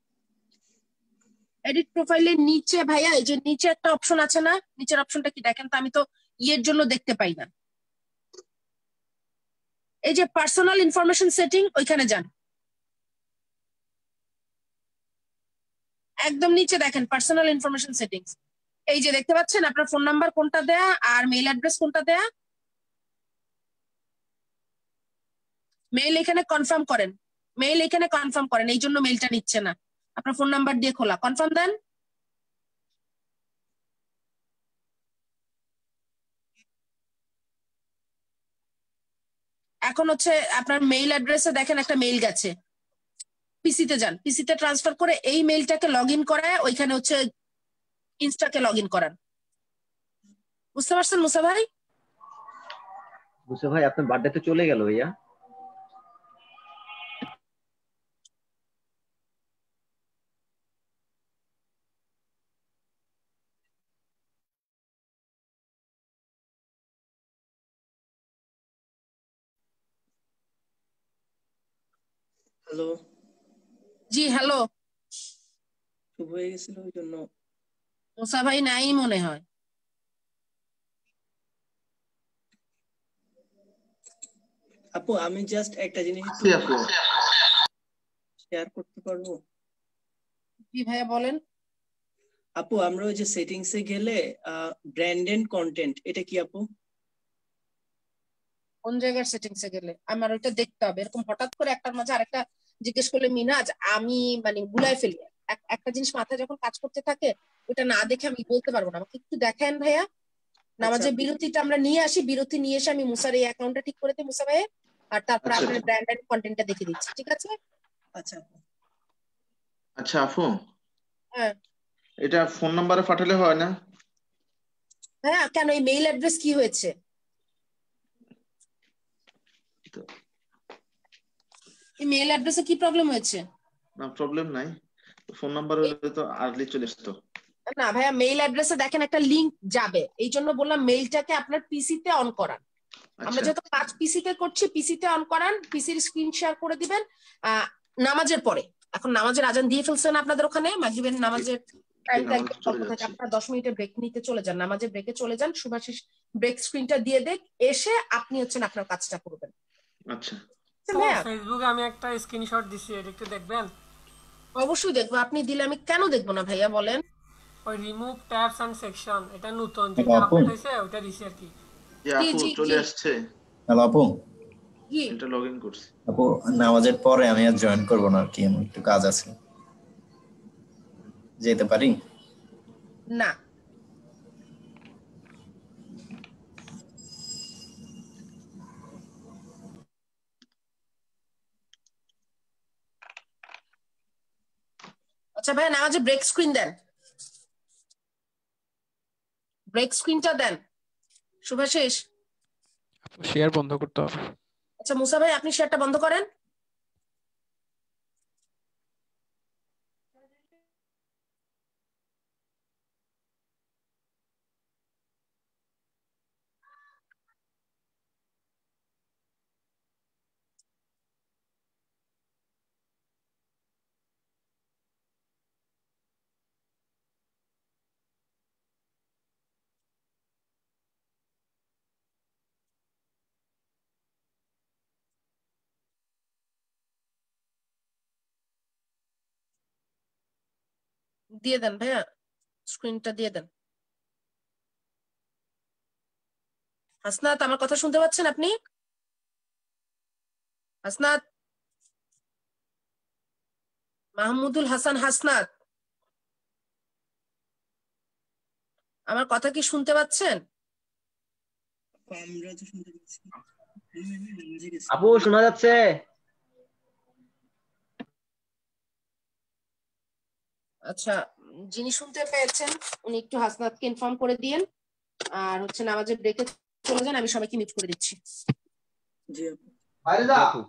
এডিট প্রোফাইলের নিচে ভাইয়া, এই যে নিচে একটা অপশন আছে না, নিচের অপশনটা কি দেখেন তো? আমি তো ইয়ের জন্য দেখতে পাই না। এই যে পার্সোনাল ইনফরমেশন সেটিং, ওইখানে যান, একদম নিচে দেখেন পার্সোনাল ইনফরমেশন সেটিংস। এই যে দেখতে পাচ্ছেন আপনার ফোন নাম্বার কোনটা দেয়া আর মেইল অ্যাড্রেস কোনটা দেয়া। মেইল এখানে কনফার্ম করেন, মেইল এখানে কনফার্ম করেন, এই জন্য মেইলটা নিচ্ছে না। আপনার ফোন নাম্বার দিয়ে খোলা, কনফার্ম দেন। এখন হচ্ছে আপনার মেইল অ্যাড্রেসে দেখেন একটা মেইল গেছে, পিসিতে যান, পিসিতে ট্রান্সফার করে এই মেইলটাকে লগ ইন করায় ওইখানে হচ্ছে ইনস্টাকে লগ ইন করান। বুঝতে পারছেন মুসা ভাই? মুসা ভাই আপনার বার্থডে তো চলে গেল ভাইয়া। হ্যালো, জি হ্যালো, শুভ হয়ে গেছিল ওই জন্য। মুসা ভাই নাই মনে হয়। আপু আমি জাস্ট একটা জিনিস একটু আছি আপু। শেয়ার করতে পারবো? জি ভাইয়া বলেন। আপু আমরা ওই যে সেটিংস এ গেলে ব্র্যান্ডেড কন্টেন্ট, এটা কি আপু? কোন জায়গার সেটিংস এ গেলে? আমার ওইটা দেখতে হবে। এরকম হঠাৎ করে একটার মাঝে আরেকটা জিজ্ঞেস করলে মিনাজ আমি মানে গুলাই ফেলি। এক- একটা জিনিস মাথায় যখন কাজ করতে থাকে ওটা না দেখে আমি বলতে পারবো না। আমাকে একটু দেখেন ভাইয়া। আচ্ছা নামাজের আপু, বিরতিটা আমরা নিয়ে আসি, বিরতি নিয়ে এসে আমি মুসার এই অ্যাকাউন্টটা ঠিক করে দিই মুসা ভাইয়ের, আর তারপরে আচ্ছা আপনার ব্র্যান্ডেড কন্টেন্টটা দেখে দিচ্ছি, ঠিক আছে? আচ্ছা আপু। আচ্ছা আপু, হ্যাঁ এটা ফোন নাম্বারে পাঠালে হয় না? হ্যাঁ, কেন এই মেইল অ্যাড্রেস কি হয়েছে? তো- এই মেইল অ্যাড্রেসে কি প্রবলেম হয়েছে? না প্রবলেম নাই, ফোন নাম্বার হলে তো আর্লি চলে আসতো। না ভাইয়া, মেইল অ্যাড্রেসে দেখেন একটা লিংক যাবে, এই জন্য বললাম মেইলটাকে আপনার পিসিতে অন করান। আমরা আচ্ছা যেহেতু কাজ পিসিতে করছি, পিসিতে অন করান, পিসির স্ক্রিন শেয়ার করে দিবেন আহ নামাজের পরে। এখন নামাজের আজান দিয়ে ফেলছেন আপনাদের ওখানে, মাগরিবের নামাজের টাইমটা নামাজ একদম চলে অল্প থাকে, যাচ্ছি। আপনার দশ মিনিটের ব্রেক নিতে চলে যান, নামাজের ব্রেকে চলে যান, শুভাশিস ব্রেক স্ক্রিনটা দিয়ে দেখ, এসে আপনি হচ্ছেন আপনার কাজটা করবেন। আচ্ছা আচ্ছা ও ভাইয়া, ফেসবুকে আমি একটা স্ক্রিনশট দিছি, এটা একটু দেখবেন। অবশ্যই দেখবো, আপনি দিলে আমি কেন দেখবো না ভাইয়া, বলেন। ওই রিমুভ ট্যাবস এন্ড সেকশন, এটা নতুন হ্যালো যেটা আপু। আপডেট হয়েছে ওটা দিছি আর কি। যে জি আপু জি চলে জি আসছে, হ্যালো আপু। জি। এটা লগ ইন করছি। আপু নামাজের পরে আমি আর জয়েন করবো না আর কি, আমার একটু কাজ আছে, যেতে পারি? না আচ্ছা ভাইয়া, নামাজে ব্রেক স্ক্রিন দেন, ব্রেক স্ক্রিনটা দেন শুভাশিস। শেয়ার বন্ধ করতে হবে। আচ্ছা মুসা ভাই, আপনি শেয়ারটা বন্ধ করেন। দিয়ে দেন ভাইয়া, স্ক্রিনটা দিয়ে দেন। হাসনাত, আমার কথা শুনতে পাচ্ছেন আপনি? হাসনাত, মাহমুদুল হাসান হাসনাত, আমার কথা কি শুনতে পাচ্ছেন? আমরা তো শুনতে পাচ্ছি। নামাজে গেছি। আপু শোনা যাচ্ছে? আচ্ছা, যিনি শুনতে পেয়েছেন উনি একটু হাসনাতকে ইনফর্ম করে দিয়েন, আর হচ্ছে নামাজের ব্রেকে চলে যান, আমি সবাইকে মিট করে দিচ্ছি। জি আপু। বাইরে যা আপু।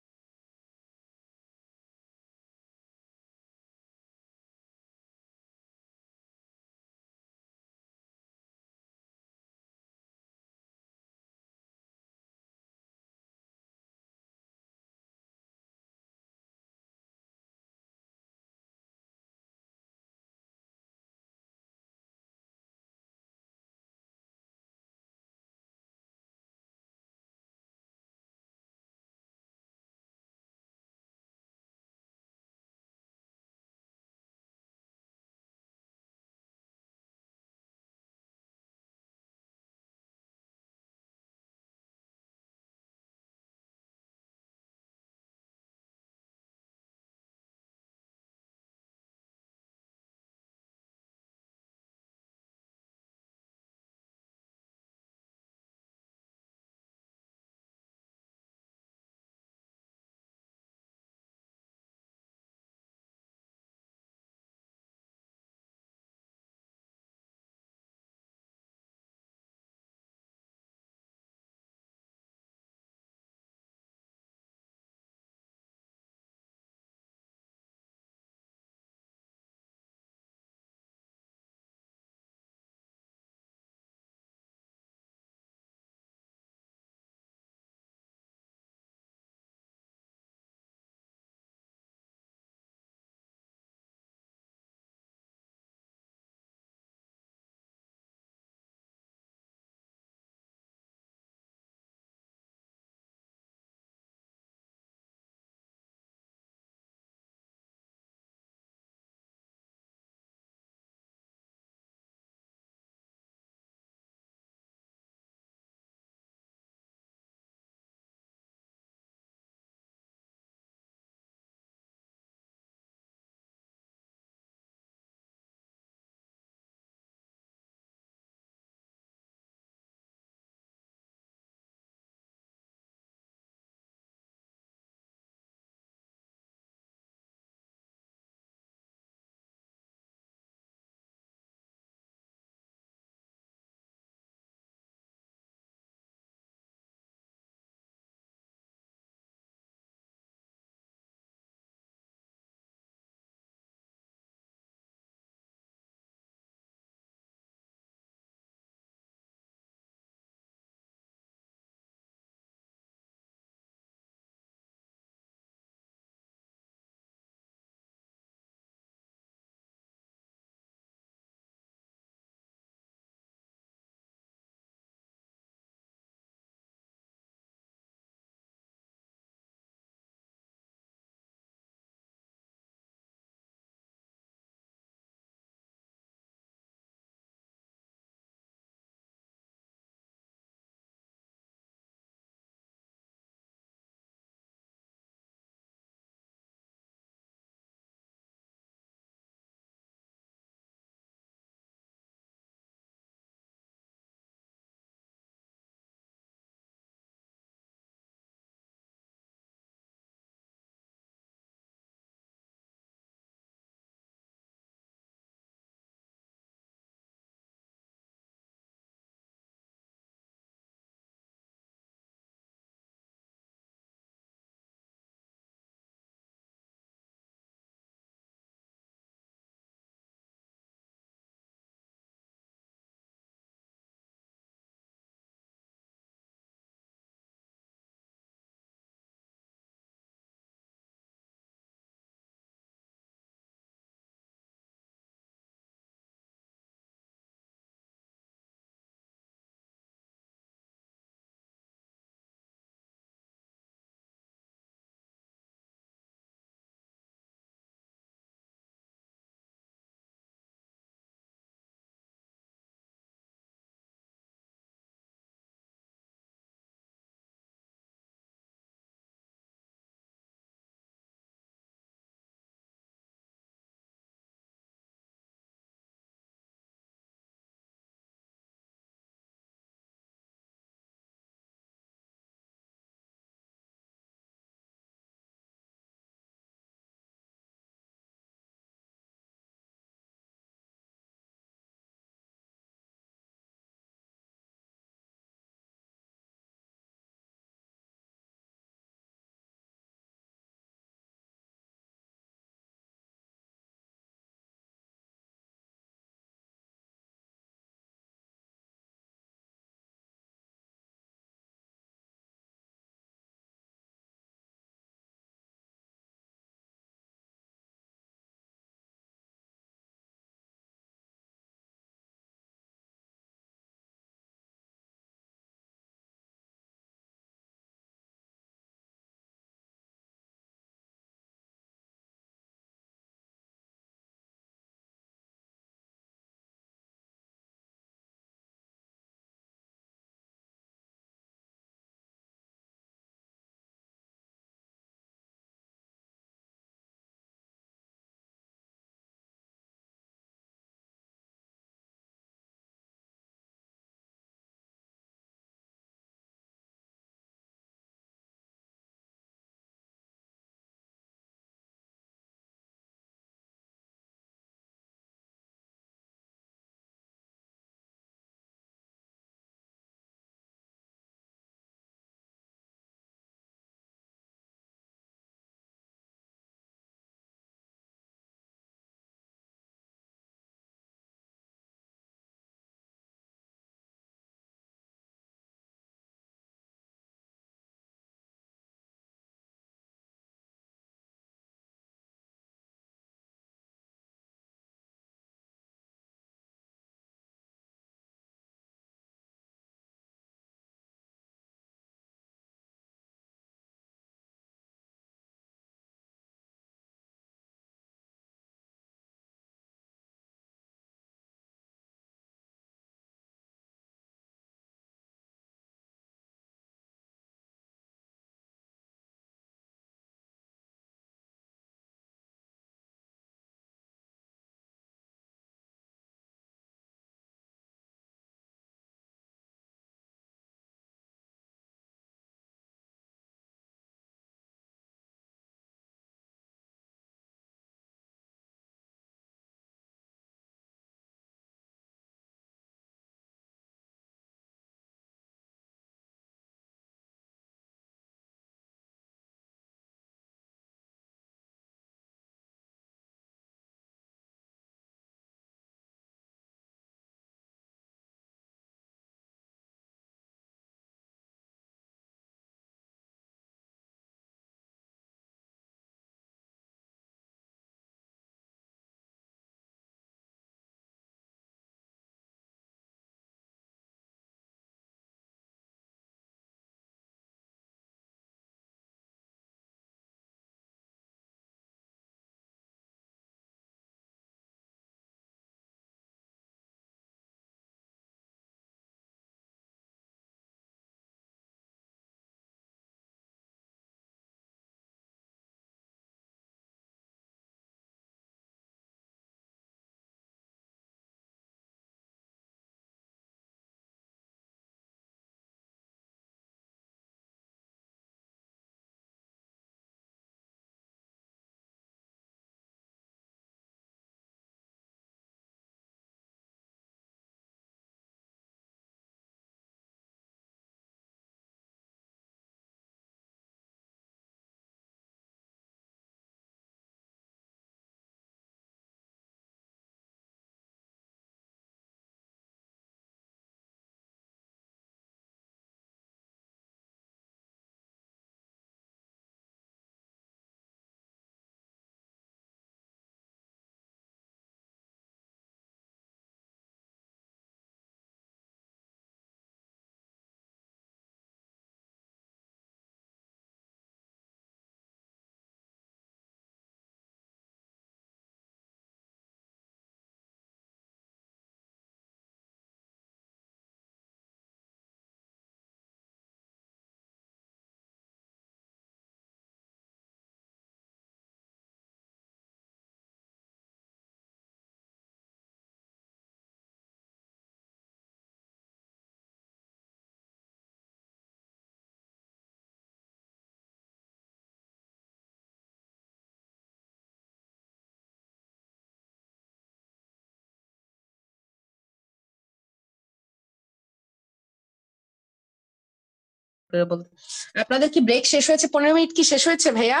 করে বলতে। আপনাদের কি ব্রেক শেষ হয়েছে? পনেরো মিনিট কি শেষ হয়েছে ভাইয়া?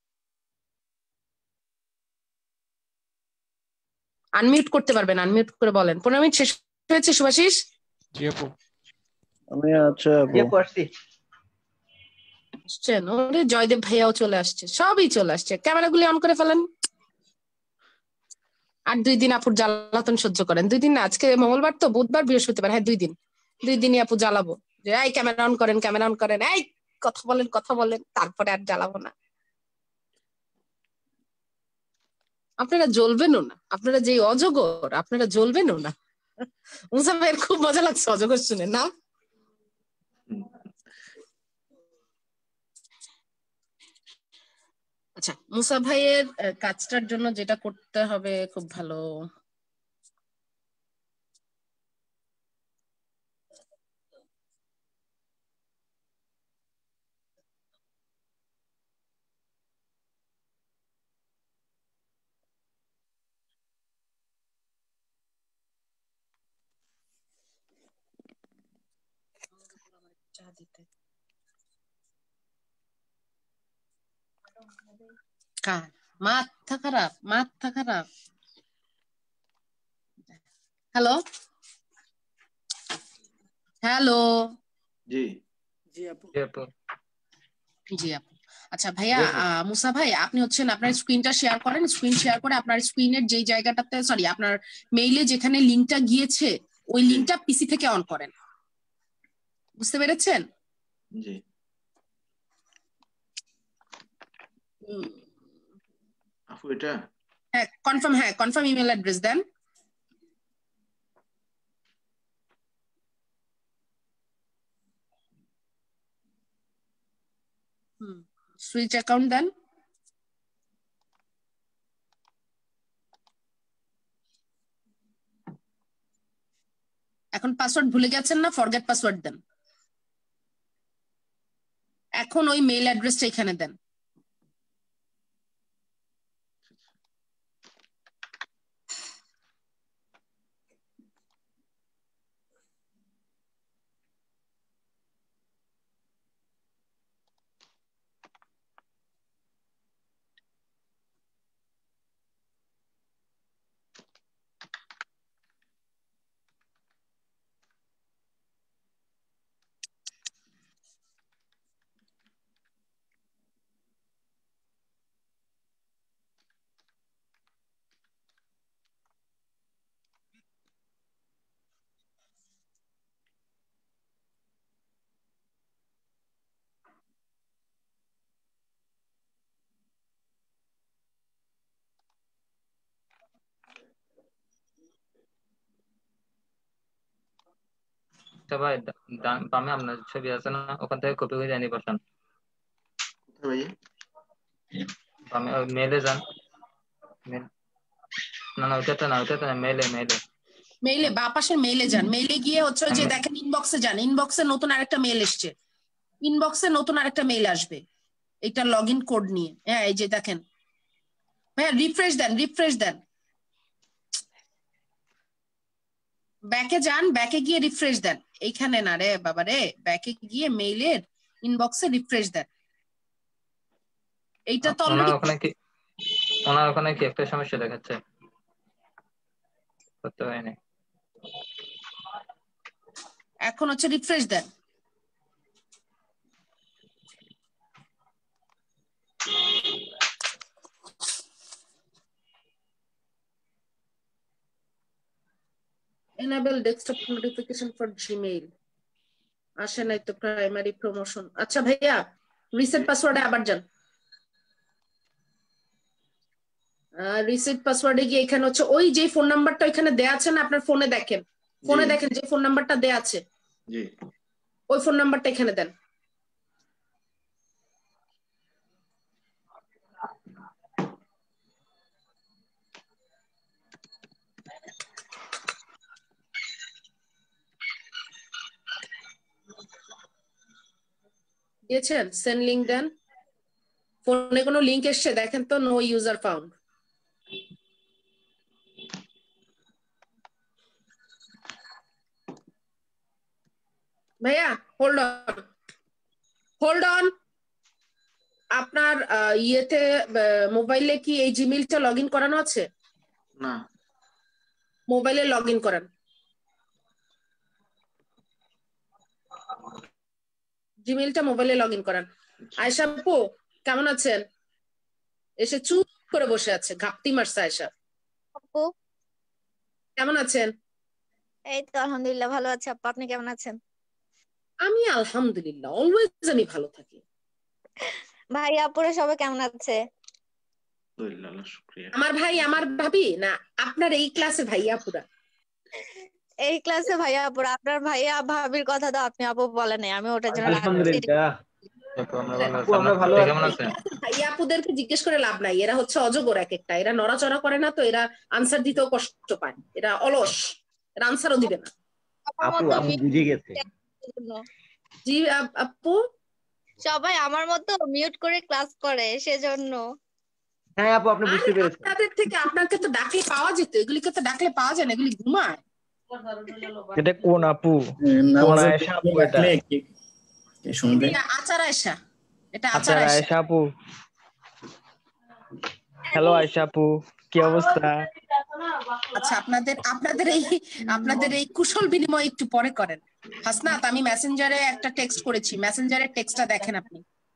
আনমিউট করতে পারবেন, আনমিউট করে বলেন। পনেরো মিনিট শেষ হয়েছে শুভাশিস? জি আপু। আমি আচ্ছা জি আপু আপু আসছি। আসছেন? ওরে জয়দেব ভাইয়াও চলে আসছে, সবই চলে আসছে। ক্যামেরাগুলি অন করে ফেলেন। আর দুই দিন আপুর জ্বালাতন সহ্য করেন। দুই দিন না, আজকে মঙ্গলবার তো, বুধবার বৃহস্পতিবার, হ্যাঁ দুই দিন। দুই দিনই আপু জ্বালাবো যে এই ক্যামেরা অন করেন, ক্যামেরা অন করেন, এই কথা বলেন কথা বলেন, তারপরে আর জ্বালাবো না। আপনারা জ্বলবেনও না, আপনারা যে অজগর, আপনারা জ্বলবেনও না। মুসা ভাইয়ের খুব মজা লাগছে অজগর শুনে না? আচ্ছা, মুসা ভাইয়ের আহ, কাজটার জন্য যেটা করতে হবে খুব ভালো, চা দিতে কার মাথা খারাপ, মাথা খারাপ। হ্যালো হ্যালো জি জি আপু। জি আপু। জি আপু। আচ্ছা ভাইয়া, জি আপু। আহ, মুসা ভাই আপনি হচ্ছেন আপনার স্ক্রিনটা শেয়ার করেন। স্ক্রিন শেয়ার করে আপনার স্ক্রিনের যেই জায়গাটাতে, সরি আপনার মেইলে যেখানে লিঙ্কটা গিয়েছে ওই জি লিঙ্কটা পিসি থেকে অন করেন। বুঝতে পেরেছেন? জি হুম, আপু এটা হ্যাঁ কনফার্ম, হ্যাঁ কনফার্ম ইমেল অ্যাড্রেস দেন। হুম, সুইচ অ্যাকাউন্ট দেন। এখন পাসওয়ার্ড ভুলে গেছেন না? ফরগেট পাসওয়ার্ড দেন। এখন ওই মেইল অ্যাড্রেসটা এখানে দেন। তো ভাই ডান বামে আপনার ছবি আছে না, ওখান থেকে কপি করে জানিয়ে পাঠান। কোথায় ভাই? বামে ওই মেলে যান। মেল, না না ওইটাতে না, ওইটাতে না, মেলে মেলে। মেইলে, বা পাশের মেইলে যান। মেইলে গিয়ে হচ্ছে ওই যে আমি- দেখেন ইনবক্সে যান। ইনবক্সে নতুন আরেকটা মেইল এসছে। ইনবক্সে নতুন আরেকটা মেইল আসবে এটা লগ ইন কোড নিয়ে। হ্যাঁ এই যে দেখেন, হ্যাঁ রিফ্রেশ দেন, রিফ্রেশ দেন। ব্যাকে যান, ব্যাকে গিয়ে রিফ্রেশ দেন। এইখানে না রে বাবা রে, ব্যাকে গিয়ে মেইলের ইনবক্সে রিফ্রেশ দেন। এইটা তো ওনার অলরেডি ওখানে কি ওনার ওখানে কি একটা সমস্যা দেখাচ্ছে, করতে পারিনি। এখন হচ্ছে রিফ্রেশ দেন। enable desktop notification for Gmail আসে নাই তো, প্রাইমারি প্রমোশন। আচ্ছা ভাইয়া রিসেট পাসওয়ার্ডে আবার যান। রিসেট পাসওয়ার্ডে গিয়ে এখানে হচ্ছে ওই যে ফোন নাম্বারটা এখানে দেয়া আছে না, আপনার ফোনে দেখেন, ফোনে জি দেখেন যে ফোন নাম্বারটা দেয়া আছে জি ওই ফোন নাম্বারটা এখানে দেন। দিয়েছেন? সেন্ড লিংক দেন। ফোনে কোনো লিংক এসছে দেখেন তো, নো ইউজার ফাউন্ড। ভাইয়া হোল্ড অন। হোল্ড অন, আপনার আহ, ইয়েতে মোবাইলে কি এই জিমেইলটা লগ ইন করানো আছে? না। মোবাইলে লগ ইন করান, জিমেইলটা মোবাইলে লগ ইন করান। আয়েশা আপু কেমন আছেন? এসে চুপ করে বসে আছে, ঘাপটি মারছে আয়েশা। আপু কেমন আছেন? এই তো আলহামদুলিল্লাহ ভালো আছি আপু, আপনি কেমন আছেন? আমি আলহামদুলিল্লাহ, অলওয়েজ আমি ভালো থাকি। ভাই আপুরা সবাই কেমন আছে? আমার ভাই আমার ভাবি না আপনার এই ক্লাসে ভাইয়া পুরা? এই ক্লাসে ভাইয়া আপুরা, আপনার ভাইয়া ভাবির কথা তো আপনি আপু বলেন নাই, আমি ওটার জন্য রাখছি। আলহামদুলিল্লাহ আপু আমরা ভালো আছি, কেমন আছেন? ভাইয়া আপুদেরকে জিজ্ঞেস করে লাভ নাই, এরা হচ্ছে অজগর এক একটা, এরা নড়াচড়া করে না তো, এরা আনসার দিতেও কষ্ট পায়, এরা অলস, এরা আনসারও দিবে না। আপু আপু বুঝে গেছে। জি আপ- আপু সবাই আমার মতো মিউট করে ক্লাস করে সেজন্য। হ্যাঁ আপু আপনি বুঝতে পেরেছেন। আপনাদের থেকে আপনাকে তো ডাকলে পাওয়া যেত, এগুলিকে তো ডাকলে পাওয়া যায় না, এগুলি ঘুমায়। এটা কোন আপু? কোন আয়েশা আপু এটা? কে শুনবে? এটা আচার আয়েশা, এটা আচ্ছা আচার আয়েশা। আয়েশা আপু, হ্যালো আয়েশা আপু, কি অবস্থা? আচ্ছা আপনাদের আপনাদের এই আপনাদের এই কুশল বিনিময় একটু পরে করেন। হাসনাত আমি মেসেঞ্জারে একটা টেক্সট করেছি, মেসেঞ্জারের টেক্সটটা দেখেন আপনি।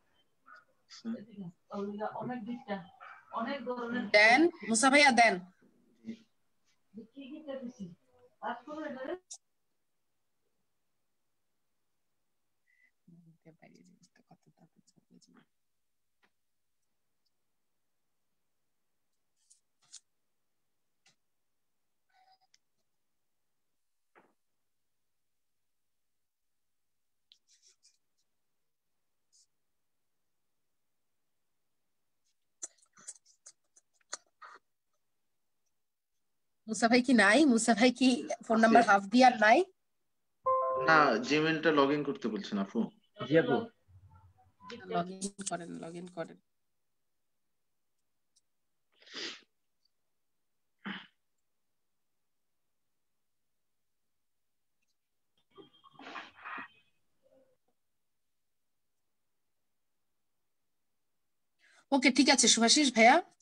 দেন মুসা ভাইয়া দেন। মুসা ভাই কি নাই? মুসা ভাই কি ফোন নাম্বার হাফ দিয়ার নাই? না, জিমেইলটা লগ ইন করতে বলছেন আপু। জি আপু। লগ ইন করেন, লগ ইন করেন। ওকে ঠিক আছে শুভাশিস ভাইয়া,